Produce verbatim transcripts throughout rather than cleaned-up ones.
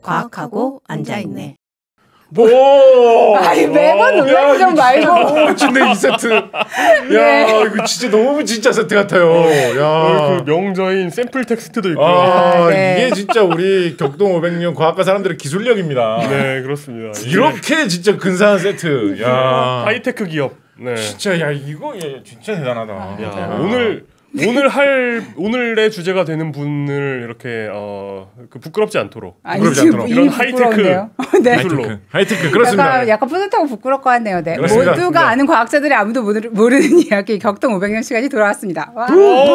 과학하고 앉아있네. 오! 아니 매번 놀라지 좀 말고. 너무 진짜 이 세트. 야 네. 이거 진짜 너무 진짜 세트 같아요. 야. 그 명저인 샘플 텍스트도 있고. 아, 네. 이게 진짜 우리 격동 오백 년 과학과 사람들의 기술력입니다. 네 그렇습니다. 이렇게 진짜 근사한 세트. 야. 하이테크 기업. 네. 진짜 야 이거 예, 진짜 대단하다. 아, 야, 야. 오늘 오늘 할 오늘의 주제가 되는 분을 이렇게 어, 그 부끄럽지 않도록 아니 부끄럽지 지금 않도록. 이미 이런 하이테크 부끄러운데요. 네. 기술로. 하이테크, 하이테크 그렇습니다. 약간, 약간 뿌듯하고 부끄럽고 하네요. 네. 그렇습니다. 모두가 그렇습니다. 아는 과학자들이 아무도 모르, 모르는 이야기 격동 오백 년 시간이 돌아왔습니다. 와.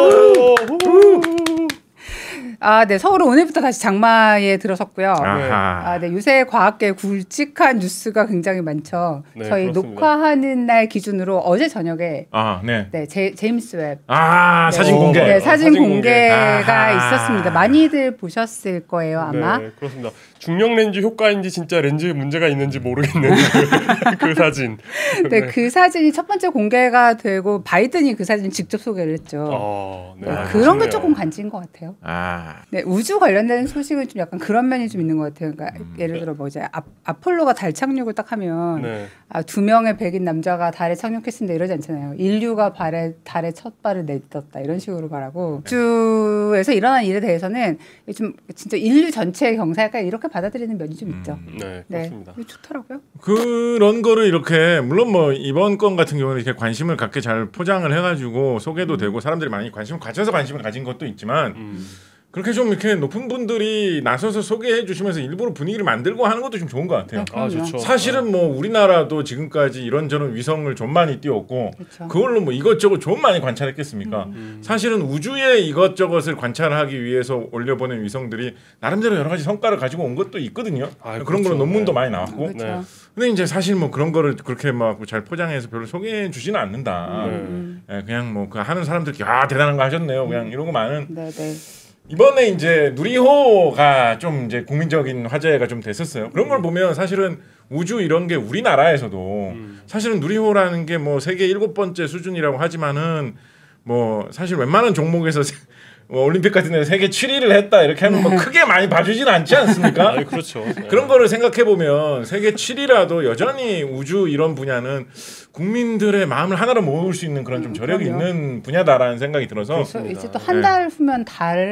아, 네. 서울은 오늘부터 다시 장마에 들어섰고요. 아하. 아, 네. 요새 과학계 굵직한 뉴스가 굉장히 많죠. 네, 저희 그렇습니다. 녹화하는 날 기준으로 어제 저녁에 아, 네. 네, 제, 제임스 웹 아, 네. 사진 공개. 네, 사진, 사진 공개. 공개가 아하. 있었습니다. 많이들 보셨을 거예요, 아마. 네 그렇습니다. 중력 렌즈 효과인지 진짜 렌즈에 문제가 있는지 모르겠는 그, 그 사진. 네, 그 사진이 첫 번째 공개가 되고 바이든이 그 사진을 직접 소개를 했죠. 어, 네. 네, 아, 그런 게 그렇네요. 조금 관심인 것 같아요. 아. 네, 우주 관련된 소식은 좀 약간 그런 면이 좀 있는 것 같아요. 그러니까 음. 예를 들어 뭐 이제 아, 아폴로가 달 착륙을 딱 하면 네. 아, 두 명의 백인 남자가 달에 착륙했습니다 이러지 않잖아요. 인류가 발에, 달에 첫 발을 내딛었다 이런 식으로 말하고 우주에서 일어난 일에 대해서는 좀 진짜 인류 전체의 경사일까 이렇게 받아들이는 면이 좀 있죠. 음. 네 네, 그렇습니다. 이거 좋더라고요. 그런 거를 이렇게 물론 뭐 이번 건 같은 경우는 이렇게 관심을 갖게 잘 포장을 해가지고 소개도 되고 사람들이 많이 관심을 가져서 관심을 가진 것도 있지만 음. 그렇게 좀 이렇게 높은 분들이 나서서 소개해 주시면서 일부러 분위기를 만들고 하는 것도 좀 좋은 것 같아요. 아, 아 그럼요. 좋죠. 사실은 뭐 우리나라도 지금까지 이런저런 위성을 좀 많이 띄웠고 그렇죠. 그걸로 뭐 이것저것 좀 많이 관찰했겠습니까? 음. 사실은 우주에 이것저것을 관찰하기 위해서 올려보낸 위성들이 나름대로 여러 가지 성과를 가지고 온 것도 있거든요. 아, 그런 그렇죠. 걸로 논문도 네. 많이 나왔고. 그렇죠. 네. 근데 이제 사실 뭐 그런 거를 그렇게 막 잘 포장해서 별로 소개해 주지는 않는다. 네. 음. 예, 그냥 뭐 그 하는 사람들끼리 아 대단한 거 하셨네요. 그냥 이러고 많은. 네, 네. 이번에 이제 누리호가 좀 이제 국민적인 화제가 좀 됐었어요. 그런 걸 보면 사실은 우주 이런 게 우리나라에서도 음. 사실은 누리호라는 게 뭐 세계 일곱 번째 수준이라고 하지만은 뭐 사실 웬만한 종목에서 뭐 올림픽 같은 데 세계 칠 위를 했다 이렇게 하면 뭐 크게 많이 봐주지는 않지 않습니까? 아 그렇죠. 네. 그런 거를 생각해 보면 세계 칠 위라도 여전히 우주 이런 분야는 국민들의 마음을 하나로 모을 수 있는 그런 좀 저력이 그럼요. 있는 분야다라는 생각이 들어서 그래서 이제 또 한 달 후면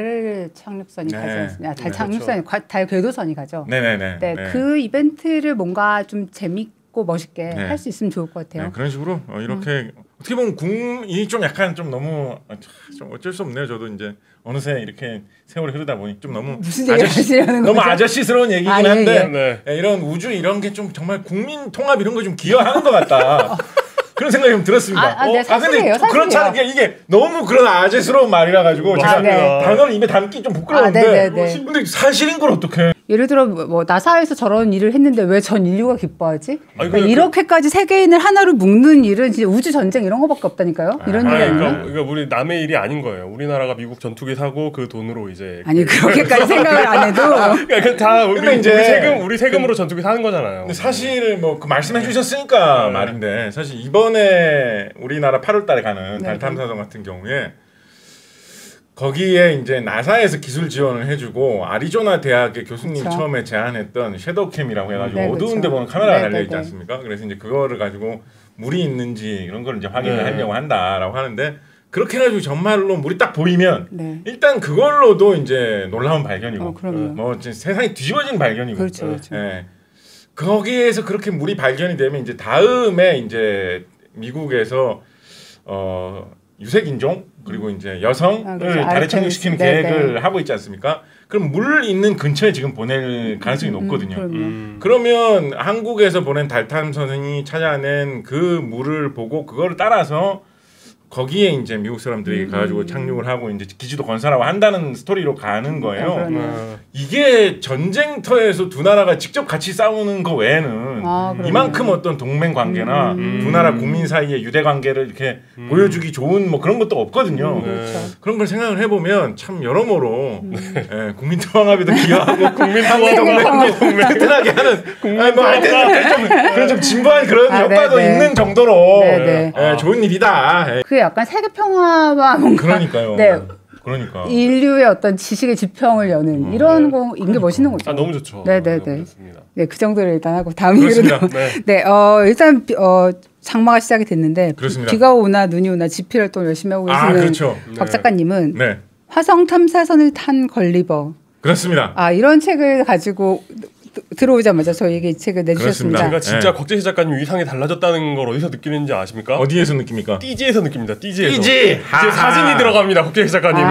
달 착륙선이 네. 가지 않습니까? 달 네, 착륙선이 과- 달 궤도선이 가죠. 네네네. 네, 그 이벤트를 뭔가 좀 재밌고 멋있게 네. 할 수 있으면 좋을 것 같아요. 네, 그런 식으로 어, 이렇게 어떻게 보면 국이 좀 약간 좀 너무 아, 참, 좀 어쩔 수 없네요. 저도 이제 어느새 이렇게 세월이 흐르다 보니 좀 너무 무슨 얘기 하시려는 너무 거죠? 아저씨스러운 얘기긴 아, 예, 한데 네. 예, 이런 우주 이런 게 좀 정말 국민 통합 이런 거 좀 기여하는 것 같다. 그런 생각이 좀 들었습니다. 아, 아, 네, 어, 사실이에요, 근데 그렇지 사실이에요. 않게 이게 너무 그런 아재스러운 말이라 가지고 제가 아, 네. 단어를 입에 담기 좀 부끄러운데 아, 네, 네, 네. 근데 사실인 걸 어떡해? 예를 들어 뭐, 뭐 나사에서 저런 일을 했는데 왜 전 인류가 기뻐하지? 아니, 그러니까 그- 이렇게까지 세계인을 하나로 묶는 일은 진짜 우주 전쟁 이런 거밖에 없다니까요. 이런 아, 일이 아니, 아니에요. 그러니까, 그러니까 우리 남의 일이 아닌 거예요. 우리나라가 미국 전투기 사고 그 돈으로 이제 아니 그렇게까지 생각을 안 해도 그러니까 다 우리, 근데 이제 우리 세금 우리 세금으로 전투기 사는 거잖아요. 근데 사실 뭐 그 말씀해 주셨으니까 네. 말인데 사실 이번에 우리나라 팔월 달에 가는 네, 달 탐사선 같은 경우에 거기에 이제 나사에서 기술 지원을 해주고 아리조나 대학의 교수님 그쵸. 처음에 제안했던 섀도우캠이라고 해가지고 네, 어두운 그쵸. 데 보면 카메라가 네, 달려 네, 있지 네. 않습니까? 그래서 이제 그거를 가지고 물이 있는지 이런 걸 이제 확인을 네. 하려고 한다라고 하는데 그렇게 해가지고 정말로 물이 딱 보이면 네. 일단 그걸로도 이제 놀라운 발견이고 어, 그럼요. 뭐 이제 세상이 뒤집어진 발견이고 그렇죠, 그렇죠. 예. 거기에서 그렇게 물이 발견이 되면 이제 다음에 이제 미국에서 어 유색 인종 그리고 이제 여성을 아, 그렇죠. 달에 아르테미스. 착륙시키는 네, 계획을 네. 하고 있지 않습니까? 그럼 물 있는 근처에 지금 보낼 가능성이 높거든요. 그럼요. 음. 그러면 한국에서 보낸 달 탐사선이 찾아낸 그 물을 보고 그거를 따라서 거기에 이제 미국 사람들이 음. 가가지고 착륙을 하고 이제 기지도 건설하고 한다는 스토리로 가는 거예요. 아, 그러네요. 네. 이게 전쟁터에서 두 나라가 직접 같이 싸우는 거 외에는 아, 그러네요. 이만큼 어떤 동맹 관계나 음. 두 나라 국민 사이의 유대 관계를 이렇게 음. 보여주기 좋은 뭐 그런 것도 없거든요. 음, 그렇죠. 그런 걸 생각을 해보면 참 여러모로 예, 국민 통합에도 기여하고 국민 세계 통합. 동맹 튼튼하게 하는 아니, 뭐 하여튼 좀 그런 좀 진부한 그런 아, 효과도 네, 네. 있는 정도로 네, 네. 예, 좋은 일이다. 예. 그 약간 세계 평화와 뭔가 그러니까요. 네. 그러니까 인류의 어떤 지식의 지평을 여는 음, 이런 네. 거인 게 멋있는 거죠. 아 너무 좋죠. 네네네. 너무 좋습니다. 네, 그 정도를 일단 하고 다음 그렇습니다. 이유로 네. 네, 어, 일단 비- 어, 장마가 시작이 됐는데 그렇습니다. 비, 가 오나 눈이 오나 지필 활동을 열심히 하고 계시는 아 그렇죠. 박 네. 작가님은 네 화성 탐사선을 탄 걸리버 그렇습니다. 아 이런 책을 가지고 드- 들어오자마자 저에게 이 책을 내주셨습니다. 그렇습니다. 제가 진짜 네. 곽재희 작가님 위상이 달라졌다는 걸 어디서 느끼는지 아십니까? 어디에서 느낍니까? 띠지에서 느낍니다. 띠지에서. 띠지! 이제 사진이 들어갑니다. 곽재희 작가님의.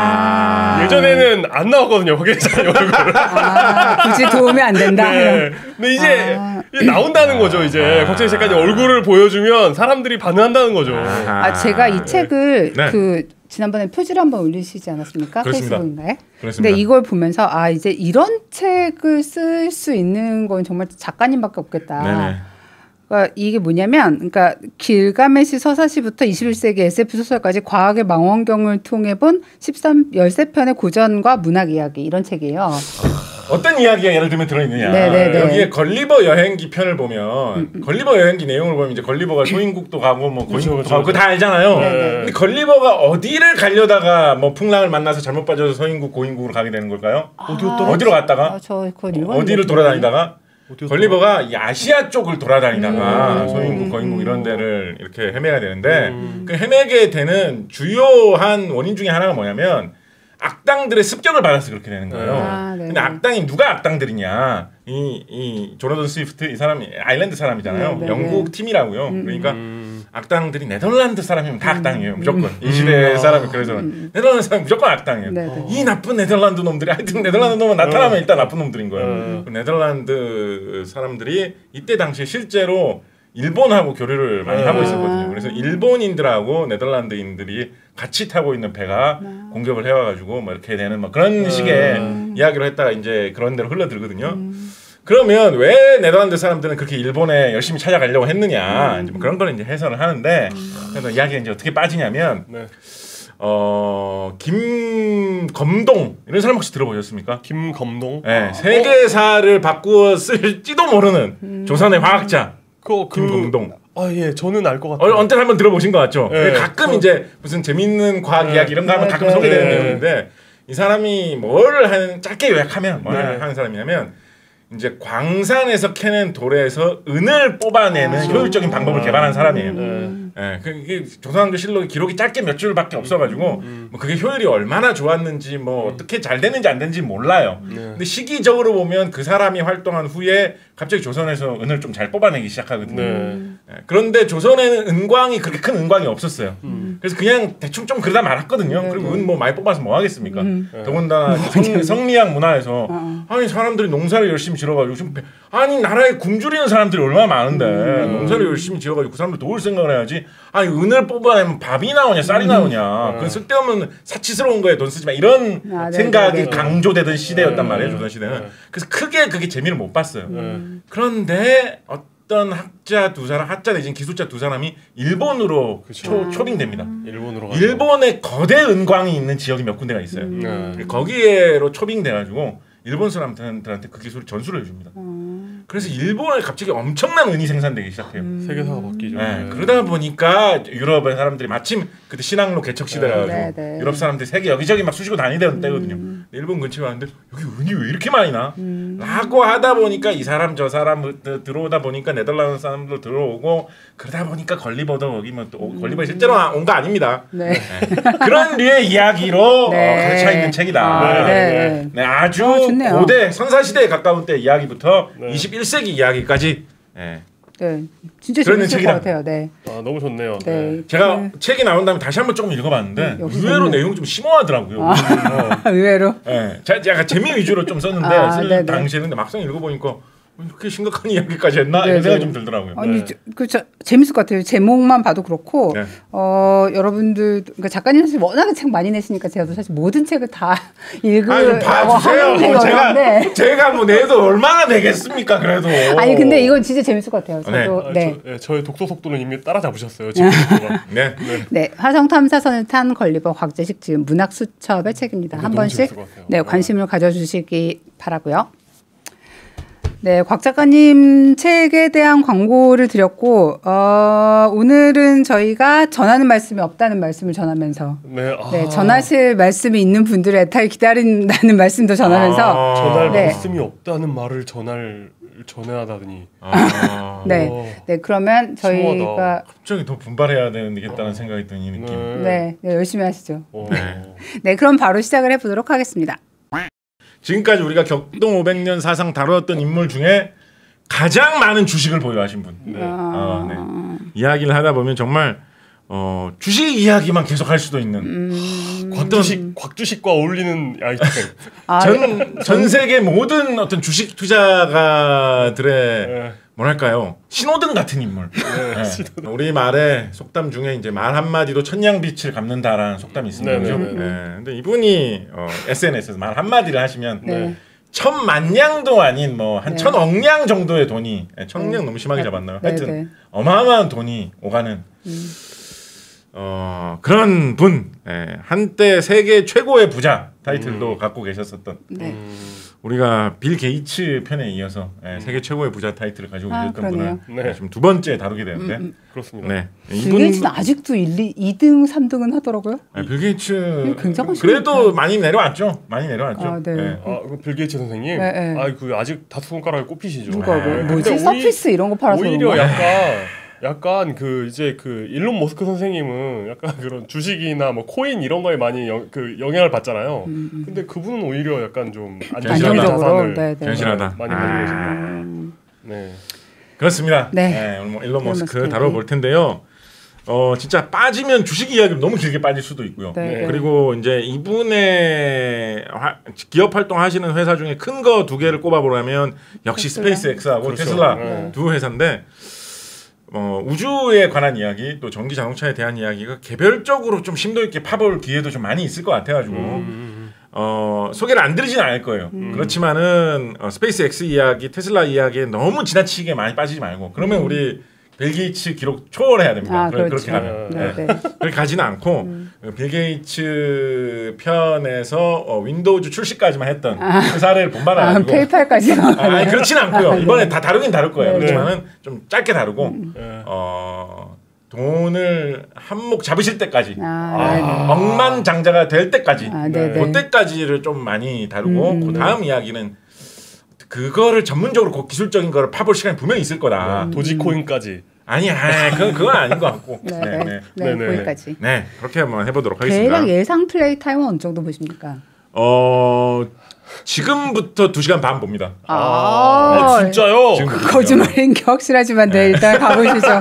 아, 예전에는 안 나왔거든요. 곽재희 작가님 얼굴. 아, 굳이 도움이 안 된다. 네. 근데 이제 아. 이제 나온다는 거죠. 이제 곽재희 작가님 얼굴을 보여주면 사람들이 반응한다는 거죠. 아 제가 이 책을 네. 그 지난번에 표지를 한번 올리시지 않았습니까? 그렇습니다. 페이스북인가에? 그렇습니다. 근데 이걸 보면서 아 이제 이런 책을 쓸 수 있는 건 정말 작가님밖에 없겠다. 네네. 그러니까 이게 뭐냐면, 그러니까 길가메시 서사시부터 이십일 세기 에스에프 소설까지 과학의 망원경을 통해 본 십삼, 십삼 편의 고전과 문학 이야기 이런 책이에요. 어떤 이야기가 예를 들면 들어있느냐. 네네네. 여기에 걸리버 여행기 편을 보면 걸리버 여행기 내용을 보면 이제 걸리버가 소인국도 가고 뭐 그렇죠, 고인국도 그렇죠, 가고 그거 다 그렇죠. 알잖아요. 네네. 근데 걸리버가 어디를 가려다가 뭐 풍랑을 만나서 잘못 빠져서 소인국 고인국으로 가게 되는 걸까요? 어디였더라? 어디로 갔다가? 아, 저 그건 읽었는데. 어디를 돌아다니다가? 어디였더라? 걸리버가 이 아시아 쪽을 돌아다니다가 음. 소인국, 거인국 이런 데를 이렇게 헤매야 되는데 음. 그 헤매게 되는 주요한 원인 중에 하나가 뭐냐면 악당들의 습격을 받아서 그렇게 되는 거예요. 아, 네네. 근데 악당이 누가 악당들이냐? 이, 이 조나던 스위프트 이 사람이 아일랜드 사람이잖아요. 네네. 영국 팀이라고요. 음. 그러니까 음. 악당들이 네덜란드 사람이면 다 악당이에요. 무조건. 음. 이 시대 음. 사람이 그래서 네덜란드 사람 무조건 악당이에요. 네네. 이 나쁜 네덜란드 놈들이 하여튼 네덜란드 놈은 나타나면 일단 나쁜 놈들인 거예요. 음. 그 네덜란드 사람들이 이때 당시에 실제로 일본하고 교류를 많이 음. 하고 있었거든요. 그래서 일본인들하고 네덜란드인들이 같이 타고 있는 배가 음. 공격을 해와가지고 뭐 이렇게 되는 뭐 그런 음. 식의 음. 이야기를 했다가 이제 그런 데로 흘러들거든요. 그러면 왜 네덜란드 사람들은 그렇게 일본에 열심히 찾아가려고 했느냐 이제 뭐 그런 거는 이제 해설을 하는데 그래서 이야기가 이제 어떻게 빠지냐면 네. 어 김검동 이런 사람 혹시 들어보셨습니까? 김검동. 네, 세계사를 바꾸어 쓸지도 모르는 음. 조선의 과학자 그, 그 김검동. 아 예, 저는 알 것 어, 같아요. 언뜻 한번 들어보신 것 같죠? 네, 가끔 저- 이제 무슨 재밌는 과학 네. 이야기 이런 거 하면 네, 가끔 네. 소개되는 네. 내용인데 이 사람이 뭘 하는 짧게 요약하면 뭘 네. 하는 사람이냐면 이제 광산에서 캐낸 돌에서 은을 뽑아내는 아. 효율적인 방법을 개발한 사람이에요. 음. 예, 그 이게 조선왕조실록의 기록이 짧게 몇 줄밖에 없어가지고 음. 뭐 그게 효율이 얼마나 좋았는지 뭐 어떻게 잘 됐는지 안 됐는지 몰라요. 네. 근데 시기적으로 보면 그 사람이 활동한 후에 갑자기 조선에서 은을 좀 잘 뽑아내기 시작하거든요. 네. 예, 그런데 조선에는 은광이 그렇게 큰 은광이 없었어요. 음. 그래서 그냥 대충 좀 그러다 말았거든요. 네, 그리고 네. 은 뭐 많이 뽑아서 뭐 하겠습니까? 음. 더군다나 성, 성리학 문화에서 어. 아니 사람들이 농사를 열심히 지어가지고 지금 배- 아니 나라에 굶주리는 사람들이 얼마나 많은데 음. 농사를 열심히 지어가지고 그 사람들 도울 생각을 해야지. 아니 은을 뽑아내면 밥이 나오냐 쌀이 음. 나오냐. 그건 쓸데없는 사치스러운 거에 돈 쓰지 마. 이런 아, 네, 생각이 네, 네. 강조되던 시대였단 네. 말이에요. 조선 시대는. 네. 그래서 크게 그게 재미를 못 봤어요. 네. 그런데 어떤 학자 두 사람, 학자 내지는 기술자 두 사람이 일본으로 그쵸. 초, 초빙됩니다. 일본으로 가죠. 일본에 거대 은광이 있는 지역이 몇 군데가 있어요. 네. 거기에로 초빙돼가지고 일본 사람들한테 그 기술을 전수를 해줍니다. 음. 그래서 일본에 갑자기 엄청난 은이 생산되기 시작해요. 세계사가 바뀌죠. 네, 네. 그러다 보니까 유럽의 사람들이 마침 그때 신항로 개척 시대라 네, 가지고 네. 유럽 사람들이 세계 여기저기 막 쑤시고 다니던 때거든요. 일본 근처에 왔는데 여기 은이 왜 이렇게 많이 나? 라고 하다 보니까 이 사람 저 사람 들- 들어오다 보니까 네덜란드 사람들 들어오고 그러다 보니까 걸리버도 여기 뭐또 걸리버 실제로 온 거 아닙니다. 네. 네. 그런 류의 이야기로 네. 어, 가르쳐 있는 책이다. 아, 네. 네, 아주 어, 좋네요. 고대 선사시대에 가까운 때 이야기부터 네. 이십일 세기 이야기까지 네. 네. 진짜 그런 재밌을 책이다. 것 같아요. 네. 아 너무 좋네요. 네. 제가 네. 책이 나온 다음에 다시 한번 조금 읽어봤는데 음, 역시 의외로 좋네. 내용이 좀 심오하더라고요. 어. 의외로. 네. 자, 약간 재미 위주로 좀 썼는데 아, 쓸 네네. 당시에는 근데 막상 읽어보니까 이렇게 심각한 이야기까지 했나 네네. 이런 생각이 좀 들더라고요. 아니 네. 저- 그 저, 재밌을 것 같아요. 제목만 봐도 그렇고 네. 어 여러분들 그러니까 작가님 사실 워낙에 책 많이 내시니까 제가 사실 모든 책을 다 읽으라고 아니 좀 봐주세요. 하는 게 뭐 제가 어려운데 제가 뭐 내도 얼마나 되겠습니까 그래도. 아니 근데 이건 진짜 재밌을 것 같아요. 네. 저도 아, 네. 저, 네, 저의 독서 속도는 이미 따라잡으셨어요. 지금 속도가. 네. 네, 화성 탐사선을 탄 걸리버 곽재식 지금 문학 수첩의 책입니다. 이거 한 너무 번씩 재밌을 것 같아요. 네 관심을 가져주시기 바라고요. 네, 곽 작가님 책에 대한 광고를 드렸고 어, 오늘은 저희가 전하는 말씀이 없다는 말씀을 전하면서 네, 아. 네, 전하실 말씀이 있는 분들의 애타게 기다린다는 말씀도 전하면서 아. 전할 네. 말씀이 없다는 말을 전할 전해야 하다니. 아, 네, 오. 네 그러면 저희가 심오하다. 갑자기 더 분발해야 되겠다는 생각이 드는 이 느낌. 네. 네, 네, 열심히 하시죠. 오. 네, 그럼 바로 시작을 해보도록 하겠습니다. 지금까지 우리가 격동 오백 년 사상 다루었던 인물 중에 가장 많은 주식을 보유하신 분. 네. 아, 네. 이야기를 하다 보면 정말 어, 주식 이야기만 계속 할 수도 있는 음... 곽주식 곽주식과 어울리는 아이템. 아, 전, 전 세계 모든 어떤 주식 투자가들의 네. 뭐랄까요 신호등 같은 인물. 네. 우리 말의 속담 중에 이제 말 한마디로 천냥빛을 갚는다라는 속담이 있습니다. 네, 그죠? 네, 네, 네. 네. 근데 이분이 어, 에스엔에스에서 말 한마디를 하시면 네. 천만냥도 아닌 뭐 한 네. 천억냥 정도의 돈이 네, 천냥 음. 너무 심하게 잡았나요? 네, 하여튼 네. 어마어마한 돈이 오가는 음. 어, 그런 분 예, 한때 세계 최고의 부자 타이틀도 음. 갖고 계셨었던 네. 음. 우리가 빌 게이츠 편에 이어서 예, 세계 최고의 부자 타이틀을 가지고 아, 계셨던 그러네요. 분을 네. 지금 두 번째 다루게 되는데 음, 음. 그렇습니다. 네. 빌 게이츠는 아직도 일, 이 등, 삼 등은 하더라고요. 예, 빌 게이츠 굉장하시니까. 그래도 많이 내려왔죠. 많이 내려왔죠. 아, 네. 예. 아, 그 빌 게이츠 선생님. 네, 네. 아, 그 아직 다섯 손가락에 꼽히시죠. 누가 뭐, 네. 뭐지? 근데 서피스 이런 거 팔아서 오히려 그런가? 약간 약간 그 이제 그 일론 머스크 선생님은 약간 그런 주식이나 뭐 코인 이런 거에 많이 영, 그 영향을 받잖아요. 음, 음. 근데 그분은 오히려 약간 좀 견실하다. 안정적인 자산을 네, 네. 견실하다. 많이 아. 가지고 계십니다. 음, 네. 그렇습니다. 네. 예, 오늘 뭐 일론 일론 머스크 머스크, 다뤄볼 텐데요. 어 진짜 빠지면 주식 이야기로 너무 길게 빠질 수도 있고요. 네, 네. 네. 그리고 이제 이분의 화, 기업 활동하시는 회사 중에 큰 거 두 개를 꼽아보라면 역시 테슬라. 스페이스X하고 그렇죠. 테슬라 네. 두 회사인데 어, 우주에 관한 이야기 또 전기 자동차에 대한 이야기가 개별적으로 좀 심도 있게 파볼 기회도 좀 많이 있을 것 같아가지고 음. 어, 소개를 안 드리지는 않을 거예요. 음. 그렇지만은 어, 스페이스X 이야기, 테슬라 이야기에 너무 지나치게 많이 빠지지 말고 그러면 우리 빌 게이츠 기록 초월해야 됩니다. 아, 그러- 그렇죠. 그렇게 가면 네, 네. 네. 그렇게 가지는 않고 빌 게이츠 편에서 어, 윈도우즈 출시까지만 했던 회사를 아, 본받아가지고 페이팔까지. 아, 아니, 그렇진 않고요. 네. 이번에 다 다루긴 다룰 거예요. 네. 그렇지만은 좀 짧게 다루고 네. 어, 돈을 한몫 잡으실 때까지 아, 네, 네. 억만장자가 될 때까지 아, 네, 네. 그때까지를 좀 많이 다루고 음, 그 네. 다음 이야기는 그거를 전문적으로 그 기술적인 거를 파볼 시간이 분명히 있을 거다. 도지코인까지. 아니, 아니 그건 그건 아닌 것 같고. 네, 네, 네, 네. 네, 네, 네. 거기까지. 네, 그렇게 한번 해보도록 하겠습니다. 대략 예상 플레이 타임은 어느 정도 보십니까? 어 지금부터 두 시간 반 봅니다. 아, 진짜요? 지금 거짓말인 게 확실하지만 네, 일단 가보시죠.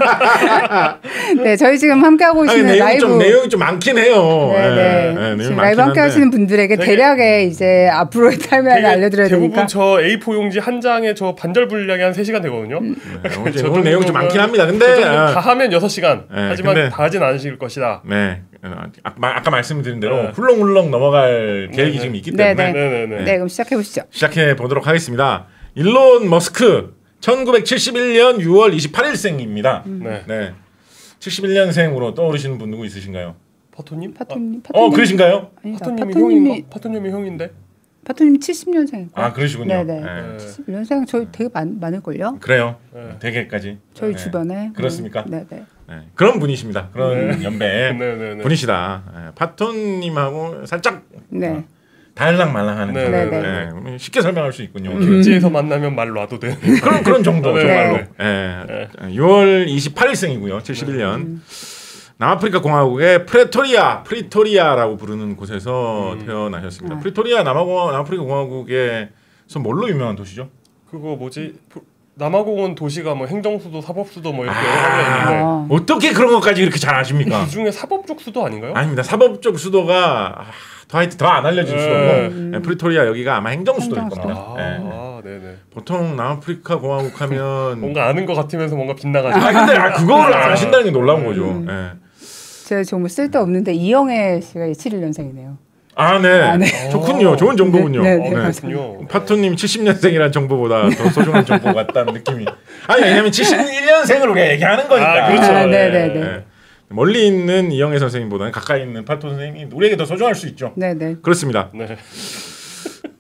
네, 저희 지금 함께하고 아니, 계시는 내용이 라이브 좀 내용이 좀 많긴 해요. 네, 네. 내용이 지금 많긴 라이브 함께 한데. 하시는 분들에게 되게- 대략의 이제 앞으로의 타임라인을 되게 알려드려야 대부분 되니까. 저 에이포 용지 한 장에 저 반절 분량이 한 세 시간 되거든요. 음. 네, 오늘 저 오늘 내용이 좀 정도면- 많긴 합니다. 저 근데 정도 다 아, 하면 여섯 시간. 네, 하지만 근데- 다 하진 않으실 것이다. 네, 아, 아까 말씀드린 대로 네. 훌렁훌렁 넘어갈 계획이 네, 지금 있기 네, 때문에 네. 네네네. 네, 그럼 시작해 보시죠. 시작해 보도록 하겠습니다. 일론 머스크 천구백칠십일 년 유월 이십팔일생입니다. 네. 네, 칠십일 년생으로 떠오르시는 분 누구 있으신가요? 파토님? 파토님, 어, 파토님. 그러신가요? 아, 아니다. 파토님이 파토님이 형인가? 파토님이 형인데. 파토님 칠십 년생이고. 아, 그러시군요. 네네. 네. 칠십일 년생 저희 되게 많, 많을 걸요. 그래요. 네. 되게까지. 저희 네. 주변에. 그렇습니까? 네, 네. 네. 그런 분이십니다. 그런 연배 네네네. 분이시다. 네. 파톤님하고 살짝 네. 어, 달랑말랑하는 네, 정도. 네, 네. 음, 쉽게 설명할 수 있군요. 길지에서 만나면 말 놔도 돼. 그런 그런 정도 네, 정말로. 네. 예. 유월 이십팔일생이고요. 칠십일 년. 음. 남아프리카 공화국의 프레토리아, 프리토리아라고 부르는 곳에서 음. 태어나셨습니다. 아. 프리토리아 남아공화 남아프리카 공화국에서 뭘로 유명한 도시죠? 그거 뭐지? 프- 남아공은 도시가 뭐 행정수도, 사법수도 뭐 이렇게 아. 여러 가지가 있는데 아. 어떻게 그런 것까지 이렇게 잘 아십니까? 그 중에 사법 쪽 수도 아닌가요? 아닙니다. 사법적 수도가 아, 더 하여튼 더 안 알려질 네. 수도고 음. 네, 프리토리아 여기가 아마 행정수도일 행정수도. 겁니다. 아, 네. 아, 네네. 보통 남아프리카 공화국 하면 뭔가 아는 것 같으면서 뭔가 빗나가죠. 아 근데 아, 그거를 안 아신다는 게 놀라운 거죠. 음. 네. 제가 정말 쓸데없는데 이영애 씨가 칠십일 년생이네요. 아, 네. 아, 네. 좋군요. 좋은 정보군요. 네, 네, 네. 네. 그렇군요. 파토님 칠십 년생이란 정보보다 더 소중한 정보 같다는 느낌이. 아니 왜냐면 칠십일 년생을 우리가 얘기하는 거니까. 아, 그렇죠. 아, 네, 네, 네. 네. 네. 멀리 있는 이영애 선생님보다는 가까이 있는 파토 선생님이 우리에게 더 소중할 수 있죠. 네, 네. 그렇습니다. 네.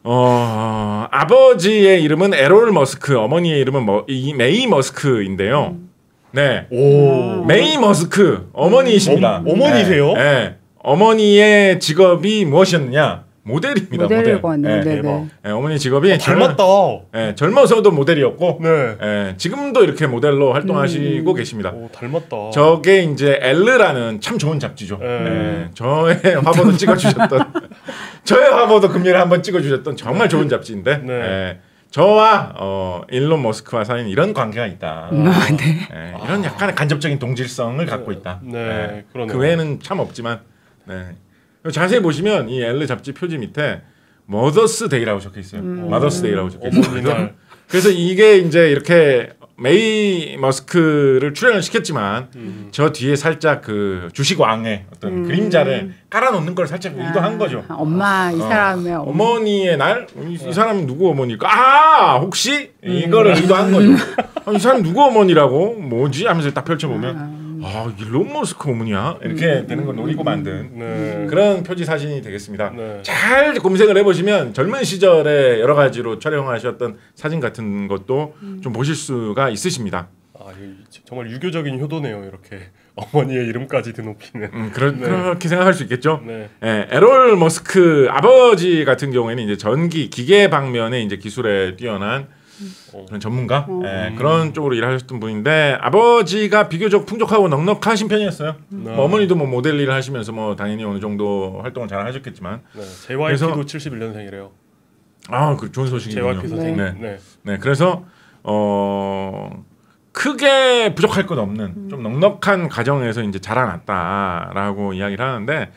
어, 아버지의 이름은 에롤 머스크, 어머니의 이름은 머, 이, 메이 머스크인데요. 음. 네, 오. 메이 머스크 어머니이십니다. 어, 어머니세요? 네, 네. 어머니의 직업이 무엇이었느냐? 모델입니다. 모델을 모델. 네, 네, 대박. 네. 네, 어머니 직업이 아, 닮았다. 네, 젊어서도 모델이었고, 네. 네, 지금도 이렇게 모델로 활동하시고 음. 계십니다. 오, 닮았다. 저게 이제 엘르라는 참 좋은 잡지죠. 네. 네, 저의 화보도 찍어주셨던, 저의 화보도 금년에 한번 찍어주셨던 정말 좋은 잡지인데, 네. 네, 저와 어, 일론 머스크와 사이는 이런 관계가 있다. 아, 네. 네, 이런 약간의 간접적인 동질성을 갖고 있다. 네, 그러네요. 그 외에는 참 없지만, 네. 자세히 보시면 이 엘르 잡지 표지 밑에 머더스 데이라고 적혀 있어요. 음. 마더스 데이라고 적혀 있어요. 어머니 날. 그래서 이게 이제 이렇게 메이 머스크를 출연을 시켰지만 음. 저 뒤에 살짝 그 주식 왕의 어떤 음. 그림자를 깔아놓는 걸 살짝 의도한 거죠. 아, 엄마 이 어. 사람의 엄마. 어머니의 날? 이, 이 사람은 누구 어머니일까? 아 혹시 이거를 의도한 거죠. 아, 이 사람 누구 어머니라고? 뭐지? 하면서 딱 펼쳐보면 아 일론 머스크 어머니야? 이렇게 되는 걸 노리고 만든 네. 그런 표지 사진이 되겠습니다. 네. 잘 검색을 해보시면 젊은 시절에 여러 가지로 촬영하셨던 사진 같은 것도 좀 보실 수가 있으십니다. 아, 이거 정말 유교적인 효도네요. 이렇게 어머니의 이름까지 드높이는. 음, 그러, 네. 그렇게 생각할 수 있겠죠. 네. 예, 에롤 머스크 아버지 같은 경우에는 이제 전기 기계 방면에 이제 기술에 뛰어난 그런 전문가 예, 그런 쪽으로 일하셨던 분인데 아버지가 비교적 풍족하고 넉넉하신 편이었어요. 네. 뭐 어머니도 뭐 모델 일을 하시면서 뭐 당연히 어느 정도 활동을 잘 하셨겠지만 네. 제이와이피도 그래서- 칠십일 년생이래요. 아, 그 좋은 소식이군요. 제이와이피 선생님. 네. 네. 네, 그래서 어 크게 부족할 것 없는 좀 넉넉한 가정에서 이제 자라났다라고 이야기를 하는데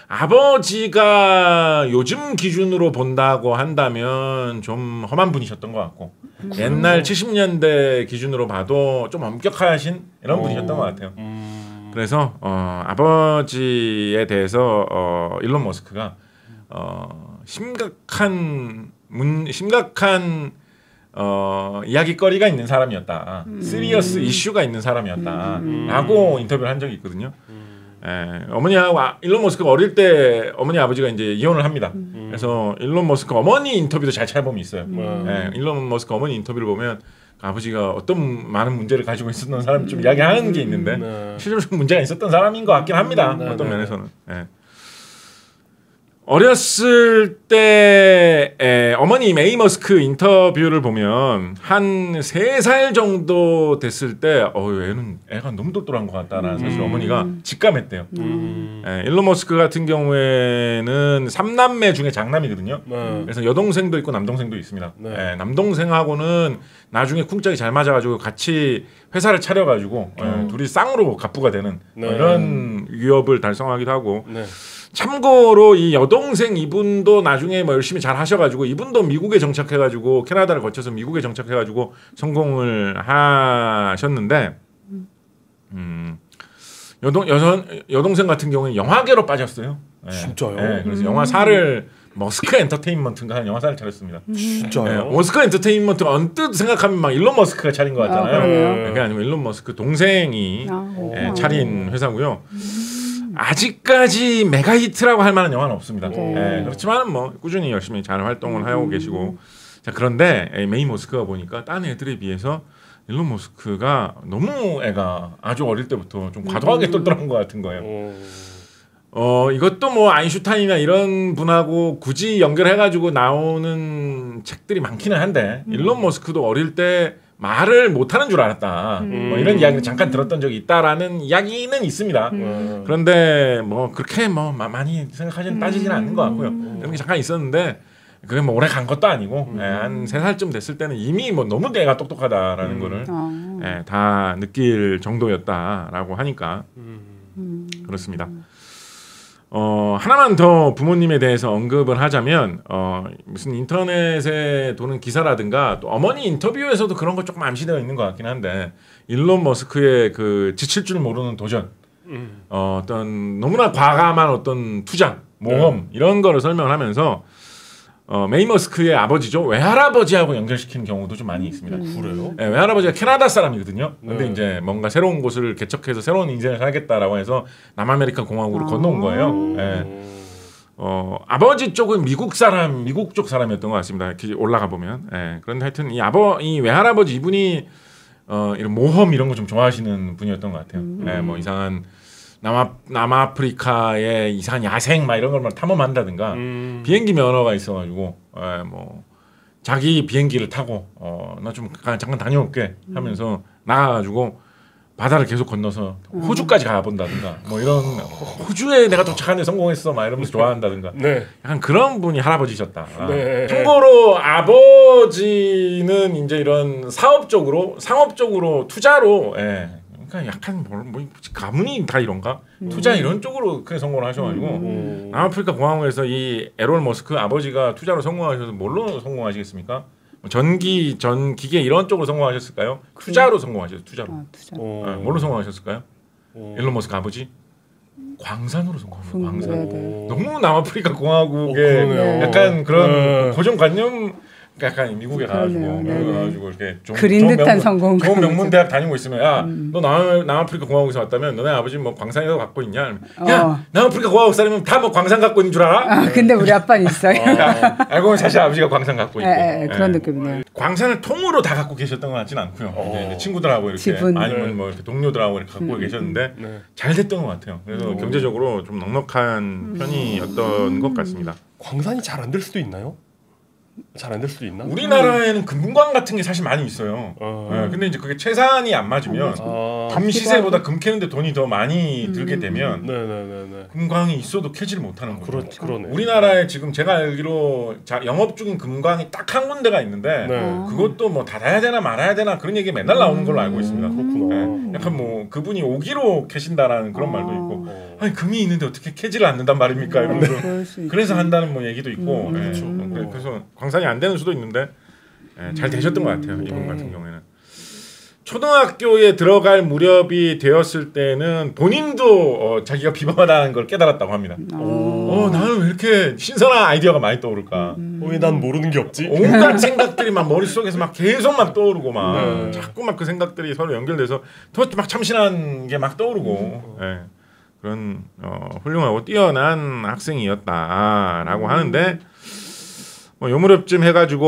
아버지가 요즘 기준으로 본다고 한다면 좀 험한 분이셨던 것 같고 옛날 칠십 년대 기준으로 봐도 좀 엄격하신 이런 분이셨던 것 같아요. 음. 그래서 어, 아버지에 대해서 어, 일론 머스크가 어, 심각한 문, 심각한 어, 이야기거리가 있는 사람이었다. 시리어스 이슈가 있다. 사람이었다라고 인터뷰를 한 적이 있거든요. 에, 어머니하고 아, 일론 머스크가 어릴 때 어머니 아버지가 이제 이혼을 합니다. 음. 그래서 일론 머스크 어머니 인터뷰도 잘 찾아보면 있어요. 음. 에, 일론 머스크 어머니 인터뷰를 보면 아버지가 어떤 많은 문제를 가지고 있었던 사람 좀 이야기하는 게 있는데 네. 실질적으로 문제가 있었던 사람인 것 같긴 합니다. 네, 어떤 네, 면에서는. 예. 어렸을 때 에, 어머니 메이 머스크 인터뷰를 보면 한 세 살 정도 됐을 때 어, 애는 애가 너무 똘똘한 것 같다라는 사실 음. 어머니가 직감했대요. 음. 에, 일론 머스크 같은 경우에는 삼남매 중에 장남이거든요. 네. 그래서 여동생도 있고 남동생도 있습니다. 네. 예, 남동생하고는 나중에 쿵짝이 잘 맞아가지고 같이 회사를 차려가지고 예, 둘이 쌍으로 갑부가 되는 뭐 네. 이런 위협을 달성하기도 하고 네. 참고로 이 여동생 이분도 나중에 뭐 열심히 잘 하셔가지고 이분도 미국에 정착해가지고 캐나다를 거쳐서 미국에 정착해가지고 성공을 하셨는데 음, 여동 여선 여동생 같은 경우는 영화계로 빠졌어요. 예. 진짜요? 예, 그래서 영화사를 머스크 엔터테인먼트인가 하는 영화사를 차렸습니다. 예, 진짜요? 머스크 엔터테인먼트 언뜻 생각하면 막 일론 머스크가 차린 것 같잖아요. 아, 그래요? 그게 아니고 일론 머스크 동생이 아, 예, 어. 차린 회사고요. 아직까지 메가 히트라고 할 만한 영화는 없습니다. 네. 예, 그렇지만 뭐 꾸준히 열심히 잘 활동을 하고 계시고 자 그런데 이 메이 머스크가 보니까 딴 애들에 비해서 일론 머스크가 너무 애가 아주 어릴 때부터 좀 과도하게 똘똘한 것 같은 거예요. 어. 어 이것도 뭐 아인슈타인이나 이런 분하고 굳이 연결해가지고 나오는 책들이 많기는 한데 일론 머스크도 어릴 때 말을 못하는 줄 알았다. 뭐 이런 이야기를 잠깐 들었던 적이 있다라는 이야기는 있습니다. 음. 그런데 뭐 그렇게 뭐 마- 많이 생각하지는 따지지는 않는 것 같고요. 그런 게 잠깐 있었는데 그게 뭐 오래 간 것도 아니고 예, 한 세 살쯤 됐을 때는 이미 뭐 너무 내가 똑똑하다라는 거를 어. 예, 다 느낄 정도였다라고 하니까 음. 그렇습니다. 어, 하나만 더 부모님에 대해서 언급을 하자면 어, 무슨 인터넷에 도는 기사라든가 또 어머니 인터뷰에서도 그런 거 조금 암시되어 있는 것 같긴 한데 일론 머스크의 그 지칠 줄 모르는 도전 음. 어, 어떤 너무나 과감한 어떤 투자 모험 이런 거를 설명하면서 어, 메이 머스크의 아버지죠 외할아버지하고 연결시키는 경우도 좀 많이 있습니다. 그래요? 예, 외할아버지가 캐나다 사람이거든요. 근데 네. 이제 뭔가 새로운 곳을 개척해서 새로운 인생을 살겠다라고 해서 남아메리카 공화국으로 아. 건너온 거예요. 예. 음. 어, 아버지 쪽은 미국 사람, 미국 쪽 사람이었던 것 같습니다. 이렇게 올라가 보면. 예. 그런데 하여튼 이 아버, 이 외할아버지 이분이 어, 이런 모험 이런 거 좀 좋아하시는 분이었던 것 같아요. 음. 예, 뭐 이상한 남아 남아프리카의 이상한 야생 막 이런 걸 막 탐험한다든가 음. 비행기 면허가 있어가지고 예, 뭐 자기 비행기를 타고 어, 나 좀 잠깐 다녀올게 하면서 나가가지고. 바다를 계속 건너서 호주까지 가본다든가 뭐 이런 호주에 내가 도착하는데 성공했어 막 이러면서 좋아한다든가 네. 약간 그런 분이 할아버지셨다. 네. 참고로 아버지는 이제 이런 사업적으로 상업적으로 투자로 예. 그러니까 약간 뭐, 뭐 가문이 다 이런가 투자 이런 쪽으로 크게 성공을 하셔가지고 음. 남아프리카 공화국에서 이 에론 머스크 아버지가 투자로 성공하셔서 뭘로 성공하시겠습니까? 전기, 전 기계 이런 쪽으로 성공하셨을까요? 투자로 성공하셨어요. 투자로. 아, 투자. 어. 네, 뭘로 성공하셨을까요? 어. 일론 머스크 아버지 광산으로 성공합니다. 음, 광산. 네, 네. 너무 남아프리카 공화국의 어, 그러네요. 약간 그런 네. 고정관념 약간 미국에 가가지고 그러네요. 네, 미국에 네. 가가지고 이렇게 좀 그린 좋은 듯한 명문, 성공. 좋은 명문 대학 다니고 있으면 야 음. 너 남, 남아프리카 공화국에서 왔다면 너네 아버지 뭐 광산이라도 갖고 있냐? 야 어. 남아프리카 공화국 사람이면 다 뭐 광산 갖고 있는 줄 알아? 아, 근데 우리 아빠는 있어요. 야, 알고 보면 사실 아버지가 광산 갖고 있고 예, 예, 예, 그런 예. 느낌이네요. 광산을 통으로 다 갖고 계셨던 것 같지는 않고요. 어. 이제 친구들하고 이렇게 지분. 아니면 네. 뭐 이렇게 동료들하고 이렇게 갖고 음, 계셨는데 네. 잘 됐던 것 같아요. 그래서 음. 경제적으로 좀 넉넉한 편이었던 것 같습니다. 광산이 잘 안 될 수도 있나요? 잘 안 될 수도 있나? 우리나라에는 금광 같은 게 사실 많이 있어요. 어. 네, 근데 이제 그게 채산이 안 맞으면 아. 금 시세보다 금 캐는데 돈이 더 많이 들게 되면 네네네네. 금광이 있어도 캐지를 못하는 거죠. 그렇 그러네. 우리나라에 지금 제가 알기로 자, 영업 중인 금광이 딱 한 군데가 있는데 네. 아. 그것도 뭐 닫아야 되나 말아야 되나 그런 얘기 맨날 나오는 걸로 알고 있습니다. 그렇구나. 네, 약간 뭐 그분이 오기로 캐신다라는 그런 아. 말도 있고 어. 아니 금이 있는데 어떻게 캐지를 않는단 말입니까? 이러면서 그럴 수 있지. 그래서 한다는 뭐 얘기도 있고 음, 예, 그렇죠. 어, 그래- 그래서 광산이 안 되는 수도 있는데 예, 잘 되셨던 것 같아요. 이분 네. 같은 경우에는 초등학교에 들어갈 무렵이 되었을 때는 본인도 어, 자기가 비범하다는 걸 깨달았다고 합니다. 어 나는 왜 이렇게 신선한 아이디어가 많이 떠오를까? 어, 왜 난 모르는 게 없지? 온갖 생각들이 막 머릿속에서 막 계속 막 떠오르고 막 네. 자꾸 막 그 생각들이 서로 연결돼서 더 막 참신한 게 막 떠오르고 예. 그런 어, 훌륭하고 뛰어난 학생이었다라고 하는데 뭐 요무렵쯤 해가지고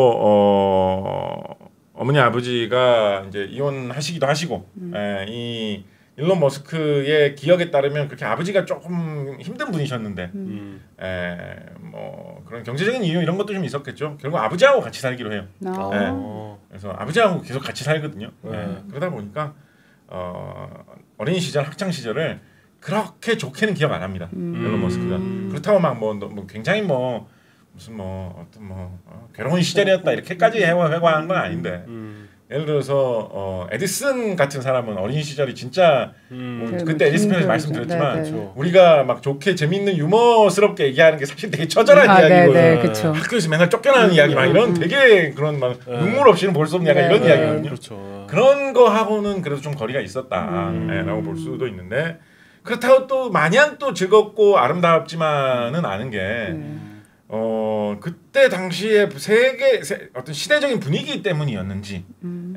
어, 어머니 아버지가 이제 이혼하시기도 하시고 예, 이 일론 머스크의 기억에 따르면 그렇게 아버지가 조금 힘든 분이셨는데 음. 에, 뭐 그런 경제적인 이유 이런 것도 좀 있었겠죠. 결국 아버지하고 같이 살기로 해요. 아. 네. 어. 그래서 아버지하고 계속 같이 살거든요. 네. 에, 그러다 보니까 어, 어린 시절 학창 시절을 그렇게 좋게는 기억 안 합니다. 음. 일론 머스크가 그렇다고 막 뭐 뭐 굉장히 뭐 무슨 뭐 어떤 뭐 어, 괴로운 시절이었다 이렇게까지 회고 회고하는 건 아닌데 음. 예를 들어서 어, 에디슨 같은 사람은 어린 시절이 진짜 음. 뭐 네, 그때 뭐 에디슨 편에서 힘들죠. 말씀드렸지만 네, 네. 우리가 막 좋게 재밌는 유머스럽게 얘기하는 게 사실 되게 처절한 아, 네, 이야기거든요. 네, 그렇죠. 학교에서 맨날 쫓겨나는 이야기 막 이런 되게 그런 막 네. 눈물 없이는 볼 수 없는 약간 네, 이런 네. 이야기거든요. 그렇죠. 그런 거 하고는 그래도 좀 거리가 있었다라고 음. 볼 수도 있는데 그렇다고 또 마냥 또 즐겁고 아름답지만은 않은 게 네. 어 그때 당시에 세계 세, 어떤 시대적인 분위기 때문이었는지 음. 예,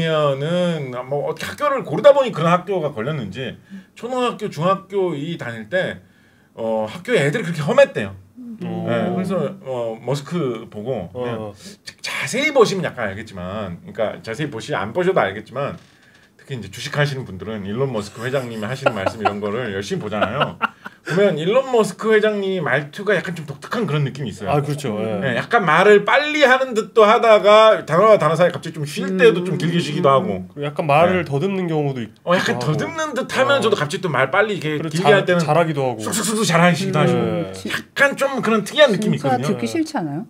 아니면은 뭐 어떻게 학교를 고르다 보니 그런 학교가 걸렸는지 초등학교 중학교 이 다닐 때 어, 학교에 애들이 그렇게 험했대요. 어. 예, 그래서 어, 머스크 보고 그냥 어. 자세히 보시면 약간 알겠지만, 그러니까 자세히 보시 안 보셔도 알겠지만, 특히 이제 주식하시는 분들은 일론 머스크 회장님이 하시는 말씀 이런 거를 열심히 보잖아요. 보면 일론 머스크 회장님 말투가 약간 좀 독특한 그런 느낌이 있어요. 아 그렇죠. 예. 예, 약간 말을 빨리 하는 듯도 하다가 단어와 단어 사이 갑자기 좀 쉴 때도 좀 길게 쉬기도 하고, 그리고 약간 말을 네. 더듬는 경우도 있고. 어 약간 하고. 더듬는 듯하면서도 갑자기 또 말 빨리 이렇게 그리고 길게 잘- 할 때는 잘하기도 하고. 쑥쑥쑥 잘하시기도 하시고, 네. 지- 약간 좀 그런 특이한 느낌이 진짜 있거든요. 듣기 싫지 않아요?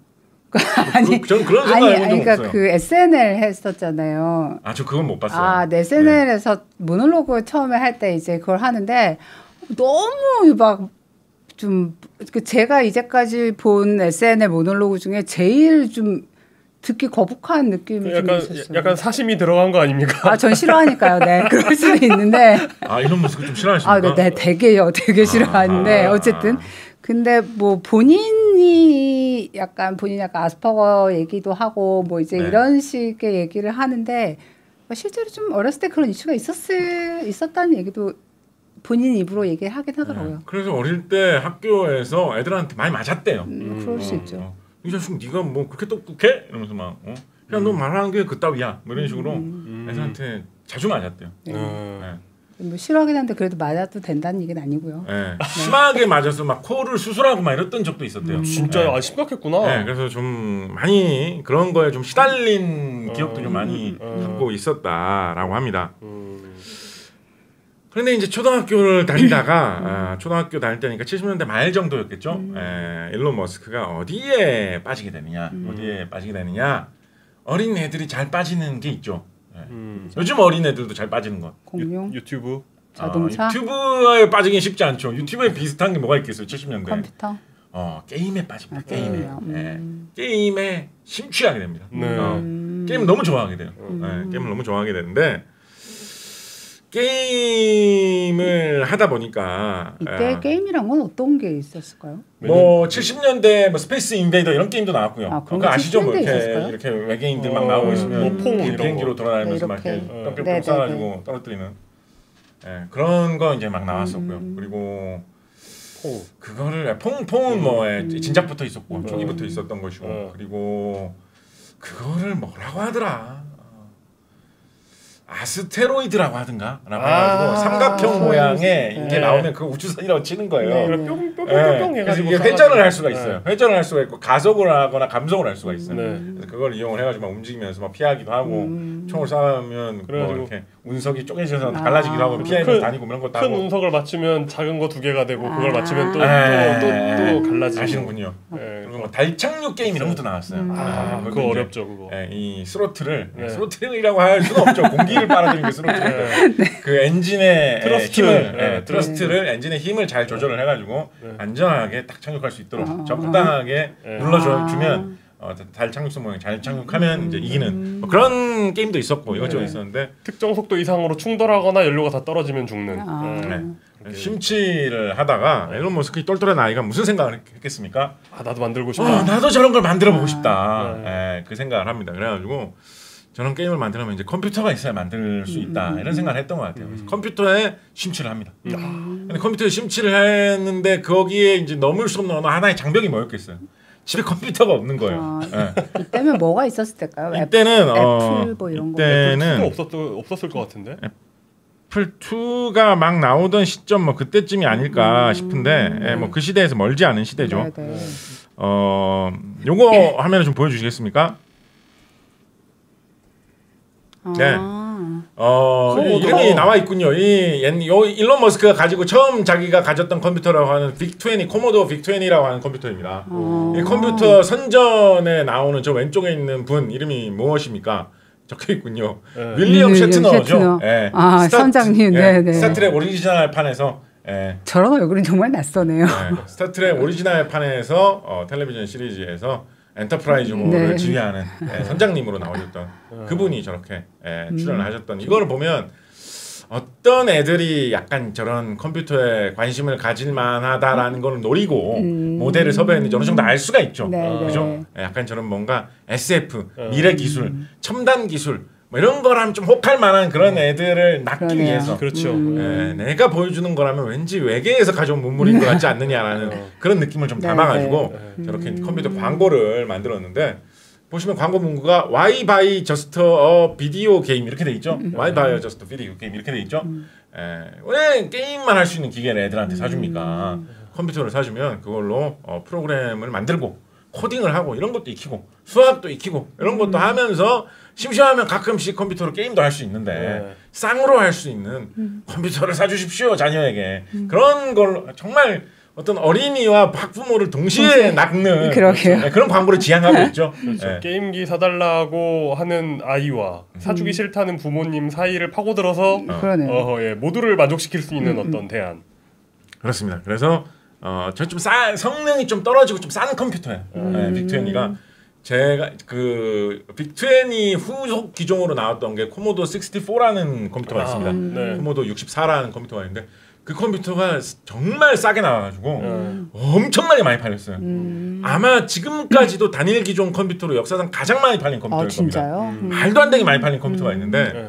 아니, 저는 그런 생각 아니, 해본 적 그러니까 없어요. 그 에스엔엘 했었잖아요. 아, 저 그건 못 봤어요. 아, 네, 에스엔엘에서 모놀로그 처음에 할 때 이제 그걸 하는데 너무 막 좀 그 제가 이제까지 본 에스엔엘 모놀로그 중에 제일 좀 듣기 거북한 느낌이 좀 약간 있었어요. 약간 사심이 들어간 거 아닙니까? 아, 전 싫어하니까요. 네, 그럴 수도 있는데. 아, 이런 모습 좀 싫어하십니까? 아, 네, 네, 되게요, 되게 싫어하는데 아. 어쨌든 근데 뭐 본인이 약간 본인이 약간 아스퍼거 얘기도 하고 뭐 이제 네. 이런 식의 얘기를 하는데 실제로 좀 어렸을 때 그런 이슈가 있었을 있었다는 얘기도 본인 입으로 얘기하긴 하더라고요. 네. 그래서 어릴 때 학교에서 애들한테 많이 맞았대요. 음, 그럴 수 어, 있죠. 어. 이 자식 네가 뭐 그렇게 똑똑해? 이러면서 막 어? 그냥 너 말하는 게 그따위야. 뭐 이런 식으로 음. 애들한테 자주 맞았대요. 네. 음. 네. 뭐 싫어하긴 한데 그래도 맞아도 된다는 얘기는 아니고요. 네. 심하게 맞아서 막 코를 수술하고 막 이랬던 적도 있었대요. 음. 진짜 네. 아, 심각했구나. 네, 그래서 좀 많이 그런 거에 좀 시달린 어. 기억도 좀 많이 음. 갖고 있었다라고 합니다. 음. 그런데 이제 초등학교를 다니다가 아, 초등학교 다닐 때니까 칠십 년대 말 정도였겠죠. 음. 에, 일론 머스크가 어디에 빠지게 되느냐, 음. 어디에 빠지게 되느냐. 어린 애들이 잘 빠지는 게 있죠. 예. 음. 요즘 어린 애들도 잘 빠지는 것. 공룡, 유, 유튜브. 자동차, 어, 유튜브에 빠지긴 쉽지 않죠. 유튜브에 비슷한 게 뭐가 있겠어요, 칠십 년대. 컴퓨터. 어, 게임에 빠집니다. 아, 게임에. 게임이요. 예. 음. 게임에 심취하게 됩니다. 네. 어, 음. 게임 너무 좋아하게 돼요. 음. 예, 게임을 너무 좋아하게 되는데 게임을 하다 보니까 이때 아, 게임이란 건 어떤 게 있었을까요? 뭐 칠십 년대 뭐 스페이스 인베이더 이런 게임도 나왔고요. 아, 그런 그거 게 아시죠? 뭐 칠십 년대에 이렇게 있었을까요? 이렇게 외계인들 어, 막 나오고 음, 있으면 뭐 퐁 이런 비행기로 거. 돌아다니면서 네, 막 이렇게 이렇게. 뿅뿅뿅 네, 네, 쏴가지고 떨어뜨리는 예, 그런 거 이제 막 나왔었고요. 음. 그리고 퐁. 그거를 퐁퐁은 뭐 예, 음. 진작부터 있었고 음. 초기부터 있었던 것이고 음. 그리고 그거를 뭐라고 하더라. 아스테로이드라고 하든가 라고 해가지고 아, 삼각형 아, 모양의 네. 이게 나오면 그 우주선이라고 치는 거예요. 네. 그래 네. 뿅뿅뿅뿅 그래서 해가지고 이게 쏴가지고. 회전을 할 수가 있어요. 네. 회전을 할 수가 있고 가속을 하거나 감속을 할 수가 있어요. 네. 그래서 그걸 이용을 해가지고 막 움직이면서 막 피하기도 하고 음. 총을 쏴면 뭐 그래가지고 이렇게 운석이 쪼개져서 아. 갈라지기도 하고 피하면서 큰- 다니고 이런 것도 큰 하고 운석을 맞추면 작은 거 두 개가 되고 그걸 아. 맞추면 또 에, 또 또 또 갈라지고. 아시는군요. 네. 그리고 뭐 달착륙 게임 이런 것도 나왔어요. 음. 아, 거기 그거 이제 어렵죠 그거. 예, 이 스로틀을 네. 스로틀이라고 할 수는 없죠. 공기를 빨아들이는 게 스로틀인데 그 엔진의 트러스트. 예, 힘을 네, 예, 트러스트를 엔진의 힘을 잘 조절을 해가지고 네. 안전하게 딱 착륙할 수 있도록 아. 적당하게 네. 눌러주면 어, 달 착륙선 모양 잘 착륙하면 이제 이기는 뭐 그런 게임도 있었고 이것저것 네. 있었는데 특정 속도 이상으로 충돌하거나 연료가 다 떨어지면 죽는. 아. 네. 네. 심취를 하다가 일론 머스크 똘똘한 아이가 무슨 생각을 했겠습니까? 아 나도 만들고 어, 싶다. 나도 저런 걸 만들어 보고 아. 싶다. 네. 예, 그 생각을 합니다. 그래가지고 저런 게임을 만들려면 이제 컴퓨터가 있어야 만들 수 있다 이런 생각을 했던 것 같아요. 그래서 컴퓨터에 심취를 합니다. 근데 컴퓨터에 심취를 했는데 거기에 이제 넘을 수 없는 어느 하나의 장벽이 뭐였겠어요? 집에 컴퓨터가 없는 거예요. 아, 예. 이때면 뭐가 있었을 때일까요? 애- 이때는 어, 애플 뭐 이런 거. 이때는 없었 없었을 것 같은데. 애플 투가 막 나오던 시점 뭐 그때쯤이 아닐까 싶은데 예, 뭐 그 시대에서 멀지 않은 시대죠. 네, 네. 어, 요거 화면을 좀 보여주시겠습니까? 네. 아. 어, 어, 이름이 어. 나와 있군요. 이 옛- 요 일론 머스크가 가지고 처음 자기가 가졌던 컴퓨터라고 하는 빅이십, 코모도어 빅이십라고 하는 컴퓨터입니다. 아. 이 컴퓨터 선전에 나오는 저 왼쪽에 있는 분 이름이 무엇입니까? 적혀 있군요. 네. 윌리엄 윌리엄 셰트너죠. 셰트너. 예. 아, 선장님. 예, 네, 네. 스타트랙 오리지널 판에서 예. 저런 얼굴은 정말 낯서네요. 네, 스타트랙 오리지널 판에서 어, 텔레비전 시리즈에서 엔터프라이즈호를 네. 지휘하는 예, 선장님으로 나오셨던 그분이 저렇게 예, 출연을 하셨던 이거를 보면 어떤 애들이 약간 저런 컴퓨터에 관심을 가질 만하다라는 걸 노리고 음. 모델을 섭외했는지 어느 정도 알 수가 있죠. 네, 네. 그죠? 예, 약간 저런 뭔가 에스에프, 미래 기술, 첨단 기술 뭐 이런 거라면 좀 혹할 만한 그런 애들을 낳기 그러네요. 위해서 그렇죠. 예, 내가 보여주는 거라면 왠지 외계에서 가져온 문물인 것 같지 않느냐라는 그런 느낌을 좀 네, 담아가지고 네. 저렇게 컴퓨터 광고를 만들었는데 보시면 광고 문구가 Why buy just a video game 이렇게 돼 있죠. Why buy just a video game 이렇게 돼 있죠. 예, 왜 게임만 할 수 있는 기계를 애들한테 사줍니까? 컴퓨터를 사주면 그걸로 어, 프로그램을 만들고 코딩을 하고 이런 것도 익히고 수학도 익히고 이런 것도 하면서 심심하면 가끔씩 컴퓨터로 게임도 할 수 있는데 네. 쌍으로 할 수 있는 컴퓨터를 사주십시오 자녀에게 그런 걸로 정말 어떤 어린이와 학부모를 동시에 동시에. 낚는 그러게요. 네, 그런 광고를 지향하고 있죠. 그렇죠. 네. 게임기 사달라고 하는 아이와 사주기 싫다는 부모님 사이를 파고들어서 그러네요. 어, 예, 모두를 만족시킬 수 있는 어떤 대안. 그렇습니다. 그래서 어, 저 좀 싸 성능이 좀 떨어지고 좀 싼 컴퓨터예요. 네, 빅이십가 제가 그 빅이십 후속 기종으로 나왔던 게 코모도 육십사라는 컴퓨터가 있습니다. 아, 네. 코모도 육십사라는 컴퓨터가 있는데 그 컴퓨터가 정말 싸게 나와가지고 음. 엄청나게 많이 팔렸어요. 음. 아마 지금까지도 단일 기종 컴퓨터로 역사상 가장 많이 팔린 컴퓨터일 아, 겁니다. 진짜요? 음. 말도 안 되게 많이 팔린 컴퓨터가 있는데 네.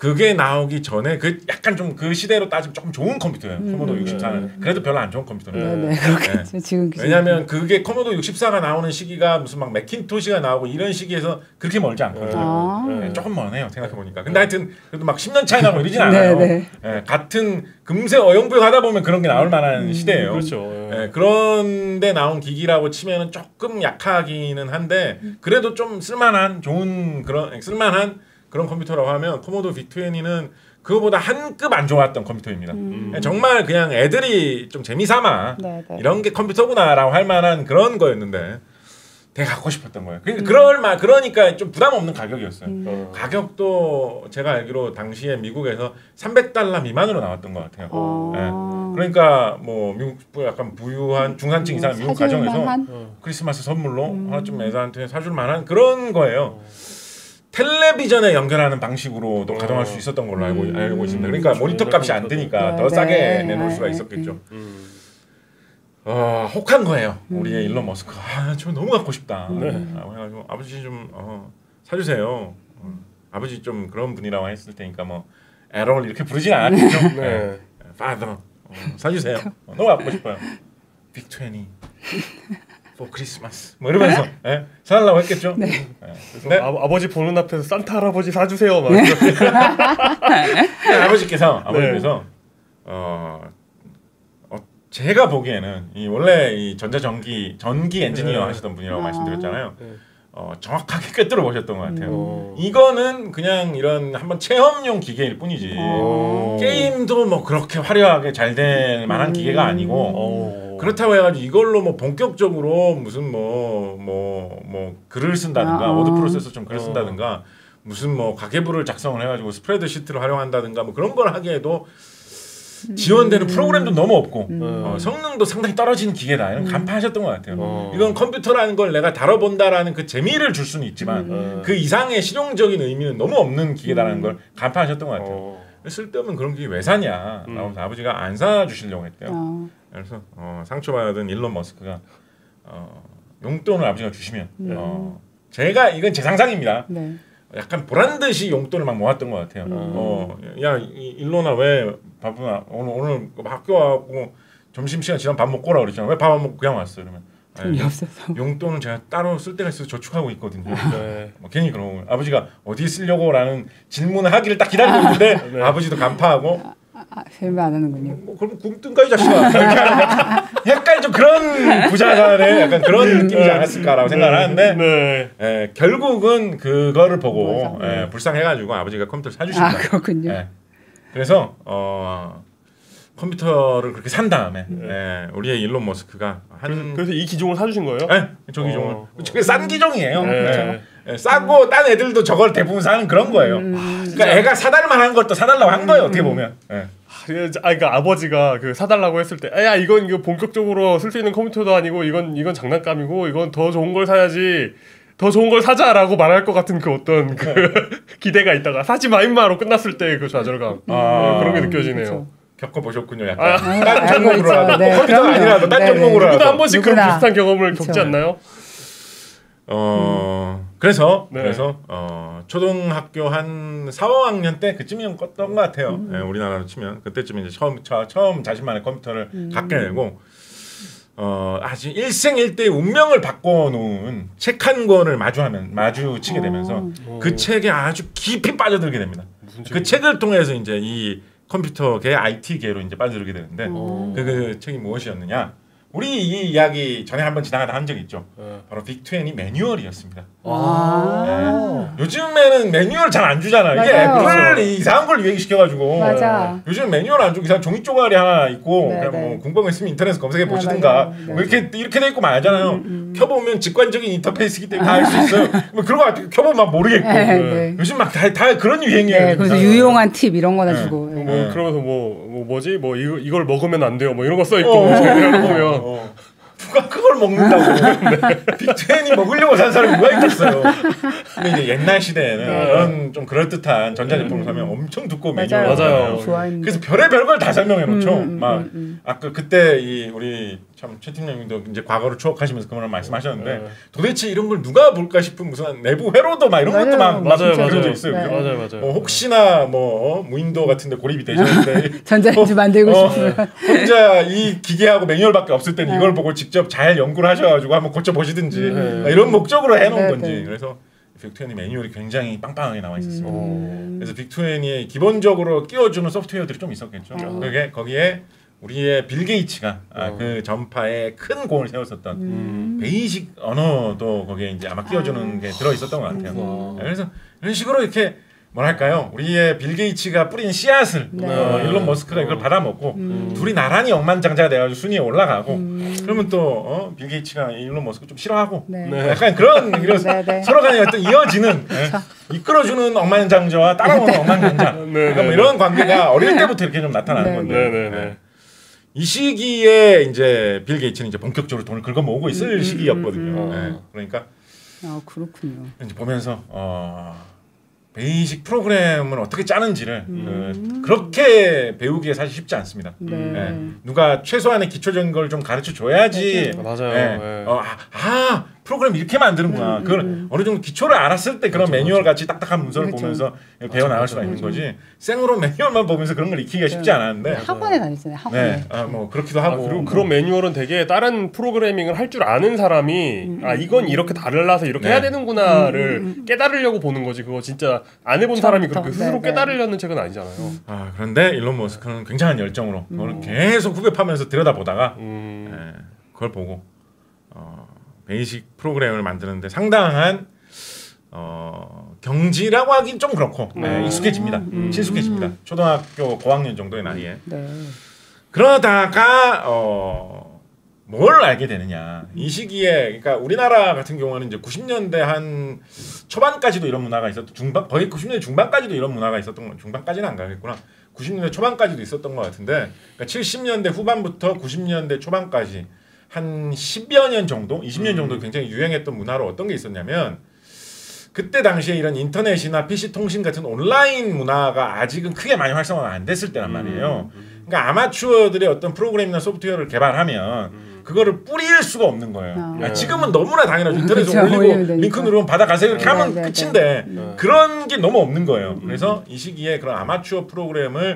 그게 나오기 전에 그 약간 좀 그 시대로 따지면 조금 좋은 컴퓨터예요. 음. 커모도 육십사는 그래도 별로 안 좋은 컴퓨터예요. 네, 네, 그렇겠죠. 지금 기준. 왜냐하면 그게 커모도 육십사가 나오는 시기가 무슨 막 맥킨토시가 나오고 이런 시기에서 그렇게 멀지 않거든요. 아. 네, 조금 머네요 생각해 보니까. 근데 하여튼 그래도 막 십 년 차이 나고 이러진 않아요. 네, 네. 네, 같은 금세 어영부영하다 보면 그런 게 나올 만한 음. 시대예요. 그렇죠. 네, 그런데 나온 기기라고 치면은 조금 약하기는 한데 그래도 좀 쓸만한 좋은 그런 쓸만한 그런 컴퓨터라고 하면 코모도 빅이십는 그거보다 한 급 안 좋았던 컴퓨터입니다. 음. 정말 그냥 애들이 좀 재미삼아 네, 네. 이런 게 컴퓨터구나라고 할 만한 그런 거였는데 되게 갖고 싶었던 거예요. 그러니까 음. 그럴 만 그러니까 좀 부담 없는 가격이었어요. 음. 어. 가격도 제가 알기로 당시에 미국에서 삼백 달러 미만으로 나왔던 것 같아요. 어. 네. 그러니까 뭐 미국 약간 부유한 중산층 이상 미국 가정에서 사줄만한? 어. 크리스마스 선물로 음. 하나쯤 애들한테 사줄 만한 그런 거예요. 텔레비전에 연결하는 방식으로도 어. 가동할 수 있었던 걸로 알고 음. 알고 있습니다. 그러니까 모니터 값이 안 드니까 네, 더 싸게 네. 내놓을 수가 네, 있었겠죠. 음. 어, 혹한 거예요. 음. 우리의 일론 머스크. 아, 저 너무 갖고 싶다. 네. 아, 그래가지고 아버지 좀 어, 사주세요. 어, 아버지 좀 그런 분이라고 했을 테니까 뭐 에러를 이렇게 부르진 않았겠죠. 네. 네. 파더 어, 사주세요. 어, 너무 갖고 싶어요. 빅20 for 크리스마스 뭐 이러면서 예? 사달라고 했겠죠. 네. 예. 그래서 네. 아, 아버지 보는 앞에서 산타 할아버지 사주세요. 막. 네. 네, 아버지께서 네. 아버지께서 어, 어 제가 보기에는 이 원래 이 전자전기 전기 엔지니어 네. 하시던 분이라고 아. 말씀드렸잖아요. 네. 어, 정확하게 꿰뚫어 보셨던 것 같아요. 어. 이거는 그냥 이런 한번 체험용 기계일 뿐이지. 어. 게임도 뭐 그렇게 화려하게 잘 될 만한 음. 기계가 아니고 어. 그렇다고 해가지고 이걸로 뭐 본격적으로 무슨 뭐 뭐 뭐 글을 쓴다든가 아. 워드 프로세서 좀 글을 어. 쓴다든가 무슨 뭐 가계부를 작성을 해가지고 스프레드 시트를 활용한다든가 뭐 그런 걸 하기에도 지원되는 프로그램도 너무 없고 음. 어, 성능도 상당히 떨어지는 기계다 이런 간파하셨던 것 같아요. 어. 이건 컴퓨터라는 걸 내가 다뤄본다라는 그 재미를 줄 수는 있지만 음. 그 이상의 실용적인 의미는 너무 없는 기계다라는 걸 간파하셨던 것 같아요. 어. 쓸데없는 그런 기계 왜 사냐? 음. 라고 아버지가 안 사주시려고 했대요. 어. 그래서 어, 상처받은 일론 머스크가 어, 용돈을 아버지가 주시면 음. 어, 제가 이건 제 상상입니다. 네. 약간 보란 듯이 용돈을 막 모았던 것 같아요. 음. 어, 야 이- 일론아 왜 바쁘나 오늘 오늘 학교 와고 점심 시간 지나면 밥 먹고 오라 그랬잖아. 왜 밥 안 먹고 그냥 왔어? 이러면 돈이 아니, 없어서. 용돈은 제가 따로 쓸 데가 있어서 저축하고 있거든요. 네. 뭐 괜히 그런 거. 아버지가 어디에 쓰려고라는 질문을 하기를 딱 기다리고 있는데 네. 아버지도 간파하고 아, 설명 안 하는군요. 뭐 그럼 굶든가 이 자식아 이렇게 하는 약간 좀 그런 부자간의 약간 그런 느낌이지 않았을까라고 생각을 하는데 네. 예, 결국은 그거를 보고 뭐죠? 예, 불쌍해가지고 아버지가 컴퓨터를 아 사주십니다. 그렇군요. 예. 그래서 어, 컴퓨터를 그렇게 산 다음에 네. 예, 우리의 일론 머스크가 한 그래서 이 기종을 사주신 거예요? 예, 저 기종을 어. 저게 싼 기종이에요. 네. 예. 예, 싸고 딴 애들도 저걸 대부분 사는 그런 거예요. 음. 그러니까 애가 사달 만한 걸 또 사달라고 한 거예요. 어떻게 보면. 예. 아, 그러니까 아버지가 그 사달라고 했을 때, 야 이건 이거 본격적으로 쓸 수 있는 컴퓨터도 아니고 이건 이건 장난감이고 이건 더 좋은 걸 사야지. 더 좋은 걸 사자라고 말할 것 같은 그 어떤 그 기대가 있다가 사지 마 임마로 끝났을 때 그 좌절감 아, 어, 그런 게 느껴지네요. 그렇죠. 겪어보셨군요. 약간 아, 딴 알고 종목으로라도 있죠. 네, 컴퓨터가 그럼요. 아니라도 딴 네, 종목으로라도. 누구도 한 번씩 그런 누구나. 비슷한 경험을 그쵸. 겪지 않나요? 어 그래서 네. 그래서 어 초등학교 한 사, 오학년 때 그쯤이면 껐던 것 같아요. 예, 우리나라로 치면 그때쯤 이제 처음 처, 처음 자신만의 컴퓨터를 갖게 되고 어 아주 일생일대의 운명을 바꿔놓은 책 한 권을 마주하면 마주치게 되면서 어. 그 책에 아주 깊이 빠져들게 됩니다. 무슨 그 책을 통해서 이제 이 컴퓨터계 아이티계로 이제 빠져들게 되는데 어. 그, 그 책이 무엇이었느냐? 우리 이 이야기 전에 한번 지나가다 한 적이 있죠. 네. 바로 빅이십 매뉴얼이었습니다. 아. 요즘에는 매뉴얼 잘 안 주잖아. 이게 맞아요. 애플 이상한 걸 유행시켜가지고. 맞아. 요즘 매뉴얼 안 주고 이상 종이 쪼가리 하나 있고 네, 그냥 네. 뭐 궁금한 거 있으면 인터넷 검색해 네, 보시든가 맞아요. 뭐 네. 이렇게 이렇게 돼 있고 말잖아요. 음, 음. 켜보면 직관적인 인터페이스이기 때문에 다 알 수 있어요. 뭐 그런 거 같아요. 켜보면 막 모르겠고. 네, 네. 요즘 막 다 다 그런 유행이에요. 네, 요즘 그래서 이상한 거. 유용한 팁 이런 거나 네. 주고. 뭐 네. 네. 그러면서 뭐, 뭐 뭐지 뭐 이거 이걸 먹으면 안 돼요 뭐 이런 거 써 있고 어, 이런 거 어, 보면 어. 누가 그걸 먹는다고 빅텐이 먹으려고 산 사람이 누가 있겠어요. 근데 이제 옛날 시대에는 네. 그런 좀 그럴듯한 전자제품을 사면 엄청 두꺼운 맞아요. 매뉴얼 맞아요. 좋아했는데. 그래서 별의별 걸 다 설명해 놓죠. 음, 음, 막 음, 음. 아까 그때 이 우리 참 최 팀장님도 이제 과거를 추억하시면서 그런 말씀하셨는데 네. 도대체 이런 걸 누가 볼까 싶은 무슨 내부 회로도 막 이런 맞아요. 것도 막 맞아요, 그런 맞아요. 적 있어요. 네. 그죠? 맞아요, 맞아요. 뭐 혹시나 뭐 어, 무인도 같은데 고립이 되셨는데 전자레인지 만들고 어, 싶으면 혼자 이 기계하고 매뉴얼밖에 없을 때는 네. 이걸 보고 직접 잘 연구를 하셔가지고 한번 고쳐 보시든지 네. 이런 목적으로 해놓은 네, 건지 네. 그래서 빅투엔이 매뉴얼이 굉장히 빵빵하게 나와 있었어요. 오. 그래서 빅투엔이 기본적으로 끼워주는 소프트웨어들이 좀 있었겠죠. 어. 그게 거기에 우리의 빌 게이츠가 아, 어. 그 전파에 큰 공을 세웠었던 음. 베이직 언어도 거기에 이제 아마 끼워주는 게 들어 있었던 것 같아요. 와. 그래서 이런 식으로 이렇게 뭐랄까요, 우리의 빌 게이츠가 뿌린 씨앗을 네. 어, 일론 머스크가 이걸 받아먹고 둘이 나란히 억만장자가 돼가지고 순위에 올라가고 그러면 또 어, 빌 게이츠가 일론 머스크 좀 싫어하고 네. 네. 약간 그런 이런 네, 네. 서로 간에 어떤 이어지는 예, 이끌어주는 억만장자와 따라오는 억만장자 네, 그러니까 뭐 네. 이런 관계가 어릴 때부터 이렇게 좀 나타나는 네, 건데 네, 네, 예. 네. 이 시기에 이제 빌 게이츠는 이제 본격적으로 돈을 긁어 모으고 있을 음, 시기였거든요. 음, 음. 예. 그러니까 아 그렇군요. 이제 보면서 어, 베이직 프로그램을 어떻게 짜는지를 그, 그렇게 배우기에 사실 쉽지 않습니다. 네. 예. 누가 최소한의 기초적인 걸 좀 가르쳐 줘야지. 맞아요. 예. 네. 어, 아, 아 프로그램 이렇게 만드는구나. 그걸 어느 정도 기초를 알았을 때 그런 맞아, 매뉴얼 같이 딱딱한 문서를 그렇죠. 보면서 배워 나갈 수가 있는 거지. 생으로 매뉴얼만 보면서 그런 걸 익히기가 쉽지 않았는데. 학원에 다녔잖아요. 학원에. 네, 아, 뭐 그렇기도 아, 하고. 그리고 그런 매뉴얼은 되게 다른 프로그래밍을 할 줄 아는 사람이 아 이건 이렇게 달라서 이렇게 네. 해야 되는구나를 깨달으려고 보는 거지. 그거 진짜 안 해본 사람이 그렇게 네, 스스로 네. 깨달으려는 책은 아니잖아요. 아 그런데 일론 머스크는 굉장한 열정으로 그걸 계속 후벼파면서 들여다보다가 음. 예, 그걸 보고 어, 베이직 프로그램을 만드는데 상당한 어, 경지라고 하긴 좀 그렇고 예, 익숙해집니다. 친숙해집니다. 초등학교 고학년 정도의 나이에. 네. 그러다가 어, 뭘 알게 되느냐. 이 시기에 그러니까 우리나라 같은 경우는 이제 구십 년대 한 초반까지도 이런 문화가 있었던 중반 거의 구십 년대 중반까지도 이런 문화가 있었던 거 중반까지는 안 가겠구나. 구십 년대 초반까지도 있었던 것 같은데 그러니까 칠십 년대 후반부터 구십 년대 초반까지 한 십여 년 정도, 이십 년 정도 굉장히 유행했던 문화로 어떤 게 있었냐면 그때 당시에 이런 인터넷이나 피씨 통신 같은 온라인 문화가 아직은 크게 많이 활성화가 안 됐을 때란 말이에요. 그러니까 아마추어들의 어떤 프로그램이나 소프트웨어를 개발하면 그거를 뿌릴 수가 없는 거예요. 아. 아, 지금은 너무나 당연하죠. 인터넷에 그렇죠. 올리면 올리고 되니까. 링크 누르면 받아가세요 이렇게 네, 하면 네, 네. 끝인데 네. 그런 게 너무 없는 거예요. 그래서 이 시기에 그런 아마추어 프로그램을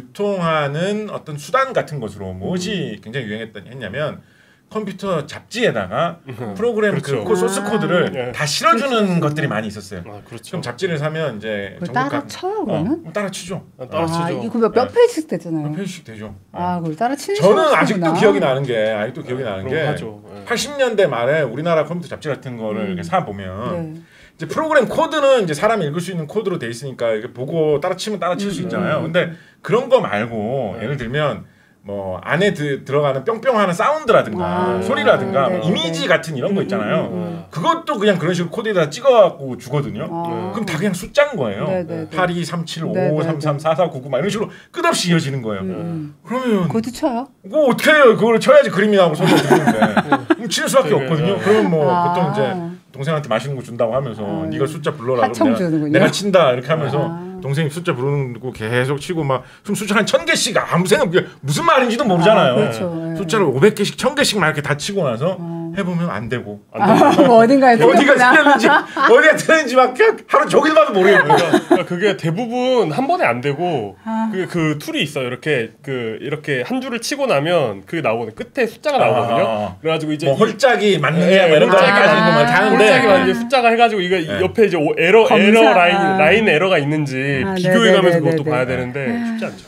유통하는 어떤 수단 같은 것으로 무엇이 굉장히 유행했던 했냐면 컴퓨터 잡지에다가 프로그램 그렇죠. 그 코- 소스 코드를 네. 다 실어주는 그렇죠. 것들이 많이 있었어요. 아 그렇죠. 그럼 잡지를 사면 이제 그걸 전국 따라 각- 쳐요 어, 그러면? 그럼 따라 치죠. 아, 따라 아 치죠. 이거 몇, 몇 네. 페이지씩 되잖아요. 몇 페이지씩 되죠. 아 그걸 따라 치는 저는 수가 아직도 없구나. 기억이 나는 게 아직도 기억이 나는 그런 거 게 하죠. 예. 팔십 년대 말에 우리나라 컴퓨터 잡지 같은 거를 이렇게 사 보면 네. 이제 프로그램 코드는 이제 사람이 읽을 수 있는 코드로 돼 있으니까 이게 보고 따라치면 따라칠 수 있잖아요. 근데 그런 거 말고 예를 들면 뭐 안에 드, 들어가는 뿅뿅하는 사운드라든가 아, 소리라든가 네, 뭐 네, 이미지 네. 같은 이런 거 있잖아요. 음. 그것도 그냥 그런 식으로 코드에다 찍어갖고 주거든요. 아. 그럼 다 그냥 숫자인 거예요. 네, 네, 네. 팔 이 삼 칠 오 네, 네, 삼 삼 사 사 구 구 막 이런 식으로 끝없이 이어지는 거예요. 음. 그러면 그것도 쳐요? 그거 어떻게 해요? 그걸 쳐야지 그림이 나오고 소리가 들리는데 그럼 칠 수밖에 되게, 없거든요. 네. 그러면 뭐 아. 보통 이제 동생한테 맛있는 거 준다고 하면서 아. 네가 숫자 불러라 하청 그러면 내가, 주는군요. 내가 친다 이렇게 하면서 아. 동생이 숫자 부르는 거 계속 치고 막 그럼 숫자 한 천 개씩 아무 생각 없이 무슨 말인지도 모르잖아요. 아, 그렇죠. 예. 숫자를 오백 개씩 천 개씩 막 이렇게 다 치고 나서 해보면 안 되고 아, 뭐 어딘가에 어디가 틀렸구나. 틀렸는지 어디가 틀렸는지 막 그냥 하루 종일 봐도 모르겠고 그러니까 그게 대부분 한 번에 안 되고 아. 그, 그 툴이 있어요. 이렇게 그 이렇게 한 줄을 치고 나면 그게 나오거든. 끝에 숫자가 나오거든요. 아. 그래가지고 이제 뭐 홀짝이 맞느냐 예, 뭐 이런 거 홀짝이 따지고 막 이렇게 맞느냐. 하는데 홀짝이 맞는 숫자가 해가지고 이거 네. 옆에 이제 오- 에러 검사. 에러 라인 아. 라인 에러가 있는지 아, 비교해가면서 네네네네네. 그것도 봐야 되는데 쉽지 않죠.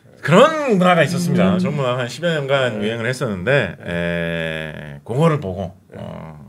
그런 문화가 있었습니다. 그런 문화가 한 십여 년간 유행을 했었는데 에, 그거를 보고 어,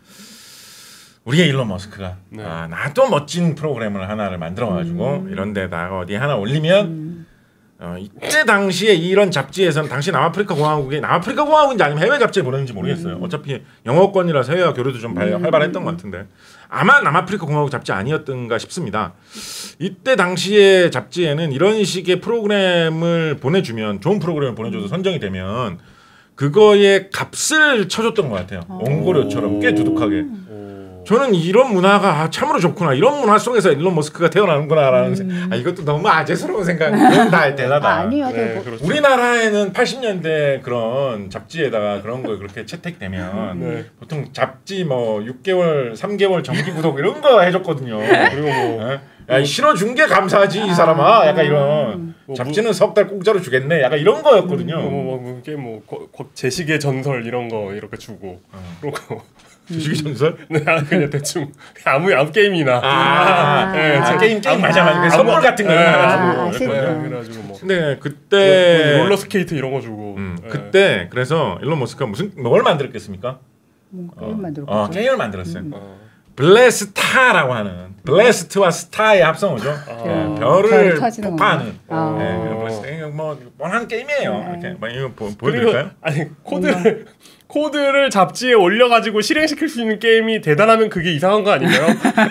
우리의 일론 머스크가 네. 아, 나도 멋진 프로그램을 하나를 만들어가지고 이런 데다가 어디 하나 올리면 어, 이때 당시에 이런 잡지에서는 당시 남아프리카 공화국이 남아프리카 공화국인지 아니면 해외 잡지에 보냈는지 모르겠어요. 어차피 영어권이라서 해외와 교류도 좀 발- 활발했던 것 같은데 아마 남아프리카 공화국 잡지 아니었던가 싶습니다. 이때 당시에 잡지에는 이런 식의 프로그램을 보내주면 좋은 프로그램을 보내줘서 선정이 되면 그거에 값을 쳐줬던 것 같아요. 옹고료처럼 꽤 두둑하게. 오. 저는 이런 문화가 아, 참으로 좋구나. 이런 문화 속에서 일론 머스크가 태어나는구나라는 음. 아 이것도 너무 아재스러운 생각. 그건 다 대단하다. 아, 아니요. 네, 뭐. 그렇죠. 우리나라에는 팔십 년대 그런 잡지에다가 그런 거 그렇게 채택되면 네. 보통 잡지 뭐 육 개월, 삼 개월 정기 구독 이런 거 해줬거든요. 그리고 뭐 네? 야, 실어준 게 감사하지 이 사람아. 약간 이런 잡지는 석 달 공짜로 주겠네. 약간 이런 거였거든요. 뭐, 뭐, 이게 뭐 제식의 전설 이런 거 이렇게 주고 어. 그러고 주식의 전설? 네, 그냥 대충 아무 아무 게임이나 아, 네, 아, 제- 게임 게임 아, 맞아 맞아. 아, 선물 같은 거 아, 해가지고 아, 그랬거든요. 네, 그래가지고 뭐 근데 그때 롤러 스케이트 이런 거 주고 음, 네. 그때 그래서 일론 머스크가 무슨 뭘 만들었겠습니까? 뭐 게임 만들었죠. 어, 게임을 만들었어요. 어. 블레스타라고 하는 블레스트와 스타의 합성어죠. 아. 예, 별을 별이 터지는 폭파하는 아. 예, 블레스타. 이거 뭐 뻔한 게임이에요. 네. 이렇게 막 이거 보, 그리고 보여드릴까요? 아니 코드를 코드를 잡지에 올려가지고 실행시킬 수 있는 게임이 대단하면 그게 이상한 거 아닌가요?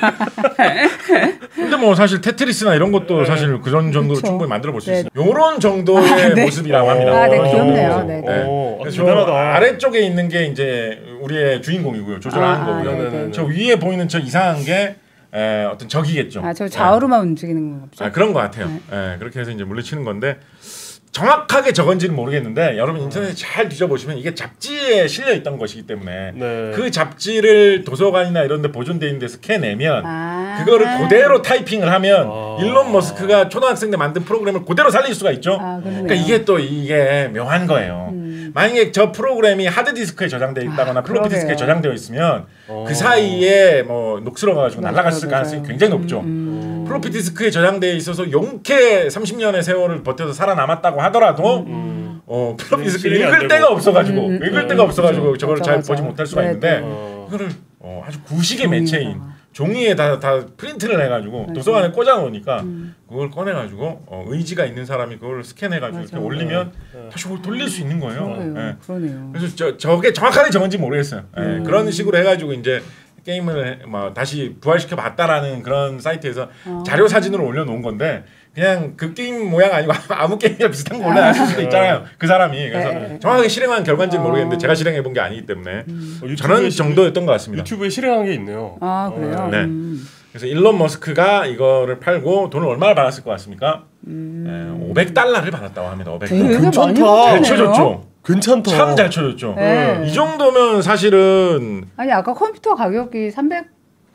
근데 뭐 사실 테트리스나 이런 것도 사실 그런 정도로 그쵸. 충분히 만들어 볼 수 네. 있어요. 요런 정도의 모습이라고 합니다. 아, 네, 요런 귀엽네요. 정도. 네, 네. 네. 오, 아, 그래서 저 대단하다. 아래쪽에 있는 게 이제 우리의 주인공이고요. 조절하는 아, 거고요. 네, 네. 저 위에 보이는 저 이상한 게 에, 어떤 적이겠죠. 아, 저 좌우로만 움직이는 건가 보죠. 아, 그런 것 같아요. 예, 그렇게 해서 이제 물리치는 건데 정확하게 적은지는 모르겠는데 여러분 인터넷에 잘 뒤져보시면 이게 잡지에 실려 있던 것이기 때문에 네. 그 잡지를 도서관이나 이런 데 보존되어 있는 데서 캐내면 아. 그거를 그대로 타이핑을 하면 아. 일론 머스크가 초등학생 때 만든 프로그램을 그대로 살릴 수가 있죠. 아, 그러네요. 그러니까 이게 또 이게 묘한 거예요. 음. 만약에 저 프로그램이 하드디스크에 저장되어 있다거나 아, 플로피 디스크에 그러게요. 저장되어 있으면 어. 그 사이에 뭐 녹슬어가지고 맞아요, 날아갔을 맞아요. 가능성이 굉장히 높죠. 음. 플로피 디스크에 저장되어 있어서 용케 삼십 년의 세월을 버텨서 살아남았다고 하더라도 음. 어, 플로피 디스크 실행이 안 읽을 되고. 데가 없어가지고 음, 음, 읽을 음, 데가 음, 없어가지고 그렇죠. 저걸 맞아, 잘 맞아. 보지 못할 수가 네, 있는데 네. 어. 이거를 어, 아주 구식의 종이에다가. 매체인 종이에 다, 다 프린트를 해가지고 맞아. 도서관에 꽂아 놓으니까 음. 그걸 꺼내가지고 어, 의지가 있는 사람이 그걸 스캔해가지고 맞아. 이렇게 올리면 네. 다시 그걸 돌릴 수 있는 거예요. 그러네요. 예. 그러네요. 그래서 저 저게 정확하게 적은지 모르겠어요. 예, 음. 그런 식으로 해가지고 이제 게임을 해- 뭐 다시 부활시켜 봤다라는 그런 사이트에서 어. 자료 사진으로 올려놓은 건데 그냥 그 게임 모양 아니고 아무 게임이나 비슷한 거 올려놨을 수도 있잖아요. 그 사람이 그래서 네. 정확하게 실행한 결과인지는 어. 모르겠는데 제가 실행해 본 게 아니기 때문에 어, 유튜브에 저런 시- 정도였던 것 같습니다. 유튜브에 실행한 게 있네요. 아, 그래요? 네. 음. 그래서 일론 머스크가 이거를 팔고 돈을 얼마나 받았을 것 같습니까? 네, 오백 달러를 받았다고 합니다. 오백 달러. 되게 괜찮다. 많이 잘 받았네요. 쳐줬죠. 괜찮다. 참 잘 쳐줬죠. 네. 이 정도면 사실은 아니 아까 컴퓨터 가격이 삼백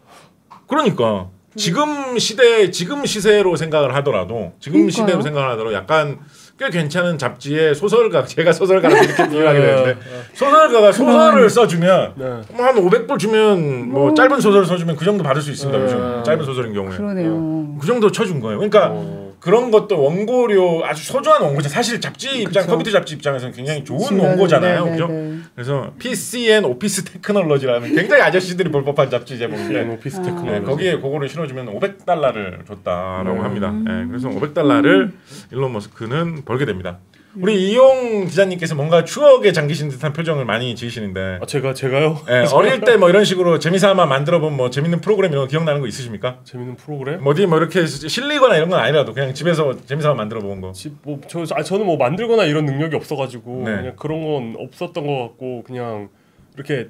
그러니까 지금 시대 지금 시세로 생각을 하더라도 지금 그러니까요. 시대로 생각을 하더라도 약간 꽤 괜찮은 잡지의 소설가 제가 소설가라서 이렇게 비유하게 되는데 소설가가 소설을 써주면 네. 뭐 한 오백 불 주면 뭐 뭐. 짧은 소설 써주면 그 정도 받을 수 있습니다. 네. 요즘 짧은 소설인 경우에 그러네요. 그 정도 쳐준 거예요. 그러니까 어. 그런 것도 원고료 아주 소중한 원고죠. 사실 잡지 입장 그쵸. 컴퓨터 잡지 입장에서는 굉장히 좋은 지금, 원고잖아요. 네, 그죠? 네, 네. 그래서 피씨 앤 오피스 테크놀로지라는 굉장히 아저씨들이 볼 법한 잡지 제목인데 오피스 아. 테크놀로지. 네, 거기에 그거를 실어주면 오백 달러를 줬다라고 음. 합니다. 네, 그래서 오백 달러를 일론 머스크는 벌게 됩니다. 우리 이용 기자님께서 뭔가 추억에 잠기신 듯한 표정을 많이 지으시는데 아 제가 제가요? 네, 어릴 때 뭐 이런 식으로 재미삼아 만들어본 뭐 재밌는 프로그램 이런 거 기억나는 거 있으십니까? 재밌는 프로그램? 뭐 어디 뭐 이렇게 실리거나 이런 건 아니라도 그냥 집에서 재미삼아 만들어본 거. 뭐저 아, 저는 뭐 만들거나 이런 능력이 없어가지고 네. 그냥 그런 건 없었던 것 같고 그냥 이렇게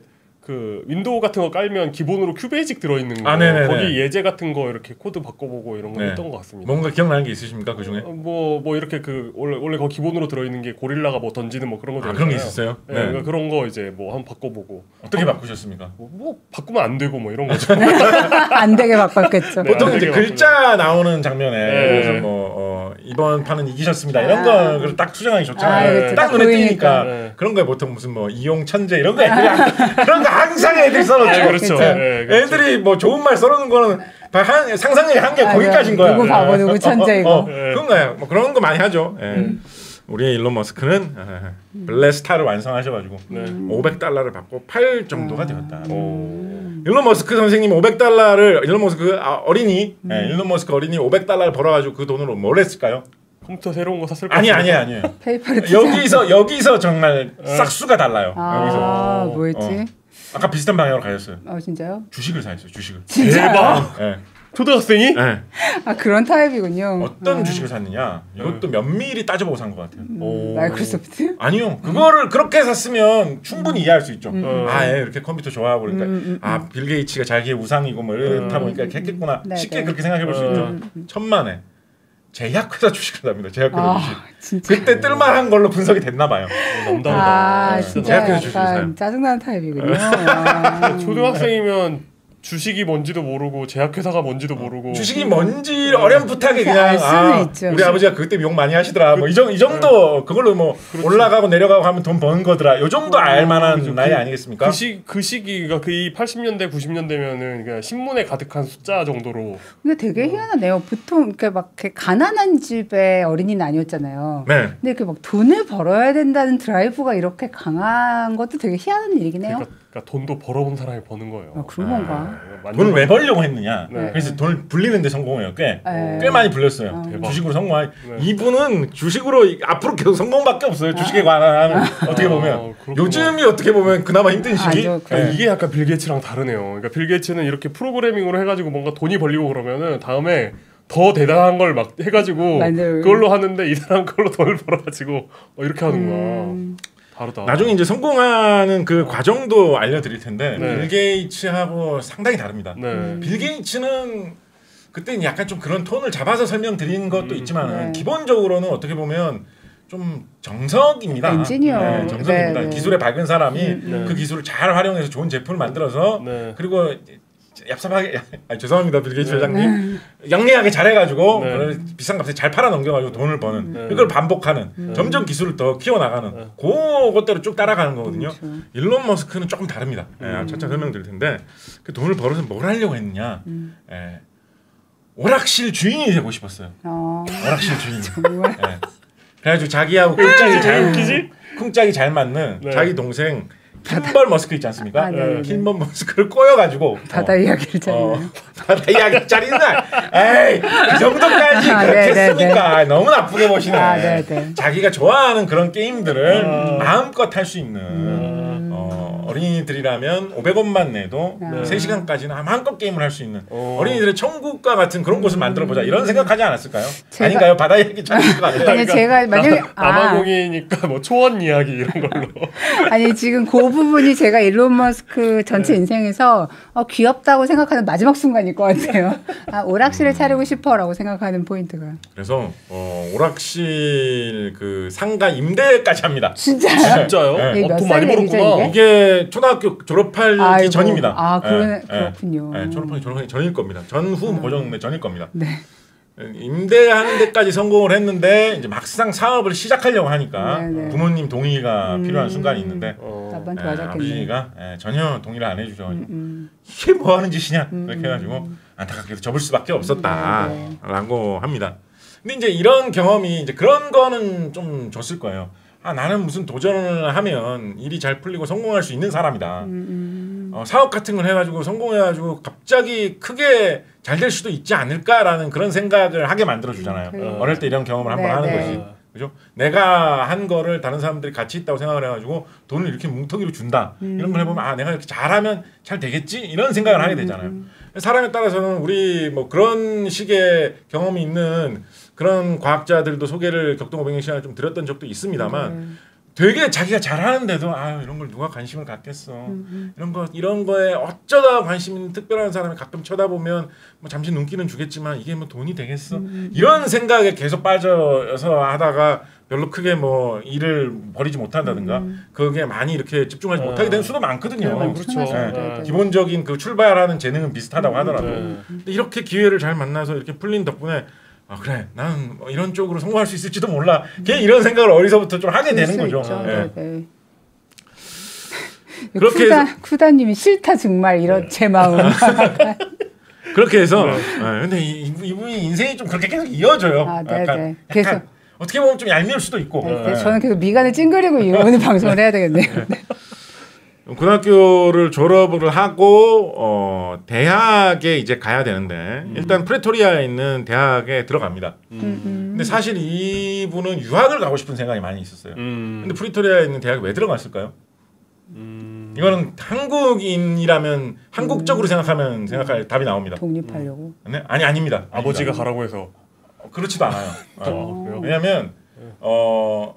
그 윈도우 같은 거 깔면 기본으로 큐베이직 들어있는 거 아, 네네네. 거기 예제 같은 거 이렇게 코드 바꿔보고 이런 거 네. 했던 것 같습니다. 뭔가 기억나는 게 있으십니까 그 중에? 뭐뭐 뭐 이렇게 그 원래 원래 거 기본으로 들어있는 게 고릴라가 뭐 던지는 뭐 그런 거 아 들어있잖아요. 그런 게 있었어요? 네, 네. 그러니까 그런 거 이제 뭐 한번 바꿔보고 어떻게 바꾸셨습니까? 뭐, 뭐 바꾸면 안 되고 뭐 이런 거죠. 안 되게 바꿨겠죠. 네. 보통 안 이제 되게 글자 나오는 장면에 네. 그래서 뭐 어, 이번 판은 이기셨습니다 이런 아. 거 딱 수정하기 아, 좋잖아요. 그렇죠. 딱 딱 눈에 보이니까. 띄니까 네. 그런 거에 보통 무슨 뭐 이용 천재 이런 거 애들이 한- 그런 거 항상 애들이 써놓죠. 네, 그렇죠. 그렇죠. 네, 그렇죠. 애들이 뭐 좋은 말 써놓는 거는 다 한, 상상력의 한계 아, 거기까지인 거야. 누구 바보 누구 천재 이거. 어, 어, 그런 거야. 뭐 그런 거 많이 하죠. 예. 음. 우리의 일론 머스크는 블레스타를 완성하셔가지고 네. 오백 달러를 받고 팔 정도가 되었다. 어. 일론 머스크 선생님 오백 달러를 일론 머스크 아, 어린이 예, 일론 머스크 어린이 오백 달러를 벌어가지고 그 돈으로 뭘 했을까요? 컴퓨터 새로운 거 샀을 것 아니 같은데. 아니 아니에요. 페이퍼를 투자. 여기서 여기서 정말 싹수가 달라요. 아, 여기서 뭐였지? 어. 아까 비슷한 방향으로 가셨어요. 어, 진짜요? 주식을 사셨어요. 주식을. 진짜. 대박. 예. 초등학생이? 네. 아 그런 타입이군요. 어떤 아. 주식을 샀느냐 이것도 면밀히 따져보고 산 것 같아요. 오. 마이크로소프트? 아니요, 그거를 그렇게 샀으면 충분히 이해할 수 있죠. 음. 아, 예, 이렇게 컴퓨터 좋아하고 그러니까 음, 음, 아, 빌 게이츠가 자기의 우상이고 뭐 이렇다 음. 보니까 이렇게 했겠구나. 네, 쉽게 네. 그렇게 생각해 볼 수 음. 있죠. 천만에 제약회사 주식을 삽니다. 제약회사 아 주식. 진짜. 그때 뜰만한 걸로 분석이 됐나 봐요. 어, 남다르다. 아 네. 진짜 제약회사 주식을 사요. 약간 짜증나는 타입이군요. 아. 초등학생이면 주식이 뭔지도 모르고 제약회사가 뭔지도 모르고 주식이 뭔지 어렴풋하게 그냥 알 수는 아, 있죠. 우리 아버지가 그때 욕 많이 하시더라. 뭐 이 정도, 이 정도 그걸로 뭐 올라가고 내려가고 하면 돈 버는 거더라. 요 정도 알 만한 그죠. 나이 그- 아니겠습니까? 그, 시, 그 시기가 그 이 팔십 년대 구십 년대면은 그냥 신문에 가득한 숫자 정도로 근데 되게 희한하네요. 보통 이렇게 막 이렇게 가난한 집의 어린이는 아니었잖아요. 네. 근데 이렇게 막 돈을 벌어야 된다는 드라이브가 이렇게 강한 것도 되게 희한한 일이긴 해요. 그러니까, 그러니까 돈도 벌어본 사람이 버는 거예요. 아, 그런 건가? 완전 돈을 왜 벌려고 했느냐? 네. 그래서 돈을 불리는데 성공해요. 꽤, 네. 꽤 많이 불렸어요. 어. 대박. 주식으로 성공한 네. 이분은 주식으로 앞으로 계속 성공밖에 없어요. 주식에 관한 어떻게 보면 아, 그렇구나. 요즘이 어떻게 보면 그나마 힘든 시기. 아주 아니, 네. 이게 약간 빌 게이츠랑 다르네요. 그러니까 빌 게이츠는 이렇게 프로그래밍으로 해가지고 뭔가 돈이 벌리고 그러면은 다음에 더 대단한 걸 막 해가지고 만들고. 그걸로 하는데 이 사람 그걸로 돈을 벌어가지고 어, 이렇게 하는구나. 음. 다르다. 나중에 이제 성공하는 그 과정도 알려드릴 텐데 네. 빌 게이츠하고 상당히 다릅니다. 네. 빌 게이츠는 그때는 약간 좀 그런 톤을 잡아서 설명드린 것도 음. 있지만은 네. 기본적으로는 어떻게 보면 좀 정석입니다. 엔지니어. 네, 정석입니다. 네, 네. 기술에 밝은 사람이 음, 그 기술을 잘 활용해서 좋은 제품을 만들어서 네. 그리고 얍삽하게 아니, 죄송합니다 빌 게이츠 네. 회장님 영리하게 잘해가지고 네. 그걸 비싼 값에 잘 팔아 넘겨가지고 돈을 버는 네. 이걸 반복하는 점점 기술을 더 키워나가는 네. 그것대로 쭉 따라가는 거거든요. 그렇죠. 일론 머스크는 조금 다릅니다. 예, 음. 차차 설명드릴 텐데 그 돈을 벌어서 뭘 하려고 했느냐? 음. 예, 오락실 주인이 되고 싶었어요. 어, 오락실 주인. 정말. 예. 그래가지고 자기하고 쿵짝이 잘 웃기지? 쿵짝이 잘 맞는 네. 자기 동생 킴벌 머스크 있지 않습니까? 아, 네네네. 킴벌 머스크를 꼬여가지고 바다 어, 이야기를 어, 잘해요. 바다 이야기 짜리는 에이 그 정도까지 아, 그렇게 네네네. 했습니까? 너무 나쁘게 보시네. 아, 네네. 자기가 좋아하는 그런 게임들을 아. 마음껏 할 수 있는 음. 어, 어린이들이라면 오백 원만 내도 네. 세 시간까지는 마음껏 게임을 할 수 있는 어. 어린이들의 천국과 같은 그런 곳을 만들어보자 이런 생각하지 않았을까요? 제가- 아닌가요? 바다 이야기 찾을 것 같아요. 아니 제가 만약에 아, 남아공이니까 뭐 초원 이야기 이런 걸로. 아니 지금 그 부분이 제가 일론 머스크 전체 네. 인생에서 어, 귀엽다고 생각하는 마지막 순간일 것 같아요. 아 오락실을 차리고 싶어라고 생각하는 포인트가. 그래서 어, 오락실 그 상가 임대까지 합니다. 진짜. 진짜요? 네. 이게 어, 몇 돈 많이 살 얘기죠, 벌었구나. 이게? 이게 초등학교 졸업하기 아이고. 전입니다. 아, 그러네- 예, 예. 그렇군요. 예, 졸업하기 졸업하기 전일 겁니다. 전후 고정 전일 겁니다. 네. 임대하는 데까지 성공을 했는데 이제 막상 사업을 시작하려고 하니까 네네. 부모님 동의가 음. 필요한 순간이 있는데 어. 나한테 예, 맞았겠네. 아버지가 예, 전혀 동의를 안 해주죠. 음, 음. 이게 뭐 하는 짓이냐 음. 이렇게 해가지고 안타깝게도 접을 수밖에 네, 없었다라고 합니다. 근데 이제 이런 경험이 이제 그런 거는 좀 줬을 거예요. 아 나는 무슨 도전을 하면 일이 잘 풀리고 성공할 수 있는 사람이다. 음, 어, 사업 같은 걸 해가지고 성공해가지고 갑자기 크게 잘 될 수도 있지 않을까라는 그런 생각을 하게 만들어 주잖아요. 음, 어릴 때 이런 경험을 한번 네, 하는 네. 거지. 그죠? 내가 한 거를 다른 사람들이 가치 있다고 생각을 해가지고 돈을 이렇게 뭉텅이로 준다. 이런 걸 해보면 아 내가 이렇게 잘하면 잘 되겠지 이런 생각을 하게 되잖아요. 사람에 따라서는 우리 뭐 그런 식의 경험이 있는 그런 과학자들도 소개를 격동오백년 시간에 좀 드렸던 적도 있습니다만 네. 되게 자기가 잘하는데도 아 이런 걸 누가 관심을 갖겠어 이런 거 이런 거에 어쩌다 관심 있는 특별한 사람이 가끔 쳐다보면 뭐 잠시 눈길은 주겠지만 이게 뭐 돈이 되겠어 이런 생각에 계속 빠져서 하다가 별로 크게 뭐 일을 벌이지 못한다든가 그게 많이 이렇게 집중하지 어. 못하게 되는 수도 많거든요. 네, 그렇죠. 맞죠. 네. 네, 네. 기본적인 그 출발하는 재능은 비슷하다고 하더라도 네. 근데 이렇게 기회를 잘 만나서 이렇게 풀린 덕분에 아 그래 나는 뭐 이런 쪽으로 성공할 수 있을지도 몰라 걔 이런 생각을 어리서부터 좀 하게 되는 그럴 거죠. 수 있죠. 예. 네, 네. 그렇게 쿠다, 해서- 쿠다님이 싫다 정말 이런 제 마음. 그렇게 해서 네. 예, 근데 이, 이분- 이분이 인생이 좀 그렇게 계속 이어져요. 아, 네, 약간, 네. 약간 계속. 어떻게 보면 좀 얄미울 수도 있고 네, 예. 저는 계속 미간을 찡그리고 이 오늘 방송을 해야 되겠네요. 네. 고등학교를 졸업을 하고 어, 대학에 이제 가야 되는데 음. 일단 프레토리아에 있는 대학에 들어갑니다. 음, 음. 근데 사실 이분은 유학을 가고 싶은 생각이 많이 있었어요. 음. 근데 프리토리아에 있는 대학에 왜 들어갔을까요? 음. 이거는 한국인이라면 한국적으로 생각하면 생각할 답이 나옵니다. 독립하려고. 네? 아니 아닙니다. 아버지가 아닙니다. 가라고 해서. 어, 그렇지도 않아요. 어. 아, 그래요? 왜냐하면 어,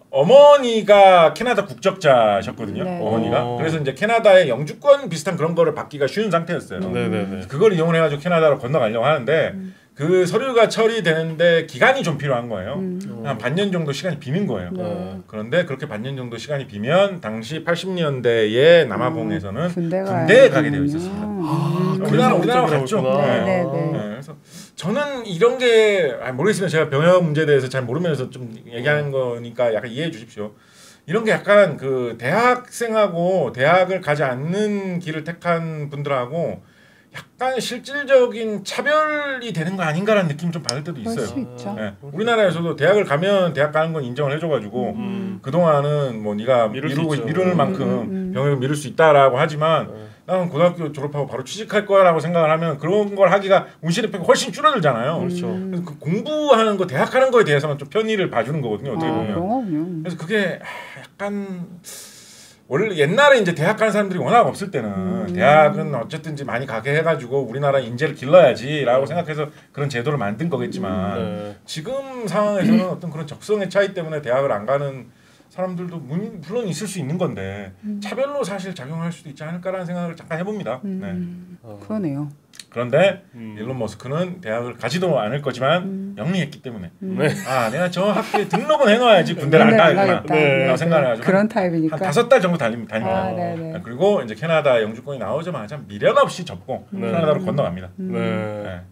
어머니가 캐나다 국적자셨거든요. 네. 어머니가. 어. 그래서 이제 캐나다의 영주권 비슷한 그런 거를 받기가 쉬운 상태였어요. 네네네. 그걸 이용을 해가지고 캐나다로 건너가려고 하는데 음. 그 서류가 처리되는데 기간이 좀 필요한 거예요. 음. 한 반년 정도 시간이 비는 거예요. 네. 그런데 그렇게 반년 정도 시간이 비면 당시 팔십 년대의 남아공에서는 군대가 군대에 가게 되어 있군요. 있었습니다. 음. 우리나라 우리나라 그래서 같죠. 그렇구나. 네. 네, 네. 네, 그래서 저는 이런 게 아, 모르겠으면 제가 병역 문제에 대해서 잘 모르면서 좀 얘기하는 거니까 약간 이해해 주십시오. 이런 게 약간 그 대학생하고 대학을 가지 않는 길을 택한 분들하고 약간 실질적인 차별이 되는 거 아닌가라는 느낌 좀 받을 때도 그럴 수 있어요. 있죠. 네. 우리나라에서도 대학을 가면 대학 가는 건 인정을 해줘가지고 음. 그 동안은 뭐 네가 미룰 수 미루고 있죠. 미루는 만큼 음, 음, 음. 병역을 미룰 수 있다라고 하지만 네. 나는 고등학교 졸업하고 바로 취직할 거라고 생각을 하면 그런 걸 하기가 운신의 폐가 훨씬 줄어들잖아요. 그렇죠. 음. 그래서 그 공부하는 거 대학 가는 거에 대해서만 좀 편의를 봐주는 거거든요. 어떻게 아, 보면. 그런 거군요. 그래서 그게 약간 원래 옛날에 이제 대학 가는 사람들이 워낙 없을 때는 음. 대학은 어쨌든지 많이 가게 해가지고 우리나라 인재를 길러야지라고 생각해서 그런 제도를 만든 거겠지만 네. 지금 상황에서는 어떤 그런 적성의 차이 때문에 대학을 안 가는 사람들도 문- 물론 있을 수 있는 건데 차별로 사실 작용할 수도 있지 않을까라는 생각을 잠깐 해봅니다. 네. 음. 어. 그러네요. 그런데 음. 일론 머스크는 대학을 가지도 않을 거지만 음. 영리했기 때문에 네. 아 내가 저 학교에 등록은 해놔야지 군대를 안 군대를 안 가겠구나 가겠다. 네. 라고 생각을 해가지고 그런 한 타입이니까. 다섯 달 정도 달립, 다닙니다. 아, 네네. 그리고 이제 캐나다 영주권이 나오자마자 미련 없이 접고 네. 캐나다로 건너갑니다. 음. 네. 네.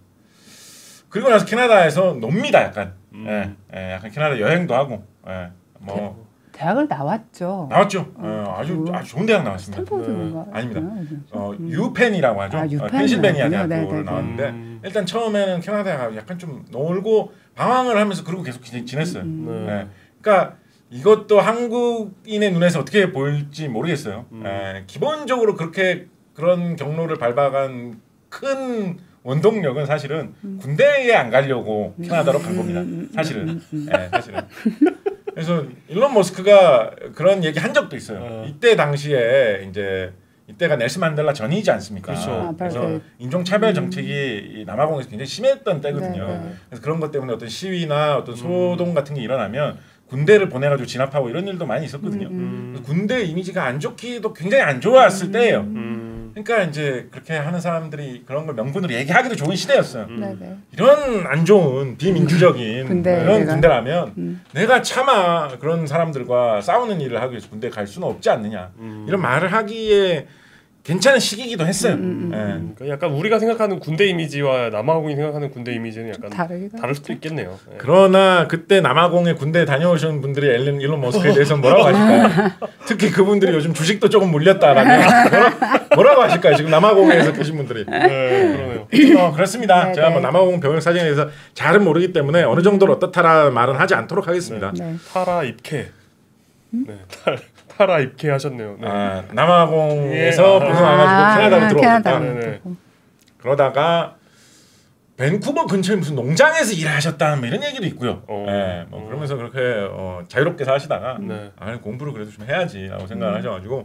그리고 나서 캐나다에서 놉니다, 약간. 음. 예, 예, 약간 캐나다 여행도 하고, 예, 뭐 대학을 나왔죠. 나왔죠. 어, 아주 뭐. 아주 좋은 대학 나왔습니다. 스탠포드인가? 아닙니다. 음. 어, 유펜이라고 하죠. 아, 어, 유펜 펜실베니아 나왔군요. 대학교를 네네네. 나왔는데 음. 일단 처음에는 캐나다가 약간 좀 놀고 방황을 하면서 그러고 계속 지- 지냈어요. 음. 네. 예. 그러니까 이것도 한국인의 눈에서 어떻게 보일지 모르겠어요. 음. 예, 기본적으로 그렇게 그런 경로를 밟아간 큰 원동력은 사실은 군대에 안 가려고 캐나다로 간 겁니다. 사실은. 예, 사실은. 그래서 일론 머스크가 그런 얘기 한 적도 있어요. 어. 이때 당시에 이제 이때가 넬슨 만델라 전이지 않습니까? 그렇죠. 아, 그래서 perfect. 인종차별 정책이 이 남아공에서 굉장히 심했던 때거든요. 네, 네. 그래서 그런 것 때문에 어떤 시위나 어떤 소동 같은 게 일어나면 군대를 보내가지고 진압하고 이런 일도 많이 있었거든요. 음. 그래서 군대 이미지가 안 좋기도 굉장히 안 좋았을 때예요. 음. 그러니까 이제 그렇게 하는 사람들이 그런 걸 명분으로 얘기하기도 좋은 시대였어요. 음. 네네. 이런 안 좋은 비민주적인 군대, 이런 내가. 군대라면 음. 내가 차마 그런 사람들과 싸우는 일을 하기 위해서 군대에 갈 수는 없지 않느냐 음. 이런 말을 하기에 괜찮은 시기이기도 했어요. 음, 음, 예. 그러니까 약간 우리가 생각하는 군대 이미지와 남아공이 생각하는 군대 이미지는 약간 다르기도 다를 수도 있겠네요. 네. 그러나 그때 남아공에 군대 다녀오신 분들이 엘렌 일론 머스크에 대해서 뭐라고 하실까요? 특히 그분들이 요즘 주식도 조금 물렸다라면 뭐라, 뭐라고 하실까요? 지금 남아공에서 계신 분들이. 네, 그러네요. 어, 그렇습니다. 네, 제가 뭐 네. 남아공 병역 사정에 대해서 잘은 모르기 때문에 어느 정도로 어떻다라 말은 하지 않도록 하겠습니다. 네. 타라 입케. 네, 탈, 타라 입케 하셨네요. 네. 아, 남아공에서 예. 벗어나가지고 아, 캐나다로 들어오겠다. 캐나다로 네네. 들어오고. 그러다가 밴쿠버 근처에 무슨 농장에서 일을 하셨다 뭐 이런 얘기도 있고요. 어. 예, 뭐 그러면서 그렇게 어, 자유롭게 사시다가 네. 아, 공부를 그래도 좀 해야지라고 생각을 하셔가지고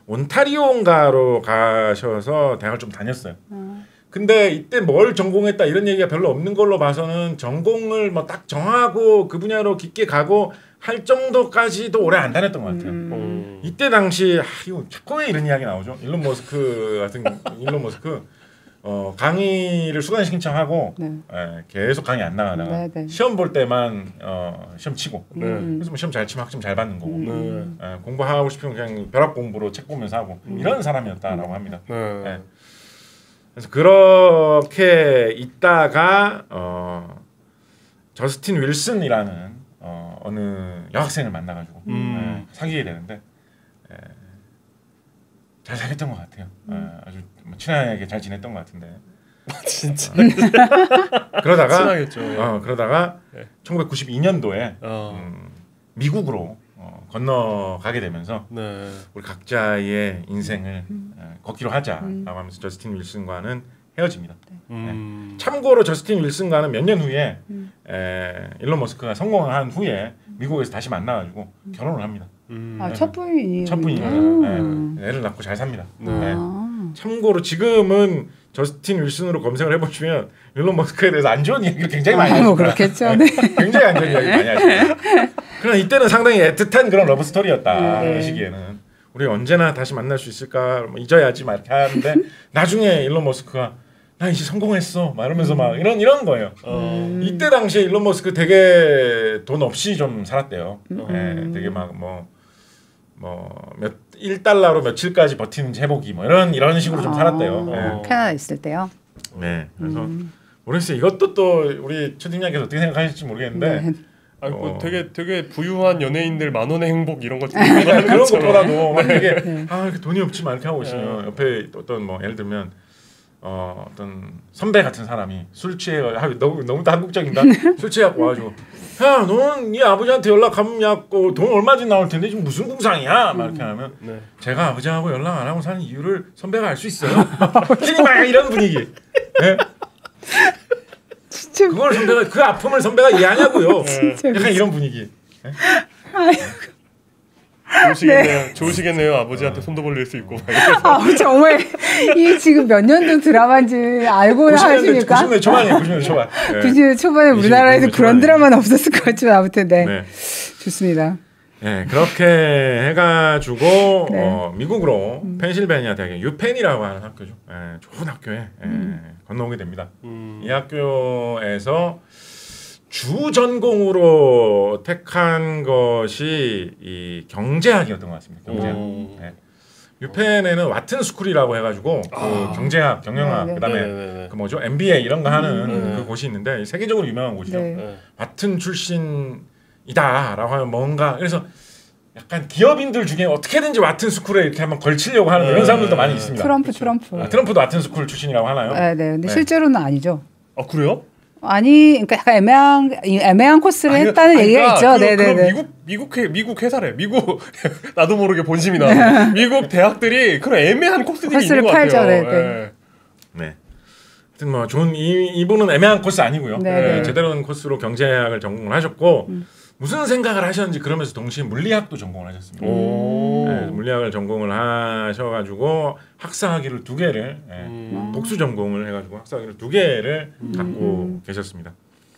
온타리오인가로 가셔서 대학을 좀 다녔어요. 근데 이때 뭘 전공했다 이런 얘기가 별로 없는 걸로 봐서는 전공을 뭐 딱 정하고 그 분야로 깊게 가고 할 정도까지도 오래 안 다녔던 것 같아요. 음. 이때 당시 아, 이거 자꾸 왜 이런 이야기 나오죠? 일론 머스크 같은 일론 머스크 어, 강의를 수강 신청하고 네. 예, 계속 강의 안 나가다가 네, 네. 시험 볼 때만 어, 시험 치고 네. 음. 그래서 뭐 시험 잘 치면 학점 잘 받는 거고 네. 예, 공부하고 싶으면 그냥 벼락 공부로 책 보면서 하고 이런 사람이었다라고 합니다. 네. 예. 그래서 그렇게 있다가 어, 저스틴 윌슨이라는 어, 어느 여학생을 만나가지고 음. 예, 사귀게 되는데 예, 잘 사귀었던 것 같아요. 예, 아주 뭐 친하게 잘 지냈던 것 같은데 진짜 그러다가 친하겠죠. 예. 어, 그러다가 네. 천구백구십이 년도에 어. 음, 미국으로 어, 건너가게 되면서 네. 우리 각자의 인생을 어, 걷기로 하자라고 하면서 저스틴 윌슨과는 헤어집니다. 음. 참고로 저스틴 윌슨과는 몇 년 후에 에, 일론 머스크가 성공을 한 후에 미국에서 다시 만나가지고 결혼을 합니다. 음. 아, 첫 부인이 첫 부인이에요. 음. 네. 애를 낳고 잘 삽니다. 네. 네. 아. 참고로 지금은 저스틴 윌슨으로 검색을 해보시면 일론 머스크에 대해서 안 좋은 얘기를 굉장히 많이 아, 하십니다. 뭐 그렇겠죠. 네. 굉장히 안 좋은 이야기 많이 하십니다. 그러나 이때는 상당히 애틋한 그런 러브 스토리였다. 네. 그 시기에는 우리 언제나 다시 만날 수 있을까? 뭐 잊어야지 막 이렇게 하는데 나중에 일론 머스크가 나 이제 성공했어. 막 이러면서 막 이런 이런 거예요. 어. 이때 당시에 일론 머스크 되게 돈 없이 좀 살았대요. 음. 네, 되게 막 뭐 뭐 몇 일 달러로 며칠까지 버티는지 해보기 뭐 이런 이런 식으로 좀 아, 살았대요. 어. 캐나다 있을 때요. 네. 네. 그래서 음. 모르겠어요. 이것도 또 우리 최 팀장께서 어떻게 생각하실지 모르겠는데 네. 아니, 뭐 어. 되게 되게 부유한 연예인들 만원의 행복 이런 것 좀 그런 것보다도 만약에 네. 아 이렇게 돈이 없지만 이렇게 하고 있으면 옆에 어떤 뭐 예를 들면 어 어떤 선배 같은 사람이 술 취해 아, 너무 너무 다 한국적인가 술 취해갖고 와가지고 야 너는 네 아버지한테 연락하면 야돈 얼마쯤 나올 텐데 지금 무슨 궁상이야 막 이렇게 하면 네. 제가 아버지하고 연락 안 하고 사는 이유를 선배가 알 수 있어요. 괜히 막 이런 분위기. 네? 진짜 그걸 선배가 그 아픔을 선배가 이해하냐고요. 진짜 약간 이런 분위기. 네? 좋으시겠네요. 좋으시겠네요. 아버지한테 손도 벌릴 수 있고. 막 이래서. 아, 정말 이게 지금 몇 년도 드라마인지 알고 구십 년대 하십니까? 구십 년대 초반이에요. 구십 년대 초반. 네. 구십 년대 초반에 이십, 우리나라에서 구십 그런 초반에. 드라마는 없었을 것 같지만 아무튼 네, 네. 좋습니다. 네, 그렇게 해가지고 네. 어, 미국으로 펜실베니아 대학의 유펜이라고 하는 학교죠. 예, 좋은 학교에 예, 건너오게 됩니다. 음. 이 학교에서 주 전공으로 택한 것이 이 경제학이었던 것 같습니다. 경제학. 오. 예. 유펜에는 와튼 스쿨이라고 해가지고 그 아. 경제학, 경영학, 네, 네. 그다음에 네네네. 그 뭐죠 엠비에이 이런 거 하는 음. 그 곳이 있는데 세계적으로 유명한 곳이죠. 네. 네. 와튼 출신이다라고 하면 뭔가 그래서 약간 기업인들 중에 어떻게든지 와튼 스쿨에 이렇게 한번 걸치려고 하는 이런 네. 사람들도 많이 있습니다. 트럼프 트럼프. 아, 트럼프도 와튼 스쿨 출신이라고 하나요? 네, 네. 근데 네. 실제로는 아니죠. 아 그래요? 아니, 그러니까 약간 애매한 애매한 코스를 아니, 했다는 아니, 얘기가 그러니까 있죠. 그, 네, 네, 그럼 네. 미국 미국 회, 미국 회사래. 미국 나도 모르게 본심이 나. 미국 대학들이 그런 애매한 코스들이 코스를 있는 것 팔죠. 같아요. 네, 네. 예. 네. 하여튼 뭐 좋은 이 이분은 애매한 코스 아니고요. 네, 네, 네. 제대로 된 코스로 경제학을 전공을 하셨고 음. 무슨 생각을 하셨는지 그러면서 동시에 물리학도 전공을 하셨습니다. 오. 네, 물리학을 전공을 하셔가지고 학사학위를 두 개를 예, 음. 복수 전공을 해가지고 학사학위를 두 개를 갖고 계셨습니다.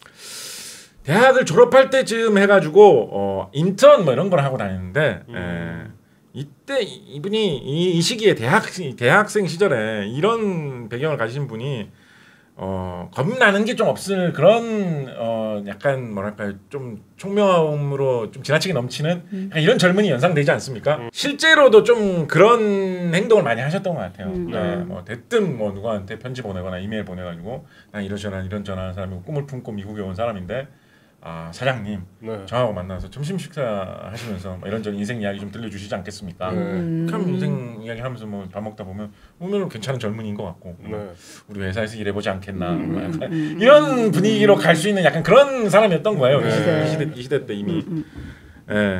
대학을 졸업할 때쯤 해가지고 어, 인턴 뭐 이런 걸 하고 다녔는데 음. 예, 이때 이- 이분이 이, 이 시기에 대학 대학생 시절에 이런 배경을 가지신 분이 어, 겁나는 게 좀 없을 그런 어, 약간 뭐랄까요 좀 총명함으로 좀 지나치게 넘치는 약간 이런 젊은이 연상되지 않습니까? 음. 실제로도 좀 그런 행동을 많이 하셨던 것 같아요. 음. 네, 뭐 대뜸 뭐 누구한테 편지 보내거나 이메일 보내가지고 난 이런저런 이런저런 사람이고 꿈을 품고 미국에 온 사람인데 아 사장님 네. 저하고 만나서 점심 식사하시면서 뭐 이런저런 인생 이야기 좀 들려주시지 않겠습니까? 음. 그럼 인생 이야기 하면서 뭐 밥 먹다 보면 오늘은 괜찮은 젊은이인 것 같고 네. 우리 회사에서 일해보지 않겠나 음, 뭐 약간 음, 이런 분위기로 갈 수 있는 약간 그런 사람이었던 거예요. 네. 이, 시대, 이, 시대, 이 시대 때 이미 음, 예.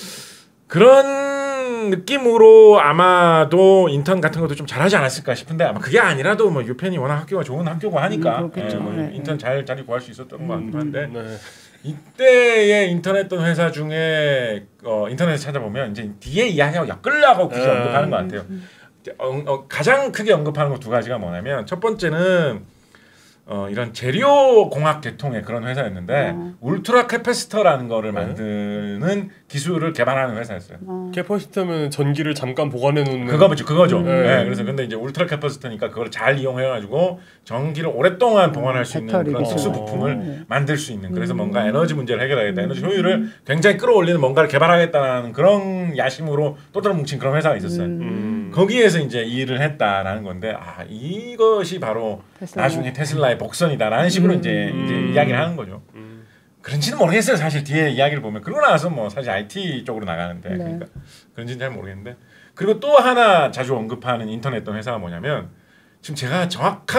그런 느낌으로 아마도 인턴 같은 것도 좀 잘하지 않았을까 싶은데 아마 그게 아니라도 뭐 유펜이 워낙 학교가 좋은 학교고 하니까 음, 그렇겠죠. 예, 뭐 네, 인턴 잘 자리 구할 수 있었던 것 같기도 한데 네. 이때의 인터넷던 회사 중에 어, 인터넷에 찾아보면 이제 뒤에 이야기하고 엮으려고 굳이 음. 언급하는 것 같아요. 어, 어, 가장 크게 언급하는 거 두 가지가 뭐냐면 첫 번째는 어, 이런 재료 공학 계통의 그런 회사였는데 어. 울트라 캐패시터라는 거를 네. 만드는 기술을 개발하는 회사였어요. 어. 캐퍼시터면 전기를 잠깐 보관해 놓는 그거죠, 그거죠. 음. 네, 그래서 근데 이제 울트라 캐퍼시터니까 그걸 잘 이용해가지고 전기를 오랫동안 보관할 수 있는 배터리, 그런 그쵸. 특수 부품을 어. 만들 수 있는. 그래서 음. 뭔가 에너지 문제를 해결하겠다, 에너지 효율을 굉장히 끌어올리는 뭔가를 개발하겠다는 그런 야심으로 또다로 뭉친 그런 회사가 있었어요. 음. 거기에서 이제 일을 했다라는 건데 아 이것이 바로 테슬라. 나중에 테슬라의 복선이다라는 식으로 음. 이제, 이제 음. 이야기를 하는 거죠. 음. 그런지는 모르겠어요. 사실 뒤에 이야기를 보면 그러고 나서 뭐 사실 아이티 쪽으로 나가는데 네. 그러니까 그런지는 잘 모르겠는데 그리고 또 하나 자주 언급하는 인터넷 회사가 뭐냐면 지금 제가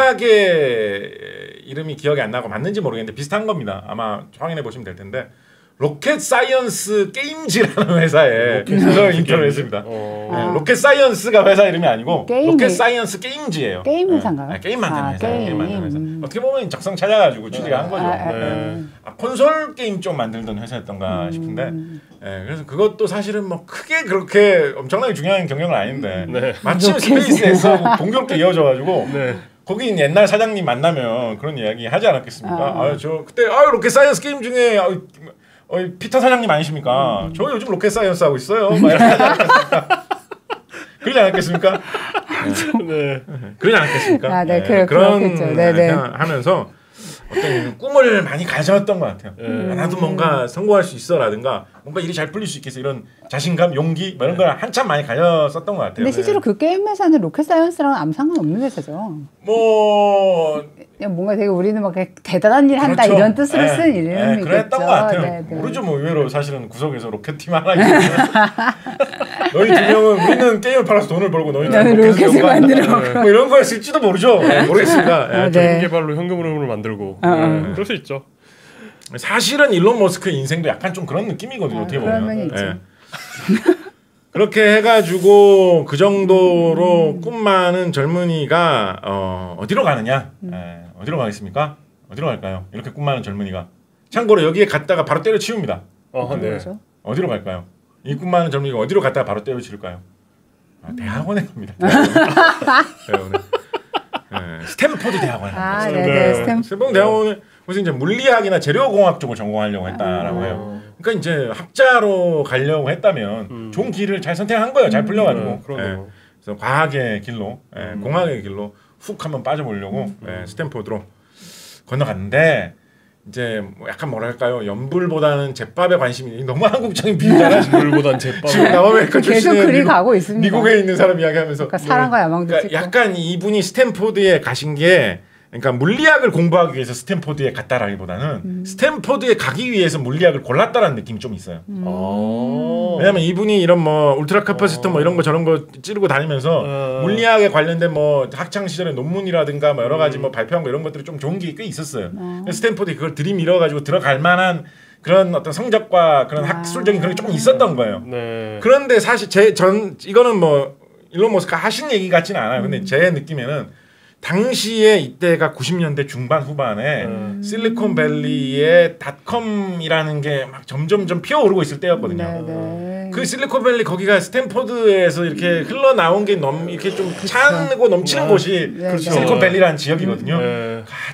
정확하게 이름이 기억이 안 나고 맞는지 모르겠는데 비슷한 겁니다. 아마 확인해 보시면 될 텐데 로켓 사이언스 게임즈라는 회사에 그래서 인터뷰를 했습니다. 어. 네, 로켓 사이언스가 회사 이름이 아니고 게임이, 로켓 사이언스 게임즈예요. 게임 회사인가요? 네, 게임 만드는 아, 회사. 게임. 게임 만드는 회사. 어떻게 보면 적성 찾아가지고 취직한 거죠. 아, 아, 네. 아, 콘솔 게임 좀 만들던 회사였던가 음. 싶은데 네, 그래서 그것도 사실은 뭐 크게 그렇게 엄청나게 중요한 경영은 아닌데 네. 마침 스페이스에서 동교롭게 이어져가지고 네. 거긴 옛날 사장님 만나면 그런 이야기 하지 않았겠습니까? 아. 아, 저 그때 아 로켓 사이언스 게임 중에 아, 어, 피터 사장님 아니십니까? 음. 저 요즘 로켓 사이언스 하고 있어요. 막 이렇게 하지 않았겠습니까? 그러지 않았겠습니까? 네. 그러지 않았겠습니까? 아, 네, 네, 그래, 그런 그렇겠죠. 네, 네. 하면서 어떤 꿈을 많이 가졌던 것 같아요. 음. 나도 뭔가 성공할 수 있어라든가 뭔가 일이 잘 풀릴 수 있겠어 이런 자신감, 용기 뭐 이런 걸 한참 많이 가졌었던 것 같아요. 근데 실제로 그 게임 회사는 로켓 사이언스랑은 아무 상관없는 회사죠. 뭐 그냥 뭔가 되게 우리는 막 대단한 일 한다 그렇죠. 이런 뜻으로 네, 쓴 네, 이름이겠죠. 그랬던 것 같아요. 네, 네. 모르죠 뭐 의외로 사실은 구석에서 로켓팀 하나 있는데 너희 두 명은 우리는 게임을 팔아서 돈을 벌고 너희는 나는 로켓을 로켓을 연구한다. 만들어. 뭐 이런 거였을지도 모르죠. 네, 모르겠습니다. 아, 예, 네. 게임 개발로 현금 흐름을 만들고 어, 어. 네. 그럴 수 있죠. 사실은 일론 머스크의 인생도 약간 좀 그런 느낌이거든요. 아, 어떻게 그런 보면. 면이 있죠. 예. 그렇게 해가지고 그 정도로 꿈 많은 젊은이가 어, 어디로 가느냐? 예, 어디로 가겠습니까? 어디로 갈까요? 이렇게 꿈 많은 젊은이가 참고로 여기에 갔다가 바로 때려치웁니다. 어, 네. 그렇죠. 어디로 갈까요? 이 꿈 많은 젊은이가 어디로 갔다가 바로 때려치울까요? 아, 대학원에 갑니다. 대학원에. 예, 스탠포드 대학원에 아, 갑니다. 네네. 네. 스탬. 스탠포드 대학원에 무슨 이제 물리학이나 재료공학 쪽을 전공하려고 했다라고 해요. 어. 그러니까 이제 학자로 가려고 했다면 음. 좋은 길을 잘 선택한 거예요. 잘 풀려가지고. 네, 그러네요. 예. 그래서 과학의 길로, 예, 음. 공학의 길로 훅 한번 빠져보려고 예, 스탠포드로 건너갔는데 이제 뭐 약간 뭐랄까요 연불보다는 제밥에 관심이 너무 한국적인 비유잖아요. 물보단 제빵. 지금 남아메리카 계속 출신의 그리 미국, 가고 있습니다. 미국에 있는 사람 이야기하면서 그러니까 사랑과 야망도 그러니까 찍고. 약간 이분이 스탠포드에 가신 게 그러니까 물리학을 공부하기 위해서 스탠포드에 갔다라기보다는 음. 스탠포드에 가기 위해서 물리학을 골랐다라는 느낌이 좀 있어요. 음. 아. 왜냐면 이분이 이런 뭐 울트라 카파시터 뭐 이런 거 저런 거 찌르고 다니면서 어. 물리학에 관련된 뭐 학창 시절의 논문이라든가 뭐 여러 가지 음. 뭐 발표한 거 이런 것들이 좀 좋은 게 꽤 있었어요. 그래서 스탠포드에 그걸 들이밀어 가지고 들어갈 만한 그런 어떤 성적과 그런 아. 학술적인 그런 게 조금 있었던 거예요. 네. 그런데 사실 제 전 이거는 뭐 일론 머스크가 하신 얘기 같지는 않아요. 근데 제 느낌에는 당시에 이때가 구십 년대 중반 후반에 음. 실리콘밸리의 닷컴이라는 게 막 점점점 피어오르고 있을 때였거든요. 네네. 그 실리콘밸리 거기가 스탠포드에서 이렇게 흘러나온 게 넘 이렇게 좀 차고 넘치는 아, 곳이 네, 네. 실리콘밸리라는 지역이거든요. 네. 아,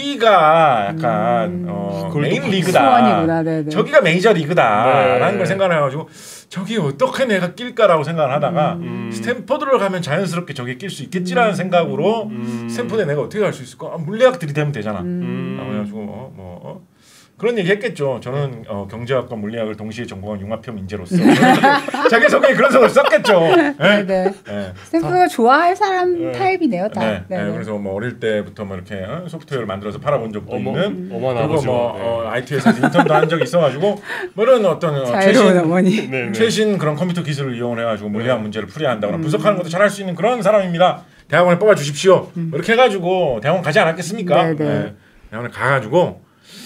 저기가 약간 음. 어, 그걸 메인 또 리그다. 수원이구나, 네네. 저기가 메이저 리그다라는 네. 걸 생각을 해가지고 저기 어떻게 내가 낄까라고 생각을 하다가 음. 스탠포드를 가면 자연스럽게 저기에 낄 수 있겠지라는 생각으로 음. 스탠포드에 내가 어떻게 갈 수 있을까? 아, 물리학 들이대면 되잖아. 음. 라고 해가지고 어, 뭐 어? 그런 얘기 했겠죠. 저는 어, 경제학과 물리학을 동시에 전공한 융합형 인재로서 자기 소개에 그런 소리를 썼겠죠. 네? 네네. 네. 스탬프가 좋아할 사람 네. 타입이네요, 다. 네, 네네. 네, 그래서 뭐 어릴 때부터 뭐 이렇게 어? 소프트웨어를 만들어서 팔아본 적도 어머, 있는 어머나 그리고 아버지와, 뭐 네. 어, 아이티 회사에서 인턴도 한 적이 있어가지고 뭐 이런 어떤 어, 자유로운 최신 어머니. 네, 네. 최신 그런 컴퓨터 기술을 이용을 해가지고 물리학 네. 문제를 풀이야 한다거나 분석하는 것도 잘할 수 있는 그런 사람입니다. 대학원에 뽑아 주십시오. 뭐 이렇게 해가지고 대학원 가지 않았겠습니까? 네, 네. 대학원에 가가지고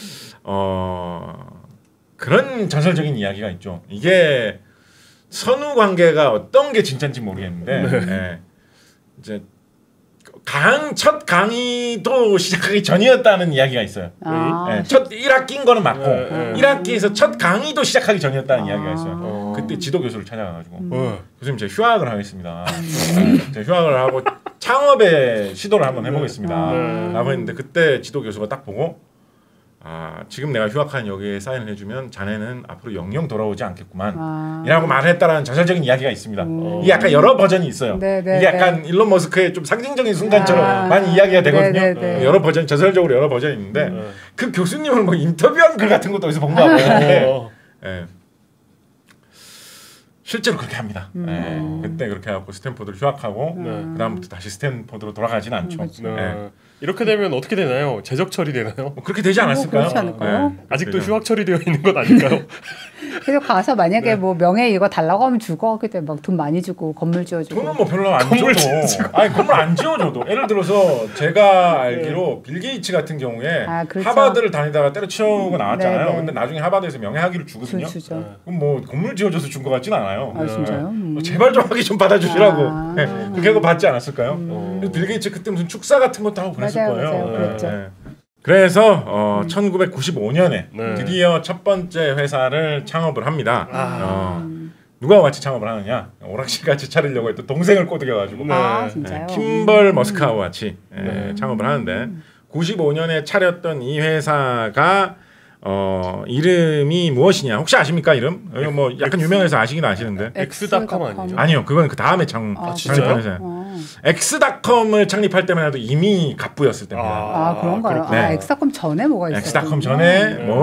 어 그런 전설적인 이야기가 있죠. 이게 선후 관계가 어떤 게 진짜인지 모르겠는데 예. 이제 강 첫 강의도 시작하기 전이었다는 이야기가 있어요. 아, 예, 첫 일 학기인 거는 맞고 네, 네. 일 학기에서 첫 강의도 시작하기 전이었다는 아. 이야기가 있어요. 어. 그때 지도 교수를 찾아가가지고 어. 교수님 제가 휴학을 하겠습니다. 네, 제가 휴학을 하고 창업에 시도를 한번 해보겠습니다. 네. 라고 했는데 그때 지도 교수가 딱 보고 아 지금 내가 휴학한 여기에 사인을 해주면 자네는 앞으로 영영 돌아오지 않겠구만 아. 이라고 말을 했다라는 전설적인 이야기가 있습니다. 음. 이게 약간 여러 버전이 있어요. 네, 네, 이게 약간 일론 머스크의 좀 상징적인 순간처럼 아. 많이 이야기가 되거든요. 네, 네, 네. 여러 버전 전설적으로 여러 버전이 있는데 네. 그 교수님을 뭐 인터뷰한 글 같은 것도 어디서 본 것 같아요. 어. 예. 실제로 그렇게 합니다. 예. 그때 그렇게 해갖고 스탠포드를 휴학하고 네. 그 다음부터 다시 스탠포드로 돌아가진 않죠. 그렇죠. 네. 예. 이렇게 되면 어떻게 되나요? 재적 처리되나요? 뭐 그렇게 되지 않았을까요? 뭐 그렇지 않을까요? 네. 아직도 그렇죠. 휴학 처리되어 있는 것 아닐까요? 그래서 가서 만약에 네. 뭐 명예 이거 달라고 하면 주고 그때 막 돈 많이 주고 건물 지어주고. 돈은 뭐 별로 안 건물 줘도 지어주고. 아니 건물 안 지어줘도 예를 들어서 제가 알기로 빌 게이츠 같은 경우에 아, 그렇죠. 하버드를 다니다가 때려치우고 나왔잖아요. 네, 네. 근데 나중에 하버드에서 명예학위를 주거든요. 주, 주죠. 네. 그럼 뭐 건물 지어줘서 준 것 같진 않아요. 아 진짜요? 음. 어, 제발 좀 하기 좀 받아주시라고 아. 네. 그렇게 하고 받지 않았을까요? 음. 그래서 빌 게이츠 그때 무슨 축사 같은 것도 하고 그랬을 맞아요, 거예요. 맞아요. 네. 그랬죠. 네. 그래서 어, 천구백구십오 년에 네. 드디어 첫 번째 회사를 창업을 합니다. 아. 어, 누가 같이 창업을 하느냐? 오락실 같이 차리려고 했던 동생을 꼬드겨가지고 네. 아 네, 진짜요? 킴벌 머스카와 같이 예, 네. 창업을 하는데 구십오 년에 차렸던 이 회사가 어, 이름이 무엇이냐? 혹시 아십니까 이름? 이거 뭐 약간 유명해서 아시긴 아시는데 엑스닷컴 아니죠? 아니요, 그건 그 다음에 창 아, 창립한 진짜요? 회사예요. 어. 엑스닷컴을 창립할 때만 해도 이미 갑부였을 때입니다. 아 그런가요? 그렇구나. 아 엑스닷컴 전에 뭐가 있었어요? 엑스닷컴 전에 네.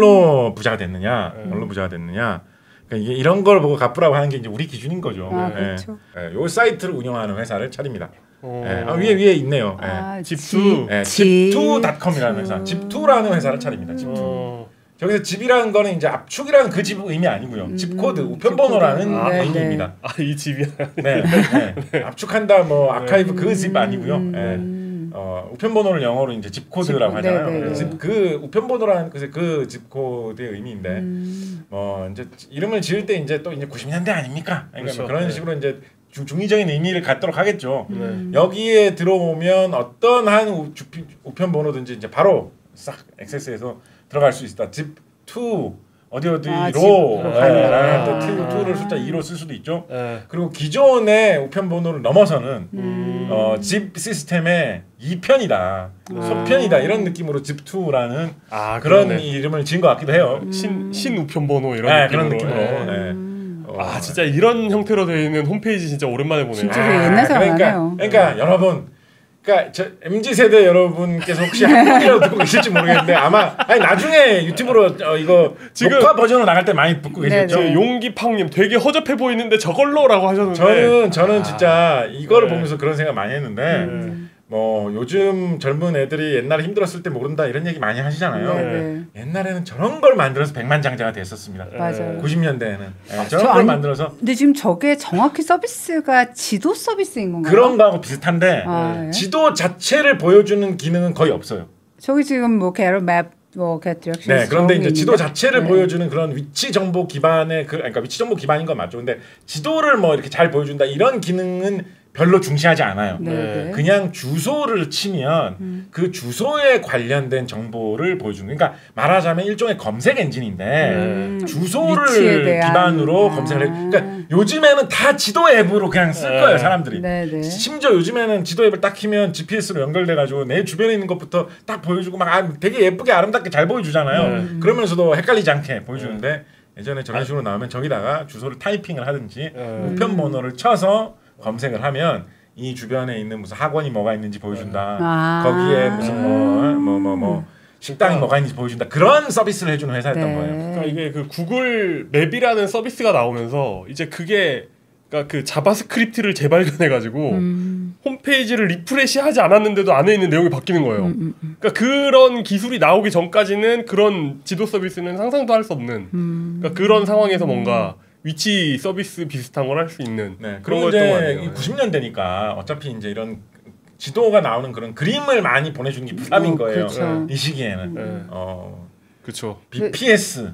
뭘로 부자가 됐느냐? 네. 뭘로 부자가 됐느냐? 그러니까 이게 이런 걸 보고 갑부라고 하는 게 이제 우리 기준인 거죠. 아 예. 그렇죠. 예, 요 사이트를 운영하는 회사를 차립니다. 어. 예, 아, 위에 위에 있네요. 예. 아, 집투. 예, 집- 집투닷컴이라는 회사, 집투라는 회사를 차립니다. 집투. 어. 저기서 집이라는 거는 이제 압축이라는 그 집 의미 아니고요. 집 코드, 우편번호라는 집 코드. 네, 의미입니다. 아, 이 집이야. 네, 네. 압축한다, 뭐 아카이브 그 집 아니고요. 예. 음. 어, 우편번호를 영어로 이제 집 코드라고 집- 하잖아요. 네, 네, 그래서 네. 그 우편번호라는 그그 집 코드의 의미인데, 음. 뭐 이제 이름을 지을 때 이제 또 이제 구십 년대 아닙니까? 그러니까 그렇죠. 뭐 그런 네. 식으로 이제 중, 중의적인 의미를 갖도록 하겠죠. 네. 여기에 들어오면 어떤 한 우, 주피, 우편번호든지 이제 바로 싹 액세스해서 들어갈 수 있다. 집 투 어디 어디로 아, 집으로 네, 가는 또 거구나. 투, 투를 숫자 이로 쓸 수도 있죠. 네. 그리고 기존의 우편번호를 넘어서는 음. 어, 집 시스템의 이 편이다, 소편이다 이런 느낌으로 집투라는 아, 그런 그러네. 이름을 지은 것 같기도 해요. 신, 신 우편번호 이런 네, 느낌으로. 그런 느낌으로. 네. 네. 음. 어, 아, 진짜 이런 형태로 되어 있는 홈페이지 진짜 오랜만에 보네요. 진짜 아, 되게 옛날 사람 그러니까, 하네요. 그러니까 여러분, 그러니까 저 엠지 세대 여러분께서 혹시 한 분이라도 듣고 계실지 모르겠는데 아마 아니 나중에 유튜브로 어, 이거 지금- 녹화 버전으로 나갈 때 많이 듣고 계셨죠. 네, 네. 용기팡님 되게 허접해 보이는데 저걸로라고 하셨는데 저는 저는 진짜 이거를 네. 보면서 그런 생각 많이 했는데 음. 뭐 요즘 젊은 애들이 옛날에 힘들었을 때 모른다 이런 얘기 많이 하시잖아요. 네, 네. 옛날에는 저런 걸 만들어서 백만장자가 됐었습니다. 맞아요. 구십 년대에는 네, 저 저런 걸 아니- 만들어서 근데 지금 저게 정확히 서비스가 지도 서비스인 건가요? 그런 거하고 비슷한데 아, 예? 지도 자체를 보여주는 기능은 거의 없어요. 저기 지금 뭐 게러 맵뭐 get directions 네, 그런데 저기 이제 지도 있는데? 자체를 네. 보여주는 그런 위치 정보 기반의 그 그러니까 위치 정보 기반인 건 맞죠. 근데 지도를 뭐 이렇게 잘 보여준다 이런 기능은 별로 중시하지 않아요. 네, 네. 그냥 주소를 치면 음. 그 주소에 관련된 정보를 보여주는. 그러니까 말하자면 일종의 검색 엔진인데 음, 위치에 주소를 대한- 기반으로 아. 검색을 해. 그러니까 요즘에는 다 지도 앱으로 그냥 쓸 네. 거예요, 사람들이. 네, 네. 심지어 요즘에는 지도 앱을 딱 키면 지피에스로 연결돼 가지고 내 주변에 있는 것부터 딱 보여주고 막 아, 되게 예쁘게 아름답게 잘 보여주잖아요. 네. 그러면서도 헷갈리지 않게 보여주는데 예전에 저런 식으로 나오면 저기다가 주소를 타이핑을 하든지 네. 우편 번호를 쳐서 검색을 하면 이 주변에 있는 무슨 학원이 뭐가 있는지 보여준다. 아. 거기에 무슨 뭐 뭐 뭐 뭐 식당이 뭐가 있는지 보여준다. 그런 서비스를 해주는 회사였던 네. 거예요. 그러니까 이게 그 구글 맵이라는 서비스가 나오면서 이제 그게 그러니까 그 자바스크립트를 재발견해 가지고 음, 홈페이지를 리프레시하지 않았는데도 안에 있는 내용이 바뀌는 거예요. 음, 음, 그러니까 그런 기술이 나오기 전까지는 그런 지도 서비스는 상상도 할 수 없는 음. 그러니까 그런 상황에서 뭔가 위치 서비스 비슷한 걸 할 수 있는 네. 그런 그리고 거였던 거 이제 같아요. 구십 년대니까 어차피 이제 이런 지도가 나오는 그런 그림을 많이 보내주는 게 부담인 어, 거예요. 그렇죠. 이 시기에는. 네. 어. 그렇죠. 비피에스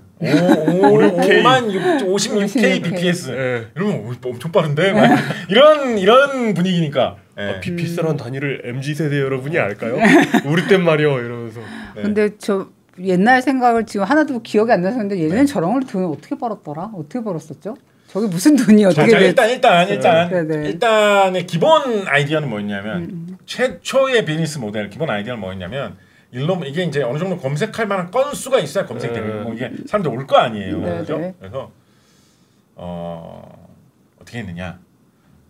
오십육 K. 오만 오십육 케이 비피에스 예. 이러면 오, 엄청 빠른데 막 이런 이런 분위기니까 예. 아, 비피스라는 단위를 엠지 세대 여러분이 알까요? 우리 땐 말이요 이러면서. 네. 근데 저 옛날 생각을 지금 하나도 기억이 안 나서 근데 예전에 네. 저런 걸 돈을 어떻게 벌었더라? 어떻게 벌었었죠? 저게 무슨 돈이 자, 어떻게 자, 됐... 일단 일단 일단 네, 네. 일단의 기본 아이디어는 뭐였냐면 음. 최초의 비즈니스 모델 기본 아이디어는 뭐였냐면 일로 이게 이제 어느 정도 검색할 만한 건수가 있어야 검색되고 네. 이게 사람들 올 거 아니에요. 네, 그죠? 네. 그래서 어 어떻게 했느냐?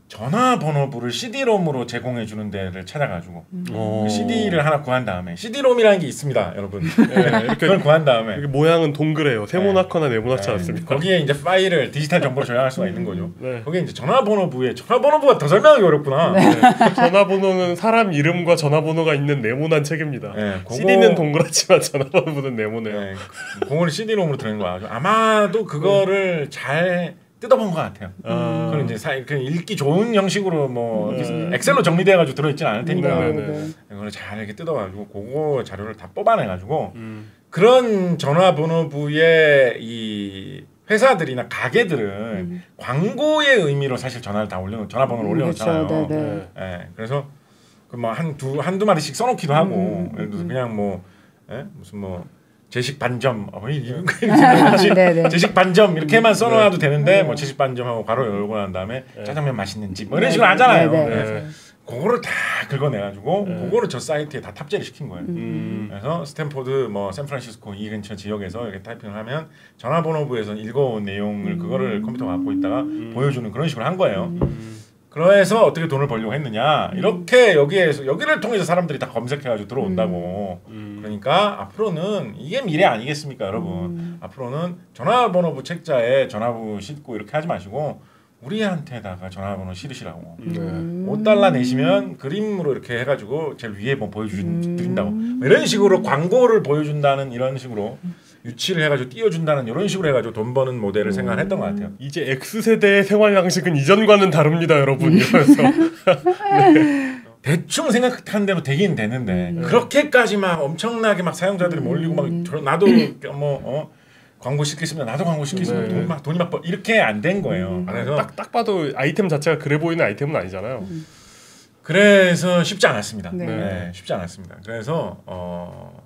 전화번호부를 씨디롬으로 제공해 주는 데를 찾아가지고 어. 그 씨디를 하나 구한 다음에 씨디롬이라는 게 있습니다, 여러분. 네, 이렇게 그걸 구한 다음에 이렇게 모양은 동그래요. 세모나거나 네모나지 네. 않습니까? 거기에 이제 파일을 디지털 정보로 저장할 수가 있는 거죠. 네. 거기에 이제 전화번호부에 전화번호부가 더 설명하기 어렵구나. 네. 전화번호는 사람 이름과 전화번호가 있는 네모난 책입니다. 네, 그거- 씨디는 동그랗지만 전화번호는 네모네요. 네, 그거를 씨디롬으로 들어있는 거야. 아마도 그거를 잘 뜯어본 것 같아요. 아. 그건 이제 사, 그 읽기 좋은 형식으로 뭐 네. 엑셀로 정리돼가지고 들어있진 않을 테니까 네, 네, 네. 이거를 잘 이렇게 뜯어가지고 그거 자료를 다 뽑아내가지고 음. 그런 전화번호부의 이 회사들이나 가게들은 음. 광고의 의미로 사실 전화를 다 올려 전화번호를 올려놓잖아요. 그렇죠. 네, 네. 예, 그래서 그 뭐 한 두 한두 마디씩 써놓기도 하고 음, 예를 들어서 음. 그냥 뭐 예? 무슨 뭐 제식 반점 어, 이런 거 이렇게 네, 네. 제식 반점 이렇게만 써놔도 되는데 네. 뭐 제식 반점하고 가로 열고 난 다음에 네. 짜장면 맛있는 집 뭐 이런 네, 식으로 하잖아요. 네, 네, 예. 맞아요. 그거를 다 긁어내가지고 네. 그거를 저 사이트에 다 탑재를 시킨 거예요. 음. 그래서 스탠포드 뭐 샌프란시스코 이 근처 지역에서 이렇게 타이핑을 하면 전화번호부에서 읽어온 내용을 그거를 컴퓨터가 갖고 있다가 보여주는 그런 식으로 한 거예요. 음. 그래서 어떻게 돈을 벌려고 했느냐 이렇게 여기에서 여기를 통해서 사람들이 다 검색해가지고 들어온다고. 음. 그러니까 앞으로는 이게 미래 아니겠습니까, 여러분? 앞으로는 전화번호부 책자에 전화번호 싣고 이렇게 하지 마시고 우리한테다가 전화번호 실으시라고. 네. 오 달러 내시면 그림으로 이렇게 해가지고 제일 위에 뭐 보여드린다고 뭐 이런 식으로 광고를 보여준다는 이런 식으로 유치를 해가지고 띄워준다는 이런 식으로 해가지고 돈 버는 모델을 생각을 했던 것 같아요. 이제 X세대의 생활 양식은 이전과는 다릅니다, 여러분. 이러면서 대충 생각한 대로 되긴 되는데 그렇게까지 막 엄청나게 막 사용자들이 몰리고 막 저, 나도 뭐 어, 광고 시키시면 나도 광고 시키시면 네. 돈 막 돈이 막 벌- 이렇게 안 된 거예요. 그래서 딱, 딱 봐도 아이템 자체가 그래 보이는 아이템은 아니잖아요. 그래서 쉽지 않았습니다. 네. 네, 쉽지 않았습니다. 그래서 어,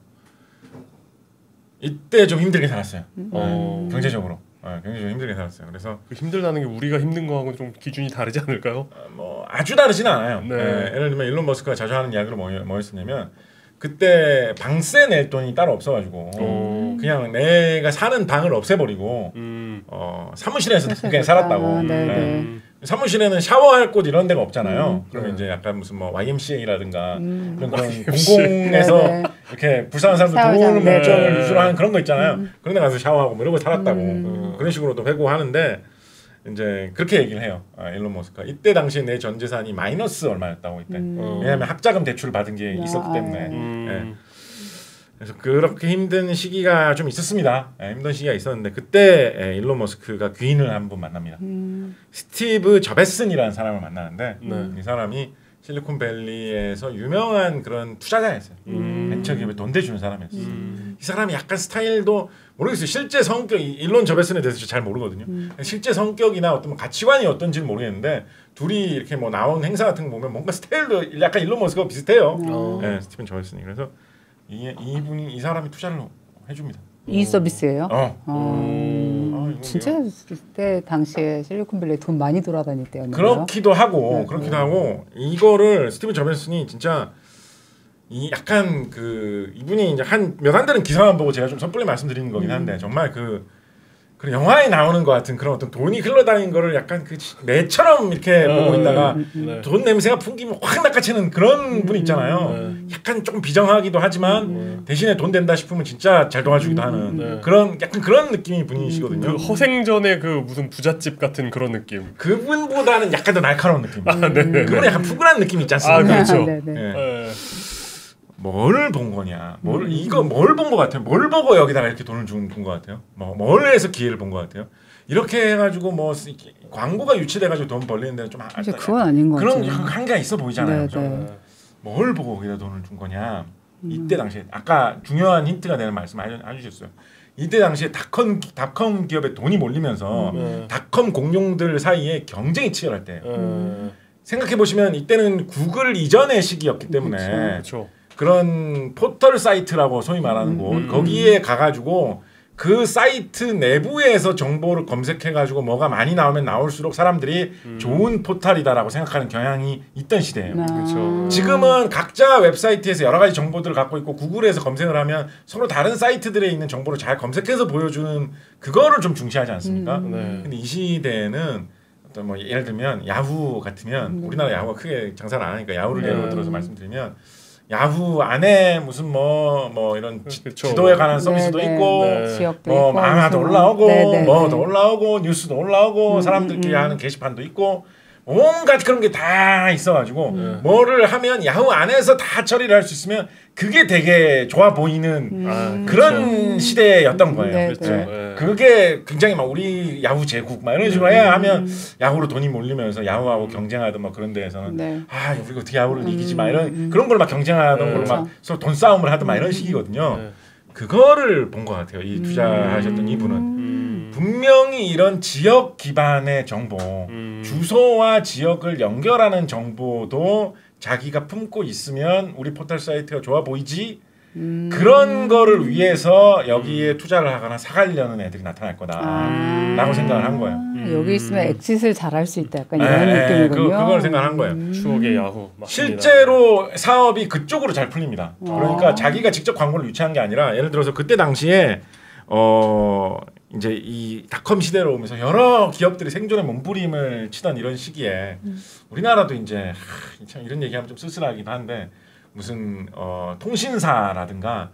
이때 좀 힘들게 살았어요. 어. 경제적으로 어, 경제적으로 힘들게 살았어요. 그래서 그 힘들다는 게 우리가 힘든 거하고 좀 기준이 다르지 않을까요? 어, 뭐 아주 다르진 않아요. 네. 네, 예를 들면 일론 머스크가 자주 하는 이야기로 뭐, 뭐였었냐면 그때 방세 낼 돈이 따로 없어가지고 어. 그냥 내가 사는 방을 없애버리고 음. 어, 사무실에서 그냥 살았다고. 아, 네, 네. 네. 사무실에는 샤워할 곳 이런 데가 없잖아요. 음. 그러면 네. 이제 약간 무슨 뭐 와이엠씨에이라든가 음. 그런, 그런 와이엠씨에이. 공공에서 네, 네. 이렇게 불쌍한 사람들 샤워장, 도우는 네, 목적을 네. 위주로 하는 그런 거 있잖아요. 그런 데 가서 샤워하고 뭐 이러고 살았다고. 음. 그런 식으로도 회고하는데 이제 그렇게 얘기를 해요. 아, 일론 머스크가 이때 당시에 내 전 재산이 마이너스 얼마였다고 이때. 음. 어. 왜냐하면 학자금 대출을 받은 게 아, 있었기 때문에. 음. 예. 그래서 그렇게 힘든 시기가 좀 있었습니다. 예, 힘든 시기가 있었는데 그때 예, 일론 머스크가 귀인을 한 분 만납니다. 음. 스티브 저베슨이라는 사람을 만나는데 네. 이 사람이 실리콘밸리에서 유명한 그런 투자자였어요. 음. 벤처기업에 돈 대주는 사람이었어요. 음. 이 사람이 약간 스타일도 모르겠어요. 실제 성격 일론 저베슨에 대해서 잘 모르거든요. 실제 성격이나 어떤 뭐 가치관이 어떤지는 모르겠는데 둘이 이렇게 뭐 나온 행사 같은 거 보면 뭔가 스타일도 약간 일론 머스크가 비슷해요. 어. 네, 스티븐 저베슨이. 그래서 이 이분이 이 사람이 투자를 해줍니다. 이 서비스예요? 어. 어. 아, 이거 진짜 그때 당시에 실리콘밸리 돈 많이 돌아다닐 때였나요? 그렇기도 하고 네, 그렇기도 네. 하고 이거를 스티븐 저벤슨이 진짜 이 약간 그 이분이 이제 한 몇 안 되는 기사만 보고 제가 좀 섣불리 말씀드리는 거긴 한데 정말 그 그 영화에 나오는 것 같은 그런 어떤 돈이 흘러다니는 거를 약간 그 매처럼 이렇게 어, 보고 있다가 네. 돈 냄새가 풍기면 확 낚아채는 그런 분 있잖아요. 네. 약간 조금 비정하기도 하지만 음. 대신에 돈 된다 싶으면 진짜 잘 도와주기도 하는 네. 그런 약간 그런 느낌이 분이시거든요. 그 허생전의 그 무슨 부잣집 같은 그런 느낌. 그분보다는 약간 더 날카로운 느낌. 아, 네. 그분은 약간 푸근한 느낌 있지 않습니까? 아, 그렇죠. 네, 네. 예. 네. 뭘 본 거냐? 뭘 이거 뭘 본 거 같아요? 뭘 보고 여기다가 이렇게 돈을 준거 같아요? 뭐 뭘 해서 기회를 본 거 같아요? 이렇게 해가지고 뭐 광고가 유치돼가지고 돈 벌리는 데는 좀 아- 사실 그건 아닌 것 그런 같아요. 한계가 있어 보이잖아요. 네, 그죠? 네. 뭘 보고 거기다 돈을 준 거냐? 이때 당시에 아까 중요한 힌트가 되는 말씀 해주셨어요. 이때 당시에 닷컴 닷컴 기업에 돈이 몰리면서 네. 닷컴 공룡들 사이에 경쟁이 치열할 때예요. 네. 생각해 보시면 이때는 구글 이전의 시기였기 때문에 그렇죠. 그런 포털 사이트라고 소위 말하는 곳 음. 거기에 가가지고 그 사이트 내부에서 정보를 검색해가지고 뭐가 많이 나오면 나올수록 사람들이 음. 좋은 포털이다라고 생각하는 경향이 있던 시대예요. 아. 그렇죠. 지금은 각자 웹사이트에서 여러 가지 정보들을 갖고 있고 구글에서 검색을 하면 서로 다른 사이트들에 있는 정보를 잘 검색해서 보여주는 그거를 좀 중시하지 않습니까? 음. 네. 근데 이 시대에는 어떤 뭐 예를 들면 야후 같으면 음. 우리나라 야후가 크게 장사를 안 하니까 야후를 네. 예로 들어서 말씀드리면 야후 안에 무슨 뭐 뭐 이런 지, 그쵸. 지도에 관한 서비스도 네, 네. 있고 네. 지역도 뭐 있고 만화도 무슨- 올라오고 네, 네, 뭐도 네. 올라오고 뉴스도 올라오고 음, 사람들끼리 음, 음. 하는 게시판도 있고 온갖 그런 게 다 있어가지고 음. 뭐를 하면 야후 안에서 다 처리를 할 수 있으면 그게 되게 좋아 보이는 음. 아, 그런 시대였던 거예요. 네, 그렇죠. 네. 네. 그게 굉장히 막 우리 야후 제국 막 이런 식으로 해야 하면 야후로 돈이 몰리면서 야후하고 경쟁하던 막 그런 데에서는 네. 아 우리가 어떻게 야후를 음, 이기지 막 이런 음. 그런 걸 막 경쟁하던 네. 걸로 막 그렇죠. 서로 돈 싸움을 하던 막 이런 시기거든요. 네. 그거를 본 것 같아요. 이 투자하셨던 이분은 음. 분명히 이런 지역 기반의 정보, 음. 주소와 지역을 연결하는 정보도 자기가 품고 있으면 우리 포털 사이트가 좋아 보이지. 음. 그런 거를 위해서 여기에 투자를 하거나 사가려는 애들이 나타날 거다. 아. 라고 생각을 한 거예요. 여기 있으면 엑짓을 잘할 수 있다. 약간 네, 이런 네, 느낌이군요. 그, 그걸 생각한 거예요. 음. 추억의 야후. 맞습니다. 실제로 사업이 그쪽으로 잘 풀립니다. 그러니까 아. 자기가 직접 광고를 유치한 게 아니라 예를 들어서 그때 당시에 어 이제 이 닷컴 시대로 오면서 여러 기업들이 생존의 몸부림을 치던 이런 시기에 우리나라도 이제 하, 참 이런 얘기하면 좀 쓸쓸하기도 한데 무슨 어 통신사라든가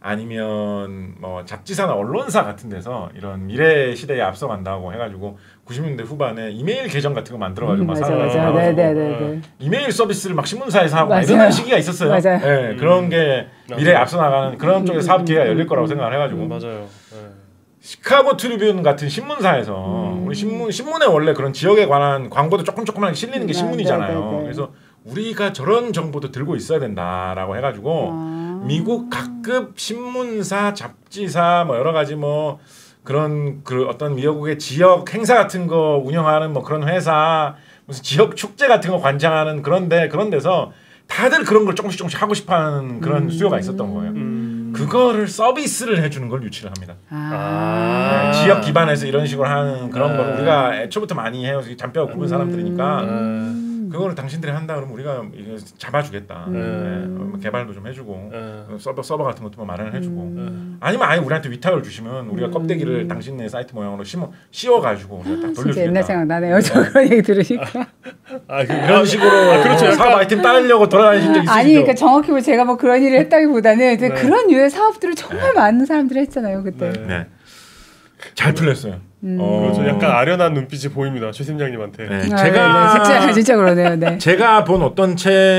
아니면 뭐 잡지사나 언론사 같은 데서 이런 미래 시대에 앞서간다고 해가지고 구십 년대 후반에 이메일 계정 같은 거 만들어가지고 음, 막 맞아 사람을 맞아. 나눠주고 네네네. 이메일 서비스를 막 신문사에서 하고 막 맞아요. 이런 시기가 있었어요. 맞아요. 네, 그런 게 미래에 앞서 나가는 그런 쪽에 사업 기회가 열릴 거라고 생각을 해가지고 음, 맞아요. 네. 시카고 트리뷴 같은 신문사에서 음. 우리 신문 신문에 원래 그런 지역에 관한 광고도 조금 조금하게 실리는 게 네, 신문이잖아요. 네, 네, 네. 그래서 우리가 저런 정보도 들고 있어야 된다라고 해가지고 아. 미국 각급 신문사, 잡지사 뭐 여러 가지 뭐 그런 그 어떤 미국의 지역 행사 같은 거 운영하는 뭐 그런 회사 무슨 지역 축제 같은 거 관장하는 그런데 그런 데서 다들 그런 걸 조금씩 조금씩 하고 싶어하는 그런 음. 수요가 있었던 거예요. 음. 그거를 서비스를 해주는 걸 유치를 합니다. 아. 네, 지역 기반에서 이런 식으로 하는 그런 아. 걸 우리가 애초부터 많이 해요. 잔뼈가 굵은 사람들이니까 음. 그거를 당신들이 한다 그러면 우리가 이거 잡아주겠다. 음. 네, 뭐 개발도 좀 해주고 네. 서버 서버 같은 것도 뭐 마련을 해주고 음. 아니면 아예 우리한테 위탁을 주시면 우리가 음. 껍데기를 당신네 사이트 모양으로 심어 씌워가지고 우리가 딱 진짜 돌려주겠다. 옛날 생각나네요. 저 그런 얘기 들으니까. 아, 그, 이런 식으로 아, 그렇죠. 뭐 사업 약간- 아이템 따려고 돌아다니신 적 있으시죠? 아니, 그러니까 정확히 뭐 제가 뭐 그런 일을 했다기보다는 이제 네. 그런 유의 사업들을 정말 많은 사람들이 했잖아요 그때. 네. 네. 잘 풀렸어요. 음. 어, 그렇죠. 약간 아련한 눈빛이 보입니다. 최 팀장님한테. 네, 아, 제가 네, 진짜 진짜 그러네요. 네. 제가 본 어떤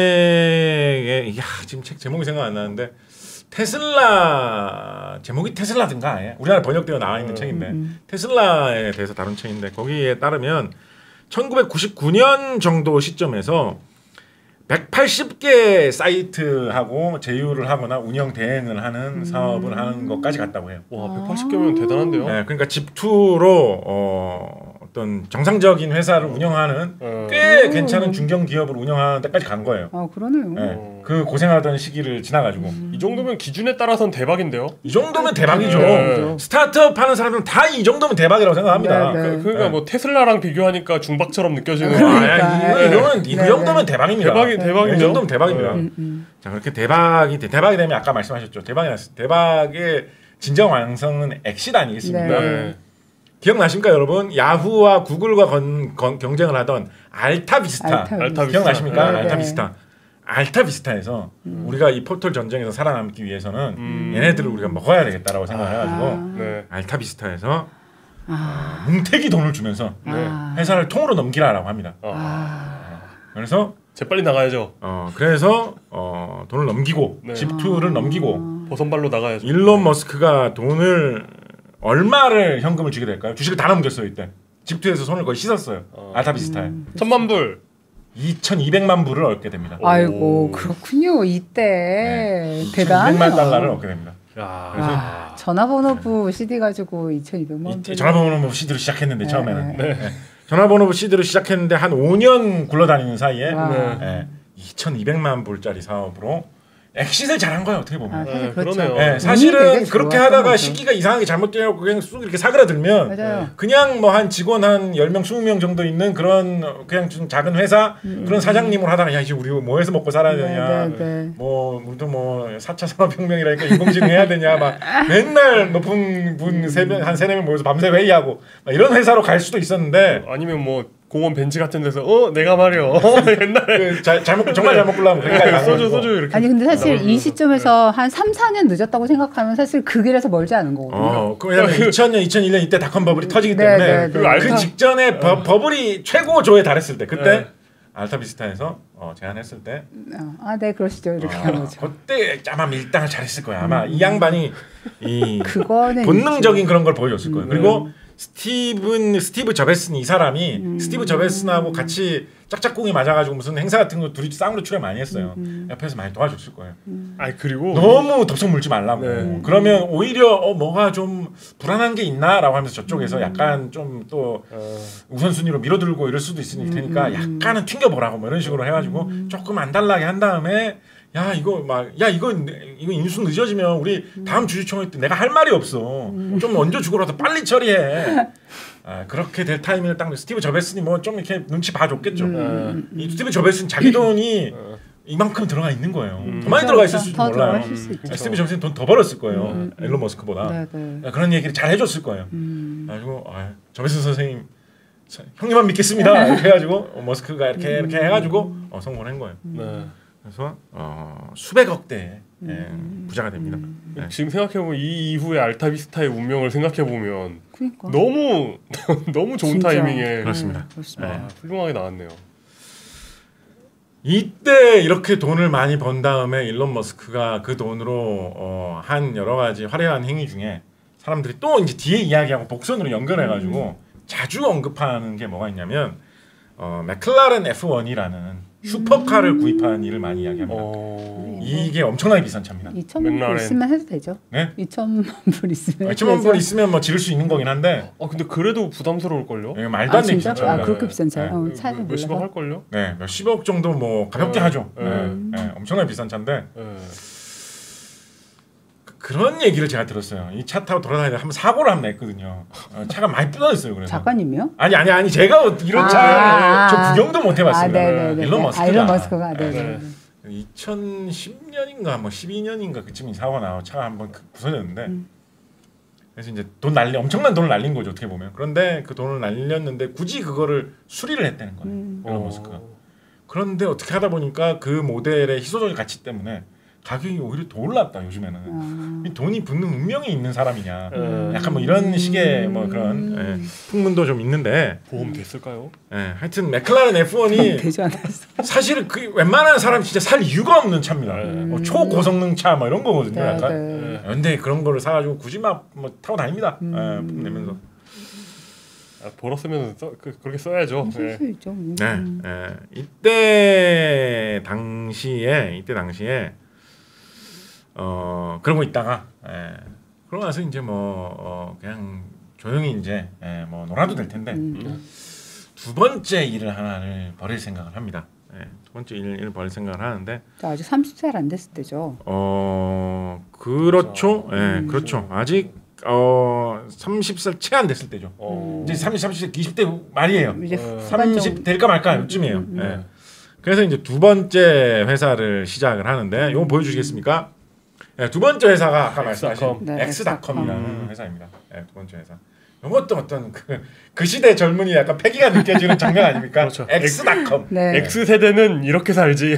책에 야 지금 책 제목이 생각 안 나는데 테슬라 제목이 테슬라든가 아예 우리나라 번역되어 나와 있는 음. 책인데 음. 테슬라에 대해서 다룬 책인데 거기에 따르면 천구백구십구 년 정도 시점에서 백팔십 개 사이트하고 제휴를 하거나 운영 대행을 하는 사업을 하는 것까지 갔다고 해요. 와, 백팔십 개면 대단한데요. 네, 그러니까 집투로 어, 어떤 정상적인 회사를 운영하는 어. 꽤 괜찮은 중견 기업을 운영하는 데까지 간 거예요. 아 그러네요. 네, 어. 그 고생하던 시기를 지나가지고 이 정도면 기준에 따라서는 대박인데요. 이 정도면 대박이죠. 네. 스타트업 하는 사람들은 다 이 정도면 대박이라고 생각합니다. 네, 네. 그, 그러니까 네. 뭐 테슬라랑 비교하니까 중박처럼 느껴지는. 아, 그러니까. 아, 이거, 이거는 이 네, 정도면 네. 대박입니다. 대박이 대박이죠. 이 정도면 대박입니다. 네. 음, 음. 자 그렇게 대박이 대박이 되면 아까 말씀하셨죠. 대박이 났어요. 대박의 진정 완성은 엑시트 아니겠습니까? 네. 네. 기억나십니까 여러분? 야후와 구글과 건, 건, 경쟁을 하던 알타비스타. 알타 알타비스타. 기억나십니까? 네, 알타비스타. 알타비스타에서 우리가 이 포털 전쟁에서 살아남기 위해서는 음. 얘네들을 우리가 먹어야 되겠다라고 생각해가지고 아. 네. 알타비스타에서 아. 어, 뭉태기 돈을 주면서 아. 회사를 통으로 넘기라라고 합니다. 어. 아. 그래서 재빨리 나가야죠. 어 그래서 어 돈을 넘기고 네. 집투를 넘기고 버선발로 나가야죠. 일론 머스크가 돈을 얼마를 현금을 주게 될까요? 주식을 다 넘겼어요 이때. 집투에서 손을 거의 씻었어요. 어. 알타비스타에 천만 불. 이천이백만 불을 얻게 됩니다. 아이고 오. 그렇군요. 이때 네. 대단해요. 이천이백만 달러를 얻게 됩니다. 야. 아, 전화번호부 씨디 가지고 이천이백만 이, 전화번호부 시드로 시작했는데 네, 처음에는 네. 네. 전화번호부 시드로 시작했는데 한 오 년 굴러다니는 사이에 와. 네. 네. 이천이백만 불짜리 사업으로 엑시트를 잘한 거예요 어떻게 보면. 아, 사실 네, 그렇죠. 그러네요. 네, 운이 사실은 되게 그렇게 좋았던 하다가 거죠. 시기가 이상하게 잘못되고 그냥 쑥 이렇게 사그라들면 맞아요. 그냥 뭐 한 직원 한 열 명, 스무 명 정도 있는 그런 그냥 좀 작은 회사 그런 사장님으로 하다가 야 이제 우리 뭐 해서 먹고 살아야 되냐. 네, 네, 네. 뭐 우리도 뭐 사 차 산업혁명이라니까 인공지능 해야 되냐 막 맨날 높은 분 세 명 한 세네 명 모여서 밤새 회의하고 막 이런 회사로 갈 수도 있었는데 아니면 뭐 공원 벤치 같은 데서 어 내가 말이요 옛날에 그 자, 잘못 정말 잘못 골라면 그러니까 가는 소주 거고. 소주 이렇게 아니 근데 사실 이 나오면서. 시점에서 한 삼, 사 년 늦었다고 생각하면 사실 그 길에서 멀지 않은 거거든요. 어, 그 왜냐면 이천 년, 이천일 년 이때 닷컴 버블이 터지기 네, 때문에 네, 네. 그리고 알타 그 직전에 버, 버블이 최고조에 달했을 때 그때 네. 알타비스타에서 어, 제안했을 때 어, 아, 네 그러시죠. 이렇게 어, 하는 거죠. 그때 아마 밀당을 잘했을 거야. 아마 이 양반이 이 그거는 본능적인 그런 걸 보여줬을 거예요. 음. 그리고 스티븐 스티브 저베슨 이 사람이 음. 스티브 저베슨하고 같이 짝짝꿍이 맞아가지고 무슨 행사 같은 거 둘이 쌍으로 출연 많이 했어요. 음. 옆에서 많이 도와줬을 거예요. 아니 그리고 너무 덥석 물지 말라고. 네. 그러면 오히려 어, 뭐가 좀 불안한 게 있나라고 하면서 저쪽에서 약간 좀 또 어, 우선순위로 밀어들고 이럴 수도 있을 테니까 약간은 튕겨보라고 뭐 이런 식으로 해가지고 조금 안 달라게 한 다음에 야 이거 막 야 이거 이거 인수 늦어지면 우리 다음 주주총회 때 내가 할 말이 없어. 좀 얹어 주고라도 빨리 처리해. 아, 그렇게 될 타이밍을 딱 스티브 저베슨이 뭐 좀 이렇게 눈치 봐줬겠죠. 음. 이 스티브 저베슨 자기 돈이 이만큼 들어가 있는 거예요. 음. 더 많이 그렇죠, 들어가 있을 그렇죠. 수도 더 몰라요. 들어가실 수 있죠. 아, 스티브 저베슨 돈 더 벌었을 거예요. 음. 일론 머스크보다. 네, 네. 그런 얘기를 잘 해줬을 거예요. 음. 그래가지고 아, 저베슨 선생님 자, 형님만 믿겠습니다. 이렇게 해가지고 어, 머스크가 이렇게 이렇게 해가지고 어, 성공을 한 거예요. 네. 그래서 어, 수백억 대 예, 부자가 됩니다. 네. 지금 생각해보면 이 이후의 알타비스타의 운명을 생각해보면 그러니까. 너무 너무 좋은 진짜. 타이밍에 그렇습니다. 네, 그렇습니다. 아, 훌륭하게 나왔네요. 이때 이렇게 돈을 많이 번 다음에 일론 머스크가 그 돈으로 어, 한 여러 가지 화려한 행위 중에 사람들이 또 이제 뒤에 이야기하고 복선으로 연결해가지고 자주 언급하는 게 뭐가 있냐면 어, 맥클라렌 에프 원이라는 슈퍼카를 구입한 일을 많이 이야기합니다. 어... 이게 엄청나게 비싼 차입니다. 이천만 불 맥라렌. 있으면 해도 되죠. 네? 이천만 불 있으면. 이천만 되죠. 불 있으면 뭐 지를 수 있는 거긴 한데 아 근데 그래도 부담스러울 걸요? 이거 말도 아 안 되는 진짜? 비싼 아 차입니다. 그렇게 비싼 차요? 네. 어, 차를 몇십억 몰라서. 할 걸요? 네, 몇십억 정도 뭐 가볍게 네. 하죠. 네. 네. 네, 엄청나게 비싼 차인데 네. 그런 얘기를 제가 들었어요. 이 차 타고 돌아다니다 한번 사고를 한번 냈거든요. 어, 차가 많이 부서졌어요. 그래서 작가님이요? 아니 아니 아니 제가 이런 아, 차를 아, 저 아. 구경도 못 해봤습니다. 아, 네네네. 일론 머스크가. 아, 일론 머스크가. 네. 네네. 이천십 년인가 뭐 십이 년인가 그쯤에 사고가 나고 차가 한번 그- 부서졌는데 음. 그래서 이제 돈 날리 엄청난 돈을 날린 거죠 어떻게 보면. 그런데 그 돈을 날렸는데 굳이 그거를 수리를 했다는 거예요. 음. 일론 머스크가. 그런데 어떻게 하다 보니까 그 모델의 희소적인 가치 때문에 가격이 오히려 더 올랐다 요즘에는. 아. 이 돈이 붙는 운명이 있는 사람이냐. 음. 약간 뭐 이런 식의 뭐 그런 예, 풍문도 좀 있는데 보험 됐을까요? 예, 하여튼 맥클라렌 에프 원이 되지 않았어. 사실 그 웬만한 사람 진짜 살 이유가 없는 차입니다. 음. 뭐 초고성능 차 뭐 이런 거거든요. 네, 약간. 네. 근데 그런 거를 사가지고 굳이 막 뭐 타고 다닙니다. 음. 예, 품 내면서. 아, 벌었으면 써, 그, 그렇게 써야죠. 쓸 네. 수 있죠. 음. 네, 예. 이때 당시에 이때 당시에 어 그러고 있다가 예, 그러고 나서 이제 뭐 어, 그냥 조용히 이제 예, 뭐 놀아도 될 텐데 음. 두 번째 일을 하나를 벌일 생각을 합니다. 예, 두 번째 일, 일을 벌일 생각을 하는데 저 아직 서른 살 안 됐을 때죠. 어 그렇죠, 예, 음. 그렇죠. 아직 어 서른 살 채 안 됐을 때죠. 어... 이제 삼십, 삼십, 이십 대 말이에요. 이제 어. 후반정. 삼십 될까 말까 요쯤이에요. 음, 음. 예. 그래서 이제 두 번째 회사를 시작을 하는데 이거 보여주시겠습니까? 예, 두 번째 회사가 아까 말씀하신 엑스닷컴. 네, 엑스닷컴이라는 엑스닷컴. 회사입니다. 예, 두 번째 회사. 이것도 어떤 그, 그 시대 젊은이 약간 패기가 느껴지는 장면 아닙니까? 그렇죠. 엑스닷컴. 네. X 세대는 이렇게 살지.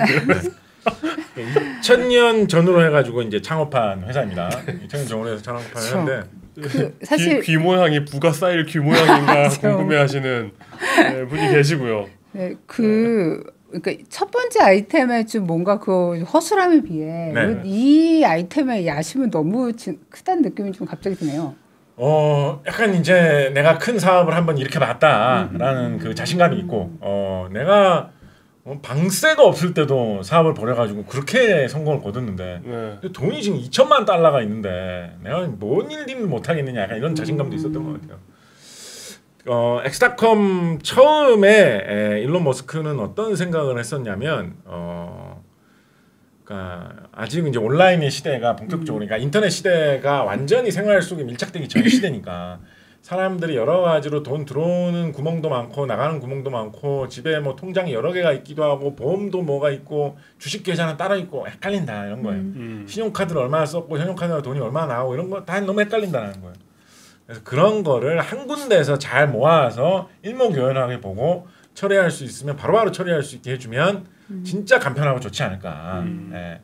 이천 년 전으로 해가지고 이제 창업한 회사입니다. 이천 년 전으로 해서 창업한 그렇죠. 회사인데 그 사실 귀, 귀 모양이 부가 쌓일 귀 모양인가 그렇죠. 궁금해하시는 네, 분이 계시고요. 네, 그 그러니까 첫 번째 아이템에 좀 뭔가 그 허술함에 비해 네. 이 아이템의 야심은 너무 진, 크다는 느낌이 좀 갑자기 드네요. 어 약간 이제 내가 큰 사업을 한번 일으켜 봤다라는 그 자신감이 있고 어 내가 어, 방세가 없을 때도 사업을 벌여가지고 그렇게 성공을 거뒀는데 네. 근데 돈이 지금 이천만 달러가 있는데 내가 뭔 일을 못 하겠느냐 약간 이런 자신감도 있었던 것 같아요. 어 엑스닷컴 처음에 에, 일론 머스크는 어떤 생각을 했었냐면 어 그러니까 아직 이제 온라인의 시대가 본격적으로 그러니까 인터넷 시대가 완전히 생활 속에 밀착되기 전 시대니까 사람들이 여러 가지로 돈 들어오는 구멍도 많고 나가는 구멍도 많고 집에 뭐 통장이 여러 개가 있기도 하고 보험도 뭐가 있고 주식 계좌는 따로 있고 헷갈린다 이런 거예요. 음. 신용카드를 얼마나 썼고 현용카드가 돈이 얼마나 나오고 이런 거 다 너무 헷갈린다는 거예요. 그래서 그런 거를 한 군데에서 잘 모아서 일목요연하게 보고 처리할 수 있으면 바로바로 처리할 수 있게 해주면 음. 진짜 간편하고 좋지 않을까. 음. 네.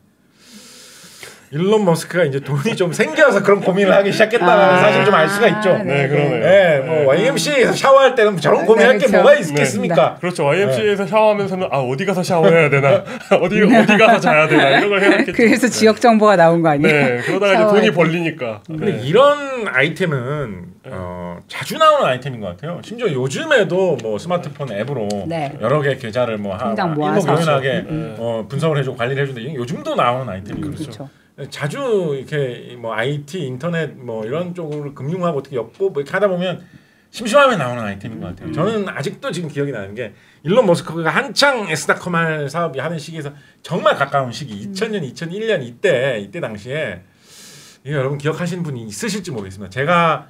일론 머스크가 이제 돈이 좀 생겨서 그런 고민을 하기 시작했다는 아, 사실 좀 알 수가 있죠. 네, 네 그러네요. 네, 뭐 네. 와이엠씨에서 샤워할 때는 저런 고민할 게 뭐가 있겠습니까? 네. 그렇죠. 와이엠씨에서 네. 샤워하면서는 아 어디 가서 샤워해야 되나, 어디 어디 가서 자야 되나 이런 걸 해놨겠죠. 그래서 네. 지역 정보가 나온 거 아니에요? 네, 그러다가 이제 돈이 벌리니까. 근데 네. 이런 아이템은 어, 자주 나오는 아이템인 것 같아요. 심지어 요즘에도 뭐 스마트폰 앱으로 네. 여러 개 계좌를 뭐 일목요연하게 음. 어, 분석을 해주고 관리를 해주는데 요즘도 나오는 아이템이죠. 음, 그렇죠. 자주 이렇게 뭐 아이티, 인터넷 뭐 이런 쪽으로 금융하고 어떻게 엮고 뭐 이렇게 하다 보면 심심하면 나오는 아이템인 것 같아요. 음. 저는 아직도 지금 기억이 나는 게 일론 머스크가 한창 에스닷컴 할 사업이 하는 시기에서 정말 가까운 시기 이천 년, 이천일 년 이때 이때 당시에 이거 여러분 기억하시는 분이 있으실지 모르겠습니다. 제가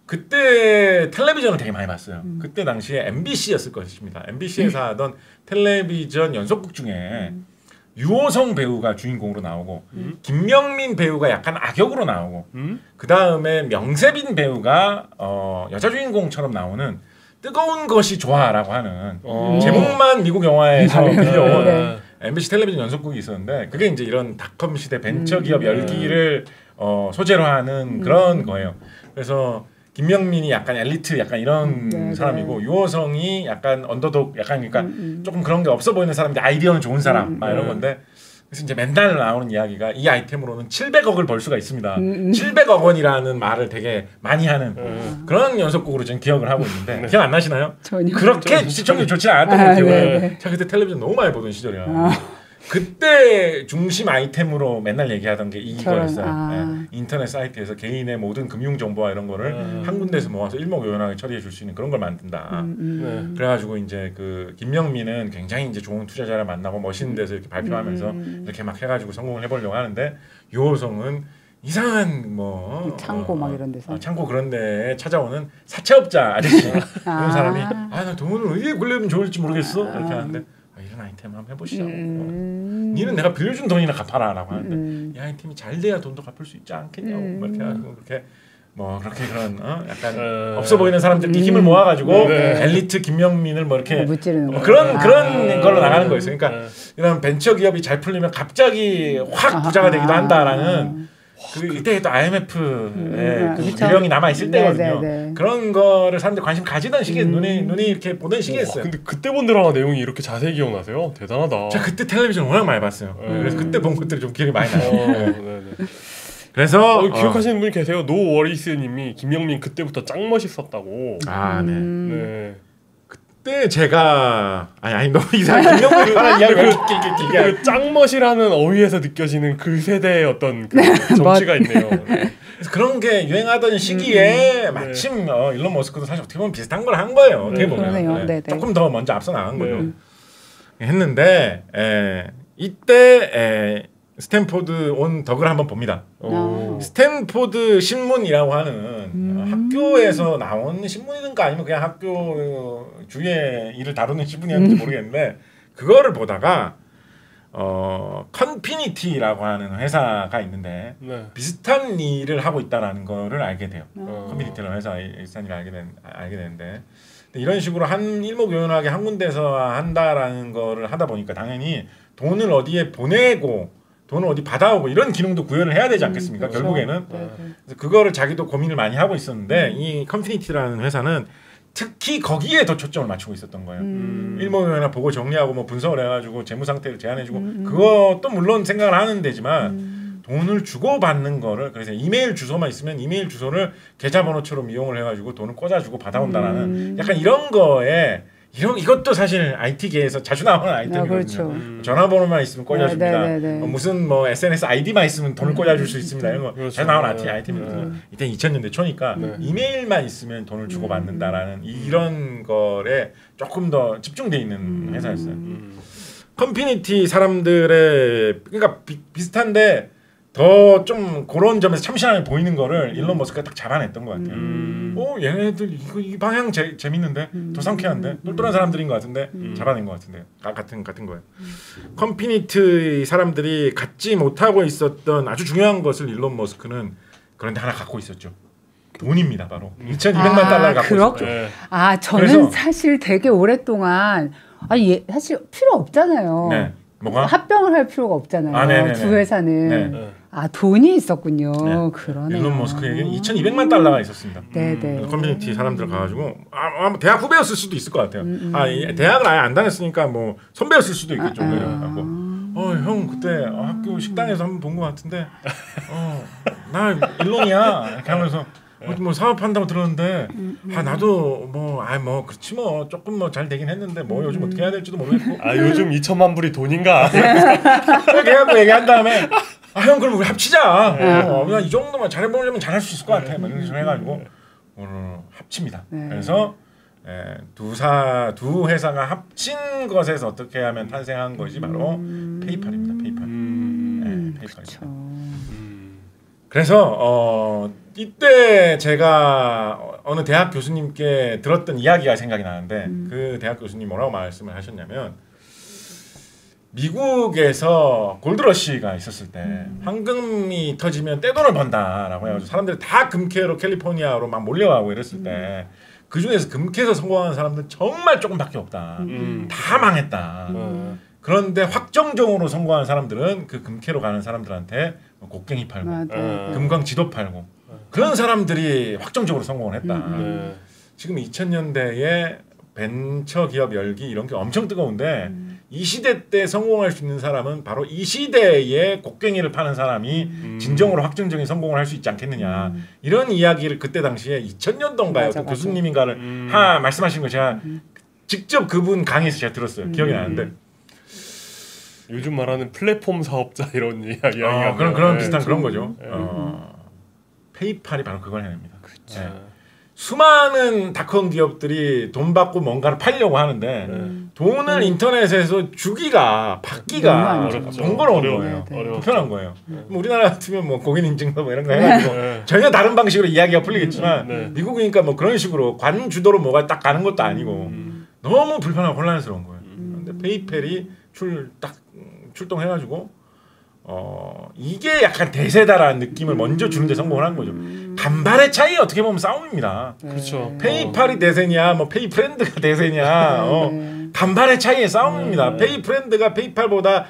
그때 텔레비전을 되게 많이 봤어요. 음. 그때 당시에 엠비씨였을 것입니다. 엠비씨에서 음. 하던 텔레비전 연속극 중에 음. 유호성 배우가 주인공으로 나오고 음? 김명민 배우가 약간 악역으로 나오고 음? 그 다음에 명세빈 배우가 어, 여자 주인공처럼 나오는 뜨거운 것이 좋아라고 하는 오. 제목만 미국 영화에서 빌려온 네. 엠비씨 텔레비전 연속극이 있었는데 그게 이제 이런 닷컴 시대 벤처기업 음. 열기를 어, 소재로 하는 그런 음. 거예요. 그래서 김명민이 약간 엘리트 약간 이런 네, 사람이고 네. 유호성이 약간 언더독 약간 그러니까 음, 음. 조금 그런 게 없어 보이는 사람인데 아이디어는 좋은 사람 음, 막 이런 건데 그래서 이제 맨날 나오는 이야기가 이 아이템으로는 칠백억을 벌 수가 있습니다. 음, 음. 칠백억 원이라는 말을 되게 많이 하는 음. 그런 연속곡으로 저는 기억을 하고 있는데 네. 기억 안 나시나요? 전혀. 그렇게 시청률 좋지 않았던 아, 걸 기억해요. 네, 네. 제가 그때 텔레비전 너무 많이 보던 시절이야. 아. 그때 중심 아이템으로 맨날 얘기하던 게 이거였어요. 아. 네. 인터넷 사이트에서 개인의 모든 금융 정보와 이런 거를 음. 한 군데서 모아서 일목요연하게 처리해 줄 수 있는 그런 걸 만든다. 음, 음. 네. 그래가지고 이제 그 김명민은 굉장히 이제 좋은 투자자를 만나고 멋있는 데서 이렇게 발표하면서 음. 이렇게 막 해가지고 성공을 해보려고 하는데 유호성은 이상한 뭐 창고 어, 막 이런 데서 어, 창고 그런 데에 찾아오는 사채업자 아저씨 아. 그런 사람이 아 나 돈을 어디에 굴리면 좋을지 모르겠어 아. 이렇게 하는데. 아, 이런 아이템 한번 해보시자고. 음. 니는 내가 빌려준 돈이나 갚아라라고 하는데 음. 이 아이템이 잘 돼야 돈도 갚을 수 있지 않겠냐고 음. 이렇게 해가지고 그렇게 뭐 그렇게 그런 어? 약간 어... 없어 보이는 사람들끼리 음. 힘을 모아가지고 네. 엘리트 김명민을 뭐 이렇게 뭐 그런 그런 아. 걸로 나가는 거였어요. 그러니까 네. 이런 벤처 기업이 잘 풀리면 갑자기 확 부자가 되기도 한다라는. 그 이때 또 아이엠에프의 음, 그 유령이 남아 있을 때거든요. 네네네. 그런 거를 사람들이 관심 가지던 시기에 음. 눈이 눈이 이렇게 보던 시기였어요. 와, 근데 그때 본 드라마 내용이 이렇게 자세히 기억나세요? 대단하다. 제가 그때 텔레비전 워낙 많이 봤어요. 음. 그래서 그때 본 것들이 좀 기억이 많이 나요. 어, 그래서 어, 기억하시는 어. 분이 계세요. 노 워리스님이 김영민 그때부터 짱 멋있었다고. 아 네. 음. 네. 그때 제가 아니 아니 너무 이상한 김영민 이야기를 그 짱멋이라는 어휘에서 느껴지는 그 세대의 어떤 그 정치가 있네요. 그래서 그런 게 유행하던 시기에 음, 마침 네. 어, 일론 머스크도 사실 어떻게 보면 비슷한 걸 한 거예요. 어떻게 네, 보면 네. 조금 더 먼저 앞서 나간 거죠. 네. 했는데 에, 이때 에, 스탠포드 온 덕을 한번 봅니다. 오. 스탠포드 신문이라고 하는 음. 학교에서 나온 신문이든가 아니면 그냥 학교 주위의 일을 다루는 신문이었는지 음. 모르겠는데 그거를 보다가 어, 컨피니티라고 하는 회사가 있는데 네. 비슷한 일을 하고 있다라는 거를 알게 돼요. 어. 컨피니티라는 회사 비슷한 일을 알게 된 알게 되는데 이런 식으로 한 일목요연하게 한 군데서 한다라는 거를 하다 보니까 당연히 돈을 어디에 보내고 돈을 어디 받아오고 이런 기능도 구현을 해야 되지 않겠습니까? 음, 그렇죠. 결국에는 네. 그래서 그거를 자기도 고민을 많이 하고 있었는데 음. 이 컨피니티라는 회사는 특히 거기에 더 초점을 맞추고 있었던 거예요. 음. 일목요연하 보고 정리하고 뭐 분석을 해가지고 재무 상태를 제안해주고 음. 그것도 물론 생각을 하는 데지만 음. 돈을 주고 받는 거를 그래서 이메일 주소만 있으면 이메일 주소를 계좌번호처럼 이용을 해가지고 돈을 꽂아주고 받아온다라는 음. 약간 이런 거에 이런 이것도 사실 아이티계에서 자주 나오는 아이템이거든요. 아, 그렇죠. 음. 전화번호만 있으면 꽂아줍니다. 네, 네, 네, 네. 어, 무슨 뭐 에스엔에스 아이디만 있으면 돈을 꽂아줄 수 있습니다. 이런 거 그렇죠. 잘 나오는 아이티 아이템이거든요. 음. 이때 이천 년대 초니까 네. 이메일만 있으면 돈을 주고 받는다라는 음. 이런 거에 조금 더 집중돼 있는 음. 회사였어요. 음. 컨피니티 사람들의 그러니까 비, 비슷한데 더 좀 그런 점에서 참신하게 보이는 거를 일론 머스크가 딱 잡아냈던 것 같아요. 음. 오 얘네들 이거 이 방향 재, 재밌는데 음. 더 상쾌한데 똘똘한 사람들인 것 같은데 음. 잡아낸 것 같은데 아, 같은 같은 거예요. 음. 컨피니티 사람들이 갖지 못하고 있었던 아주 중요한 것을 일론 머스크는 그런데 하나 갖고 있었죠. 돈입니다. 바로 이천이백만 달러를 갖고 그렇- 있었죠. 네. 아 저는 그래서- 사실 되게 오랫동안 아니 얘 사실 필요 없잖아요. 네. 뭐가? 합병을 할 필요가 없잖아요. 아, 네네네. 두 회사는. 네. 네. 아 돈이 있었군요. 네. 그러네요. 일론 머스크에게는 이천이백만 달러가 있었습니다. 네네. 커뮤니티 사람들 가가지고 아, 아, 대학 후배였을 수도 있을 것 같아요. 음, 음. 아 이- 대학을 아예 안 다녔으니까 뭐 선배였을 수도 있겠죠. 아, 아. 그래갖고 어 형 그때 학교 식당에서 한번 본 것 같은데 어나 일론이야 이렇게 하면서 어, 뭐 사업한다고 들었는데 아 나도 뭐아뭐 그렇지 뭐 조금 뭐 잘 되긴 했는데 뭐 요즘 어떻게 해야 될지도 모르겠고 아 요즘 이천만 불이 돈인가? 그렇게 해갖고 얘기한 다음에 아 형 그럼 우리 합치자. 어, 그냥 이 정도만 잘해보려면 잘할 수 있을 것 같아. 막 이런 식으로 해가지고 오늘 합칩니다. 네. 그래서 예, 두사 두 회사가 합친 것에서 어떻게 하면 탄생한 것이 바로 페이팔입니다. 페이팔. 음, 예, 페이팔입니다. 그렇죠. 그래서 어, 이때 제가 어느 대학 교수님께 들었던 이야기가 생각이 나는데 음. 그 대학 교수님 뭐라고 말씀을 하셨냐면 미국에서 골드러시가 있었을 때 음. 황금이 터지면 떼돈을 번다라고 해가지고 사람들이 다 금캐로 캘리포니아로 막 몰려가고 이랬을 음. 때 그 중에서 금캐에서 성공하는 사람들은 정말 조금밖에 없다. 음. 다 망했다. 어. 그런데 확정적으로 성공하는 사람들은 그 금캐로 가는 사람들한테 곡괭이 팔고 아, 네, 어. 네. 금광지도 팔고 그런 사람들이 확정적으로 성공을 했다. 네. 지금 이천 년대에 벤처 기업 열기 이런 게 엄청 뜨거운데 음. 이 시대 때 성공할 수 있는 사람은 바로 이 시대에 곡괭이를 파는 사람이 음. 진정으로 확정적인 성공을 할 수 있지 않겠느냐 음. 이런 이야기를 그때 당시에 이천 년도인가요? 맞아, 또 맞아. 교수님인가를 음. 하 말씀하신 거 제가 음. 직접 그분 강의에서 제가 들었어요. 기억이 나는데 요즘 말하는 플랫폼 사업자 이런 이야기. 어, 그런 그런 네. 비슷한 그런 거죠. 네. 어, 페이팔이 바로 그걸 해냅니다. 네. 네. 수많은 닷컴 기업들이 돈 받고 뭔가를 팔려고 하는데 네. 돈을 인터넷에서 주기가 받기가 너무 안 어렵죠. 번거로운 어려워요. 거예요. 네, 네. 어려워. 불편한 거예요. 뭐 우리나라 같으면 뭐 공인 인증서 뭐 이런 거 해가지고 네. 전혀 다른 방식으로 이야기가 풀리겠지만 네. 미국이니까 뭐 그런 식으로 관 주도로 뭐가 딱 가는 것도 아니고 음. 너무 불편하고 혼란스러운 거예요. 근데 페이팔이 출딱 출동해가지고 어 이게 약간 대세다라는 느낌을 먼저 주는데 성공을 한 거죠. 간발의 차이 어떻게 보면 싸움입니다. 그렇죠. 페이팔이 대세냐, 뭐 페이프렌드가 대세냐, 어, 네. 간발의 차이의 싸움입니다. 네. 페이프렌드가 페이팔보다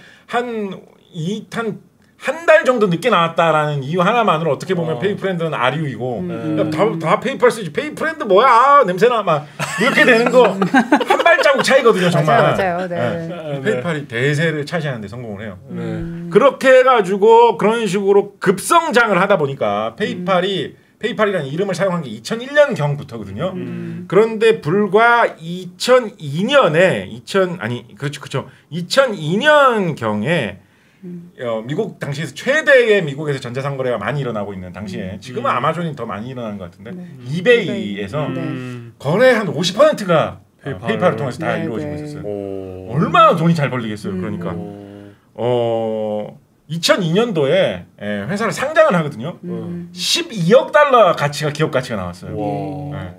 한이한한 달 정도 늦게 나왔다라는 이유 하나만으로 어떻게 보면 어. 페이프렌드는 아류이고 음. 야, 다, 다 페이팔 쓰지 페이프렌드 뭐야 아, 냄새나 막 이렇게 되는 거 한 발자국 차이거든요 정말. 맞아요, 맞아요. 네. 네. 페이팔이 대세를 차지하는데 성공을 해요. 네. 음. 그렇게 해가지고 그런 식으로 급성장을 하다 보니까 페이팔이 페이팔이라는 이름을 사용한 게 이천일 년 경부터거든요. 음. 그런데 불과 이천이 년에 이천 아니 그렇죠 그렇죠 이천이 년 경에 어, 미국 당시에서 최대의 미국에서 전자상거래가 많이 일어나고 있는 당시에 지금은 음. 아마존이 더 많이 일어나는 것 같은데 네. 이베이에서 네. 음. 거래 한 오십 퍼센트가 페이팔. 페이팔을 통해서 다 네, 이루어지고 네. 있었어요. 오. 얼마나 돈이 잘 벌리겠어요. 음. 그러니까 오. 어 이천이 년도에 예, 회사를 상장을 하거든요. 음. 십이억 달러 가치가 기업 가치가 나왔어요. 와. 네.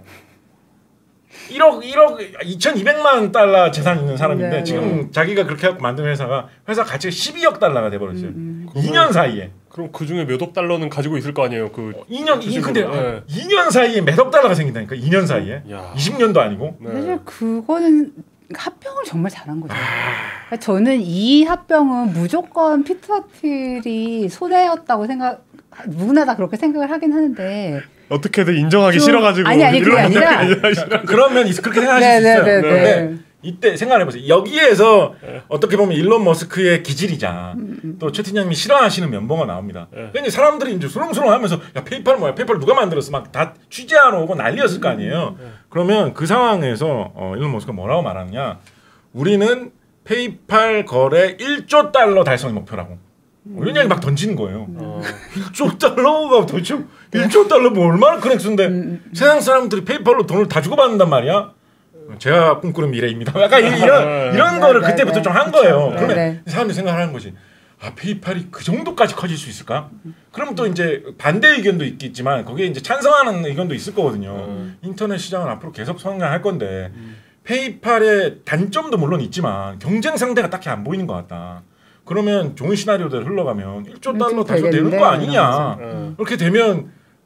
일억 일억 이천이백만 달러 재산 있는 사람인데 네, 지금 네. 자기가 그렇게 해서 만든 회사가 회사 가치가 십이억 달러가 돼버렸어요. 음, 이 년 사이에 그럼 그 중에 몇 억 달러는 가지고 있을 거 아니에요. 그 이 년 이 근데 주식으로, 네. 이 년 사이에 몇억 달러가 생긴다니까 이 년 사이에 야. 이십 년도 아니고 네. 사실 그거는 합병을 정말 잘한 거죠. 아. 그러니까 저는 이 합병은 무조건 피터틸이 손해였다고 생각, 누구나 다 그렇게 생각을 하긴 하는데. 어떻게든 인정하기 좀- 싫어가지고 아니, 아니, 그게 이런 아니라- 인정하기 싫어. 그러면 그렇게 생각하실 수 있어요. 네네네. 근데 이때 생각해 보세요. 여기에서 네. 어떻게 보면 일론 머스크의 기질이자 음, 또 최팀장님이 싫어하시는 면모가 나옵니다. 네. 그러니까 사람들이 이제 수렁수렁하면서 야 페이팔 뭐야? 페이팔 누가 만들었어? 막 다 취재하러 오고 난리였을 거 아니에요. 네. 그러면 그 상황에서 어, 일론 머스크가 뭐라고 말하느냐? 우리는 페이팔 거래 일조 달러 달성이 목표라고. 이런 이야기 막 던지는 거예요. 어. 일조 달러가 도대체 일조 달러 뭐 얼마나 큰 액수인데 세상 사람들이 페이팔로 돈을 다 주고받는단 말이야. 제가 꿈꾸는 미래입니다. 약간 이- 이런 이런 네, 거를 네, 그때부터 네. 좀 한 거예요. 네, 그러면 네. 사람들이 생각하는 거지. 아 페이팔이 그 정도까지 커질 수 있을까? 그럼 또 이제 반대 의견도 있겠지만 거기에 이제 찬성하는 의견도 있을 거거든요. 음. 인터넷 시장은 앞으로 계속 성장할 건데 페이팔의 단점도 물론 있지만 경쟁 상대가 딱히 안 보이는 것 같다. 그러면 좋은 시나리오대로 흘러가면 일조 달러 좀 달성되는 되겠는데? 거 아니냐? 이러면서. 어. 그렇게 되면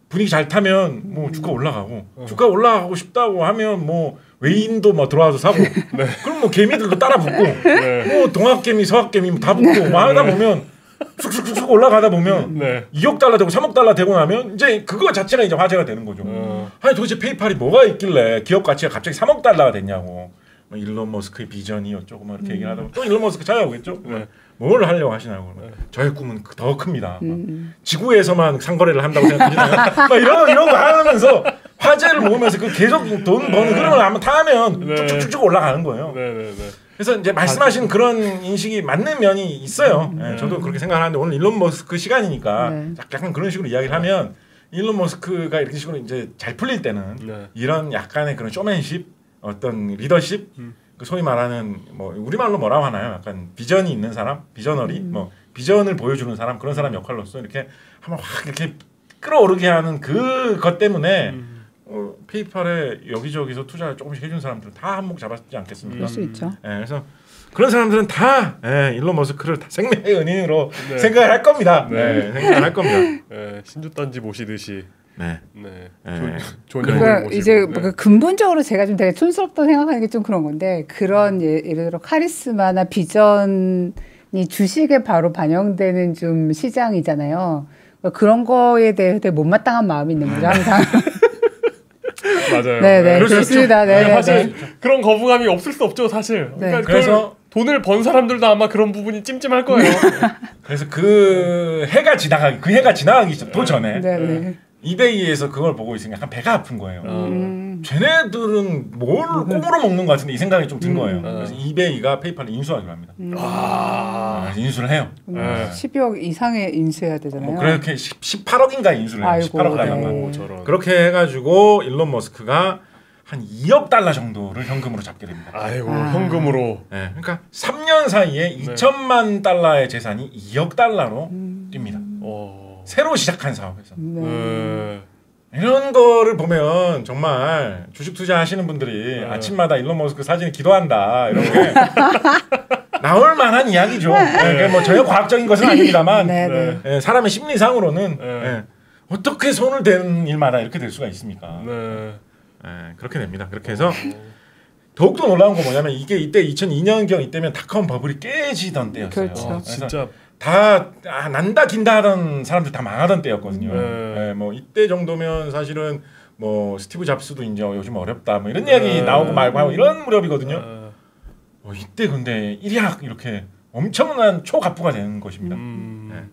분위기 잘 타면 뭐 주가 올라가고 어. 주가 올라가고 싶다고 하면 뭐 외인도 뭐 들어와서 사고 네. 그럼 뭐 개미들도 따라 붙고 네. 뭐 동학개미 서학개미 다 붙고 뭐 하다 보면 쑥쑥쑥쑥 올라가다 보면 네. 이억 달러 되고 삼억 달러 되고 나면 이제 그거 자체가 이제 화제가 되는 거죠. 어. 아니 도대체 페이팔이 뭐가 있길래 기업 가치가 갑자기 삼억 달러가 됐냐고. 뭐 일론 머스크의 비전이 어쩌고 뭐 이렇게 음. 얘기를 하다 보면 또 일론 머스크 찾아오겠죠. 네. 뭘 하려고 하시냐고. 네. 저의 꿈은 더 큽니다. 음. 지구에서만 상거래를 한다고 생각하시나요? 막 이런 이런 거 하면서 화제를 모으면서 그 계속 돈 버는 흐름을 한번 타면 네. 쭉쭉쭉 올라가는 거예요. 네, 네, 네. 그래서 이제 말씀하신 그런 인식이 맞는 면이 있어요. 네, 저도 그렇게 생각하는데 오늘 일론 머스크 시간이니까 네. 약간 그런 식으로 이야기를 하면 일론 머스크가 이렇게 식으로 이제 잘 풀릴 때는 네. 이런 약간의 그런 쇼맨십, 어떤 리더십, 음. 그 소위 말하는 뭐 우리말로 뭐라고 하나요? 약간 비전이 있는 사람, 비저너리, 음. 뭐 비전을 보여주는 사람 그런 사람 역할로서 이렇게 한번 확 이렇게 끌어오르게 하는 그것 때문에. 음. 어, 페이팔에 여기저기서 투자를 조금씩 해준 사람들은 다 한몫 잡았지 않겠습니까? 그럴 수 있죠. 예, 그래서 그런 사람들은 다 예, 일론 머스크를 다 생명의 은인으로 네. 생각을 할 겁니다. 네, 네 생각을 할 겁니다. 네, 신주단지 모시듯이. 네, 네. 네. 그러니까 이제 네. 그 근본적으로 제가 좀 되게 촌스럽다고 생각하는 게 좀 그런 건데 그런 예, 예를 들어 카리스마나 비전이 주식에 바로 반영되는 좀 시장이잖아요. 그러니까 그런 거에 대해 되게 못마땅한 마음이 있는 거죠 항상. 맞아요. 네네 그렇습니다. 네, 네, 사실 네. 그런 거부감이 없을 수 없죠 사실. 네. 그러니까 그래서 돈을 번 사람들도 아마 그런 부분이 찜찜할 거예요. 그래서 그 해가 지나가기 그 해가 지나가기 도 전에 네, 네. 이베이에서 그걸 보고 있으니까 약간 배가 아픈 거예요. 음. 쟤네들은 뭘 꽁으로 먹는 것 같은데 이 생각이 좀 든 거예요. 음. 그래서 이베이가 페이팔을 인수하기로 합니다. 음. 아. 인수를 해요. 네. 십이억 이상에 인수해야 되잖아요. 뭐 그렇게 십팔억인가 인수를 해요. 아이고, 십팔억 달러인가. 네. 그렇게 해가지고 일론 머스크가 한 이억 달러 정도를 현금으로 잡게 됩니다. 아이고 아. 현금으로. 네, 그러니까 삼 년 사이에 네. 이천만 달러의 재산이 이억 달러로 음. 뜁니다. 오. 새로 시작한 사업에서. 네. 네. 이런 거를 보면 정말 주식 투자하시는 분들이 네. 아침마다 일론 머스크 사진에 기도한다 이런 게 나올 만한 이야기죠. 네. 네. 뭐 전혀 과학적인 것은 아닙니다만 네, 네. 네. 사람의 심리상으로는 네. 네. 어떻게 손을 대는 일마다 이렇게 될 수가 있습니까? 네. 네, 그렇게 됩니다. 그렇게 해서 더욱더 놀라운 건 뭐냐면 이게 이때 이천이 년경 이때면 닷컴 버블이 깨지던 때였어요. 그렇죠. 어, 진짜 다 아, 난다 긴다 하던 사람들 다 망하던 때였거든요. 네. 네, 뭐 이때 정도면 사실은 뭐 스티브 잡스도 이제 요즘 어렵다 뭐 이런 네. 이야기 나오고 말고 하고 이런 무렵이거든요. 네. 어, 이때 근데 일약 이렇게 엄청난 초갑부가 되는 것입니다. 음. 네.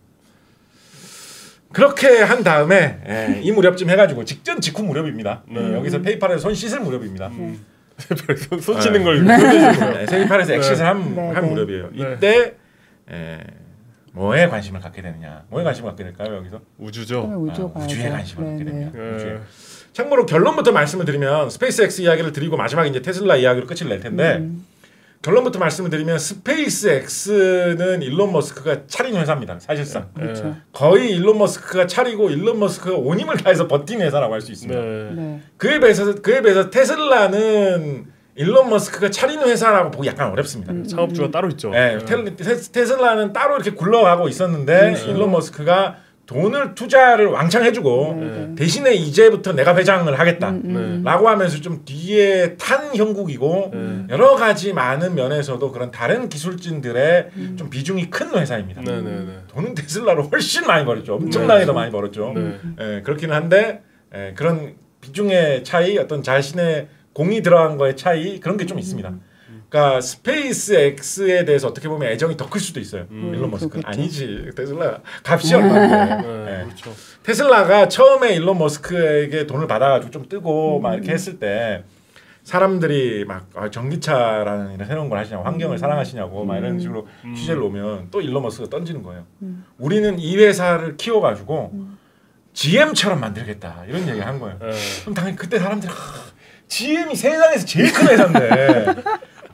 그렇게 한 다음에 예, 이 무렵쯤 해가지고 직전 직후 무렵입니다. 네. 네, 여기서 페이팔에서 손 씻을 무렵입니다. 음. 손, 손 씻는 걸 네, 페이팔에서 엑시트를 한, 네, 한 네. 무렵이에요. 네. 이때 예, 뭐에 관심을 갖게 되느냐? 뭐에 관심을 갖게 될까요? 여기서 우주죠. 우주 아, 우주에 관심을 갖게 됩니다. 네. 우주에. 참고로 결론부터 말씀을 드리면 스페이스X 이야기를 드리고 마지막에 이제 테슬라 이야기로 끝을 낼 텐데 음. 결론부터 말씀을 드리면 스페이스X는 일론 머스크가 차린 회사입니다. 사실상 그렇죠. 거의 일론 머스크가 차리고 일론 머스크가 온 힘을 다해서 버틴 회사라고 할 수 있습니다. 네. 네. 그에 비해서 그에 비해서 테슬라는 일론 머스크가 차린 회사라고 보기 약간 어렵습니다. 음. 창업주가 따로 있죠. 네, 테, 테, 테슬라는 따로 이렇게 굴러가고 있었는데 네. 일론 머스크가 돈을 투자를 왕창 해주고 네. 대신에 이제부터 내가 회장을 하겠다라고 음, 음. 하면서 좀 뒤에 탄 형국이고 네. 여러 가지 많은 면에서도 그런 다른 기술진들의 음. 좀 비중이 큰 회사입니다. 네, 네, 네. 돈은 테슬라로 훨씬 많이 벌었죠. 엄청나게 네. 더 많이 벌었죠. 네. 예, 그렇기는 한데 예, 그런 비중의 차이, 어떤 자신의 공이 들어간 거의 차이 그런 게 좀 있습니다. 그러니까 스페이스X에 대해서 어떻게 보면 애정이 더 클 수도 있어요. 음, 일론 머스크 그렇겠죠. 아니지 테슬라 값이 얼마인데. 네, 네. 그렇죠. 테슬라가 처음에 일론 머스크에게 돈을 받아가지고 좀 뜨고 음. 막 이렇게 했을 때 사람들이 막 아, 전기차라는 이런 새로운 걸 하시냐고 환경을 음. 사랑하시냐고 막 이런 식으로 음. 취재를 놓으면 또 일론 머스크가 던지는 거예요. 음. 우리는 이 회사를 키워가지고 음. 지엠처럼 만들겠다 이런 얘기를 한 거예요. 네. 그럼 당연히 그때 사람들이 아, 지엠이 세상에서 제일 큰 회사인데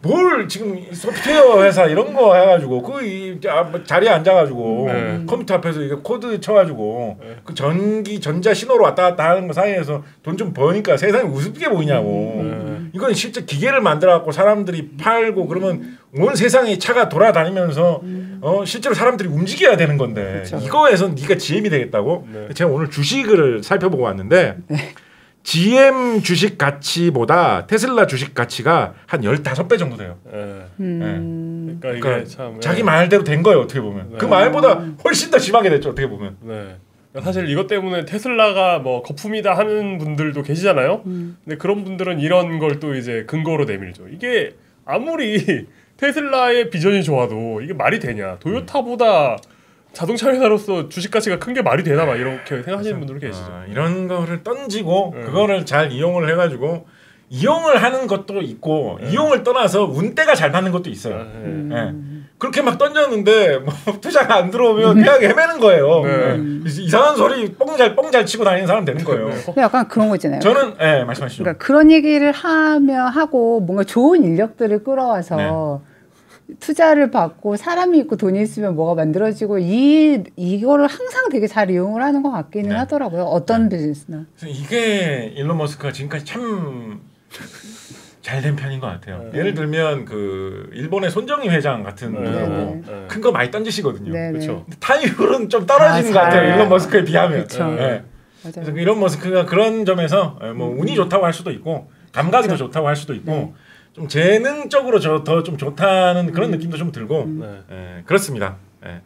뭘 지금 소프트웨어 회사 이런 거 해가지고 그 이, 자리에 앉아가지고 네. 컴퓨터 앞에서 이게 코드 쳐가지고 네. 그 전기 전자 신호로 왔다 갔다 하는 거 사이에서 돈 좀 버니까 세상이 우습게 보이냐고. 네. 이건 실제 기계를 만들어갖고 사람들이 팔고 그러면 온 세상에 차가 돌아다니면서 어 실제로 사람들이 움직여야 되는 건데 그쵸. 이거에서 네가 지엠이 되겠다고? 네. 제가 오늘 주식을 살펴보고 왔는데 네. 지엠 주식 가치보다 테슬라 주식 가치가 한 십오 배 정도 돼요. 예. 음. 그러니까 이게 그러니까 참 자기 예. 말대로 된 거예요. 어떻게 보면. 네. 그 말보다 훨씬 더 심하게 됐죠. 어떻게 보면. 네. 사실 이것 때문에 테슬라가 뭐 거품이다 하는 분들도 계시잖아요. 음. 근데 그런 분들은 이런 걸 또 이제 근거로 내밀죠. 이게 아무리 테슬라의 비전이 좋아도 이게 말이 되냐? 도요타보다 자동차 회사로서 주식 가치가 큰 게 말이 되나 막 이렇게 생각하시는 분들도 계시죠. 어, 이런 거를 던지고 네. 그거를 잘 이용을 해가지고 이용을 하는 것도 있고 네. 이용을 떠나서 운때가 잘 맞는 것도 있어요. 아, 예. 음. 예. 그렇게 막 던졌는데 뭐 투자가 안 들어오면 그냥 헤매는 거예요. 네. 예. 이상한 소리 뻥잘 뻥잘 치고 다니는 사람 되는 거예요. 근데 약간 그런 거 있잖아요. 저는 예 말씀하시죠. 그러니까 그런 얘기를 하며 하고 뭔가 좋은 인력들을 끌어와서 투자를 받고 사람이 있고 돈이 있으면 뭐가 만들어지고 이 이거를 항상 되게 잘 이용을 하는 것 같기는 네. 하더라고요. 어떤 비즈니스나. 그래서 이게 일론 머스크가 지금까지 참 잘된 편인 것 같아요. 네. 예를 들면 그 일본의 손정희 회장 같은 네. 네. 네. 큰 거 많이 던지시거든요. 네, 그렇죠. 근데 타율은 좀 떨어지는 아, 것 같아요. 잘. 일론 머스크에 비하면. 그쵸. 네. 맞아요. 그래서 일론 머스크가 그런 점에서 뭐 운이 좋다고 할 수도 있고 감각이 더 좋다고 할 수도 있고 네. 좀 재능적으로 더 좀 좋다는 그런 느낌도 좀 들고 네. 예, 그렇습니다. 예.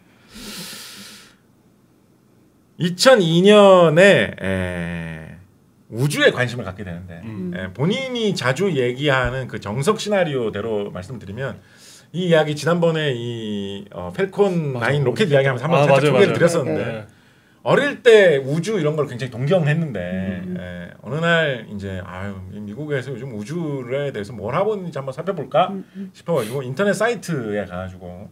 이천이 년에 에, 우주에 관심을 갖게 되는데 음. 에, 본인이 자주 얘기하는 그 정석 시나리오대로 말씀드리면 이 이야기 지난번에 이 어, 펠콘 맞아. 나인 로켓 이야기하면서 한번 아, 살짝 맞아요, 소개를 맞아요. 드렸었는데 네. 어릴 때 우주 이런 걸 굉장히 동경했는데 음. 에, 어느 날 이제 아유 미국에서 요즘 우주에 대해서 뭘 하고 있는지 한번 살펴볼까 음. 싶어가지고 인터넷 사이트에 가가지고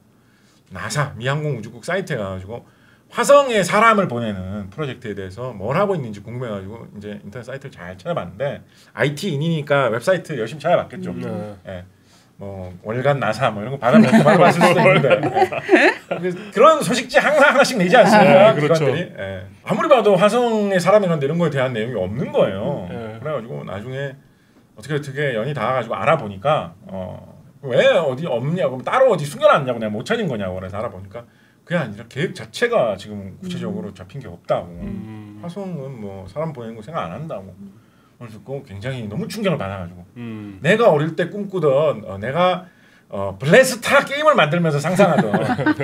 나사 미항공우주국 사이트에 가가지고 화성에 사람을 보내는 프로젝트에 대해서 뭘 하고 있는지 궁금해가지고 이제 인터넷 사이트를 잘 찾아봤는데 아이티인이니까 웹사이트 열심히 찾아봤겠죠. 네. 예. 뭐 월간 나사 뭐 이런 거 받아먹고 받아봤을 수도 있는데 예. 그런 소식지 항상 하나씩 내지 않습니까? 네, 그렇죠. 기관들이. 예. 아무리 봐도 화성에 사람이란데 이런 거에 대한 내용이 없는 거예요. 네. 그래가지고 나중에 어떻게 어떻게 연이 닿아가지고 알아보니까 어, 왜 어디 없냐고 따로 어디 숨겨놨냐고 내가 못 찾은 거냐고 그래서 알아보니까 그게 아니라 계획 자체가 지금 구체적으로 잡힌 게 없다고. 음. 화성은 뭐 사람 보내는 거 생각 안 한다고. 그래서 그거 굉장히 너무 충격을 받아가지고 음. 내가 어릴 때 꿈꾸던 어, 내가 어, 블레스타 게임을 만들면서 상상하던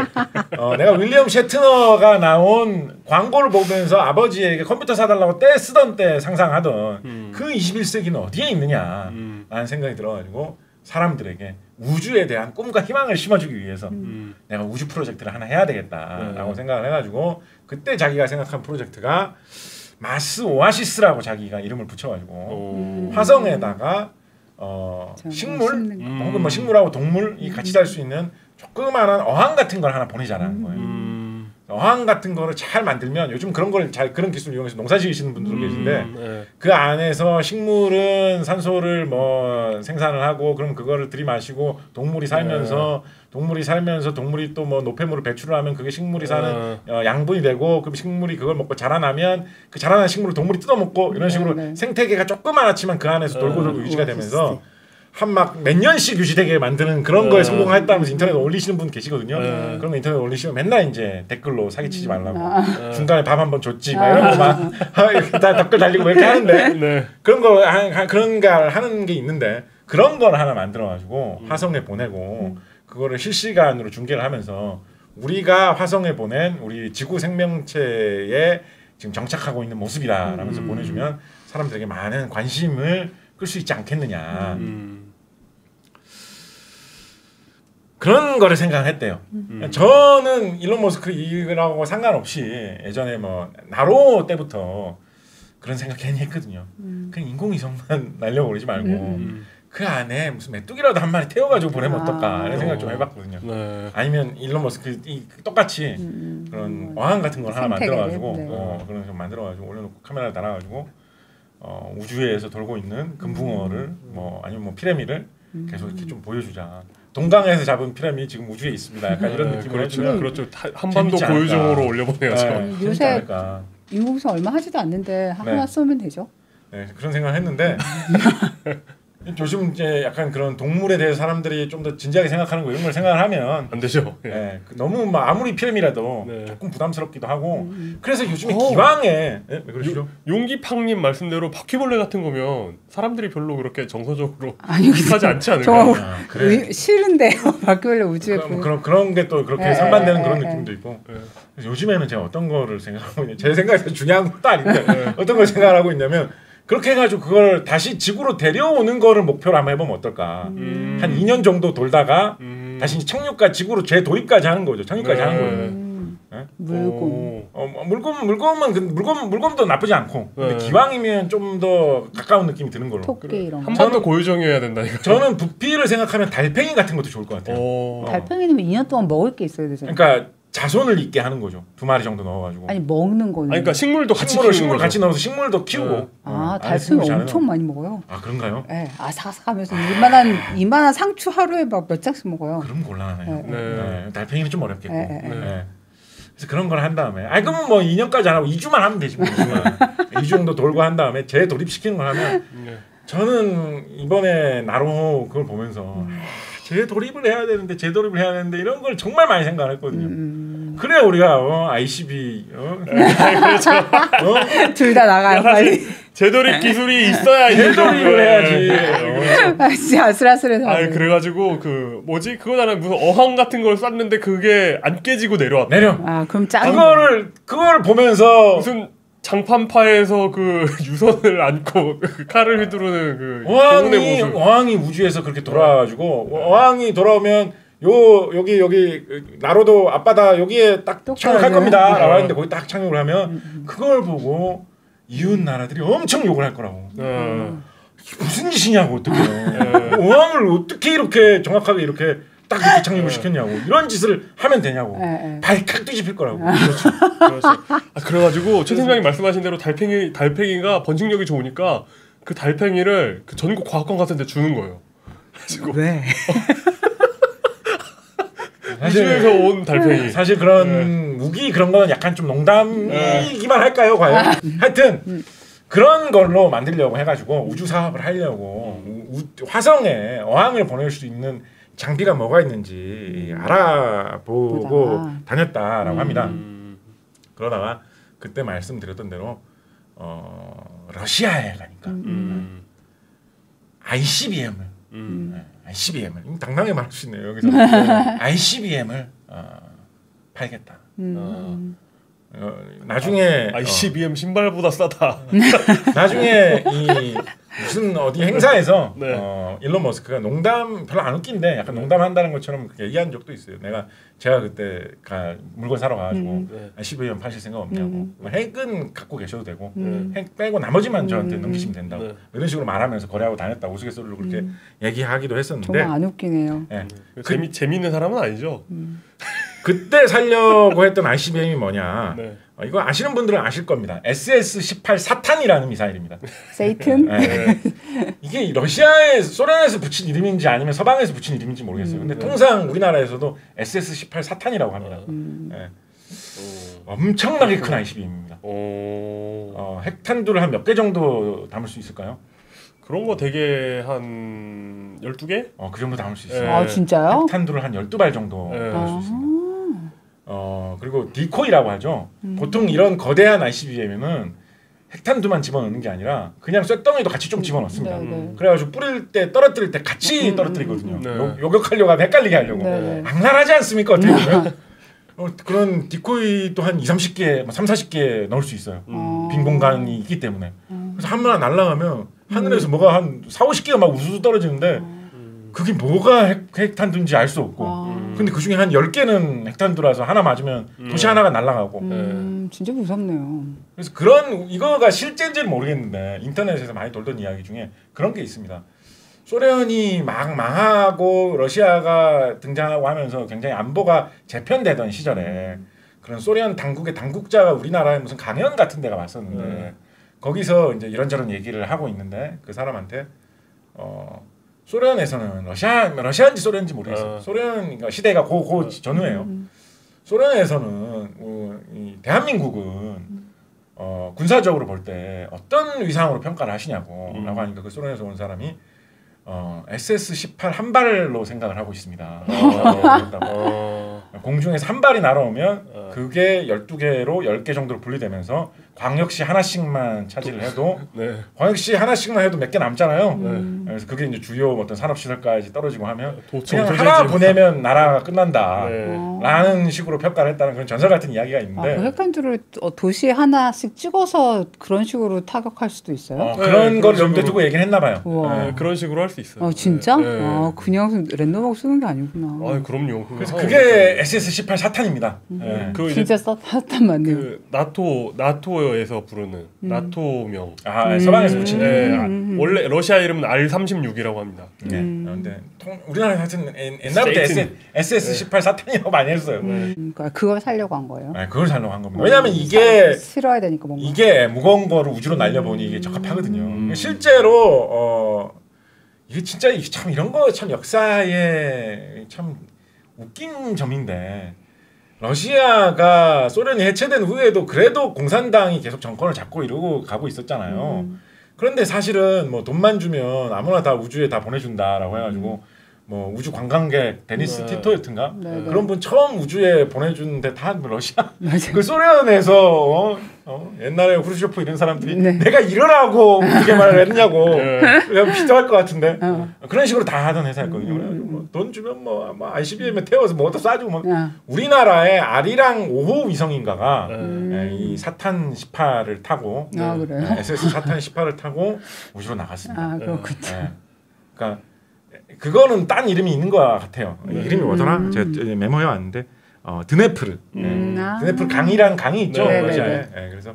어, 내가 윌리엄 셰트너가 나온 광고를 보면서 아버지에게 컴퓨터 사달라고 때 쓰던 때 상상하던 음. 그 이십일 세기는 어디에 있느냐 음. 라는 생각이 들어가지고 사람들에게 우주에 대한 꿈과 희망을 심어주기 위해서 음. 내가 우주 프로젝트를 하나 해야 되겠다라고 네. 생각을 해가지고 그때 자기가 생각한 프로젝트가 마스 오아시스라고 자기가 이름을 붙여가지고 오. 화성에다가 어, 참 식물 멋있는 음. 혹은 뭐 식물하고 동물이 같이 살 수 있는 조그마한 어항 같은 걸 하나 보내자라는 거예요. 음. 어항 같은 거를 잘 만들면 요즘 그런 걸 잘 그런 기술을 이용해서 농사 지으시는 분들도 계신데 음. 네. 그 안에서 식물은 산소를 뭐 생산을 하고 그럼 그거를 들이마시고 동물이 살면서 동물이 살면서 동물이 또 뭐 노폐물을 배출을 하면 그게 식물이 사는 어, 양분이 되고 그럼 식물이 그걸 먹고 자라나면 그 자라난 식물을 동물이 뜯어먹고 이런 식으로 네, 네. 생태계가 조그만하지만 그 안에서 돌고 돌고 음. 유지가 우와, 되면서 한 막 몇 년씩 유지되게 만드는 그런 네. 거에 성공했다면서 인터넷에 올리시는 분 계시거든요. 네. 그런 거 인터넷에 올리시면 맨날 이제 댓글로 사기치지 말라고 아. 중간에 밥 한 번 줬지 막 이런 거막 이렇게 다 댓글 달리고 뭐 이렇게 하는데 네. 그런 거 하, 하, 그런 걸 하는 게 있는데 그런 걸 하나 만들어 가지고 화성에 보내고 그거를 실시간으로 중계를 하면서 우리가 화성에 보낸 우리 지구 생명체에 지금 정착하고 있는 모습이다라면서 음. 보내주면 사람들에게 많은 관심을 끌 수 있지 않겠느냐 음. 그런 거를 생각했대요. 음. 저는 일론 머스크 이거하고 상관없이 예전에 뭐 나로 때부터 그런 생각 괜히 했거든요. 음. 그냥 인공위성만 날려고 그러지 말고 음. 그 안에 무슨 메뚜기라도 한 마리 태워가지고 보내면 아. 어떨까 이런 생각 좀 해봤거든요. 네. 아니면 일론 머스크 이 똑같이 음. 그런 어항 같은 걸 하나 생태계를, 만들어가지고 네. 어, 그런 거 만들어가지고 올려놓고 카메라 달아가지고 어, 우주에서 돌고 있는 금붕어를 뭐 아니면 뭐 피라미를 계속 이렇게 좀 보여주자. 동강에서 잡은 피라미드 지금 우주에 있습니다. 약간 이런 네, 느낌으로 그렇죠. 해주면 그렇죠. 하- 한반도 재밌지 고유종으로 않을까. 올려보내야죠. 네, 요새- 재밌지 않을까. 인공위성 얼마 하지도 않는데 하나 네. 쏘면 되죠. 네, 그런 생각을 했는데 요즘 이제 약간 그런 동물에 대해서 사람들이 좀 더 진지하게 생각하는 거 이런 걸 생각을 하면 안 되죠. 예. 네, 그 너무 막 아무리 피라미드라도 네. 조금 부담스럽기도 하고 그래서 요즘에 어. 기왕에 네, 왜 그러시죠? 용기팡님 말씀대로 바퀴벌레 같은 거면 사람들이 별로 그렇게 정서적으로 아니 비슷하지 않지 저 않을까요? 아, 그래. 의- 싫은데요. 바퀴벌레 우주에 그런 보- 그런 그런 게 또 그렇게 에, 상반되는 에, 그런 에, 느낌도 있고 예. 그래서 요즘에는 제가 어떤 거를 생각하고 있냐 제 생각에서 중요한 것도 아닌데 어떤 걸 생각하고 있냐면 그렇게 해가지고 그걸 다시 지구로 데려오는 거를 목표로 한번 해보면 어떨까. 음. 한 이 년 정도 돌다가 음. 다시 착륙과 지구로 재도입까지 하는 거죠. 착륙까지 네. 하는 거예요. 음, 네? 물고 오. 어, 뭐 물곰 물곰은 그 물곰 물곰도 나쁘지 않고 근데 네. 기왕이면 좀 더 가까운 느낌이 드는 걸로. 토끼 이런 거. 한반도 고유종이어야 된다니까. 저는 부피를 생각하면 달팽이 같은 것도 좋을 것 같아요. 오. 달팽이는 이 년 동안 먹을 게 있어야 되잖아요. 그러니까 자손을 잇게 하는 거죠. 두 마리 정도 넣어가지고. 아니 먹는 거는. 아니 그러니까 식물도 같이 식물을 키우는 식물 거죠. 같이 넣어서 식물도 키우고. 네. 아 어, 안에 달팽이 식물 잘 엄청 넣어. 많이 먹어요. 아 그런가요? 예, 아삭아삭하면서 이만한 이만한 상추 하루에 막 몇 장씩 먹어요. 그럼 곤란하네요. 네. 네. 네, 달팽이는 좀 어렵겠고. 네, 네, 네. 네. 그래서 그런 걸 한 다음에, 아니 그러면 뭐 이 년까지 안 하고 이 주만 하면 되지 뭐. 이 주만. 이 주 정도 돌고 한 다음에 재도립시키는 걸 하면 네. 저는 이번에 나로 그걸 보면서 아, 재도립을 해야 되는데 재도립을 해야 되는데 이런 걸 정말 많이 생각을 했거든요. 음, 그래 우리가 어, 아이씨비 어? 어? 둘 다 나가요 빨리. 재도립 기술이 있어야 이제 좀- 재도립을 해야지. 네. 아, 진짜 아슬아슬해서. 아 그래가지고 그 뭐지 그거 나는 무슨 어항 같은 걸 쐈는데 그게 안 깨지고 내려왔다. 내려. 아 그럼 짱. 그거를 그걸 보면서 무슨 장판파에서 그 유선을 안고 그 칼을 휘두르는 그 어항이 공군의 모습. 어항이 우주에서 그렇게 돌아가지고 어항이 돌아오면 요 여기 여기 나로도 앞바다 여기에 딱 똑 착륙할 떨어져요. 겁니다라고 네. 하는데 거기 딱 착륙을 하면 그걸 보고 이웃 나라들이 엄청 욕을 할 거라고. 어. 이게 무슨 짓이냐고 어떻게 어항을 어떻게 이렇게 정확하게 이렇게 딱 이렇게 착륙을 시켰냐고 이런 짓을 하면 되냐고 예, 예. 발칵 뒤집힐 거라고. 그렇죠. 그렇죠. 아, 그래가지고 최 팀장님 말씀하신 대로 달팽이 달팽이가 번식력이 좋으니까 그 달팽이를 그 전국 과학관 같은데 주는 거예요. 왜? 우주에서 온 달팽이. 사실 그런 무기 그런 거는 약간 좀 농담이기만 할까요, 과연? 하여튼 그런 걸로 만들려고 해가지고 우주 사업을 하려고 우, 우- 화성에 어항을 보낼 수 있는 장비가 뭐가 있는지 알아보고 보다가. 다녔다라고 합니다. 음. 그러다가 그때 말씀드렸던 대로 어, 러시아에 가니까 음. 아이씨비엠을 음. 아이씨비엠을 당당하게 말할 수 있네요 여기서 아이씨비엠을 어, 팔겠다. 음. 어, 나중에 아이씨비엠 신발보다 싸다. 어, 나중에 이 무슨 어디 행사에서 네. 어, 일론 머스크가 농담 별로 안 웃긴데 약간 농담한다는 것처럼 그렇게 얘기한 적도 있어요. 내가 제가 그때 가, 물건 사러 가가지고 네. 아이씨비엠 파실 생각 없냐고. 음. 뭐 핵은 갖고 계셔도 되고 음. 핵 빼고 나머지만 저한테 음. 넘기시면 된다고. 네. 이런 식으로 말하면서 거래하고 다녔다 우스갯소리로 그렇게 얘기하기도 했었는데 정말 안 웃기네요. 예. 재미 재미있는 사람은 아니죠. 그때 살려고 했던 아이씨비엠이 뭐냐? 네. 어, 이거 아시는 분들은 아실 겁니다. 에스에스 십팔 사탄이라는 미사일입니다. 세이튼? 네. 이게 러시아에 소련에서 붙인 이름인지 아니면 서방에서 붙인 이름인지 모르겠어요. 근데 음, 통상 우리나라에서도 에스에스 십팔 사탄이라고 합니다. 음. 네. 엄청나게 큰 아이씨비엠입니다. 오. 어, 핵탄두를 한 몇 개 정도 담을 수 있을까요? 그런 거 되게 한 열두 개? 어, 그 정도 담을 수 있어요. 네. 아 진짜요? 핵탄두를 한 열두 발 정도 네. 담을 수 있습니다. 아. 어, 그리고 디코이라고 하죠. 보통 이런 거대한 아이씨비엠에는 핵탄두만 집어넣는 게 아니라 그냥 쇳덩이도 같이 좀 집어넣습니다. 네, 네. 그래가지고 뿌릴 때 떨어뜨릴 때 같이 떨어뜨리거든요. 네. 요, 요격하려고 하면 헷갈리게 하려고. 네, 네. 악랄하지 않습니까? 어떻게 보면. 어, 그런 디코이도 한 이삼십 개, 뭐 삼사십 개 넣을 수 있어요. 어. 빈 공간이 있기 때문에. 그래서 한 번 날아가면 하늘에서 뭐가 한 사오십 개가 막 우수수 떨어지는데 그게 뭐가 핵, 핵탄두인지 알 수 없고. 아. 근데 그중에 한 열 개는 핵탄두라서 하나 맞으면 도시 하나가 날아가고. 음, 진짜 무섭네요. 그래서 그런 이거가 실제인지는 모르겠는데 인터넷에서 많이 돌던 이야기 중에 그런 게 있습니다. 소련이 막 망하고 러시아가 등장하고 하면서 굉장히 안보가 재편되던 시절에 그런 소련 당국의 당국자가 우리나라에 무슨 강연 같은 데가 왔었는데 네. 거기서 이제 이런저런 얘기를 하고 있는데 그 사람한테 어, 소련에서는 러시아 러시아인지 소련인지 모르겠어요. 어. 소련 그러니까 시대가 고, 고 전후예요. 음. 소련에서는 어, 이 대한민국은 어, 군사적으로 볼 때 어떤 위상으로 평가를 하시냐고 음. 라고 하니까 그 소련에서 온 사람이 어, 에스에스 십팔 한 발로 생각을 하고 있습니다. 어. 공중에서 한 발이 날아오면 어. 그게 열두 개로 열 개 정도로 분리되면서 광역시 하나씩만 차지를 해도 네. 광역시 하나씩만 해도 몇 개 남잖아요. 네. 그래서 그게 이제 주요 어떤 산업시설까지 떨어지고 하면 도청 그냥 하나 도제지. 보내면 나라가 끝난다. 네. 어. 라는 식으로 평가를 했다는 그런 전설 같은 이야기가 아, 있는데 그 핵탄두를 어, 도시에 하나씩 찍어서 그런 식으로 타격할 수도 있어요? 어, 네, 그런 그런 걸 식으로. 염두에 두고 얘기를 했나 봐요. 우와. 네. 네, 그런 식으로 할 수 있어요. 어, 진짜? 네. 네. 아, 그냥 랜덤하고 쓰는 게 아니구나. 아, 그럼요. 그거 그래서 하고 그게 에스에스 십팔 사탄입니다. 네. 그 이제 진짜 썼단 맞네요. 그 나토 나토에서 부르는 나토명. 아 서방에서 붙인. 네, 아, 음. 원래 러시아 이름은 알 삼십육이라고 합니다. 네. 음. 그런데 통, 우리나라 하여튼 옛- 옛날부터 스테이튼. 에스에스 십팔 사탄이라고 많이 했어요. 음, 그러니까 그걸 살려고 한 거예요. 네, 그걸 살려고 한 겁니다. 왜냐하면 이게 실어야 되니까 뭔가. 이게 무거운 거를 우주로 날려보니 이게 적합하거든요. 음. 실제로 어 이게 진짜 이게 참 이런 거 참 역사에 참 웃긴 점인데 러시아가 소련이 해체된 후에도 그래도 공산당이 계속 정권을 잡고 이러고 가고 있었잖아요. 음. 그런데 사실은 뭐 돈만 주면 아무나 다 우주에 다 보내준다라고 해가지고 뭐 우주 관광객 데니스 네. 티토였던가 네, 네. 그런 분 처음 우주에 보내주는데 다 러시아 맞아. 그 소련에서 어, 어, 옛날에 후르쇼프 이런 사람들이 네. 내가 이러라고 그렇게 말을 했냐고 네. 그냥 비슷할 것 같은데 어. 그런 식으로 다 하던 회사였거든요. 그래가지고 뭐 돈 주면 뭐, 뭐 아이씨비엠에 태워서 뭐 어디다 쏴주고 뭐 아. 우리나라의 아리랑 오 호 위성인가가 네. 예, 이 사탄 십팔을 타고 아, 그래요? 예, 에스에스 사탄 십팔을 타고 우주로 나갔습니다. 아, 그렇군요. 예. 그러니까 그거는 딴 이름이 있는 것 같아요. 네. 이름이 뭐더라? 음. 제가 메모해 왔는데 어, 드네프르. 음, 예. 아. 드네프르 강이란 강이 있죠. 네, 러시아에. 네, 예, 그래서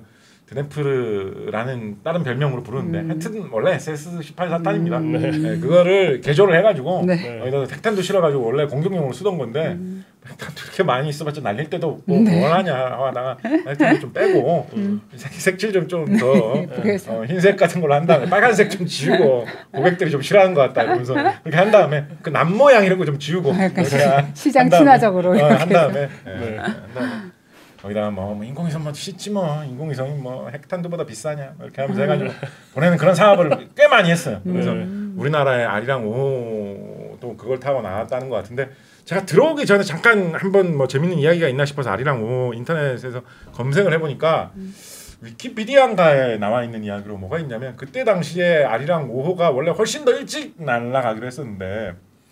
드네프르라는 다른 별명으로 부르는데 음. 하여튼 원래 에스에스 십팔 사탄입니다. 음. 예, 그거를 개조를 해가지고 네. 네. 여기다 핵탄두 실어가지고 원래 공격용으로 쓰던 건데 음. 핵탄두 이렇게 많이 있어봤자 날릴 때도 뭐 네. 뭘 하냐 하다가 핵탄두 좀 빼고 색, 색칠 좀 좀 더 예쁘게 해서. 어, 흰색 같은 걸로 한 다음에 빨간색 좀 지우고 고객들이 좀 싫어하는 것 같다 이러면서 그렇게 한 다음에 그 남 모양 이런 거 좀 지우고 약간 이렇게 한 시장 다음에, 친화적으로 어, 이렇게 한 다음에 예, 네. 한 다음에 거기다가 뭐, 뭐 인공위성 뭐 씻지 뭐 인공위성이 뭐 핵탄두보다 비싸냐 뭐 이렇게 하면서 해가지고 보내는 그런 사업을 꽤 많이 했어요. 그래서 음. 우리나라의 아리랑 오 호도 그걸 타고 나왔다는 것 같은데 제가 들어오기 전에 잠깐 한번 뭐 재밌는 이야기가 있나 싶어서 아리랑 오 호 인터넷에서 검색을 해보니까 위키피디아인가에 나와 있는 이야기로 뭐가 있냐면 그때 당시에 아리랑 오 호가 원래 훨씬 더 일찍 날아가기로 했었는데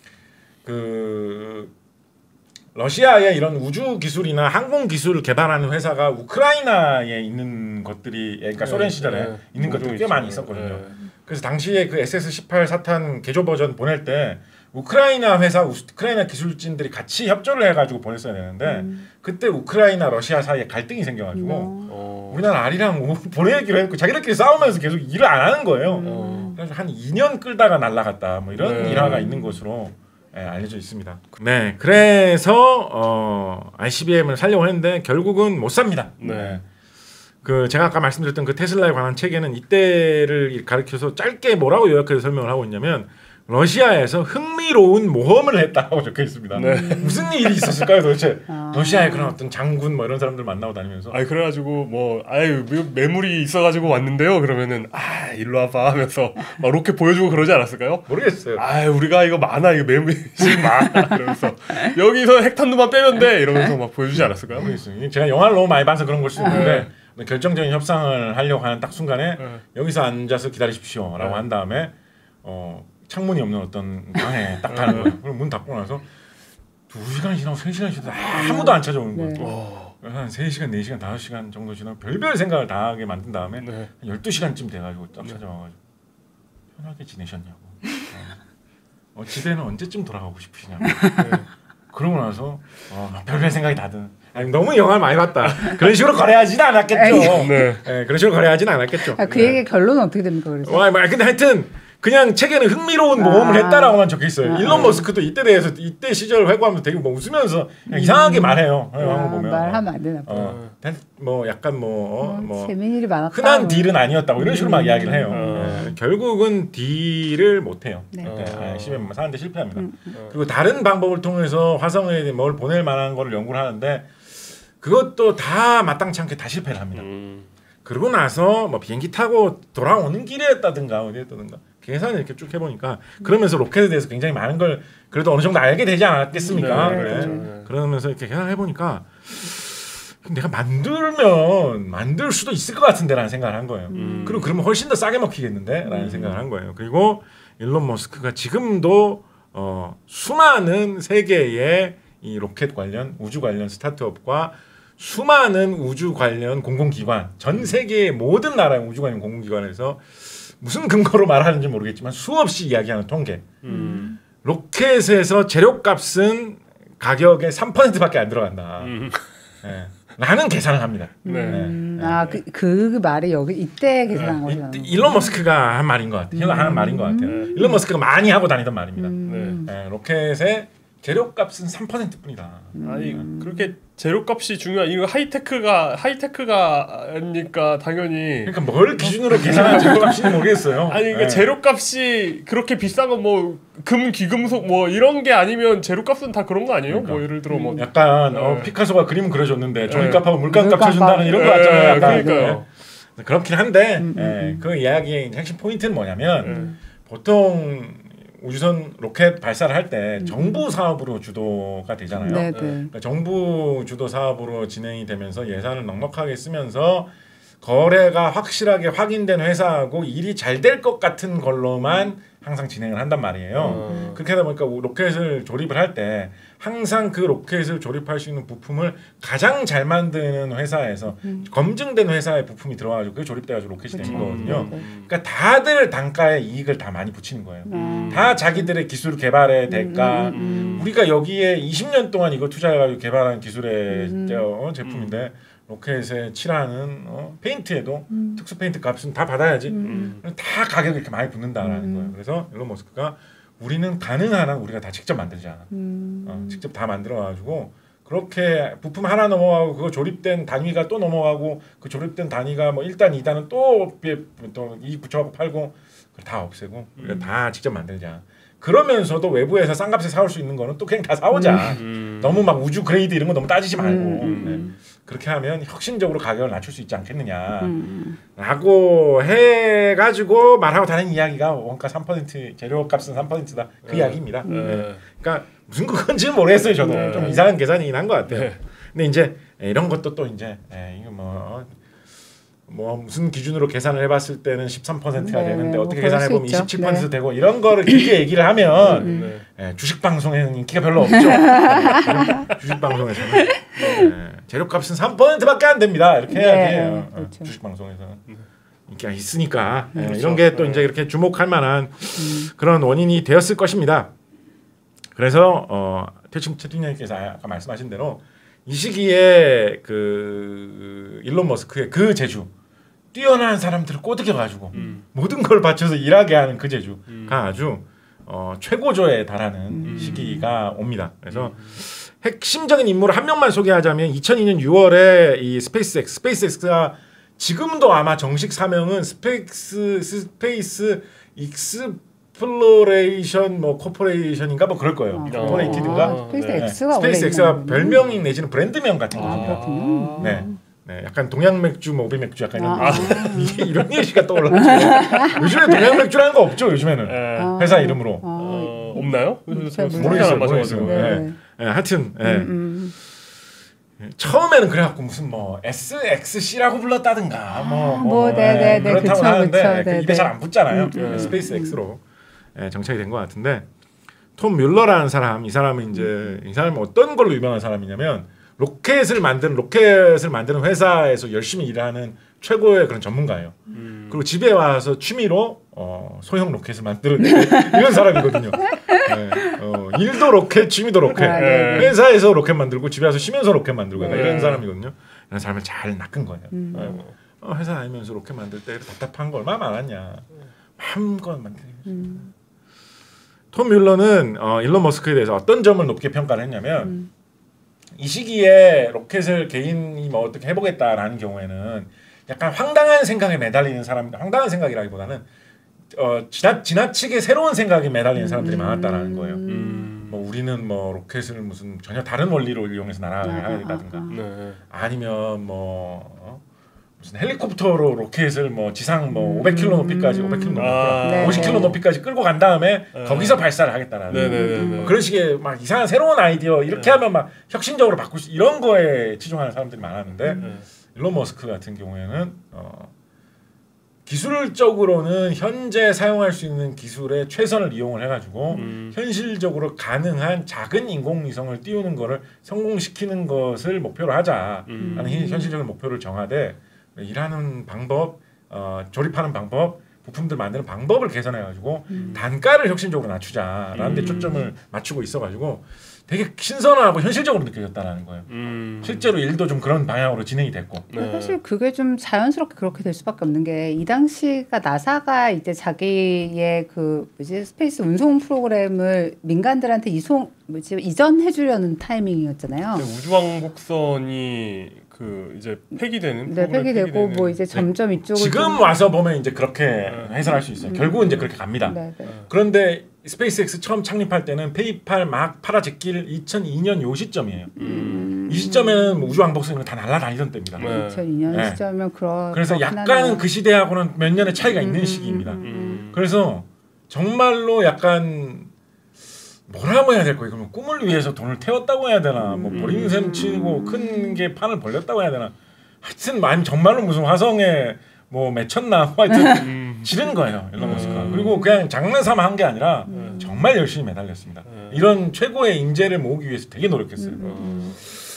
그 러시아의 이런 우주 기술이나 항공 기술을 개발하는 회사가 우크라이나에 있는 것들이 그러니까 소련 시절에 네. 있는 것들이 꽤 많이 있었거든요. 네. 그래서 당시에 그 에스에스 십팔 사탄 개조 버전 보낼 때 우크라이나 회사 우크라이나 기술진들이 같이 협조를 해가지고 보냈어야 되는데 음. 그때 우크라이나 러시아 사이에 갈등이 생겨가지고 어. 우리나라 아리랑 오 호 보내기로 했고 자기들끼리 싸우면서 계속 일을 안 하는 거예요. 어. 그래서 한 이 년 끌다가 날라갔다 뭐 이런 네. 일화가 있는 것으로 예, 알려져 있습니다. 네, 그래서 어, 아이씨비엠을 살려고 했는데 결국은 못 삽니다. 네. 그 제가 아까 말씀드렸던 그 테슬라에 관한 책에는 이때를 가리켜서 짧게 뭐라고 요약해서 설명을 하고 있냐면 러시아에서 흥미로운 모험을 했다고 적혀 있습니다. 네. 무슨 일이 있었을까요, 도대체? 아. 러시아의 그런 어떤 장군 뭐 이런 사람들 만나고 다니면서 아니 그래가지고 뭐 아유 매- 매물이 있어가지고 왔는데요. 그러면은 아 일로 와봐 하면서 막 로켓 보여주고 그러지 않았을까요? 모르겠어요. 아 우리가 이거 많아 이거 매물이 많아 이러면서 여기서 핵탄두만 빼면 돼 이러면서 막 보여주지 않았을까요? 모르겠어요. 제가 영화를 너무 많이 봐서 그런 걸 수도 있는데 결정적인 협상을 하려고 하는 딱 순간에 네. 여기서 앉아서 기다리십시오라고 네. 한 다음에 어, 창문이 없는 어떤 방에 딱 가는 거예요. 그럼 문 닫고 나서 두 시간 지나고 세 시간 지나도 아무도 안 찾아오는 거예요. 네. 어, 그래서 한 세 시간, 네 시간, 다섯 시간 정도 지나고 별별 생각을 다 하게 만든 다음에 네. 한 열두 시간쯤 돼가지고 딱 찾아와가지고 편하게 지내셨냐고 어, 어, 집에는 언제쯤 돌아가고 싶으시냐고 그러고 나서 어, 별별 생각이 다 드는 아니, 너무 영화를 많이 봤다 그런 식으로 거래하지는 않았겠죠. 네. 네, 그런 식으로 거래하지는 않았겠죠. 아, 그 얘기 결론은 어떻게 됩니까? 그래서 와, 뭐, 근데 하여튼 그냥 책에는 흥미로운 아. 모험을 했다라고만 적혀 있어요. 아. 일론 머스크도 이때 대해서 이때 시절을 회고하면서 되게 뭐 웃으면서 그냥 음. 이상하게 말해요. 아, 아, 보면 말하면 안 되나 봐. 어, 뭐 약간 뭐, 어, 어, 뭐 재밌는 일이 많았다. 흔한 뭐. 딜은 아니었다고 이런 식으로 막 음. 이야기를 해요. 어. 예, 결국은 딜을 못 해요. 네. 네, 어. 시면 사는데 실패합니다. 음. 그리고 다른 방법을 통해서 화성에 뭘 보낼 만한 거를 연구를 하는데 그것도 다 마땅치 않게 다 실패를 합니다. 음. 그러고 나서 뭐 비행기 타고 돌아오는 길이었다든가 어디였다든가 계산을 이렇게 쭉 해보니까 그러면서 로켓에 대해서 굉장히 많은 걸 그래도 어느 정도 알게 되지 않았겠습니까? 네, 그래. 그렇죠. 네. 그러면서 이렇게 계산을 해보니까 내가 만들면 만들 수도 있을 것 같은데라는 생각을 한 거예요. 음. 그리고 그러면 훨씬 더 싸게 먹히겠는데라는 음. 생각을 한 거예요. 그리고 일론 머스크가 지금도 어, 수많은 세계의 이 로켓 관련 우주 관련 스타트업과 수많은 우주 관련 공공기관 전 세계의 모든 나라의 우주 관련 공공기관에서 무슨 근거로 말하는지 모르겠지만 수없이 이야기하는 통계. 음. 로켓에서 재료값은 가격의 삼 퍼센트밖에 안 들어간다. 음. 예. 라는 계산을 합니다. 네. 음, 네. 아, 그, 그 말이 여기 이때 계산한 이- 거잖아. 일론 머스크가 한 말인 것 같아요. 하는 말인 것 같아요. 음. 일론 머스크가 많이 하고 다니던 말입니다. 음. 예, 로켓의 재료값은 삼 퍼센트뿐이다. 아니 그렇게 재료값이 중요한 이거 하이테크가 하이테크가니까 당연히 그러니까 뭘 기준으로 계산하는 재료값인지 모르겠어요. 아니 그러니까 예. 재료값이 그렇게 비싼 건 뭐 금 귀금속 뭐 이런 게 아니면 재료값은 다 그런 거 아니에요? 그러니까. 뭐 예를 들어 뭐 약간 어, 네. 피카소가 그림 그려줬는데 네. 종이값하고 물감값 물감값. 쳐준다는 이런 거 예, 같잖아요. 약간. 그러니까요. 네. 그렇긴 한데 음, 음, 예, 음. 그 이야기의 핵심 포인트는 뭐냐면 음. 보통 우주선 로켓 발사를 할 때 정부 사업으로 주도가 되잖아요. 네, 네. 그러니까 정부 주도 사업으로 진행이 되면서 예산을 넉넉하게 쓰면서 거래가 확실하게 확인된 회사하고 일이 잘 될 것 같은 걸로만 항상 진행을 한단 말이에요. 어. 그렇게 하다 보니까 로켓을 조립을 할 때 항상 그 로켓을 조립할 수 있는 부품을 가장 잘 만드는 회사에서 음. 검증된 회사의 부품이 들어가지고 그게 조립돼가지고 로켓이 되는 그렇죠. 거거든요. 네, 네. 그러니까 다들 단가에 이익을 다 많이 붙이는 거예요. 아. 다 자기들의 기술 개발의 대가. 음, 음, 음. 우리가 여기에 이십 년 동안 이거 투자해가지고 개발한 기술의 음. 저, 어, 제품인데 로켓에 칠하는 어, 페인트에도 음. 특수 페인트 값은 다 받아야지. 음. 다 가격이 이렇게 많이 붙는다라는 음. 거예요. 그래서 일론 머스크가 우리는 가능한 한 우리가 다 직접 만들자. 음. 어, 직접 다 만들어가지고 그렇게 부품 하나 넘어가고 그거 조립된 단위가 또 넘어가고 그 조립된 단위가 뭐 일 단, 이 단은 또또이 붙여갖고 팔고 그걸 다 없애고 우리가 음. 다 직접 만들자. 그러면서도 외부에서 싼 값에 사올 수 있는 거는 또 그냥 다 사오자. 음. 너무 막 우주 그레이드 이런 거 너무 따지지 말고 음, 음, 네. 그렇게 하면 혁신적으로 가격을 낮출 수 있지 않겠느냐라고 음. 해가지고 말하고 다니는 이야기가 원가 삼 퍼센트 재료값은 삼 퍼센트다 그 네. 이야기입니다. 네. 네. 그러니까 무슨 그건지는 모르겠어요. 저도 네. 좀 이상한 계산이긴 한 것 같아요. 네. 근데 이제 이런 것도 또 이제 에, 이거 뭐. 뭐 무슨 기준으로 계산을 해봤을 때는 십삼 퍼센트가 네, 되는데 뭐 어떻게 그럴 수 계산해보면 있죠. 이십칠 퍼센트 네. 되고 이런 거를 길게 얘기를 하면 네. 예, 주식 방송에는 인기가 별로 없죠. 네, 주식 방송에서는 예, 재료값은 삼 퍼센트밖에 안 됩니다. 이렇게 해야지. 네, 어, 어, 그렇죠. 주식 방송에서는 인기가 있으니까 예, 그렇죠. 이런 게 또 네. 이제 이렇게 주목할 만한 그런 원인이 되었을 것입니다. 그래서 어, 태충 채팅님께서 아까 말씀하신 대로 이 시기에 그 일론 머스크의 그 재주. 뛰어난 사람들을 꼬드겨가지고 음. 모든 걸 바쳐서 일하게 하는 그 재주가 음. 아주 어, 최고조에 달하는 음. 시기가 옵니다. 그래서 핵심적인 인물을 한 명만 소개하자면 이천이 년 유월에 이 스페이스X, 스페이스X가 지금도 아마 정식 사명은 스페이스 스페이스 익스플로레이션 뭐 코퍼레이션인가 뭐 그럴 거예요. 아, 코퍼레이티드인가? 아, 스페이스 네. X가 원래 스페이스X가 있나 보네. 별명이 내지는 브랜드명 같은 아, 거죠. 그렇군요. 네. 네, 약간 동양 맥주, 뭐 오비 맥주 약간 이런 아. 이게 이런 예시가 떠올랐죠. 요즘에 동양 맥주라는 거 없죠. 요즘에는 네. 아. 회사 이름으로 아, 어, 없나요? 잘 술 모르겠어요, 안 마셔가지고. 모르겠어요. 네. 네. 네, 하여튼 네. 음, 처음에는 그래갖고 무슨 뭐 에스엑스씨라고 불렀다든가 뭐, 뭐, 뭐, 네, 네, 네, 그렇다고 그쵸, 하는데 그쵸, 그 네, 입에 네. 잘 안 붙잖아요. 음, 음, 스페이스 X로 네, 정착이 된 것 같은데 톰 뮬러라는 사람, 이 사람은 이제 이 사람은 어떤 걸로 유명한 사람이냐면 로켓을 만드는 로켓을 만드는 회사에서 열심히 일하는 최고의 그런 전문가예요. 음. 그리고 집에 와서 취미로 어, 소형 로켓을 만드는 이런 사람이거든요. 네, 어, 일도 로켓, 취미도 로켓. 아, 네. 회사에서 로켓 만들고 집에 와서 쉬면서 로켓 만들고 네. 이런 사람이거든요. 이런 사람을 잘 낚은 거예요. 음. 어, 어, 회사 다니면서 로켓 만들 때 답답한 거 얼마나 많았냐. 마음껏 만들고 음. 톰 뮬러는 어, 일론 머스크에 대해서 어떤 점을 높게 평가를 했냐면 음. 이 시기에 로켓을 개인이 뭐 어떻게 해보겠다라는 경우에는 약간 황당한 생각에 매달리는 사람, 황당한 생각이라기보다는 어, 지나, 지나치게 새로운 생각에 매달리는 사람들이 많았다라는 거예요. 음. 뭐 우리는 뭐 로켓을 무슨 전혀 다른 원리로 이용해서 날아가야 된다든가 네. 아니면 뭐 어? 무슨 헬리콥터로 로켓을 뭐 지상 뭐 오백 킬로미터 높이까지 오백 킬로미터 아. 네. 오십 킬로미터 높이까지 끌고 간 다음에 네. 거기서 발사를 하겠다라는 네네네. 뭐 그런 식의 막 이상한 새로운 아이디어 이렇게 네. 하면 막 혁신적으로 바꿀 수 이런 거에 치중하는 사람들이 많았는데 네. 일론 머스크 같은 경우에는 어, 기술적으로는 현재 사용할 수 있는 기술의 최선을 이용을 해가지고 음. 현실적으로 가능한 작은 인공위성을 띄우는 거를 성공시키는 것을 목표로 하자라는 음. 현실적인 목표를 정하되 일하는 방법, 어, 조립하는 방법, 부품들 만드는 방법을 개선해가지고 음. 단가를 혁신적으로 낮추자라는 데 음. 초점을 맞추고 있어가지고 되게 신선하고 현실적으로 느껴졌다는 거예요. 음. 실제로 일도 좀 그런 방향으로 진행이 됐고. 네. 사실 그게 좀 자연스럽게 그렇게 될 수밖에 없는 게 이 당시가 나사가 이제 자기의 그 뭐지 스페이스 운송 프로그램을 민간들한테 이송 뭐지 이전해 주려는 타이밍이었잖아요. 우주왕복선이 그 이제 폐기되는 네, 프로그램 폐기되고 폐기되는 뭐 이제 점점 이쪽을 지금 좀- 와서 보면 이제 그렇게 해설할 수 있어요. 결국은 이제 그렇게 갑니다. 네, 네. 그런데 스페이스X 처음 창립할 때는 페이팔 막 팔아제낄 이천이 년 요 시점이에요. 음. 이 시점에는 뭐 우주왕복선이 다 날아다니던 때입니다. 네. 이천이 년 네. 시점이면 그런 그래서 약간은 그 시대하고는 몇 년의 차이가 있는 시기입니다. 음. 그래서 정말로 약간 뭐라고 해야 될까요? 그러면 꿈을 위해서 돈을 태웠다고 해야 되나? 뭐 버린 셈 치고 큰 게 판을 벌렸다고 해야 되나? 하여튼 아니 정말로 무슨 화성에 뭐 맺혔나? 하여튼 음. 지른 거예요 일론 머스크가. 음. 그리고 그냥 장난삼아 한 게 아니라 음. 정말 열심히 매달렸습니다. 음. 이런 최고의 인재를 모으기 위해서 되게 노력했어요. 음.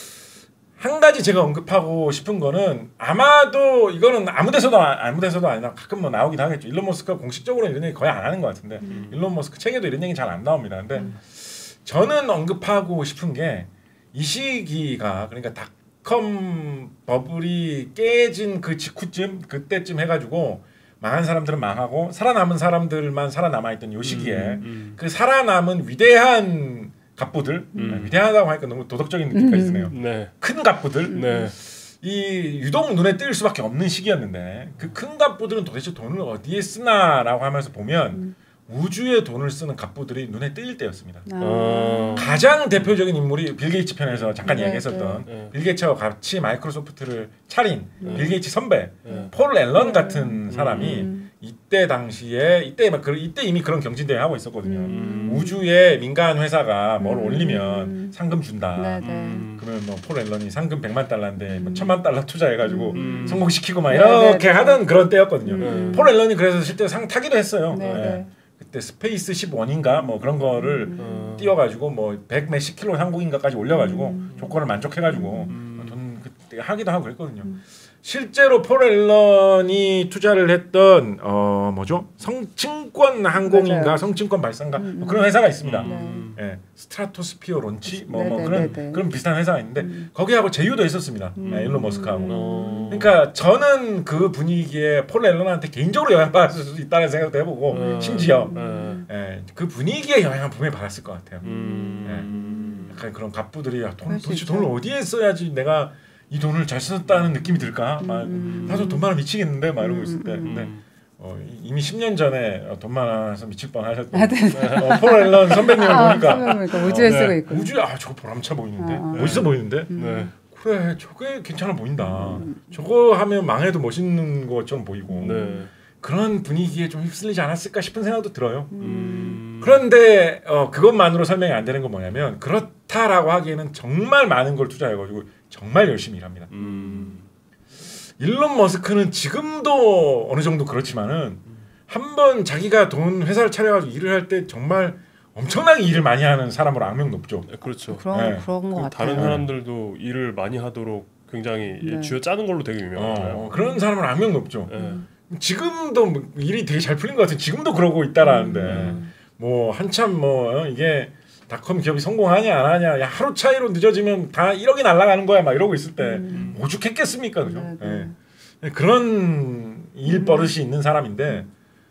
한 가지 제가 언급하고 싶은 거는 아마도 이거는 아무 데서도 아- 아무 데서도 아니라 가끔 뭐 나오긴 하겠죠. 일론 머스크가 공식적으로 이런 얘기 거의 안 하는 것 같은데 음. 일론 머스크 책에도 이런 얘기 잘 안 나옵니다. 근데 저는 언급하고 싶은 게 이 시기가 그러니까 닷컴 버블이 깨진 그 직후쯤 그때쯤 해가지고 망한 사람들은 망하고 살아남은 사람들만 살아남아있던 요 시기에 음. 그 살아남은 위대한 갑부들 음. 위대하다고 하니까 너무 도덕적인 느낌까지 드네요. 네. 큰 갑부들 네. 이 유독 눈에 띌 수밖에 없는 시기였는데 그 큰 갑부들은 도대체 돈을 어디에 쓰나라고 하면서 보면 우주에 돈을 쓰는 갑부들이 눈에 띄일 때였습니다. 어. 가장 대표적인 인물이 빌 게이츠 편에서 잠깐 네, 이야기했었던 네. 빌 게이츠와 같이 마이크로소프트를 차린 네. 빌 게이츠 선배 네. 폴 앨런 같은 음. 사람이 음. 이때 당시에 이때 막 그 이때 이미 그런 경진대회 하고 있었거든요. 음. 우주에 민간 회사가 뭘 음. 올리면 상금 준다. 네, 네. 음. 그러면 뭐 폴 앨런이 상금 백만 달러인데 뭐 천만 달러 투자해가지고 음. 성공시키고 막 네, 이렇게 네, 네. 하던 그런 때였거든요. 음. 폴 앨런이 그래서 실제 상 타기도 했어요. 네, 네. 네. 그때 스페이스 십일인가 뭐 그런 거를 어. 띄워가지고 뭐 백 몇십 킬로 항공인가까지 올려가지고 음. 조건을 만족해가지고 음. 돈 그때 하기도 하고 그랬거든요. 실제로 폴 앨런이 투자를 했던 어 뭐죠? 성층권 항공인가 맞아요. 성층권 발상가 음. 뭐 그런 회사가 있습니다. 음. 예, 스트라토스피어 론치 뭐, 네, 뭐 네, 그런 네, 네. 그런 비슷한 회사가 있는데 음. 거기하고 제휴도 했었습니다. 음. 네, 일론 머스크하고. 어. 그러니까 저는 그 분위기에 폴 앨런한테 개인적으로 영향받을 수 있다는 생각도 해보고 음. 심지어 네. 예, 그 분위기에 영향을 분명히 받았을 것 같아요. 음. 약간 그런 갑부들이 야, 돈, 그럴 수 도대체 있죠. 돈을 어디에 써야지 내가 이 돈을 잘 썼다는 느낌이 들까? 막 음. 나도 돈 많아 미치겠는데 막 이러고 있을 때 음. 근데 음. 어, 이미 십 년 전에 어, 돈 많아서 미칠 뻔하셨던 아, 네. 어, 폴 앨런 선배님을 아, 보니까 선배님이니까 우주에 어, 쓰고 네. 있고. 우주에 아 저거 보람차 보이는데 어, 어. 멋있어 보이는데 네. 그래 저게 괜찮아 보인다 음. 저거 하면 망해도 멋있는 것처럼 보이고 네. 그런 분위기에 좀 휩쓸리지 않았을까 싶은 생각도 들어요. 음. 그런데 어, 그것만으로 설명이 안 되는 건 뭐냐면 그렇다라고 하기에는 정말 많은 걸 투자해가지고 정말 열심히 일합니다. 음. 일론 머스크는 지금도 어느 정도 그렇지만은 한번 자기가 돈 회사를 차려가지고 일을 할 때 정말 엄청나게 일을 많이 하는 사람으로 악명 높죠. 네, 그렇죠. 그런 네. 그런 거 그 같아요. 다른 사람들도 일을 많이 하도록 굉장히 네. 쥐어 짜는 걸로 되게 유명하잖아요. 어, 그런 사람은 악명 높죠. 네. 지금도 뭐 일이 되게 잘 풀린 것 같은 지금도 그러고 있다라는데 음. 뭐 한참 뭐 어, 이게 닷컴 기업이 성공하냐 안 하냐 야 하루 차이로 늦어지면 다 일억이 날아가는 거야 막 이러고 있을 때 음. 오죽했겠습니까 그죠? 네, 네. 예. 그런 일 버릇이 있는 사람인데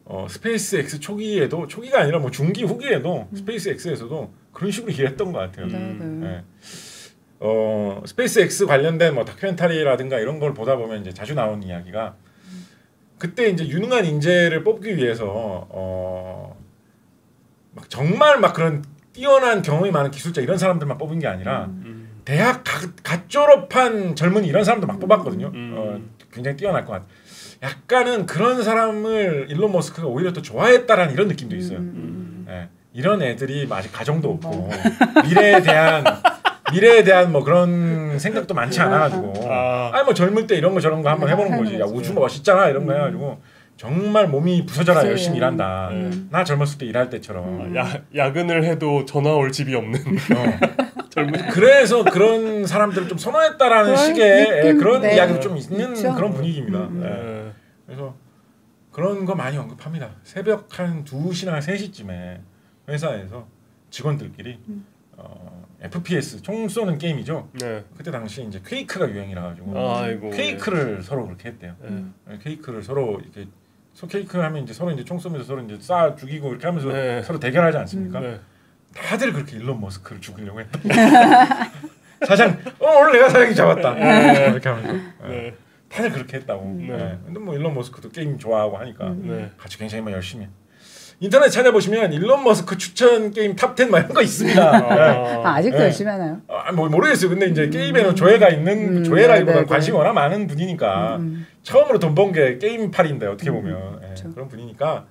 어, 스페이스 X 초기에도 초기가 아니라 뭐 중기 후기에도 음. 스페이스 X에서도 그런 식으로 일했던 것 같아요. 음. 네. 어, 스페이스 X 관련된 뭐 다큐멘터리라든가 이런 걸 보다 보면 이제 자주 나오는 이야기가 그때 이제 유능한 인재를 뽑기 위해서 어, 막 정말 막 그런 뛰어난 경험이 많은 기술자 이런 사람들만 뽑은 게 아니라 음. 대학 갓, 갓 졸업한 젊은이 이런 사람도 막 뽑았거든요. 음. 어, 굉장히 뛰어날 것 같아요. 약간은 그런 사람을 일론 머스크가 오히려 더 좋아했다라는 이런 느낌도 있어요. 음. 네. 이런 애들이 아직 가정도 없고 미래에 대한 미래에 대한 뭐 그런 생각도 많지 않아가지고 아. 아니 뭐 젊을 때 이런 거 저런 거 한번 해보는 거지. 야 우주 멋있잖아 이런 거 해가지고 정말 몸이 부서져라 그치. 열심히 일한다. 음. 나 젊었을 때 일할 때처럼. 야 야근을 해도 전화 올 집이 없는. 어. 젊은. 그래서 그런 사람들을 좀 선호했다라는 식의 느낌? 그런 네. 이야기도 좀 있는 그렇죠. 그런 분위기입니다. 음. 네. 그래서 그런 거 많이 언급합니다. 새벽 한 두 시나 세 시쯤에 회사에서 직원들끼리 음. 어, 에프피에스 총 쏘는 게임이죠. 네. 그때 당시 이제 퀘이크가 유행이라 가지고 아이고, 퀘이크를 네. 서로 그렇게 했대요. 음. 퀘이크를 서로 이렇게 소 케이크 하면 이제 서로 이제 총 쏘면서 서로 이제 쏴 죽이고 이렇게 하면서 네. 서로 대결하지 않습니까? 네. 다들 그렇게 일론 머스크를 죽이려고 했다. 사장, 어, 오늘 내가 사장이 잡았다. 네. 이렇게 하면서. 네. 다들 그렇게 했다고. 네. 네. 근데 뭐 일론 머스크도 게임 좋아하고 하니까 네. 같이 굉장히 열심히. 인터넷 찾아보시면 일론 머스크 추천 게임 탑 텐 막 이런 거 있습니다. 아, 아직도 네. 열심히 하나요? 아, 뭐 모르겠어요. 근데 이제 게임에는 조회가 있는 음, 조회라기보다 네, 관심이 워낙 많은 분이니까 음. 처음으로 돈 번 게 게임팔인데 어떻게 보면 음, 네, 그렇죠. 그런 분이니까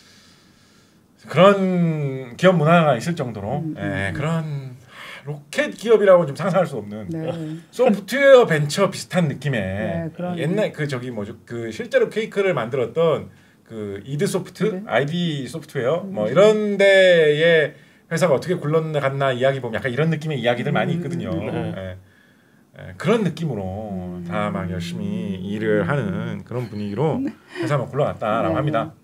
그런 기업 문화가 있을 정도로 음, 네, 음. 그런 로켓 기업이라고 좀 상상할 수 없는 네. 소프트웨어 벤처 비슷한 느낌의 네, 옛날 그 저기 뭐죠 그 실제로 케이크를 만들었던 그 이드 소프트, 네. 아이디 소프트웨어 음. 뭐 이런 데의 회사가 어떻게 굴러갔나 이야기 보면 약간 이런 느낌의 이야기들 음. 많이 있거든요. 네. 네. 네. 그런 느낌으로 음. 다 막 열심히 일을 하는 그런 분위기로 회사가 굴러갔다라고 네. 합니다.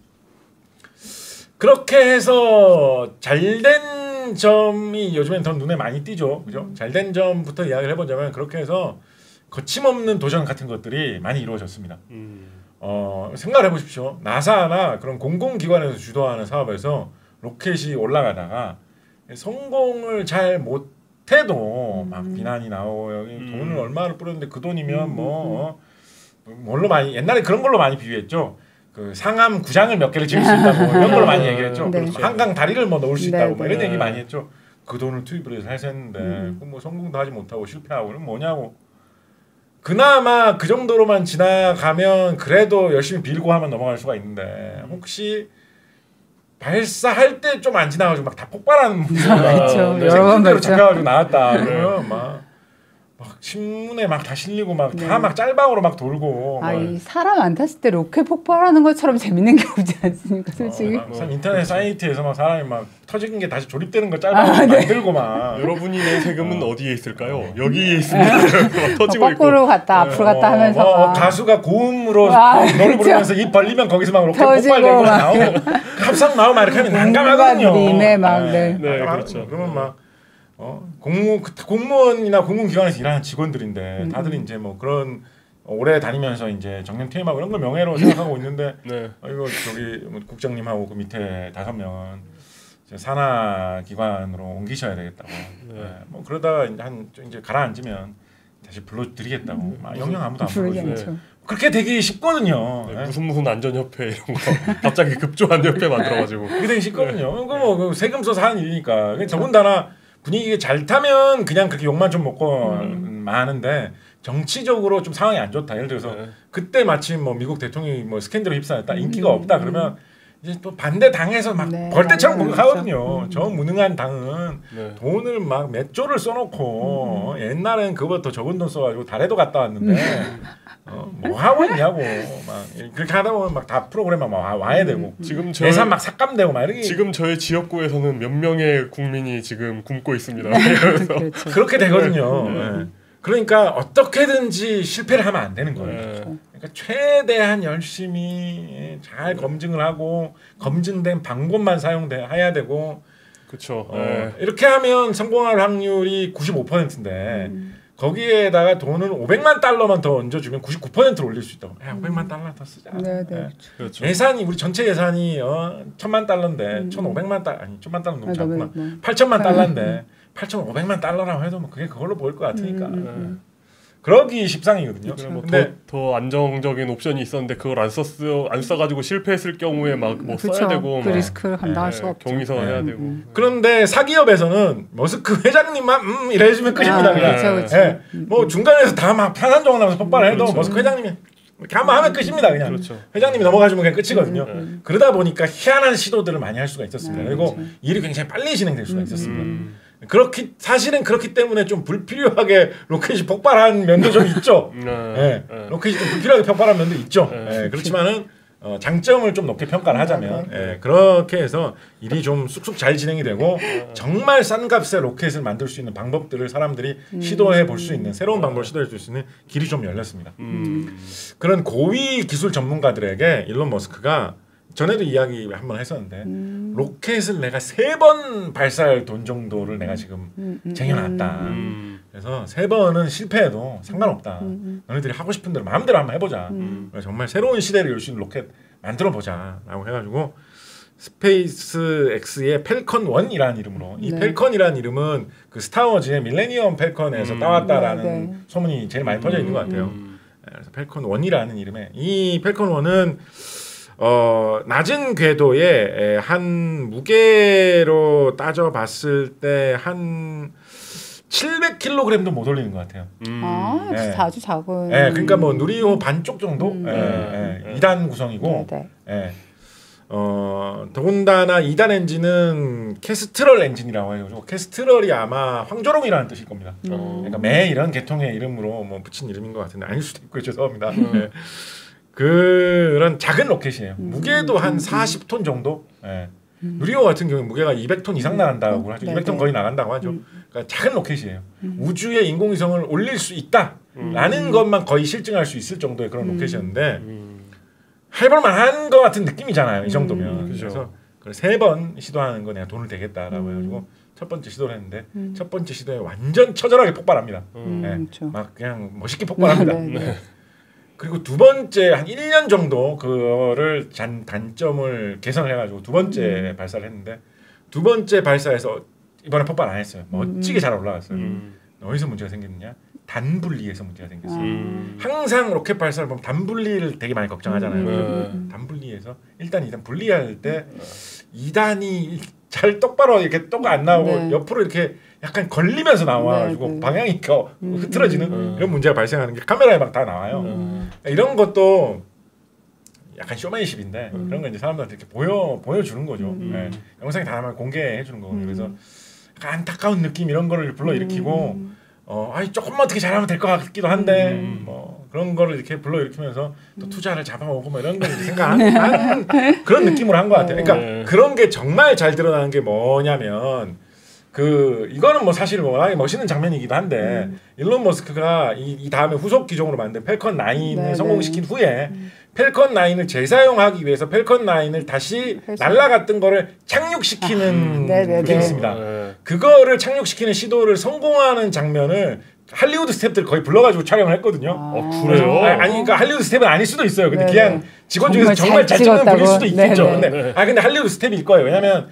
그렇게 해서 잘된 점이 요즘엔 더 눈에 많이 띄죠. 그죠? 잘된 점부터 이야기를 해보자면 그렇게 해서 거침없는 도전 같은 것들이 많이 이루어졌습니다. 음. 어, 생각을 해보십시오. 나사나 그런 공공기관에서 주도하는 사업에서 로켓이 올라가다가 성공을 잘 못해도 음. 막 비난이 나오고 여기 음. 돈을 얼마를 뿌렸는데 그 돈이면 음. 뭐 어, 뭘로 많이 옛날에 그런 걸로 많이 비유했죠. 그 상암 구장을 몇 개를 지을 수 있다고 이런 걸 많이 얘기했죠. 네. 그렇죠. 한강 다리를 뭐 넣을 수 네, 있다고 네. 뭐 이런 얘기 많이 했죠. 그 돈을 투입을 해서 해서 했는데 음. 뭐 성공도 하지 못하고 실패하고 그럼 뭐냐고. 그나마 그 정도로만 지나가면 그래도 열심히 빌고 하면 넘어갈 수가 있는데 혹시 발사할 때 좀 안 지나가지고 막 다 폭발하는 문제가 생각대로 잡혀가지고 나왔다 그러면 막, 막 신문에 막 다 실리고 막 다 막 네. 짤방으로 막 돌고 아, 이 사람 안 탔을 때 로켓 폭발하는 것처럼 재밌는 게 없지 않습니까 솔직히? 어, 뭐, 인터넷 그렇죠. 사이트에서 막 사람이 막 터진 게 다시 조립되는 거 짤방으로 아, 네. 만들고 막 여러분이 낸 세금은 어. 어디에 있을까요? 어. 여기에 있습니다. 터지고 어, 거꾸로 있고. 갔다 앞으로 갔다 어, 하면서 어, 가수가 고음으로 아, 노래 그렇죠. 부르면서 입 벌리면 거기서 막 로켓 폭발되고 나오고 합성 나오고 막 이렇게 하면 난감하거든요. 밈에 막 네. 네, 그렇죠. 그러면 막 어, 공무 공무원이나 공공기관에서 일하는 직원들인데 음. 다들 이제 뭐 그런 오래 다니면서 이제 정년 퇴임하고 이런 걸 명예로 생각하고 있는데 네. 어, 이거 저기 국장님하고 그 밑에 다섯 명은 산하 기관으로 옮기셔야 되겠다고. 네. 네. 뭐 그러다가 이제 한 이제 가라앉으면 다시 불러드리겠다고. 음. 막 영영 아무도 안 불러주고. 네. 그렇게 되기 쉽거든요. 네, 네. 무슨 무슨 안전협회 이런 거 갑자기 급조한 협회 만들어가지고. 그게 되게 쉽거든요. 네. 그거 뭐 세금 써서 하는 일이니까. 그렇죠. 더군다나 분위기 잘 타면 그냥 그렇게 욕만 좀 먹고 음. 마는데 정치적으로 좀 상황이 안 좋다. 예를 들어서 네. 그때 마침 뭐 미국 대통령이 뭐 스캔들에 휩싸였다. 인기가 없다. 그러면 이제 또 반대 당에서 막 네, 벌떼처럼 공격하거든요. 음. 저 무능한 당은 네. 돈을 막 몇 조를 써놓고 음. 옛날엔 그보다 더 적은 돈 써가지고 달에도 갔다 왔는데 음. 어, 뭐 하고 있냐고 막 그렇게 하다 보면 막 다 프로그램만 막 와야 되고 음. 지금 저희, 예산 막 삭감되고 막 이렇게 지금 저희 지역구에서는 몇 명의 국민이 지금 굶고 있습니다. 그렇죠. 그렇게 되거든요. 네. 네. 그러니까 어떻게든지 실패를 하면 안 되는 거예요. 네. 그러니까 최대한 열심히 잘 검증을 하고 검증된 방법만 사용해야 되고 그렇죠. 어, 네. 이렇게 하면 성공할 확률이 구십오 퍼센트인데 음. 거기에다가 돈을 오백만 달러만 더 얹어주면 구십구 퍼센트를 올릴 수 있다고. 야, 오백만 달러 더 쓰자. 네, 네. 예. 그렇죠. 예산이 우리 전체 예산이 어, 천만 달러인데 음. 천오백만 달러 아니 천만 달러 너무 아, 작구나. 너무, 너무. 팔천만 달러인데 팔천오백만 달러라고 해도 뭐 그게 그걸로 보일 것 같으니까. 음, 음, 예. 그러기 십상이거든요. 그래 뭐 근데 더, 더 안정적인 옵션이 있었는데 그걸 안 썼어 안 써가지고 실패했을 경우에 막 뭐 그쵸. 써야 되고 그 막 리스크를 감당할 네, 수가 없죠. 경위서 네. 해야 음, 되고. 음. 그런데 사기업에서는 머스크 회장님만 음 이래주면 끝입니다. 아, 그냥. 그렇죠, 그렇죠. 예. 음, 뭐 중간에서 다 막 산산조각 나면서 폭발을 해도 그렇죠. 머스크 회장님이 이렇게 한번 하면 끝입니다. 그냥 그렇죠. 회장님이 넘어가주면 그냥 끝이거든요. 음, 그러다 보니까 희한한 시도들을 많이 할 수가 있었습니다. 음, 그리고 그렇죠. 일이 굉장히 빨리 진행될 수가 음, 있었습니다. 음. 그렇기 사실은 그렇기 때문에 좀 불필요하게 로켓이 폭발한 면도 좀 있죠. 네. 예. 네. 로켓이 좀 불필요하게 폭발한 면도 있죠. 네. 예, 그렇지만은 어, 장점을 좀 높게 평가를 하자면 예, 그렇게 해서 일이 좀 쑥쑥 잘 진행이 되고 정말 싼 값에 로켓을 만들 수 있는 방법들을 사람들이 시도해 볼 수 있는 새로운 방법을 시도해 줄 수 있는 길이 좀 열렸습니다. 음. 그런 고위 기술 전문가들에게 일론 머스크가 전에도 이야기 한번 했었는데 음. 로켓을 내가 세 번 발사할 돈 정도를 내가 지금 음, 음, 쟁여놨다. 음. 그래서 세 번은 실패해도 상관없다. 음, 너희들이 하고 싶은 대로 마음대로 한번 해보자. 음. 그래서 정말 새로운 시대를 열 수 있는 로켓 만들어 보자라고 해가지고 스페이스 X의 펠컨 원이라는 이름으로 이 네. 펠컨이라는 이름은 그 스타워즈의 밀레니엄 펠컨에서 음. 따왔다라는 네, 네. 소문이 제일 많이 퍼져 있는 것 같아요. 음. 그래서 펠컨 원이라는 이름의 이 펠컨 원은 어, 낮은 궤도에 한 무게로 따져 봤을 때 한 칠백 킬로그램도 못 올리는 것 같아요. 음. 아, 네. 아주 작은. 예, 그러니까 뭐 누리호 반쪽 정도, 음. 예, 네. 예, 이 단 구성이고, 네, 예, 어, 더군다나 이 단 엔진은 캐스트럴 엔진이라고 해요. 캐스트럴이 아마 황조롱이라는 뜻일 겁니다. 네. 어. 그러니까 매 이런 계통의 이름으로 뭐 붙인 이름인 것 같은데 아닐 수도 있고요. 죄송합니다. 음. 예. 그런 작은 로켓이에요. 무게도 한 사십 톤 정도. 예. 누리호 같은 경우는 무게가 이백 톤 이상 나간다고 하죠. 네, 이백 톤 네. 거의 나간다고 하죠. 음. 그러니까 작은 로켓이에요. 우주에 인공위성을 올릴 수 있다라는 음. 것만 거의 실증할 수 있을 정도의 그런 음. 로켓이었는데 음. 해볼만한 것 같은 느낌이잖아요. 이 정도면. 음. 그래서 세 번 시도하는 거 내가 돈을 대겠다라고 음. 해가지고 첫 번째 시도를 했는데 음. 첫 번째 시도에 완전 처절하게 폭발합니다. 음, 네. 그렇죠. 막 그냥 멋있게 폭발합니다. 네, 네. 그리고 두 번째 한 일 년 정도 그거를 잔, 단점을 개선을 해가지고 두 번째 발사를 했는데 두 번째 발사에서 이번에 폭발 안 했어요. 멋지게 잘 올라갔어요. 음. 어디서 문제가 생겼느냐? 단분리에서 문제가 생겼어요. 음. 항상 로켓 발사를 보면 단분리를 되게 많이 걱정하잖아요. 네. 단분리에서 일단 이단 분리할 때 이 단이 잘 똑바로 이렇게 똑 안 나오고 네. 옆으로 이렇게 약간 걸리면서 나와가지고 네, 네. 방향이 이렇게 음, 흐트러지는 음. 이런 문제가 발생하는 게 카메라에 막 다 나와요. 음. 이런 것도 약간 쇼맨십인데 음. 그런 거 이제 사람들한테 이렇게 보여 보여주는 거죠. 음. 네. 영상에 다 나면 공개해 주는 거거든요. 음. 그래서 약간 안타까운 느낌 이런 거를 불러일으키고 음. 어, 아이 조금만 어떻게 잘하면 될 것 같기도 한데 음. 뭐 그런 거를 이렇게 불러일으키면서 또 투자를 잡아오고 뭐 이런 걸 생각하는 그런 느낌으로 한 것 같아요. 그러니까 네. 그런 게 정말 잘 드러나는 게 뭐냐면 그 이거는 뭐 사실 워낙에 멋있는 장면이기도 한데 음. 일론 머스크가 이, 이 다음에 후속 기종으로 만든 펠컨 나인을 네, 성공시킨 네. 후에 음. 펠컨 나인을 재사용하기 위해서 펠컨 나인을 다시 그래서- 날아갔던 거를 착륙시키는 아, 네, 네, 그게 네. 있습니다. 네. 그거를 착륙시키는 시도를 성공하는 장면을 할리우드 스태프들 거의 불러가지고 촬영을 했거든요. 어, 그래요? 아니, 아니 그러니까 할리우드 스텝은 아닐 수도 있어요. 근데 네, 기한 네. 직원 중에서 정말 정말 잘 잘 찍는 분일 찍었다고. 수도 있겠죠. 네, 근데 네. 아 근데 할리우드 스텝일 거예요. 왜냐하면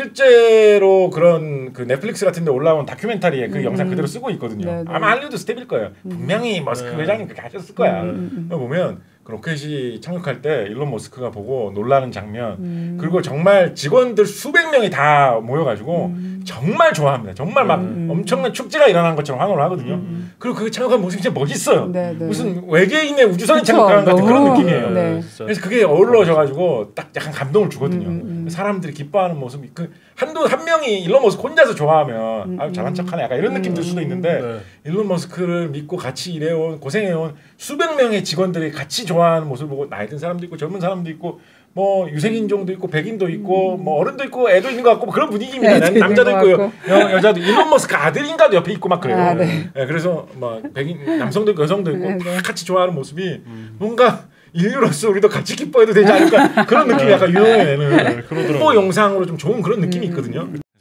실제로 그런 그 넷플릭스 같은데 올라온 다큐멘터리에 그 음. 영상 그대로 쓰고 있거든요. 네, 네. 아마 할리우드 스텝일 거예요. 분명히 머스크 네. 회장님 그렇게 하셨을 거야. 음, 음, 그거 보면 그 로켓이 착륙할 때 일론 머스크가 보고 놀라는 장면 음. 그리고 정말 직원들 수백 명이 다 모여가지고 음. 정말 좋아합니다. 정말 막 음. 엄청난 축제가 일어난 것처럼 환호를 하거든요. 음. 그리고 그 착륙한 모습이 진짜 멋있어요. 네, 네. 무슨 외계인의 우주선이 그쵸, 착륙하는 것 같은 그런 너무- 느낌이에요. 네. 진짜. 그래서 그게 어우러져가지고 딱 약간 감동을 주거든요. 음, 음, 음. 사람들이 기뻐하는 모습이 그 한두 한 명이 일론 머스크 혼자서 좋아하면 음, 아유 잘난 음. 척하네 약간 이런 느낌 들 수도 있는데 네. 일론 머스크를 믿고 같이 일해온 고생해온 수백 명의 직원들이 같이 좋아하는 모습을 보고 나이 든 사람도 있고 젊은 사람도 있고 뭐 유색인종도 있고 백인도 있고 뭐 어른도 있고 애도 있는 것 같고 뭐 그런 분위기입니다. 애도 있는 남자도 것 있고 같고. 여, 여자도 일론 머스크 아들인가도 옆에 있고 막 그래요. 아, 네. 예, 그래서 막 백인 남성도 있고 여성도 있고 네, 다 네. 같이 좋아하는 모습이 뭔가 인류로서 우리도 같이 기뻐해도 되지 않을까 그런 느낌이 약간 유형해내는 네, 그러더라고요. 홍보 영상으로 좀 좋은 그런 느낌이 음. 있거든요.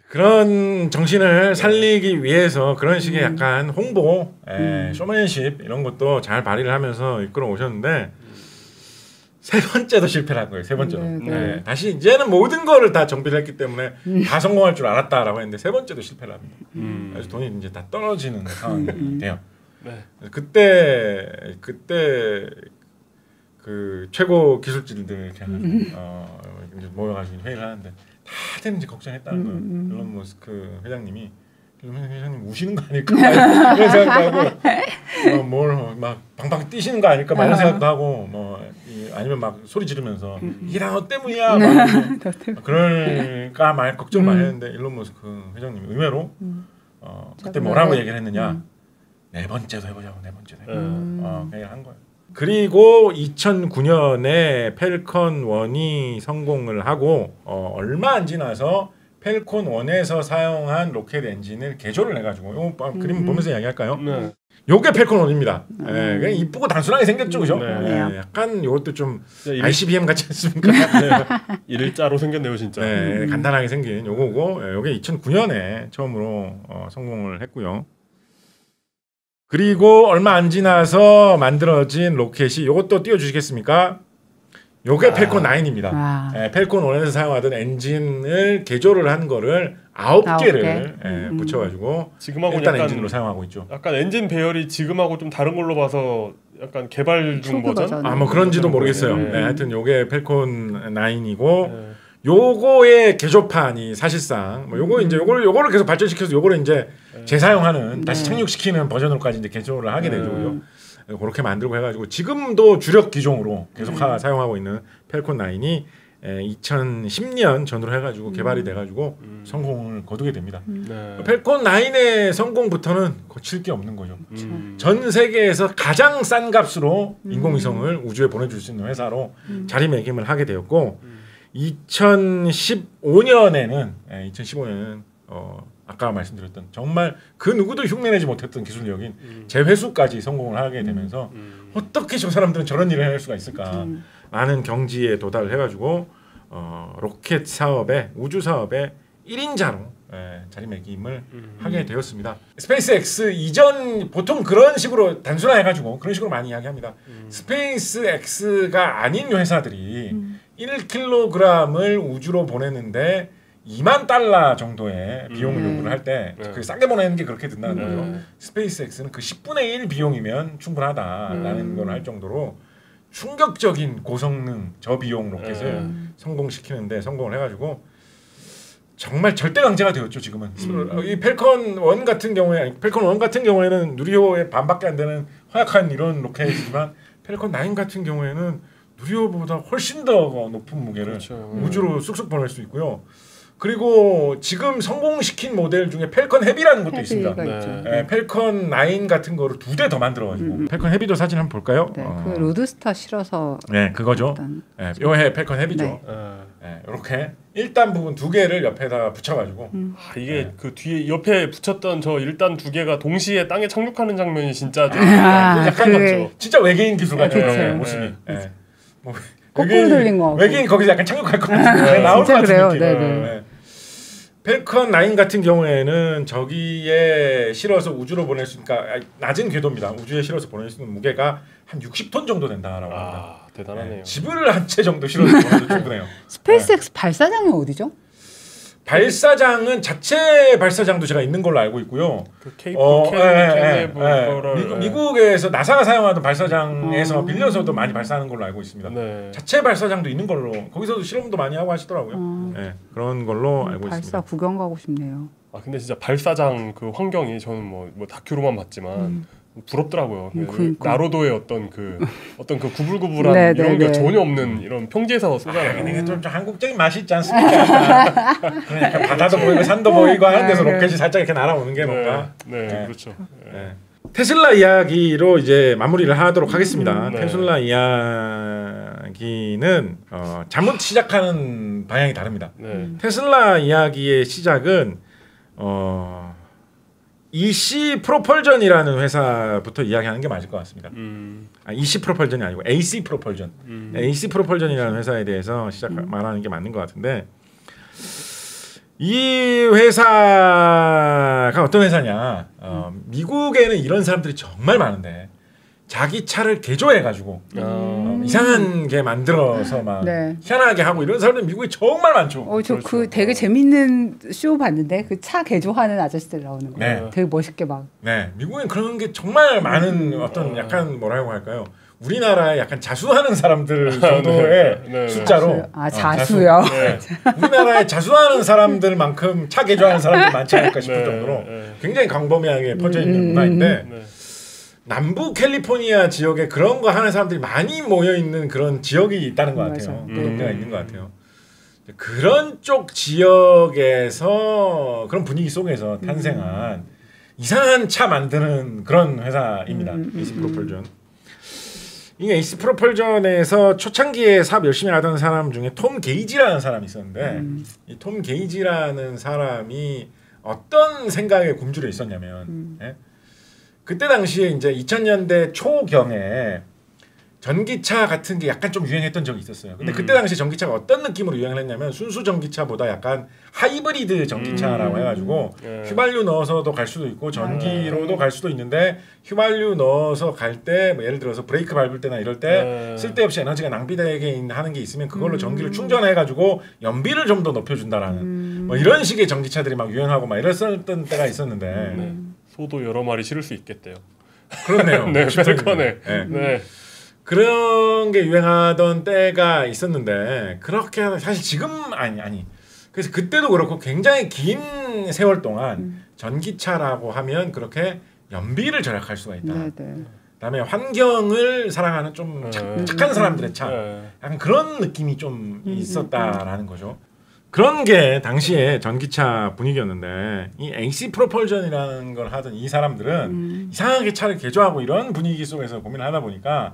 그런 정신을 살리기 위해서 그런 식의 약간 홍보, 에, 쇼맨십 이런 것도 잘 발휘를 하면서 이끌어 오셨는데 세 번째도 실패를 한 거예요. 세 번째도. 네, 네. 네. 다시 이제는 모든 거를 다 정비를 했기 때문에 다 성공할 줄 알았다라고 했는데 세 번째도 실패를 합니다. 음. 그래서 돈이 이제 다 떨어지는 상황이 돼요. 네. 그때 그때 그 최고 기술진들 어, 이제 모여가지고 회의를 하는데 다들 이제 걱정했다는 거예요. 음. 일론 머스크 회장님이 일론 회장님 우시는 거 아닐까 이런 생각도 하고 어, 뭘막 방방 뛰시는 거 아닐까 막 이런 생각도 하고 뭐 이, 아니면 막 소리 지르면서 이게 다 너 때문이야 막 그럴까 말 걱정 많이 했는데 일론 머스크 회장님이 의외로 어, 그때 뭐라고 얘기를 했느냐 네 번째도 해보자고 네 번째도 해보자고 음. 어, 그 얘기를 한 거예요. 그리고 이천구 년에 펠컨 원이 성공을 하고 어, 얼마 안 지나서 펠콘 원에서 사용한 로켓 엔진을 개조를 해가지고 요 음. 그림 보면서 이야기할까요? 네. 요게 펠콘 원입니다. 음. 예, 그냥 이쁘고 단순하게 생겼죠, 그죠? 네. 예, 약간 요것도 좀 일, 아이씨비엠 같지 않습니까? 네. 일자로 생겼네요, 진짜. 네, 간단하게 생긴 요거고 예, 요게 이천구 년에 처음으로 어, 성공을 했고요. 그리고 얼마 안 지나서 만들어진 로켓이 요것도 띄워주시겠습니까? 요게 아. 펠콘 나인입니다. 아. 예, 펠콘 원에서 사용하던 엔진을 개조를 한 거를 아홉 아홉 개를 개? 예, 음. 붙여가지고 지금하고 일단 약간 엔진으로 사용하고 있죠. 약간 엔진 배열이 지금하고 좀 다른 걸로 봐서 약간 개발 중 초기 버전? 버전. 아 뭐 그런지도 모르겠어요. 네. 네, 하여튼 요게 펠콘 나인이고 네. 요거의 개조판이 사실상 뭐 요거 이제 요거를 요거를 계속 발전시켜서 요거를 이제 재사용하는 다시 네. 착륙시키는 버전으로까지 이제 개조를 하게 네. 되죠. 그죠? 그렇게 만들고 해가지고 지금도 주력 기종으로 계속 하, 사용하고 있는 펠콘 나인이 에, 이천십 년 전후로 해가지고 개발이 돼가지고 음. 성공을 거두게 됩니다. 네. 펠콘 나인의 성공부터는 거칠 게 없는 거죠. 음. 전 세계에서 가장 싼 값으로 인공위성을 우주에 보내줄 수 있는 회사로 자리매김을 하게 되었고 이천십오 년에는 예, 이천십오 년에는 어, 아까 말씀드렸던 정말 그 누구도 흉내내지 못했던 기술력인 음. 재회수까지 성공을 하게 되면서 음. 어떻게 저 사람들은 저런 일을 해낼 수가 있을까 라는 경지에 도달을 해가지고 어, 로켓 사업에 우주 사업에 일인자로 예, 자리매김을 음. 하게 되었습니다. 스페이스X 이전 보통 그런 식으로 단순화해가지고 그런 식으로 많이 이야기합니다. 음. 스페이스X가 아닌 회사들이 일 킬로그램을 우주로 보내는데 이만 달러 정도의 비용을 음. 요구를 할 때 네. 그 싸게 보내는 게 그렇게 든다는 네. 거죠. 스페이스X는 그 십분의 일 비용이면 충분하다라는 음. 걸 할 정도로 충격적인 고성능 저비용 로켓을 음. 성공시키는데 성공을 해가지고 정말 절대 강자가 되었죠. 지금은 음. 이 펠컨 원 같은 경우에 아니, 펠컨 원 같은 경우에는 누리호의 반밖에 안 되는 허약한 이런 로켓이지만 펠컨 나인 같은 경우에는 누리호보다 훨씬 더 높은 무게를 그렇죠. 우주로 쑥쑥 보낼 수 있고요. 그리고 지금 성공시킨 모델 중에 펠컨 헤비라는 것도 있습니다. 헤비가 네. 있죠. 예, 펠컨 나인 같은 거를 두 대 더 만들어가지고 음. 펠컨 헤비도 사진 한번 볼까요? 네, 어, 그 로드스타 실어서 네, 그거죠. 일단 예, 요해 펠컨 헤비죠. 네. 아, 예, 이렇게 일 단 부분 두 개를 옆에다 붙여가지고 아, 이게 네. 그 뒤에 옆에 붙였던 저 일단 두 개가 동시에 땅에 착륙하는 장면이 진짜 좀 아, 약간 그게- 맞죠. 진짜 외계인 기술 같은 그쵸. 그런 모습이. 네. 예. 뭐 거꾸로 외계인- 돌린 거 같고. 외계인 거기서 약간 착륙할 것 같은 나올 것 진짜 같은 그래요. 느낌. 네네. 예. 펠컨 나인 같은 경우에는 저기에 실어서 우주로 보낼 수 있으니까 낮은 궤도입니다. 우주에 실어서 보낼 수 있는 무게가 한 육십 톤 정도 된다라고 합니다. 아 대단하네요. 예, 집을 한 채 정도 실어서 보내도 충분해요. 스페이스X 발사장은 어디죠? 발사장은 자체 발사장도 제가 있는 걸로 알고 있고요. 그 케이프 어, 예, 예, 캔네브 예. 거를 미국, 예. 미국에서 나사가 사용하던 발사장에서 어. 빌려서도 많이 발사하는 걸로 알고 있습니다. 네. 자체 발사장도 있는 걸로 거기서도 실험도 많이 하고 하시더라고요. 어. 예, 그런 걸로 알고 발사 있습니다. 구경 가고 싶네요. 아 근데 진짜 발사장 그 환경이 저는 뭐, 뭐 다큐로만 봤지만 음. 부럽더라고요. 음, 그 그러니까. 나로도의 어떤 그 어떤 그 구불구불한 네, 이런 네, 게 네. 전혀 없는 이런 평지에서 아, 쏘잖아요. 근데 이게 좀, 좀 한국적인 맛이 있지 않습니까? 그러니까 바다도 보이고 산도 보이고 하는 데서 네, 로켓이 살짝 이렇게 날아오는 게 뭔가. 네, 네, 네. 그렇죠. 네. 예. 테슬라 이야기로 이제 마무리를 하도록 하겠습니다. 음, 네. 테슬라 이야기는 어, 잘못 시작하는 방향이 다릅니다. 네. 테슬라 이야기의 시작은 어, 이씨 프로펄전이라는 회사부터 이야기하는 게 맞을 것 같습니다. 음, 아, 이씨 프로펄전이 아니고 에이씨 프로펄전. 음. 에이씨 프로펄전이라는 회사에 대해서 시작 말하는 게 맞는 것 같은데 이 회사가 어떤 회사냐? 어, 미국에는 이런 사람들이 정말 많은데 자기 차를 개조해가지고 아. 어, 이상한 게 만들어서 막 네. 희한하게 하고 이런 사람들 미국에 정말 많죠. 어, 저 그 그렇죠. 되게 재밌는 쇼 봤는데 그 차 개조하는 아저씨들 나오는 거. 네. 되게 멋있게 막. 네, 미국엔 그런 게 정말 많은 어떤 약간 뭐라고 할까요? 우리나라에 약간 자수하는 사람들 정도의 네, 네, 네. 자수로 아, 자수요? 네. 우리나라에 자수하는 사람들만큼 차 개조하는 사람들 많지 않을까 싶을 네, 정도로 네. 굉장히 광범위하게 퍼져 있는 문화인데 네. 남부 캘리포니아 지역에 그런 거 하는 사람들이 많이 모여 있는 그런 지역이 있다는 것 맞아. 같아요. 네. 그런 데가 있는 것 같아요. 그런 쪽 지역에서 그런 분위기 속에서 탄생한 이상한 차 만드는 그런 회사입니다. 음, 음, 에이씨 음. 프로펄전. 이 에이씨 프로펄전에서 초창기에 사업 열심히 하던 사람 중에 톰 게이지라는 사람이 있었는데 음. 이 톰 게이지라는 사람이 어떤 생각에 굶주려 있었냐면 음. 예? 그때 당시에 이제 이천 년대 초경에 전기차 같은 게 약간 좀 유행했던 적이 있었어요. 근데 음. 그때 당시 전기차가 어떤 느낌으로 유행을 했냐면 순수 전기차보다 약간 하이브리드 전기차라고 음. 해가지고 예. 휘발유 넣어서도 갈 수도 있고 전기로도 갈 수도 있는데 휘발유 넣어서 갈 때 뭐 예를 들어서 브레이크 밟을 때나 이럴 때 예. 쓸데없이 에너지가 낭비되게 하는 게 있으면 그걸로 음. 전기를 충전해가지고 연비를 좀 더 높여준다라는 음. 뭐 이런 식의 전기차들이 막 유행하고 막 이랬었던 때가 있었는데 네. 소도 여러 마리 실을 수 있겠대요. 그렇네요. 네, 쉽게 펠컨에. 네. 네. 그런 게 유행하던 때가 있었는데 그렇게 사실 지금 아니 아니 그래서 그때도 그렇고 굉장히 긴 세월 동안 음. 전기차라고 하면 그렇게 연비를 절약할 수가 있다. 네, 네. 그다음에 환경을 사랑하는 좀 착, 음. 착한 사람들의 차. 네. 약간 그런 느낌이 좀 음, 있었다라는 거죠. 그런 게 당시에 전기차 분위기였는데 이 에이씨 프로펄전이라는 걸 하던 이 사람들은 음. 이상하게 차를 개조하고 이런 분위기 속에서 고민을 하다 보니까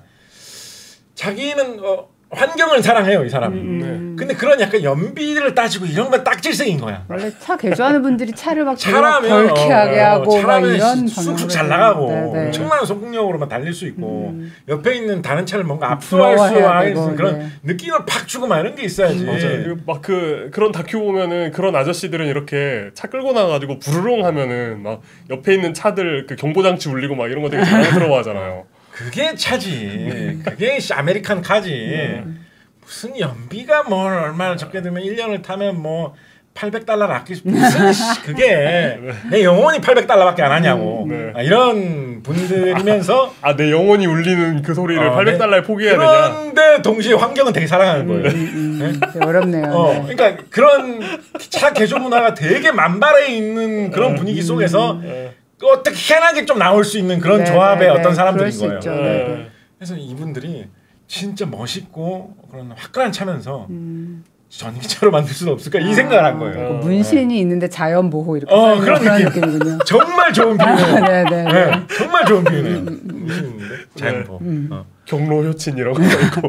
자기는 어, 환경을 사랑해요 이 사람이. 음. 근데 그런 약간 연비를 따지고 이런 건 딱질색인 거야. 원래 차 개조하는 분들이 차를 막 되게 막 차라면 벌쾌하게 어, 하고 막 차라면 이런 쑥쑥 방향으로 잘 해서. 나가고 네, 네. 엄청난 속력으로만 달릴 수 있고 음. 옆에 있는 다른 차를 뭔가 압도할 수 부러워해야 있는 되고, 그런 네. 느낌을 팍 주고 막 이런 게 있어야지. 맞아요. 막 그 그런 다큐 보면은 그런 아저씨들은 이렇게 차 끌고 나가지고 부르릉 하면은 막 옆에 있는 차들 그 경보 장치 울리고 막 이런 거 되게 자랑스러워하잖아요. 그게 차지. 그게 씨, 아메리칸 카지. 무슨 연비가 뭐 얼마나 적게 들면 일 년을 타면 뭐 팔백 달러를 아낄 수 무슨 씨, 그게 내 영혼이 팔백 달러밖에 안 하냐고. 네. 아, 이런 분들이면서 아, 내 영혼이 울리는 그 소리를 어, 팔백 달러에 네. 포기해야 되냐? 그런데 동시에 환경은 되게 사랑하는 거예요. 음, 음. 되게 어렵네요. 어, 네. 그러니까 그런 차 개조 문화가 되게 만발해 있는 그런 음. 분위기 속에서 네. 어떻게 희한하게 좀 나올 수 있는 그런 네, 조합의 네, 어떤 네. 사람들인 그럴 수 거예요. 있죠. 네. 네. 그래서 이분들이 진짜 멋있고 그런 화끈한 차면서 음. 전기차로 만들 수는 없을까 이 생각을 한 거예요. 그 문신이 있는데 자연 보호 이렇게 어, 써있는 그런 느낌. 느낌이군요. 정말 좋은 비유네요. 네, 네, 네. 네, 정말 좋은 비유네요. 문신인데 자연보. 음. 어. 경로 효친이라고 있고.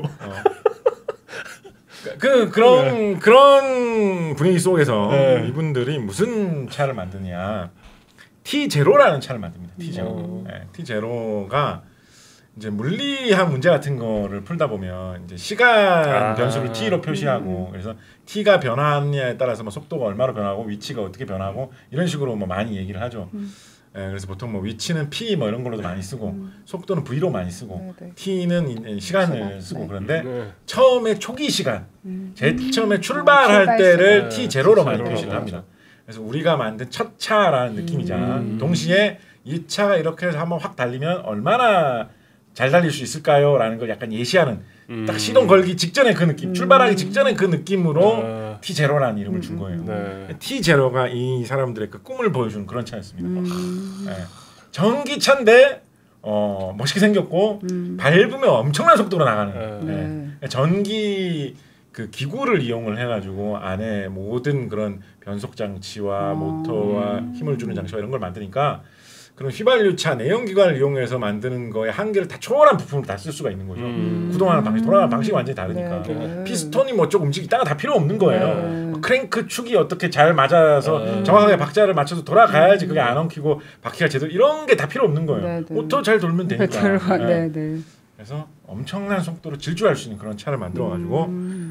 그 그런 그런 분위기 속에서 네. 이분들이 무슨 차를 만드냐? 티 제로라는 차를 만듭니다. 티 제로. 어. 네, 티 제로가 이제 물리학 문제 같은 거를 풀다 보면 이제 시간 아. 변수를 t로 표시하고 그래서 t가 변하느냐에 따라서 뭐 속도가 얼마로 변하고 위치가 어떻게 변하고 이런 식으로 뭐 많이 얘기를 하죠. 예, 그래서 보통 뭐 위치는 p 뭐 이런 걸로도 많이 쓰고 속도는 v로 많이 쓰고 네, 네. t는 이- 시간을 시간, 쓰고 네. 그런데 네. 처음에 초기 시간, 음. 제일 처음에 출발할 출발 때를 시간. t 제로로 많이 제로로 표시를 하죠. 합니다. 그래서 우리가 만든 첫 차라는 느낌이잖아. 음. 동시에 이 차가 이렇게 해서 한번 확 달리면 얼마나 잘 달릴 수 있을까요?라는 걸 약간 예시하는 음. 딱 시동 걸기 직전에 그 느낌, 출발하기 직전에 그 느낌으로 아. 티 제로라는 이름을 준 거예요. 네. 티 제로가 이 사람들의 그 꿈을 보여주는 그런 차였습니다. 음. 네. 전기차인데 어, 멋있게 생겼고 음. 밟으면 엄청난 속도로 나가는. 네. 네. 전기 그 기구를 이용을 해가지고 안에 모든 그런 변속 장치와 어. 모터와 힘을 주는 장치와 이런 걸 만드니까 그런 휘발유차 내연기관을 이용해서 만드는 거에 한계를 다 초월한 부품을 다 쓸 수가 있는 거죠. 음. 구동하는 방식, 돌아가는 방식이 완전히 다르니까 네, 네. 피스톤이 뭐 좀 움직이다가 다 필요 없는 거예요. 네. 뭐 크랭크 축이 어떻게 잘 맞아서 음. 정확하게 박자를 맞춰서 돌아가야지 그게 안 엉키고 바퀴가 제대로 이런 게 다 필요 없는 거예요. 네, 네. 모터 잘 돌면 되니까. 배터리가 네. 네, 네. 그래서 엄청난 속도로 질주할 수 있는 그런 차를 만들어가지고 음.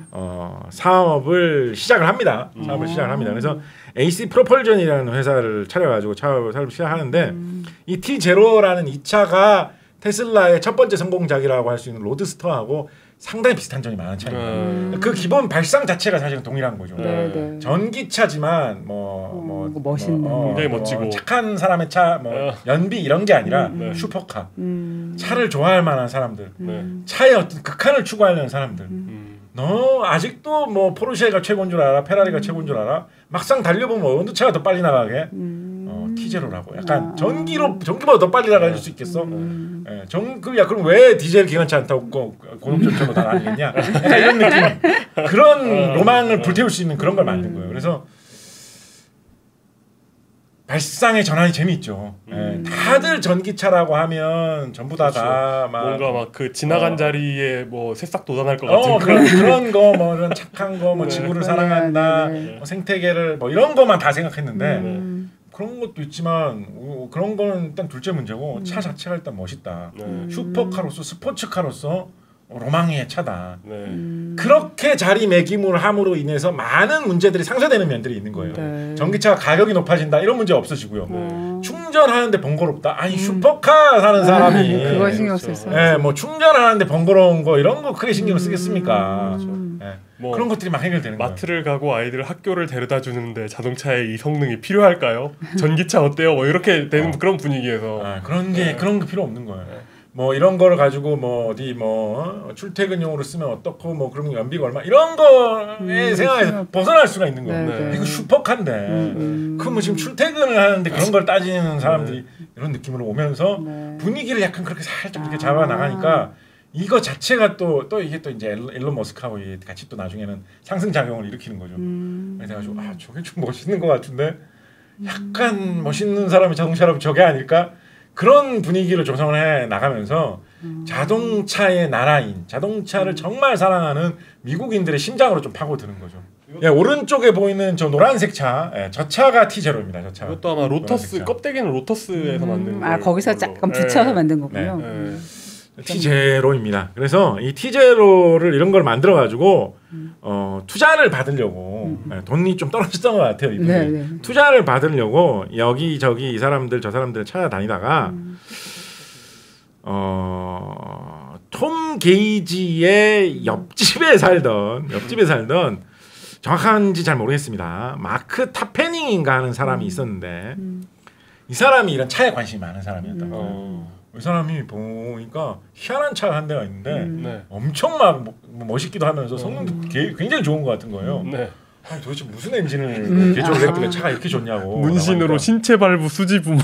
어, 사업을 시작을 합니다. 사업을 시작을 합니다. 그래서 에이씨 프로펄전이라는 회사를 차려가지고 차업을 사업을 시작하는데 음. 이 티 제로라는 이 차가 테슬라의 첫 번째 성공작이라고 할 수 있는 로드스터하고 상당히 비슷한 점이 많은 차입니다. 음. 그 기본 발상 자체가 사실은 동일한 거죠. 네, 네. 전기차지만 뭐, 뭐, 뭐 멋있는, 뭐, 굉장히 뭐 멋지고 착한 사람의 차, 뭐 어. 연비 이런 게 아니라 음. 슈퍼카, 음. 차를 좋아할 만한 사람들, 음. 차의 어떤 극한을 추구하려는 사람들. 음. 너 아직도 뭐 포르쉐가 최고인 줄 알아, 페라리가 음. 최고인 줄 알아? 막상 달려보면 어느 차가 더 빨리 나가게? 음. 어, 티제로라고. 약간 아. 전기로 전기보다 더 빨리 나갈 수 있겠어? 음. 예, 전, 그, 야, 그럼 왜 디젤 기관차 안 타고 고속전차로 다 다니겠냐? 약간 이런 느낌. 그런 로망을 불태울 수 있는 그런 걸 만든 거예요. 그래서 발상의 전환이 재미있죠. 음. 예, 다들 전기차라고 하면 전부 다 다 막 뭔가 막 그 지나간 어. 자리에 뭐 새싹 돋아날 것 어, 같은 그런 그런 거 뭐 이런 착한 거 뭐 네. 지구를 네. 사랑한다, 네. 뭐 생태계를 뭐 이런 것만 다 생각했는데. 음. 그런 것도 있지만 어, 그런 거는 일단 둘째 문제고 음. 차 자체가 일단 멋있다. 네. 슈퍼카로서 스포츠카로서 로망의 차다. 네. 음. 그렇게 자리매김을 함으로 인해서 많은 문제들이 상쇄되는 면들이 있는 거예요. 네. 전기차가 가격이 높아진다 이런 문제 없어지고요. 네. 충전하는데 번거롭다. 아니 음. 슈퍼카 사는 사람이 그거 신경 쓰죠. 네, 뭐 충전하는데 번거로운 거 이런 거 크게 신경 쓰겠습니까? 음. 네. 뭐 그런 것들이 막 해결되는 거예요. 마트를 가고 아이들 학교를 데려다 주는데 자동차의 이 성능이 필요할까요? 전기차 어때요? 뭐 이렇게 되는 어. 그런 분위기에서 아, 그런 게 네. 그런 게 필요 없는 거예요. 네. 뭐 이런 거를 가지고 뭐 어디 뭐 출퇴근용으로 쓰면 어떻고 뭐 그러면 연비가 얼마 이런 거에 음, 생각해서 벗어날 수가 있는 거예요. 네, 네. 이거 슈퍼카인데 음. 그 뭐 지금 출퇴근을 하는데 그런 걸 따지는 사람들이 네. 이런 느낌으로 오면서 네. 분위기를 약간 그렇게 살짝 이렇게 잡아 나가니까 이거 자체가 또 또 이게 또 이제 일론 머스크하고 같이 또 나중에는 상승 작용을 일으키는 거죠. 음. 그래서 아 저게 좀 멋있는 것 같은데 약간 멋있는 사람이 자동차라면 저게 아닐까? 그런 분위기를 조성을 해 나가면서 음. 자동차의 나라인, 자동차를 음. 정말 사랑하는 미국인들의 심장으로 좀 파고드는 거죠. 예, 오른쪽에 보이는 저 노란색 차, 예, 저 차가 티 제로입니다. 저 차. 이것도 아마 로터스 껍데기는 로터스에서 음. 만든 아 거기서 약간 붙여서 예. 만든 거군요. 네. 음. 티 제로입니다. 그래서 이 티 제로를 이런 걸 만들어 가지고 음. 어, 투자를 받으려고 음. 네, 돈이 좀 떨어졌던 것 같아요. 이분들이. 네, 네. 투자를 받으려고 여기 저기 이 사람들 저 사람들 찾아다니다가 음. 어, 톰 게이지의 옆집에 살던 옆집에 살던 정확한지 잘 모르겠습니다. 마크 타페닝인가 하는 사람이 음. 있었는데 음. 이 사람이 이런 차에 관심이 많은 사람이었던 거예요. 어. 이 사람이 보니까 희한한 차가 한 대가 있는데 음. 네. 엄청 막 멋있기도 하면서 성능도 음. 굉장히 좋은 것 같은 거예요. 네. 아니 도대체 무슨 엔진을 음. 개조를 했길래 차가 이렇게 좋냐고. 문신으로 신체 발부 수지 부모.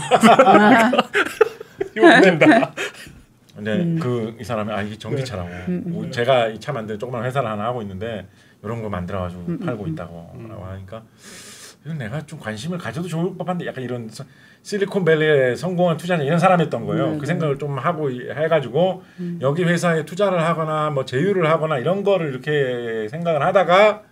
이거 안 된다. 근데 음. 그 이 사람이 아 이게 전기차라고. 네. 음. 제가 이 차 만드는 조그만 회사를 하나 하고 있는데 이런 거 만들어가지고 음. 팔고 있다고 음. 하니까 이건 내가 좀 관심을 가져도 좋을 법한데 약간 이런 실리콘밸리에 성공한 투자자 이런 사람이었던 거예요. 네, 그 생각을 좀 하고 해가지고 음. 여기 회사에 투자를 하거나 뭐 제휴를 하거나 이런 거를 이렇게 생각을 하다가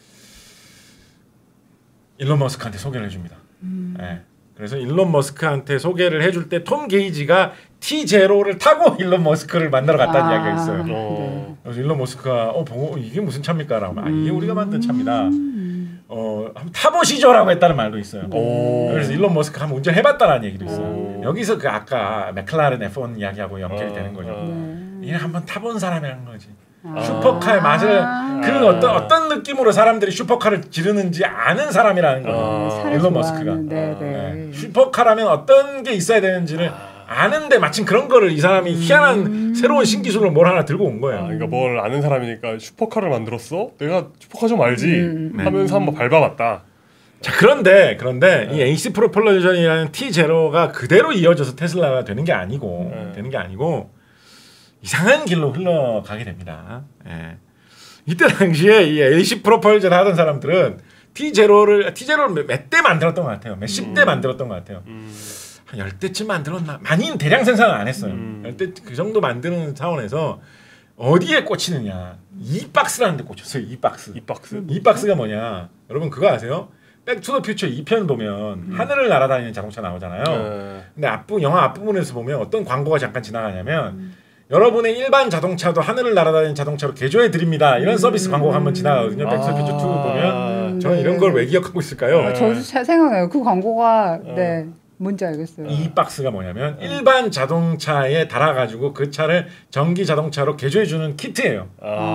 일론 머스크한테 소개를 해줍니다. 음. 네. 그래서 일론 머스크한테 소개를 해줄 때 톰 게이지가 티 제로를 타고 일론 머스크를 만나러 갔다는 아, 이야기가 있어요. 네. 그래서 일론 머스크가 어 보고 이게 무슨 차입니까? 라고 음. 아 이게 우리가 만든 차입니다. 어 한번 타보시죠라고 했다는 말도 있어요. 오. 그래서 일론 머스크 한번 운전해봤다라는 얘기도 있어요. 오. 여기서 그 아까 맥클라렌 에프 원 이야기하고 연결이 어. 되는 거죠. 네. 이게 한번 타본 사람이라는 거지. 아. 슈퍼카의 맛을 아. 그 어떤 어떤 느낌으로 사람들이 슈퍼카를 지르는지 아는 사람이라는 거예요. 아. 일론 머스크가. 네, 네. 네. 슈퍼카라면 어떤 게 있어야 되는지를 아. 아는데 마침 그런 거를 이 사람이 희한한 음. 새로운 신기술을 뭘 하나 들고 온 거예요. 아, 그러니까 뭘 아는 사람이니까 슈퍼카를 만들었어? 내가 슈퍼카 좀 알지? 음. 하면서 한번 밟아봤다. 자 그런데 그런데 네. 이 에이씨 프로펄러전이라는 티 제로가 그대로 이어져서 테슬라가 되는 게 아니고 네. 되는 게 아니고 이상한 길로 흘러가게 됩니다. 예. 이때 당시에 이 에이씨 프로펄전 하던 사람들은 티 제로를 티 제로를 몇 대 만들었던 것 같아요. 몇십 대 음. 만들었던 것 같아요. 음. 한 열 대쯤 만들었나? 많이 대량 생산은 안 했어요. 음. 열 대 그 정도 만드는 차원에서 어디에 꽂히느냐? 이 박스라는 데 꽂혔어요. 이 박스. 이 박스? 이 박스가 뭐냐? 여러분 그거 아세요? 백투더퓨처 이 편 보면 음. 하늘을 날아다니는 자동차 나오잖아요. 네. 근데 앞부 영화 앞부분에서 보면 어떤 광고가 잠깐 지나가냐면 음. 여러분의 일반 자동차도 하늘을 날아다니는 자동차로 개조해 드립니다. 이런 서비스 광고가 한번 지나가거든요. 백스피드 투 보면 저는 이런 걸 왜 기억하고 있을까요? 아, 저도 잘 생각나요. 그 광고가 네 뭔지 알겠어요. 이 박스가 뭐냐면 일반 자동차에 달아가지고 그 차를 전기 자동차로 개조해주는 키트예요.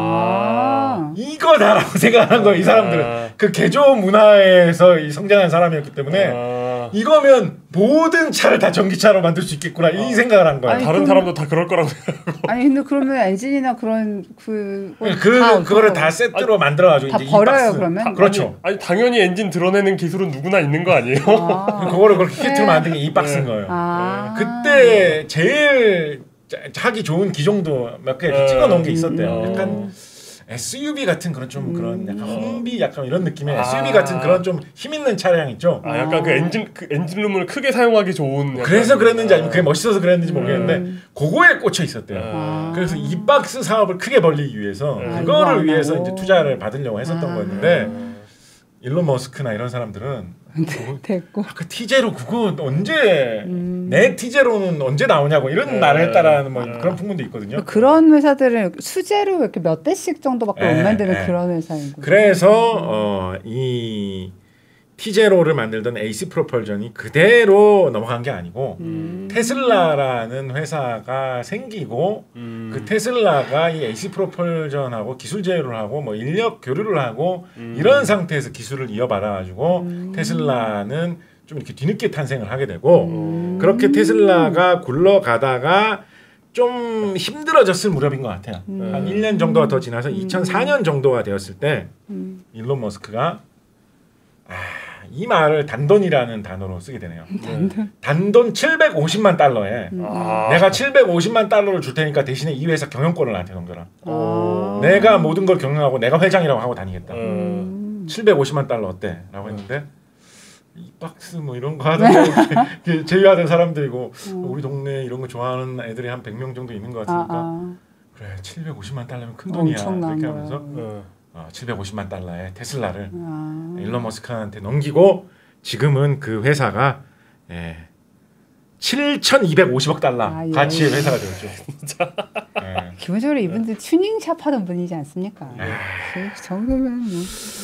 아. 이거다라고 생각하는 거예요. 이 사람들은 아. 그 개조 문화에서 이 성장한 사람이었기 때문에 아. 이거면 모든 차를 다 전기차로 만들 수 있겠구나 이 생각을 한 거예요. 아니, 다른 그럼- 사람도 다 그럴 거라고 생각하고. 아니 근데 그러면 엔진이나 그런 그 그 다 그거를 어떡하고. 다 세트로 만들어가지고 다 이제 이 버려요, 박스 그러면? 다- 그렇죠. 아니 당연히 엔진 드러내는 기술은 누구나 있는 거 아니에요? 아. 그거를 그렇게 키트로 네. 만든 게 이 박스인 거예요. 아. 그때 제일 짜- 하기 좋은 기종도 몇 개 네. 찍어 놓은 게 있었대요. 음. 약간 에스유브이 같은 그런 좀 그런 약간 홈비 약간 이런 느낌의 아. 에스유브이 같은 그런 좀 힘 있는 차량 있죠. 아 약간 그 엔진 그 엔진룸을 크게 사용하기 좋은. 약간- 그래서 그랬는지 아니면 아. 그게 멋있어서 그랬는지 모르겠는데 그거에 꽂혀 있었대요. 아. 그래서 이 박스 사업을 크게 벌리기 위해서 아, 그거를 이거 안 위해서 하고. 이제 투자를 받으려고 했었던 아. 거였는데 일론 머스크나 이런 사람들은 됐고. 그 티제로 그거 언제 음. 내 티제로는 언제 나오냐고 이런 네. 말을 했다라는 뭐 네. 그런 풍문도 있거든요. 그런 회사들은 수제로 이렇게 몇 대씩 정도밖에 네, 못 만드는 네. 그런 회사인 거죠. 그래서 어, 이 티제로를 만들던 에이씨 프로펄전이 그대로 넘어간 게 아니고 음. 테슬라라는 회사가 생기고 음. 그 테슬라가 이 에이씨 프로펄전하고 기술 제휴를 하고 뭐 인력 교류를 하고 음. 이런 상태에서 기술을 이어받아 가지고 음. 테슬라는 좀 이렇게 뒤늦게 탄생을 하게 되고 음. 그렇게 테슬라가 굴러가다가 좀 힘들어졌을 무렵인 것 같아요. 음. 한 일 년 정도가 더 지나서 이천사 년 정도가 되었을 때 음. 일론 머스크가 아, 이 말을 단돈이라는 단어로 쓰게 되네요. 단돈. 단돈 칠백오십만 달러에 아. 내가 칠백오십만 달러를 줄 테니까 대신에 이 회사 경영권을 나한테 넘겨라. 아. 내가 모든 걸 경영하고 내가 회장이라고 하고 다니겠다. 음. 칠백오십만 달러 어때? 라고 했는데 이 박스 뭐 이런 거 하던 거 제휴하던 사람들이고 우리 동네에 이런 거 좋아하는 애들이 한 백 명 정도 있는 것 아, 같으니까 아. 그래 칠백오십만 달러면 큰 돈이야. 엄청난 이렇게 거야. 하면서 어. 어, 칠백오십만 달러에 테슬라를 아. 일론 머스크한테 넘기고 지금은 그 회사가 예, 칠천이백오십억 달러 아, 예. 가치의 회사가 되었죠. 예. 기본적으로 이분들 튜닝샵 하던 분이지 않습니까? 그 정도면 뭐.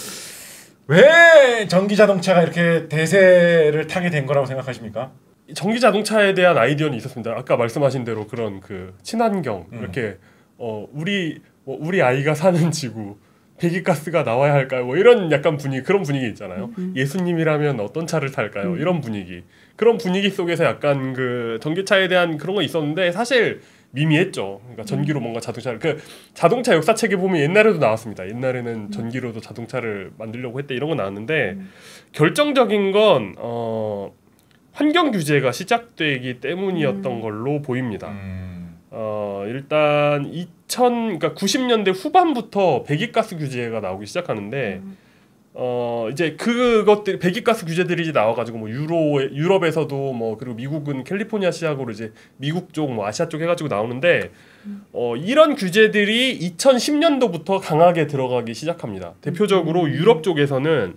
왜 전기 자동차가 이렇게 대세를 타게 된 거라고 생각하십니까? 전기 자동차에 대한 아이디어는 있었습니다. 아까 말씀하신 대로 그런 그 친환경 음. 이렇게 어 우리 뭐 우리 아이가 사는 지구 배기가스가 나와야 할까요? 뭐 이런 약간 분위기 그런 분위기 있잖아요. 음. 예수님이라면 어떤 차를 탈까요? 음. 이런 분위기 그런 분위기 속에서 약간 그 전기차에 대한 그런 거 있었는데 사실 미미했죠. 그러니까 전기로 뭔가 자동차를 그 자동차 역사책에 보면 옛날에도 나왔습니다. 옛날에는 전기로도 자동차를 만들려고 했대 이런 거 나왔는데 결정적인 건 어. 환경 규제가 시작되기 때문이었던 음. 걸로 보입니다. 음. 어, 일단 이천 그러니까 구십 년대 후반부터 배기가스 규제가 나오기 시작하는데 음. 어, 이제 그것들 배기가스 규제들이 이제 나와 가지고 뭐 유로 유럽에서도 뭐 그리고 미국은 캘리포니아 시작으로 이제 미국 쪽 뭐 아시아 쪽 해 가지고 나오는데 어, 이런 규제들이 이천십 년도부터 강하게 들어가기 시작합니다. 대표적으로 유럽 쪽에서는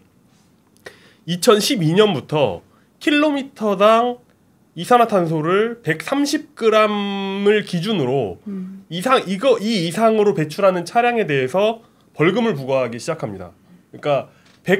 이천십이 년부터 킬로미터당 이산화탄소를 백삼십 그램을 기준으로 음. 이상 이거 이 이상으로 배출하는 차량에 대해서 벌금을 부과하기 시작합니다. 그러니까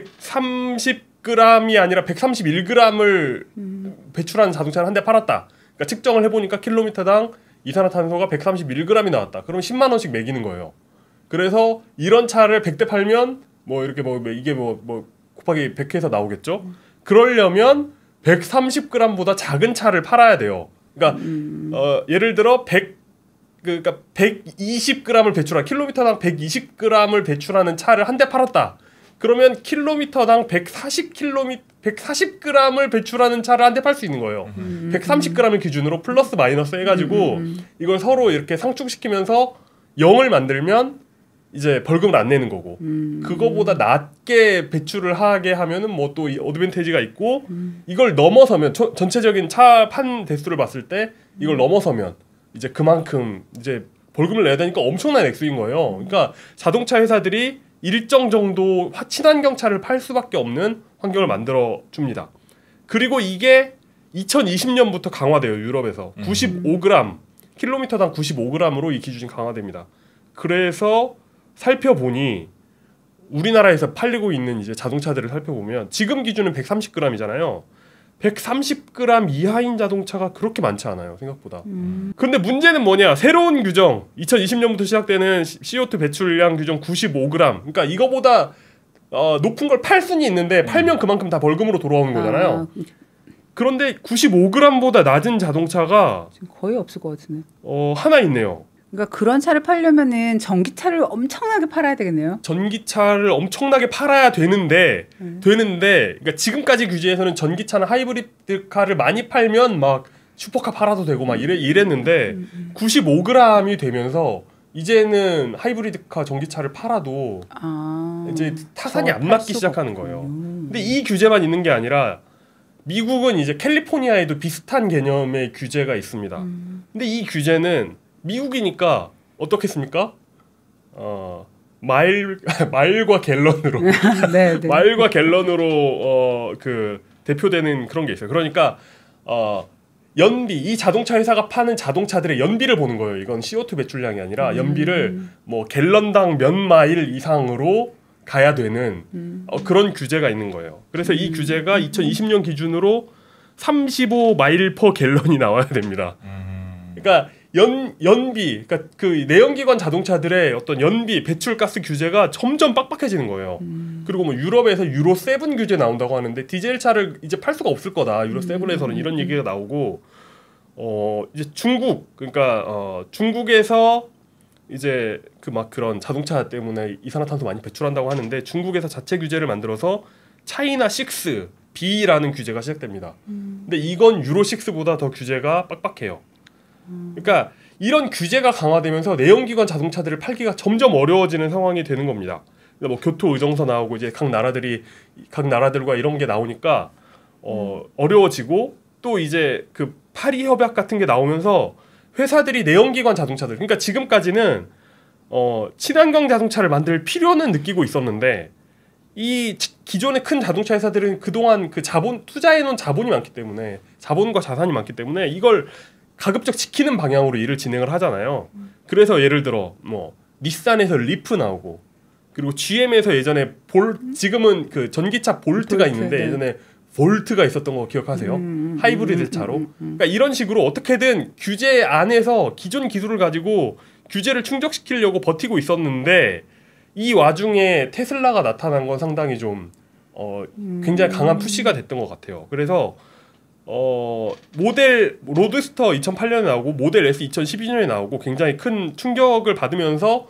백삼십 그램이 아니라 백삼십일 그램을 음. 배출하는 자동차를 한 대 팔았다. 그러니까 측정을 해보니까 킬로미터당 이산화탄소가 백삼십일 그램이 나왔다. 그럼 십만 원씩 매기는 거예요. 그래서 이런 차를 백 대 팔면 뭐 이렇게 뭐 이게 뭐 뭐 곱하기 백 해서 나오겠죠. 그러려면 백삼십 그램보다 작은 차를 팔아야 돼요. 그러니까 음. 어, 예를 들어 백 그러니까 백이십 그램을 배출한 킬로미터당 백이십 그램을 배출하는 차를 한 대 팔았다. 그러면 킬로미터당 백사십 킬로미 백사십 그램을 배출하는 차를 한 대 팔 수 있는 거예요. 음. 백삼십 그램을 기준으로 플러스 마이너스 해가지고 음. 이걸 서로 이렇게 상충시키면서 영을 만들면 이제 벌금을 안 내는 거고 음. 그거보다 낮게 배출을 하게 하면은 뭐 또 어드밴티지가 있고 음. 이걸 넘어서면 저, 전체적인 차 판 대수를 봤을 때 이걸 넘어서면 이제 그만큼 이제 벌금을 내야 되니까 엄청난 액수인 거예요. 그러니까 자동차 회사들이 일정 정도 친환경차를 팔 수밖에 없는 환경을 만들어 줍니다. 그리고 이게 이천이십 년부터 강화돼요. 유럽에서 음. 구십오 그램 킬로미터당 구십오 그램으로 이 기준이 강화됩니다. 그래서 살펴보니 우리나라에서 팔리고 있는 이제 자동차들을 살펴보면 지금 기준은 백삼십 그램이잖아요. 백삼십 그램 이하인 자동차가 그렇게 많지 않아요, 생각보다. 음. 근데 문제는 뭐냐? 새로운 규정, 이천이십 년부터 시작되는 씨오투 배출량 규정 구십오 그램. 그러니까 이거보다 어, 높은 걸 팔 수는 있는데 팔면 그만큼 다 벌금으로 돌아오는 거잖아요. 아. 그런데 구십오 그램보다 낮은 자동차가 지금 거의 없을 것 같은데. 어, 하나 있네요. 그러니까 그런 차를 팔려면은 전기차를 엄청나게 팔아야 되겠네요. 전기차를 엄청나게 팔아야 되는데 음. 되는데 그러니까 지금까지 규제에서는 전기차나 하이브리드카를 많이 팔면 막 슈퍼카 팔아도 되고 막 이래 이랬는데 음, 음. 구십오 그램이 되면서 이제는 하이브리드카 전기차를 팔아도 아, 이제 타산이 안 맞기 시작하는 거예요. 근데 이 규제만 있는 게 아니라 미국은 이제 캘리포니아에도 비슷한 개념의 규제가 있습니다. 음. 근데 이 규제는 미국이니까 어떻겠습니까? 어, 마일 마일과 갤런으로 네, 네. 마일과 갤런으로 어, 그 대표되는 그런 게 있어요. 그러니까 어, 연비 이 자동차 회사가 파는 자동차들의 연비를 보는 거예요. 이건 씨오투 배출량이 아니라 음. 연비를 뭐 갤런당 몇 마일 이상으로 가야 되는 음. 어, 그런 규제가 있는 거예요. 그래서 이 음. 규제가 이천이십 년 기준으로 삼십오 마일 퍼 갤런이 나와야 됩니다. 음. 그러니까 연 연비, 그러니까 그 내연기관 자동차들의 어떤 연비 배출가스 규제가 점점 빡빡해지는 거예요. 음. 그리고 뭐 유럽에서 유로 칠 규제 나온다고 하는데 디젤 차를 이제 팔 수가 없을 거다. 유로 칠에서는 음. 이런 얘기가 나오고, 어 이제 중국, 그러니까 어 중국에서 이제 그 막 그런 자동차 때문에 이산화탄소 많이 배출한다고 하는데 중국에서 자체 규제를 만들어서 차이나 육 비라는 규제가 시작됩니다. 음. 근데 이건 유로 육보다 더 규제가 빡빡해요. 그러니까 이런 규제가 강화되면서 내연기관 자동차들을 팔기가 점점 어려워지는 상황이 되는 겁니다. 뭐 교토 의정서 나오고 이제 각 나라들이 각 나라들과 이런 게 나오니까 어, 음. 어려워지고 또 이제 그 파리 협약 같은 게 나오면서 회사들이 내연기관 자동차들, 그러니까 지금까지는 어, 친환경 자동차를 만들 필요는 느끼고 있었는데 이 기존의 큰 자동차 회사들은 그동안 그 자본 투자해 놓은 자본이 많기 때문에 자본과 자산이 많기 때문에 이걸 가급적 지키는 방향으로 일을 진행을 하잖아요. 그래서 예를 들어 뭐 닛산에서 리프 나오고 그리고 지엠에서 예전에 볼 지금은 그 전기차 볼트가 볼트, 있는데 네. 예전에 볼트가 있었던 거 기억하세요? 음, 하이브리드 차로. 음, 음, 음. 그러니까 이런 식으로 어떻게든 규제 안에서 기존 기술을 가지고 규제를 충족시키려고 버티고 있었는데 이 와중에 테슬라가 나타난 건 상당히 좀 어, 굉장히 강한 푸시가 됐던 것 같아요. 그래서 어 모델 로드스터 이천팔 년에 나오고 모델 S 이천십이 년에 나오고 굉장히 큰 충격을 받으면서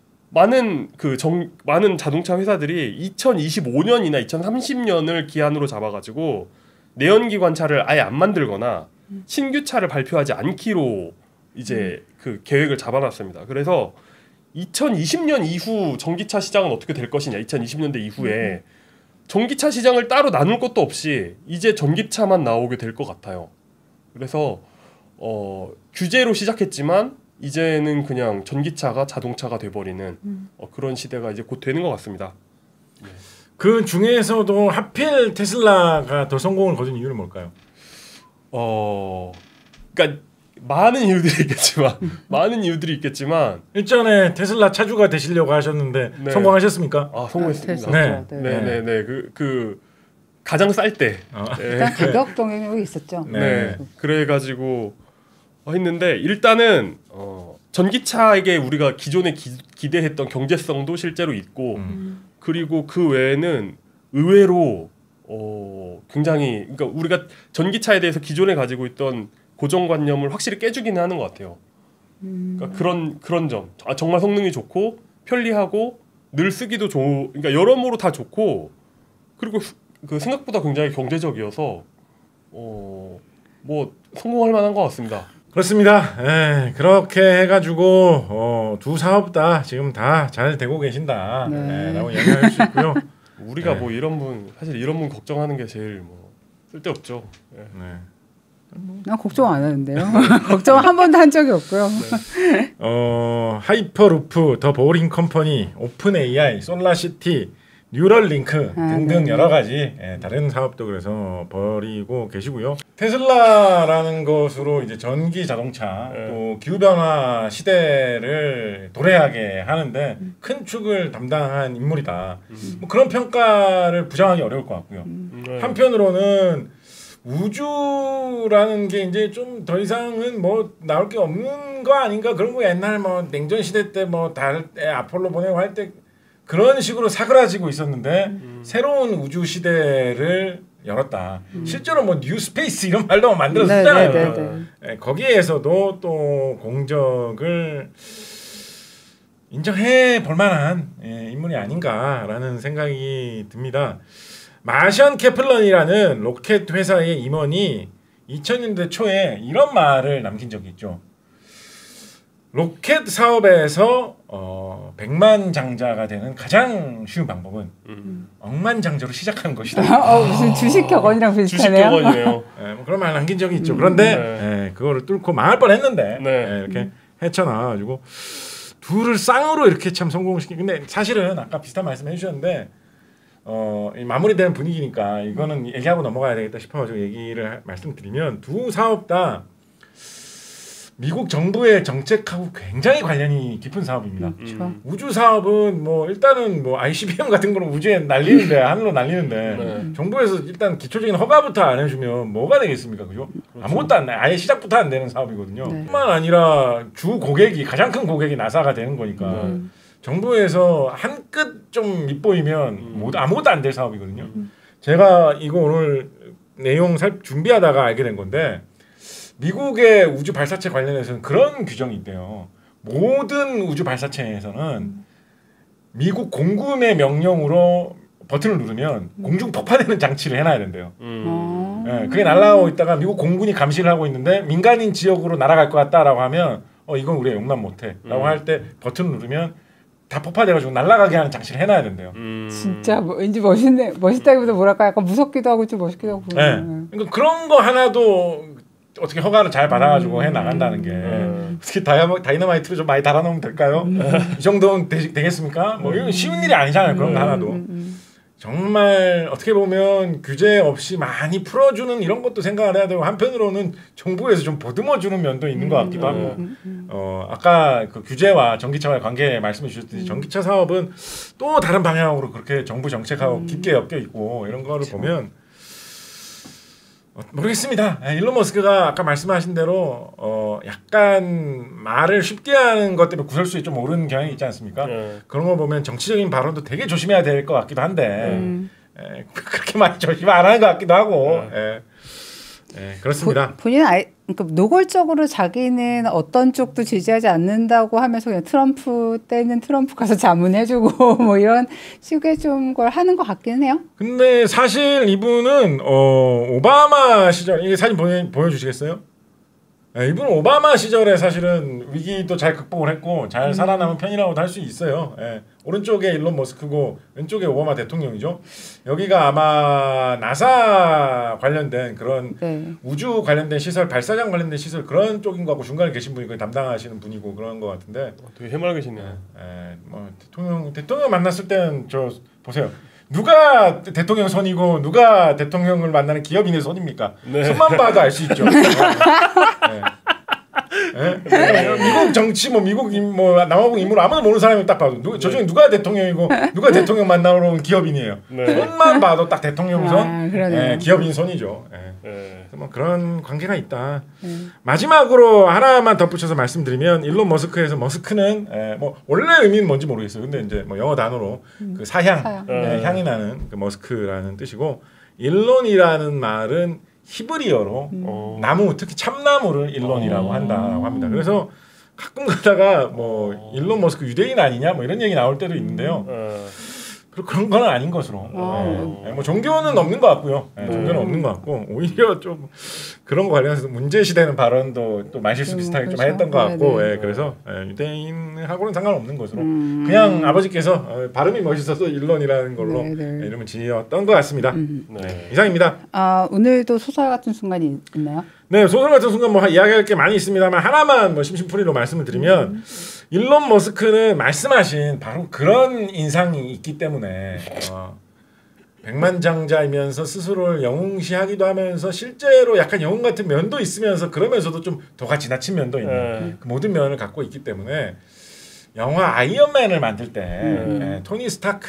많은 그 정, 많은 자동차 회사들이 이천이십오 년이나 이천삼십 년을 기한으로 잡아가지고 내연기관차를 아예 안 만들거나 신규 차를 발표하지 않기로 이제 그 계획을 잡아놨습니다. 그래서 이천이십 년 이후 전기차 시장은 어떻게 될 것이냐, 이천이십 년대 이후에 전기차 시장을 따로 나눌 것도 없이 이제 전기차만 나오게 될 것 같아요. 그래서 어, 규제로 시작했지만 이제는 그냥 전기차가 자동차가 돼버리는 음. 어, 그런 시대가 이제 곧 되는 것 같습니다. 네. 그 중에서도 하필 테슬라가 더 성공을 거둔 이유는 뭘까요? 어, 그러니까 많은 이유들이 있겠지만 많은 이유들이 있겠지만 일전에 테슬라 차주가 되시려고 하셨는데 네. 성공하셨습니까? 아 성공했습니다. 네, 네, 네, 네. 그, 그 가장 쌀 때 어. 네. 일단 가격 동행이 있었죠. 네, 네. 그래가지고 했는데 일단은 어, 전기차에게 우리가 기존에 기, 기대했던 경제성도 실제로 있고 음. 그리고 그 외에는 의외로 어, 굉장히 그러니까 우리가 전기차에 대해서 기존에 가지고 있던 고정관념을 확실히 깨주기는 하는 것 같아요. 음. 그러니까 그런 그런 점, 아, 정말 성능이 좋고 편리하고 늘 쓰기도 좋고, 그러니까 여러모로 다 좋고 그리고 그 생각보다 굉장히 경제적이어서 어, 뭐 성공할 만한 것 같습니다. 그렇습니다. 에, 그렇게 해가지고 어, 두 사업 다 지금 다 잘 되고 계신다. 네. 에, 라고 이야기할 수 있고요. 우리가 네. 뭐 이런 분 사실 이런 분 걱정하는 게 제일 뭐 쓸데없죠. 네. 네. 난 걱정 안 하는데요. 걱정 한 번도 한 적이 없고요. 네. 어, 하이퍼루프, 더 보링 컴퍼니, 오픈 에이아이, 솔라시티, 뉴럴링크 아, 등등 네. 여러 가지 예, 다른 사업도 그래서 벌이고 계시고요. 테슬라라는 것으로 이제 전기 자동차 네. 또 기후 변화 시대를 도래하게 하는데 큰 축을 담당한 인물이다. 뭐 그런 평가를 부정하기 어려울 것 같고요. 네. 한편으로는 우주라는 게 이제 좀 더 이상은 뭐 나올 게 없는 거 아닌가 그런 거 옛날 뭐 냉전 시대 때 뭐 달 때 아폴로 보내고 할 때 그런 식으로 사그라지고 있었는데 음. 새로운 우주 시대를 열었다. 음. 실제로 뭐 뉴 스페이스 이런 말도 만들어 쓰잖아요. 네, 네, 네, 네, 거기에서도 또 공적을 인정해 볼 만한 예, 인물이 아닌가라는 생각이 듭니다. 마션 케플런이라는 로켓 회사의 임원이 이천 년대 초에 이런 말을 남긴 적이 있죠. 로켓 사업에서 어, 백만장자가 되는 가장 쉬운 방법은 음. 억만장자로 시작하는 것이다. 어, 무슨 주식 격언이랑 비슷하네요. 주식 격언이네요. 네, 뭐 그런 말 남긴 적이 있죠. 그런데 네. 네, 그거를 뚫고 망할 뻔했는데 네. 네, 이렇게 헤쳐나와가지고 둘을 쌍으로 이렇게 참 성공시키. 근데 사실은 아까 비슷한 말씀 해주셨는데 어, 마무리되는 분위기니까 이거는 얘기하고 넘어가야 되겠다 싶어가지고 얘기를 하, 말씀드리면 두 사업 다 미국 정부의 정책하고 굉장히 관련이 깊은 사업입니다. 음. 우주 사업은 뭐 일단은 뭐 아이씨비엠 같은 거는 우주에 날리는데 하늘로 날리는데 네. 정부에서 일단 기초적인 허가부터 안 해주면 뭐가 되겠습니까, 그죠? 그렇죠. 아무것도 안 돼. 아예 시작부터 안 되는 사업이거든요. 네. 뿐만 아니라 주 고객이 가장 큰 고객이 나사가 되는 거니까 음. 정부에서 한 끗 좀 밑보이면 음. 뭐 아무것도 안 될 사업이거든요. 음. 제가 이거 오늘 내용 살 준비하다가 알게 된 건데. 미국의 우주 발사체 관련해서는 그런 규정이 있대요. 모든 우주 발사체에서는 미국 공군의 명령으로 버튼을 누르면 공중 폭파되는 장치를 해놔야 된대요. 음. 네, 그게 날아가고 있다가 미국 공군이 감시를 하고 있는데 민간인 지역으로 날아갈 것 같다라고 하면 어 이건 우리가 용납 못해 라고 음. 할 때 버튼을 누르면 다 폭파돼가지고 날아가게 하는 장치를 해놔야 된대요. 음. 진짜 뭐 왠지 멋있네. 멋있다기보다 뭐랄까 약간 무섭기도 하고 좀 멋있기도 하고. 네. 그러니까 그런 거 하나도 어떻게 허가를 잘 받아가지고 음. 해 나간다는 게 음. 어떻게 다이아모, 다이너마이트를 좀 많이 달아놓으면 될까요? 음. 이 정도는 되, 되겠습니까? 뭐 이건 쉬운 일이 아니잖아요. 그런 거 하나도. 음. 음. 정말 어떻게 보면 규제 없이 많이 풀어주는 이런 것도 생각을 해야 되고 한편으로는 정부에서 좀 보듬어주는 면도 있는 것 같기도 하고 음. 어, 아까 그 규제와 전기차와의 관계 말씀해 주셨듯이 음. 전기차 사업은 또 다른 방향으로 그렇게 정부 정책하고 음. 깊게 엮여 있고 이런 거를 그렇죠. 보면 어, 모르겠습니다. 일론 머스크가 아까 말씀하신 대로 어, 약간 말을 쉽게 하는 것 때문에 구설수에 좀 오르는 경향이 있지 않습니까? 네. 그런 거 보면 정치적인 발언도 되게 조심해야 될 것 같기도 한데 음. 에, 그렇게 많이 조심 안 하는 것 같기도 하고 네. 에, 에, 그렇습니다. 보, 본인은 아예 그러니까 노골적으로 자기는 어떤 쪽도 지지하지 않는다고 하면서 그냥 트럼프 때는 트럼프 가서 자문해주고 뭐 이런 식의 좀 걸 하는 것 같기는 해요. 근데 사실 이분은 어, 오바마 시절 이게 사진 보여, 보여주시겠어요? 네, 이분은 오바마 시절에 사실은 위기도 잘 극복을 했고 잘 음. 살아남은 편이라고도 할 수 있어요. 예. 오른쪽에 일론 머스크고 왼쪽에 오바마 대통령이죠. 여기가 아마 나사 관련된 그런 네. 우주 관련된 시설, 발사장 관련된 시설 그런 쪽인 것 같고 중간에 계신 분이 담당하시는 분이고 그런 것 같은데 되게 해맑으시네요. 예, 예, 뭐 대통령 대통령 만났을 때는 저 보세요. 누가 대통령 손이고 누가 대통령을 만나는 기업인의 손입니까? 네. 손만 봐도 알 수 있죠. 네. 네? 네. 미국 정치 뭐 미국 뭐 남아공 인물 아무도 모르는 사람이 딱 봐도 누, 저중에 누가 대통령이고 누가 대통령 만나러 온 기업인이에요. 네. 손만 봐도 딱 대통령 손, 아, 네, 기업인 손이죠. 네. 네. 뭐 그런 관계가 있다. 네. 마지막으로 하나만 덧붙여서 말씀드리면 일론 머스크에서 머스크는 에, 뭐 원래 의미는 뭔지 모르겠어요. 근데 이제 뭐 영어 단어로 음. 그 사향, 사향. 네, 향이 나는 그 머스크라는 뜻이고 일론이라는 말은 히브리어로 음. 나무 특히 참나무를 일론이라고 오. 한다라고 합니다. 그래서 가끔 가다가 뭐 일론 머스크 유대인 아니냐 뭐 이런 얘기 나올 때도 있는데요. 음. 그런 건 아닌 것으로. 네. 네. 뭐 종교는 없는 것 같고요. 네, 종교는 음. 없는 것 같고 오히려 좀 그런 거 관련해서 문제시되는 발언도 또 말실수 비슷하게 음, 그렇죠. 좀 했던 것 같고, 네, 그래서 네, 유대인하고는 상관없는 것으로 음. 그냥 아버지께서 어, 발음이 멋있어서 일론이라는 걸로 네, 이름을 지었던 것 같습니다. 음. 네. 이상입니다. 아 오늘도 소설 같은 순간이 있나요? 네, 소설 같은 순간 뭐 이야기할 게 많이 있습니다만 하나만 뭐 심심풀이로 말씀을 드리면. 음. 일론 머스크는 말씀하신 바로 그런 인상이 있기 때문에 어, 백만장자이면서 스스로를 영웅시하기도 하면서 실제로 약간 영웅 같은 면도 있으면서 그러면서도 좀 도가 지나친 면도 있는 네. 그 모든 면을 갖고 있기 때문에 영화 아이언맨을 만들 때 음. 예, 토니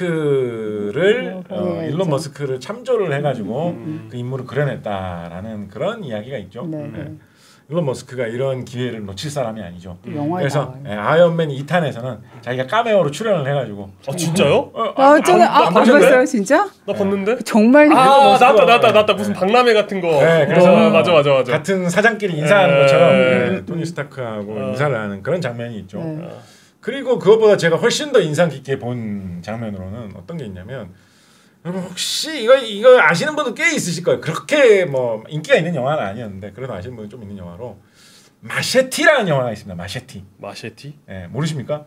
스타크를 음, 어, 네, 일론 있죠. 머스크를 참조를 해가지고 음. 그 인물을 그려냈다라는 그런 이야기가 있죠. 네, 예. 네. 일론 머스크가 이런 기회를 놓칠 사람이 아니죠. 또 영화에 그래서 나와요. 예, 아이언맨 이 탄에서는 자기가 카메오로 출연을 해가지고 아 진짜요? 어, 아, 저는 아, 안 보셨네? 봤어요, 진짜? 나 봤는데. 정말 아 머스크가- 나왔다 나왔다 나왔다 네. 무슨 박람회 같은 거. 네, 그래서 어, 맞아 맞아 맞아. 같은 사장끼리 인사하는 예. 것처럼 음. 예, 토니 스타크하고 어. 인사를 하는 그런 장면이 있죠. 네. 어. 그리고 그것보다 제가 훨씬 더 인상 깊게 본 장면으로는 어떤 게 있냐면 여러분 혹시 이거 이거 아시는 분도 꽤 있으실 거예요. 그렇게 뭐 인기가 있는 영화는 아니었는데 그래도 아시는 분은 좀 있는 영화로 마셰티라는 영화가 있습니다. 마셰티. 마셰티? 예, 모르십니까?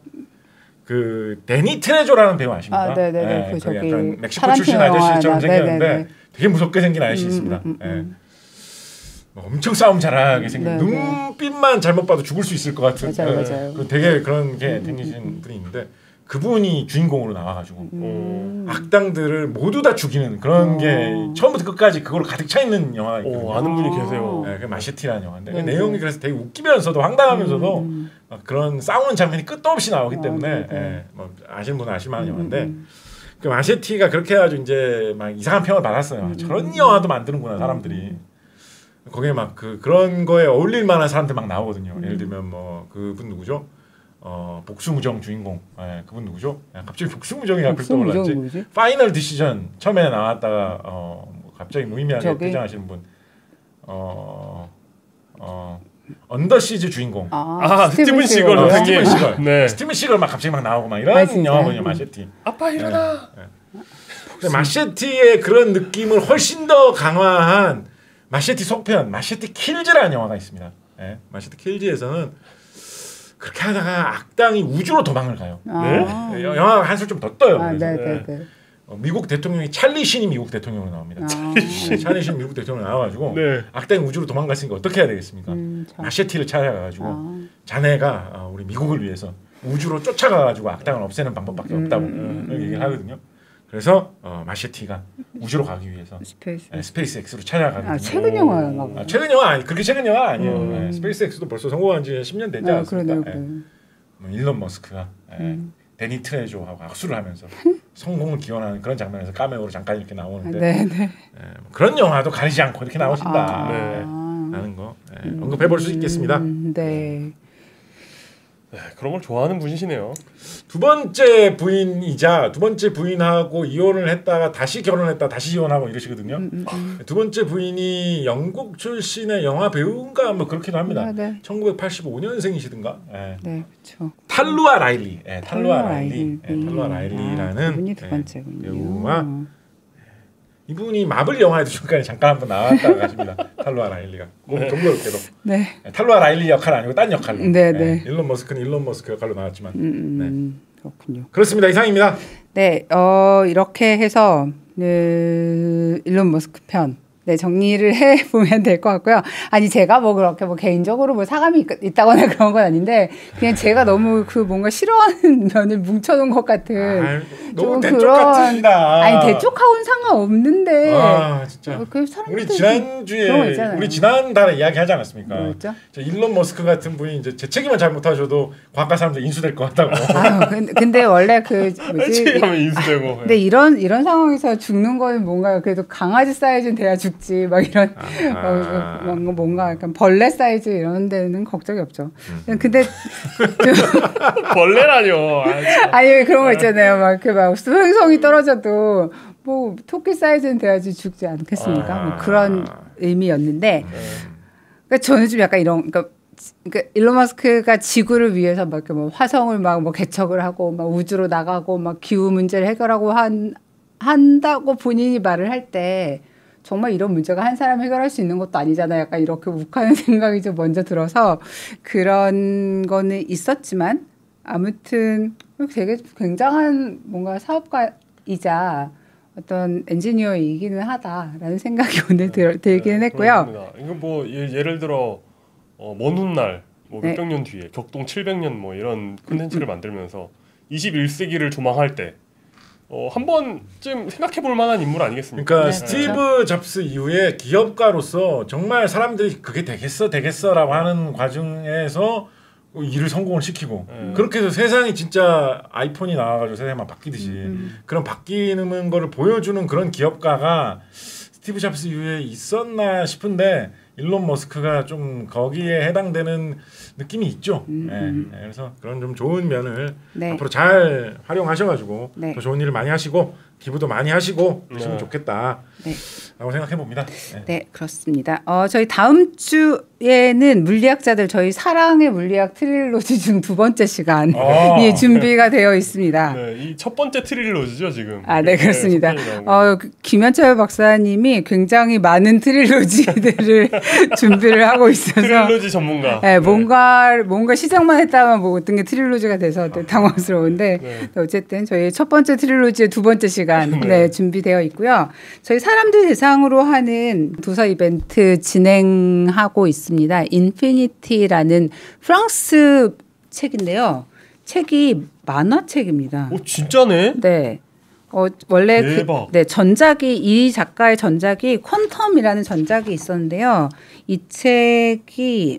그 데니 트레조라는 배우 아십니까? 아, 네네네. 예, 그 저기 약간 멕시코 타란티노 출신 아저씨처럼 영화나, 생겼는데 네네네. 되게 무섭게 생긴 아저씨 음, 있습니다. 음, 음, 예. 음. 뭐 엄청 싸움 잘하게 생긴 네, 눈빛만 잘못 봐도 죽을 수 있을 것 같은 맞아요, 예, 맞아요. 그 되게 그런 게 생기신 분이 있는데 그분이 주인공으로 나와가지고 음. 악당들을 모두 다 죽이는 그런 어. 게 처음부터 끝까지 그걸로 가득 차 있는 영화가 있거든요. 오 아는 분이 아. 계세요. 네, 그 마셰티라는 영화인데 네, 그 내용이 네. 그래서 되게 웃기면서도 황당하면서도 음. 막 그런 싸우는 장면이 끝도 없이 나오기 아, 때문에 네, 네. 예, 뭐 아시는 분은 아실 만한 음, 영화인데 음. 그 마셰티가 그렇게 해가지고 이제 막 이상한 평을 받았어요. 음, 저런 음. 영화도 만드는구나 사람들이. 거기에 막 그 그런 거에 어울릴 만한 사람들 막 나오거든요. 음. 예를 들면 뭐 그분 누구죠? 어 복수무정 주인공. 예, 그분 누구죠? 야, 갑자기 복수무정이 앞을 복수무정 떠올랐지. 뭐지? 파이널 디시전 처음에 나왔다가 어 뭐 갑자기 무의미하게 저기? 퇴장하시는 분. 어 어, 언더시즈 주인공. 아, 아, 스티븐 시걸 시걸이요? 어, 선생님. 스티븐 시걸. 네. 스티븐 시걸 막 갑자기 막 나오고 막 아, 이런 진짜요? 영화거든요. 마셰티. 아빠 일어나. 근데 마셰티의 그런 느낌을 훨씬 더 강화한 마셰티 속편 마셰티 킬즈라는 영화가 있습니다. 예, 마셰티 킬즈에서는 그렇게 하다가 악당이 우주로 도망을 가요. 아. 예, 영화가 한술 좀 더 떠요. 아, 그래서. 네네네. 어, 미국 대통령이 찰리 신이 미국 대통령으로 나옵니다. 아. 네, 찰리 신 미국 대통령 나와가지고 네. 악당이 우주로 도망갔으니까 어떻게 해야 되겠습니까? 음, 참. 마셰티를 찾아가가지고 아. 자네가 어, 우리 미국을 위해서 우주로 쫓아가가지고 악당을 없애는 방법밖에 없다고 음, 그런 얘기를 하거든요. 그래서 어, 마셰티가 우주로 가기 위해서 스페이스. 네, 스페이스 X로 찾아가거든요. 아, 최근 영화였나 보다. 아, 최근 영화 아니 그렇게 최근 영화 아니에요. 음. 네, 스페이스 X도 벌써 성공한 지 십 년 되지 아, 않습니까? 그러네요. 예. 그러네요. 뭐 일론 머스크가 예, 음. 데니 트레조하고 악수를 하면서 성공을 기원하는 그런 장면에서 카메오로 잠깐 이렇게 아, 나오는데 네네. 예, 뭐 그런 영화도 가리지 않고 이렇게 나오신다. 아. 예, 아. 라는 거 예, 언급해 볼 수 있겠습니다. 음, 네. 네, 그런 걸 좋아하는 분이시네요. 두 번째 부인이자 두 번째 부인하고 이혼을 했다가 다시 결혼했다 다시 이혼하고 이러시거든요. 음, 음, 음. 두 번째 부인이 영국 출신의 영화 배우인가 뭐 그렇기도 합니다. 아, 네. 천구백팔십오 년생이시든가. 예. 네, 그렇죠. 탈루아 라일리, 예, 탈루아 탈루아 라일리, 라일리. 예, 탈루아 라일리라는 아, 그분이 두 예, 번째군요. 배우와 이분이 마블 영화에도 잠깐 잠깐 한번 나왔다가 가십니다. 탈루아 라일리가 뭐 동료롭게도 네. 예, 탈루아 라일리 역할 아니고 딴 역할로. 네, 네. 예, 일론 머스크는 일론 머스크 역할로 나왔지만 음, 음, 그렇군요. 그렇습니다. 이상입니다. 네, 어, 이렇게 해서 그 일론 머스크 편 네, 정리를 해 보면 될 것 같고요. 아니 제가 뭐 그렇게 뭐 개인적으로 뭐 사감이 있, 있다거나 그런 건 아닌데 그냥 제가 너무 그 뭔가 싫어하는 면을 뭉쳐놓은 것 같은 아, 너무 좀 대쪽 그런- 같으시다. 아니 대쪽하고는 상관없는데 아 진짜. 어, 그 사람들이 우리 좀 지난주에 그런 거 있잖아요. 우리 지난달에 이야기하지 않았습니까? 뭐였죠? 저 일론 머스크 같은 분이 이제 재채기만 잘못하셔도 과학과 사람들 인수될 것 같다고. 아유, 근데, 근데 원래 그 뭐지? 해치하면 인수되고. 근데 이런 이런 상황에서 죽는 거는 뭔가 그래도 강아지 사이즈는 돼야 죽지 막 이런 아. 어, 뭔가 뭔가 약간 벌레 사이즈 이런 데는 걱정이 없죠. 음. 근데 벌레라뇨. 아, 참. 아니 그런 거 있잖아요. 막 그 막 수행성이 떨어져도 뭐 토끼 사이즈는 돼야지 죽지 않겠습니까? 아. 뭐 그런 의미였는데 음. 그러니까 저는 좀 약간 이런 그러니까, 그러니까 일론 머스크가 지구를 위해서 막 이렇게 뭐 화성을 막 뭐 개척을 하고 막 우주로 나가고 막 기후 문제를 해결하고 한 한다고 본인이 말을 할 때 정말 이런 문제가 한 사람이 해결할 수 있는 것도 아니잖아요. 약간 이렇게 욱하는 생각이 좀 먼저 들어서 그런 거는 있었지만 아무튼 되게 굉장한 뭔가 사업가이자 어떤 엔지니어이기는 하다라는 생각이 오늘 들, 들기는 했고요. 그렇습니다. 이거 뭐 예, 예를 들어 어, 먼 훗날 뭐 네. 몇백 년 뒤에 격동 칠백 년 뭐 이런 콘텐츠를 만들면서 이십일 세기를 조망할 때 어, 한 번쯤 생각해 볼 만한 인물 아니겠습니까? 그러니까 네, 스티브 그렇죠. 잡스 이후에 기업가로서 정말 사람들이 그게 되겠어 되겠어라고 하는 과정에서 일을 성공을 시키고 음. 그렇게 해서 세상이 진짜 아이폰이 나와가지고 세상이 막 바뀌듯이 음. 그런 바뀌는 거를 보여주는 그런 기업가가 스티브 잡스 이후에 있었나 싶은데 일론 머스크가 좀 거기에 해당되는 느낌이 있죠. 음, 예, 음. 예, 그래서 그런 좀 좋은 면을 네. 앞으로 잘 활용하셔가지고 네. 더 좋은 일을 많이 하시고 기부도 많이 하시고 그러시면 네. 좋겠다. 네. 라고 생각해 봅니다. 네. 네, 그렇습니다. 어, 저희 다음 주에는 물리학자들 저희 사랑의 물리학 트릴로지 중 두 번째 시간이 아. 준비가 되어 있습니다. 네, 이 첫 번째 트릴로지죠 지금. 아, 네, 그렇습니다. 첫 번째 나온 거. 어, 그 김현철 박사님이 굉장히 많은 트릴로지들을 준비를 하고 있어서 트릴로지 전문가. 네, 뭔가 뭔가 시작만 했다면 뭐 어떤 게 트릴로지가 돼서 네, 당황스러운데 네. 어쨌든 저희 첫 번째 트릴로지의 두 번째 시간 네, 준비되어 있고요. 저희 사람들 대상으로 하는 도서 이벤트 진행하고 있습니다. 인피니티라는 프랑스 책인데요. 책이 만화책입니다. 오 진짜네. 네. 어, 원래 그, 대박. 네, 전작이 이 작가의 전작이 퀀텀이라는 전작이 있었는데요. 이 책이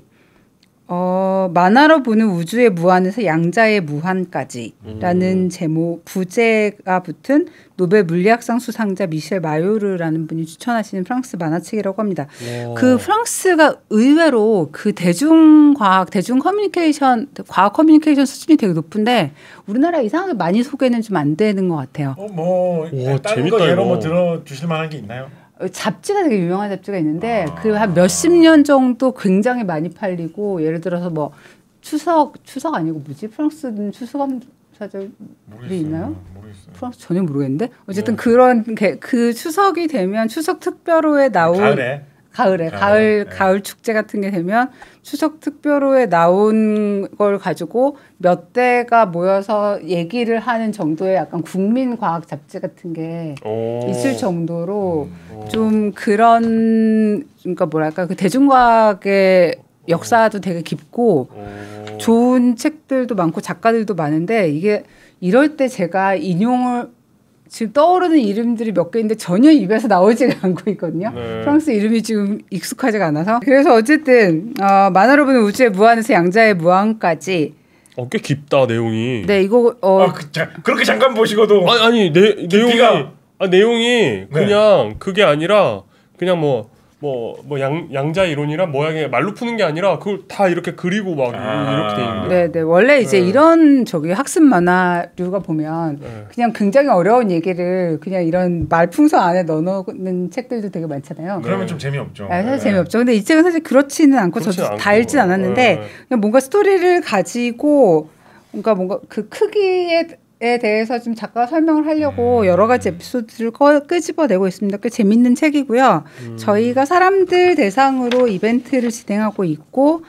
어, 만화로 보는 우주의 무한에서 양자의 무한까지라는 음. 제목 부제가 붙은 노벨 물리학상 수상자 미셸 마요르라는 분이 추천하시는 프랑스 만화책이라고 합니다. 와. 그 프랑스가 의외로 그 대중과학, 대중 커뮤니케이션, 과학 커뮤니케이션 수준이 되게 높은데 우리나라 이상하게 많이 소개는 좀 안 되는 것 같아요. 어, 뭐 와, 다른 재밌다, 거 예로 이거. 뭐 들어 주실 만한 게 있나요? 잡지가 되게 유명한 잡지가 있는데 아. 그 한 몇십 년 정도 굉장히 많이 팔리고 예를 들어서 뭐 추석 추석 아니고 뭐지 프랑스는 추수감사절이 모르겠어요. 있나요? 모르겠어요. 프랑스 전혀 모르겠는데 어쨌든 네. 그런 게, 그 추석이 되면 추석 특별호에 나온 가을에 가을에 가을, 가을 네. 가을 축제 같은 게 되면 추석 특별호에 나온 걸 가지고 몇 대가 모여서 얘기를 하는 정도의 약간 국민 과학 잡지 같은 게 오. 있을 정도로 오. 좀 그런 그러니까 뭐랄까 그 대중과학의 역사도 되게 깊고 오. 좋은 책들도 많고 작가들도 많은데 이게 이럴 때 제가 인용을 지금 떠오르는 이름들이 몇 개 있는데 전혀 입에서 나오지가 않고 있거든요. 네. 프랑스 이름이 지금 익숙하지가 않아서. 그래서 어쨌든 어, 만화로 보는 우주의 무한에서 양자의 무한까지. 어, 꽤 깊다 내용이. 네, 이거 어, 아, 그, 자, 그렇게 잠깐 보시고도 아니 아니 내 내용이 깊이가- 아 내용이 그냥 그게 아니라 그냥 뭐 뭐 뭐 양 양자 이론이란 모양의 말로 푸는 게 아니라 그걸 다 이렇게 그리고 막 아. 이렇게 돼 있는. 네, 네. 원래 이제 네. 이런 저기 학습 만화류가 보면 네. 그냥 굉장히 어려운 얘기를 그냥 이런 말풍선 안에 넣어놓는 책들도 되게 많잖아요. 그러면 네. 좀 재미없죠. 아, 사실 네. 재미없죠. 근데 이 책은 사실 그렇지는 않고 그렇진 저도 않고. 다 읽진 않았는데 네. 그냥 뭔가 스토리를 가지고 뭔가 뭔가 그 크기에 에 대해서 좀 작가가 설명을 하려고 음. 여러 가지 에피소드를 꺼, 끄집어내고 있습니다. 꽤 재밌는 책이고요. 음. 저희가 사람들 대상으로 이벤트를 진행하고 있고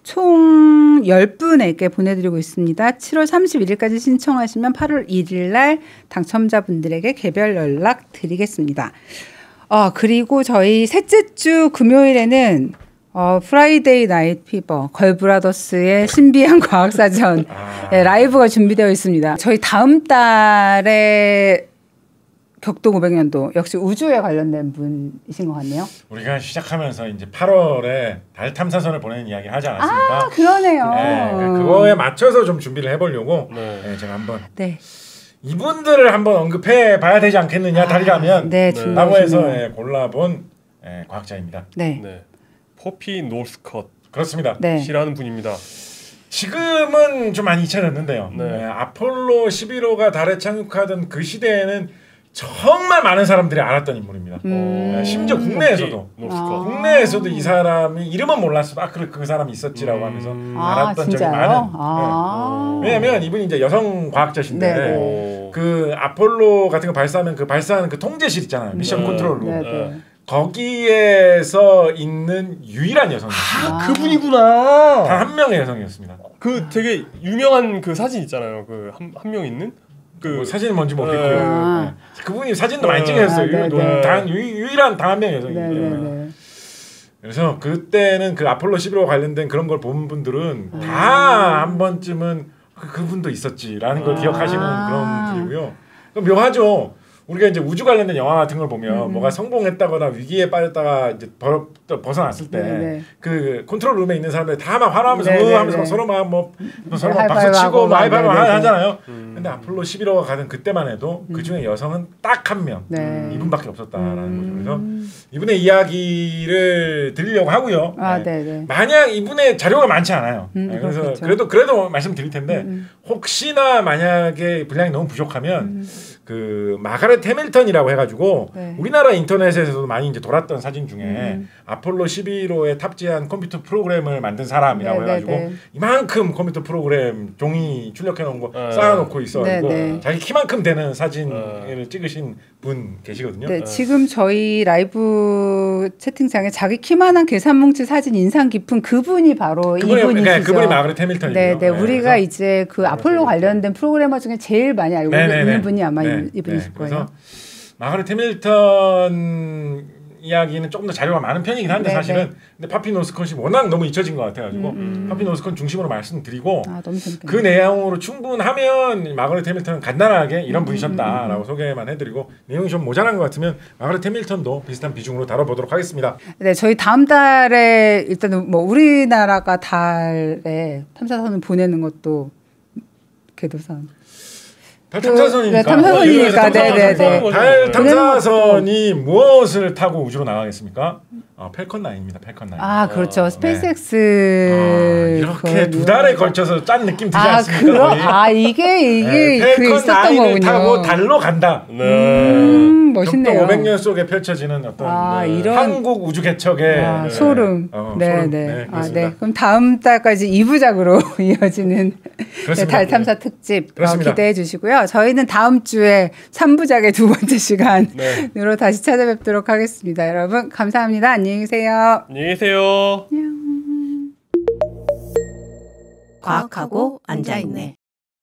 총 열 분에게 보내드리고 있습니다. 칠월 삼십일일까지 신청하시면 팔월 일일 날 당첨자분들에게 개별 연락 드리겠습니다. 어, 그리고 저희 셋째 주 금요일에는 어, 프라이데이 나이트 피버 걸브라더스의 신비한 과학사전 아, 네, 라이브가 준비되어 있습니다. 저희 다음 달에 격동 오백 년도 역시 우주에 관련된 분이신 것 같네요. 우리가 시작하면서 이제 팔월에 달 탐사선을 보내는 이야기 하지 않았습니까? 아, 그러네요. 네, 그거에 맞춰서 좀 준비를 해보려고 네. 네, 제가 한번 네. 이분들을 한번 언급해 봐야 되지 않겠느냐 달이라면 네, 네. 중요하시네요. 라고 해서 예, 골라본 예, 과학자입니다. 네. 네. 포피 노스컷 그렇습니다. 네. 씨라는 분입니다. 지금은 좀 많이 잊혀졌는데요. 네. 예, 아폴로 십일 호가 달에 착륙하던 그 시대에는 정말 많은 사람들이 알았던 인물입니다. 음. 예, 심지어 국내에서도 포피 노스컷. 아. 국내에서도 이 사람이 이름은 몰랐어도 아 그래 그 사람이 있었지라고 음. 하면서 아, 알았던 적이 진짜요? 많은. 아. 예. 왜냐하면 이분이 이제 여성 과학자신데 네, 네. 오. 그 아폴로 같은 거 발사하면 그 발사하는 그 통제실 있잖아요. 미션 네. 컨트롤 룸. 네, 네. 거기에서 있는 유일한 여성이었어요. 아. 그분이구나. 단 한 명의 여성이었습니다. 그 되게 유명한 그 사진 있잖아요. 그 한 한 명 있는 그 뭐 사진은 뭔지 모르겠고요. 아. 네. 그분이 사진도 많이 네. 찍으셨어요. 아, 네, 유- 네. 단 유, 유일한 단 한 명의 네, 여성이에요. 네, 네. 그래서 그때는 그 아폴로 십일호 관련된 그런 걸 본 분들은 아. 다 한 번쯤은 그, 그분도 있었지라는 걸 아. 기억하시는 그런 분이고요. 그럼 묘하죠. 우리가 이제 우주 관련된 영화 같은 걸 보면 음. 뭐가 성공했다거나 위기에 빠졌다가 이제 벌, 벗어났을 때 네네. 그 컨트롤 룸에 있는 사람들이 다 막 화나면서 네네네. 으 하면서 막 서로 막뭐 서로 막 하이파이브 박수 치고 하고 막 하이파이브 네네네. 하잖아요. 음. 근데 아폴로 십일호가 가던 그때만 해도 그 중에 여성은 딱 한 명, 네. 이분밖에 없었다라는 거죠. 그래서 음. 이분의 이야기를 드리려고 하고요. 아, 네. 네네. 만약 이분의 자료가 많지 않아요. 음, 네, 그래서 그렇겠죠. 그래도 그래도 말씀드릴 텐데 음. 혹시나 만약에 분량이 너무 부족하면 음. 그 마가렛 해밀턴이라고 해가지고 네. 우리나라 인터넷에서도 많이 이제 돌았던 사진 중에 음. 아폴로 십일호에 탑재한 컴퓨터 프로그램을 만든 사람이라고 네, 해가지고 네, 네. 이만큼 컴퓨터 프로그램 종이 출력해 놓은 거 네. 쌓아놓고 있어가지고 네, 네. 자기 키만큼 되는 사진을 네. 찍으신 분 계시거든요. 네, 지금 저희 라이브 채팅창에 자기 키만한 계산뭉치 사진 인상 깊은 그분이 바로 그분이, 이분이시죠. 그러니까 그분이 마가렛 해밀턴이고요. 네, 네, 우리가 그래서 이제 그 아폴로 관련된 프로그래머 중에 제일 많이 알고 네네네. 있는 분이 아마 네, 이분이실 네. 거예요. 그래서 마가렛 해밀턴 이야기는 조금 더 자료가 많은 편이긴 한데 네, 사실은 네. 근데 파피 노스컷이 워낙 너무 잊혀진 것 같아가지고 음, 파피 노스컷 중심으로 말씀드리고 아, 너무 재밌겠네. 그 내용으로 충분하면 마가렛 해밀턴은 간단하게 이런 음, 분이셨다라고 소개만 해드리고 내용이 좀 모자란 것 같으면 마가렛 해밀턴도 비슷한 비중으로 다뤄보도록 하겠습니다. 네, 저희 다음 달에 일단은 뭐 우리나라가 달에 탐사선을 보내는 것도 궤도선. 달 탐사선이니까. 네, 탐사선이니까. 네, 네, 네. 달 탐사선이 무엇을 타고 우주로 나가겠습니까? 어, 펠컨 나인입니다. 펠컨 나인. 아, 그렇죠. 네. 스페이스X. 아, 이렇게 두 달에 걸쳐서 짠 느낌 들지 아, 않습니까? 그럼 거의? 아 이게 이게 네, 그 펠컨 있었던 나인을 거군요. 타고 달로 간다. 네. 음, 멋있네요. 격동 오백 년 속에 펼쳐지는 어떤 아, 네, 이런- 한국 우주 개척의 아, 네. 소름. 어, 네, 소름. 네. 네, 아, 그렇습니다. 네. 그럼 다음 달까지 이 부작으로 이어지는 네, 그렇습니다. 달 탐사 특집 어, 그렇습니다. 기대해 주시고요. 저희는 다음 주에 삼 부작의 두 번째 시간으로 네. 다시 찾아뵙도록 하겠습니다. 여러분 감사합니다. 안녕히 계세요. 안녕히 계세요. 과학하고 앉아있네.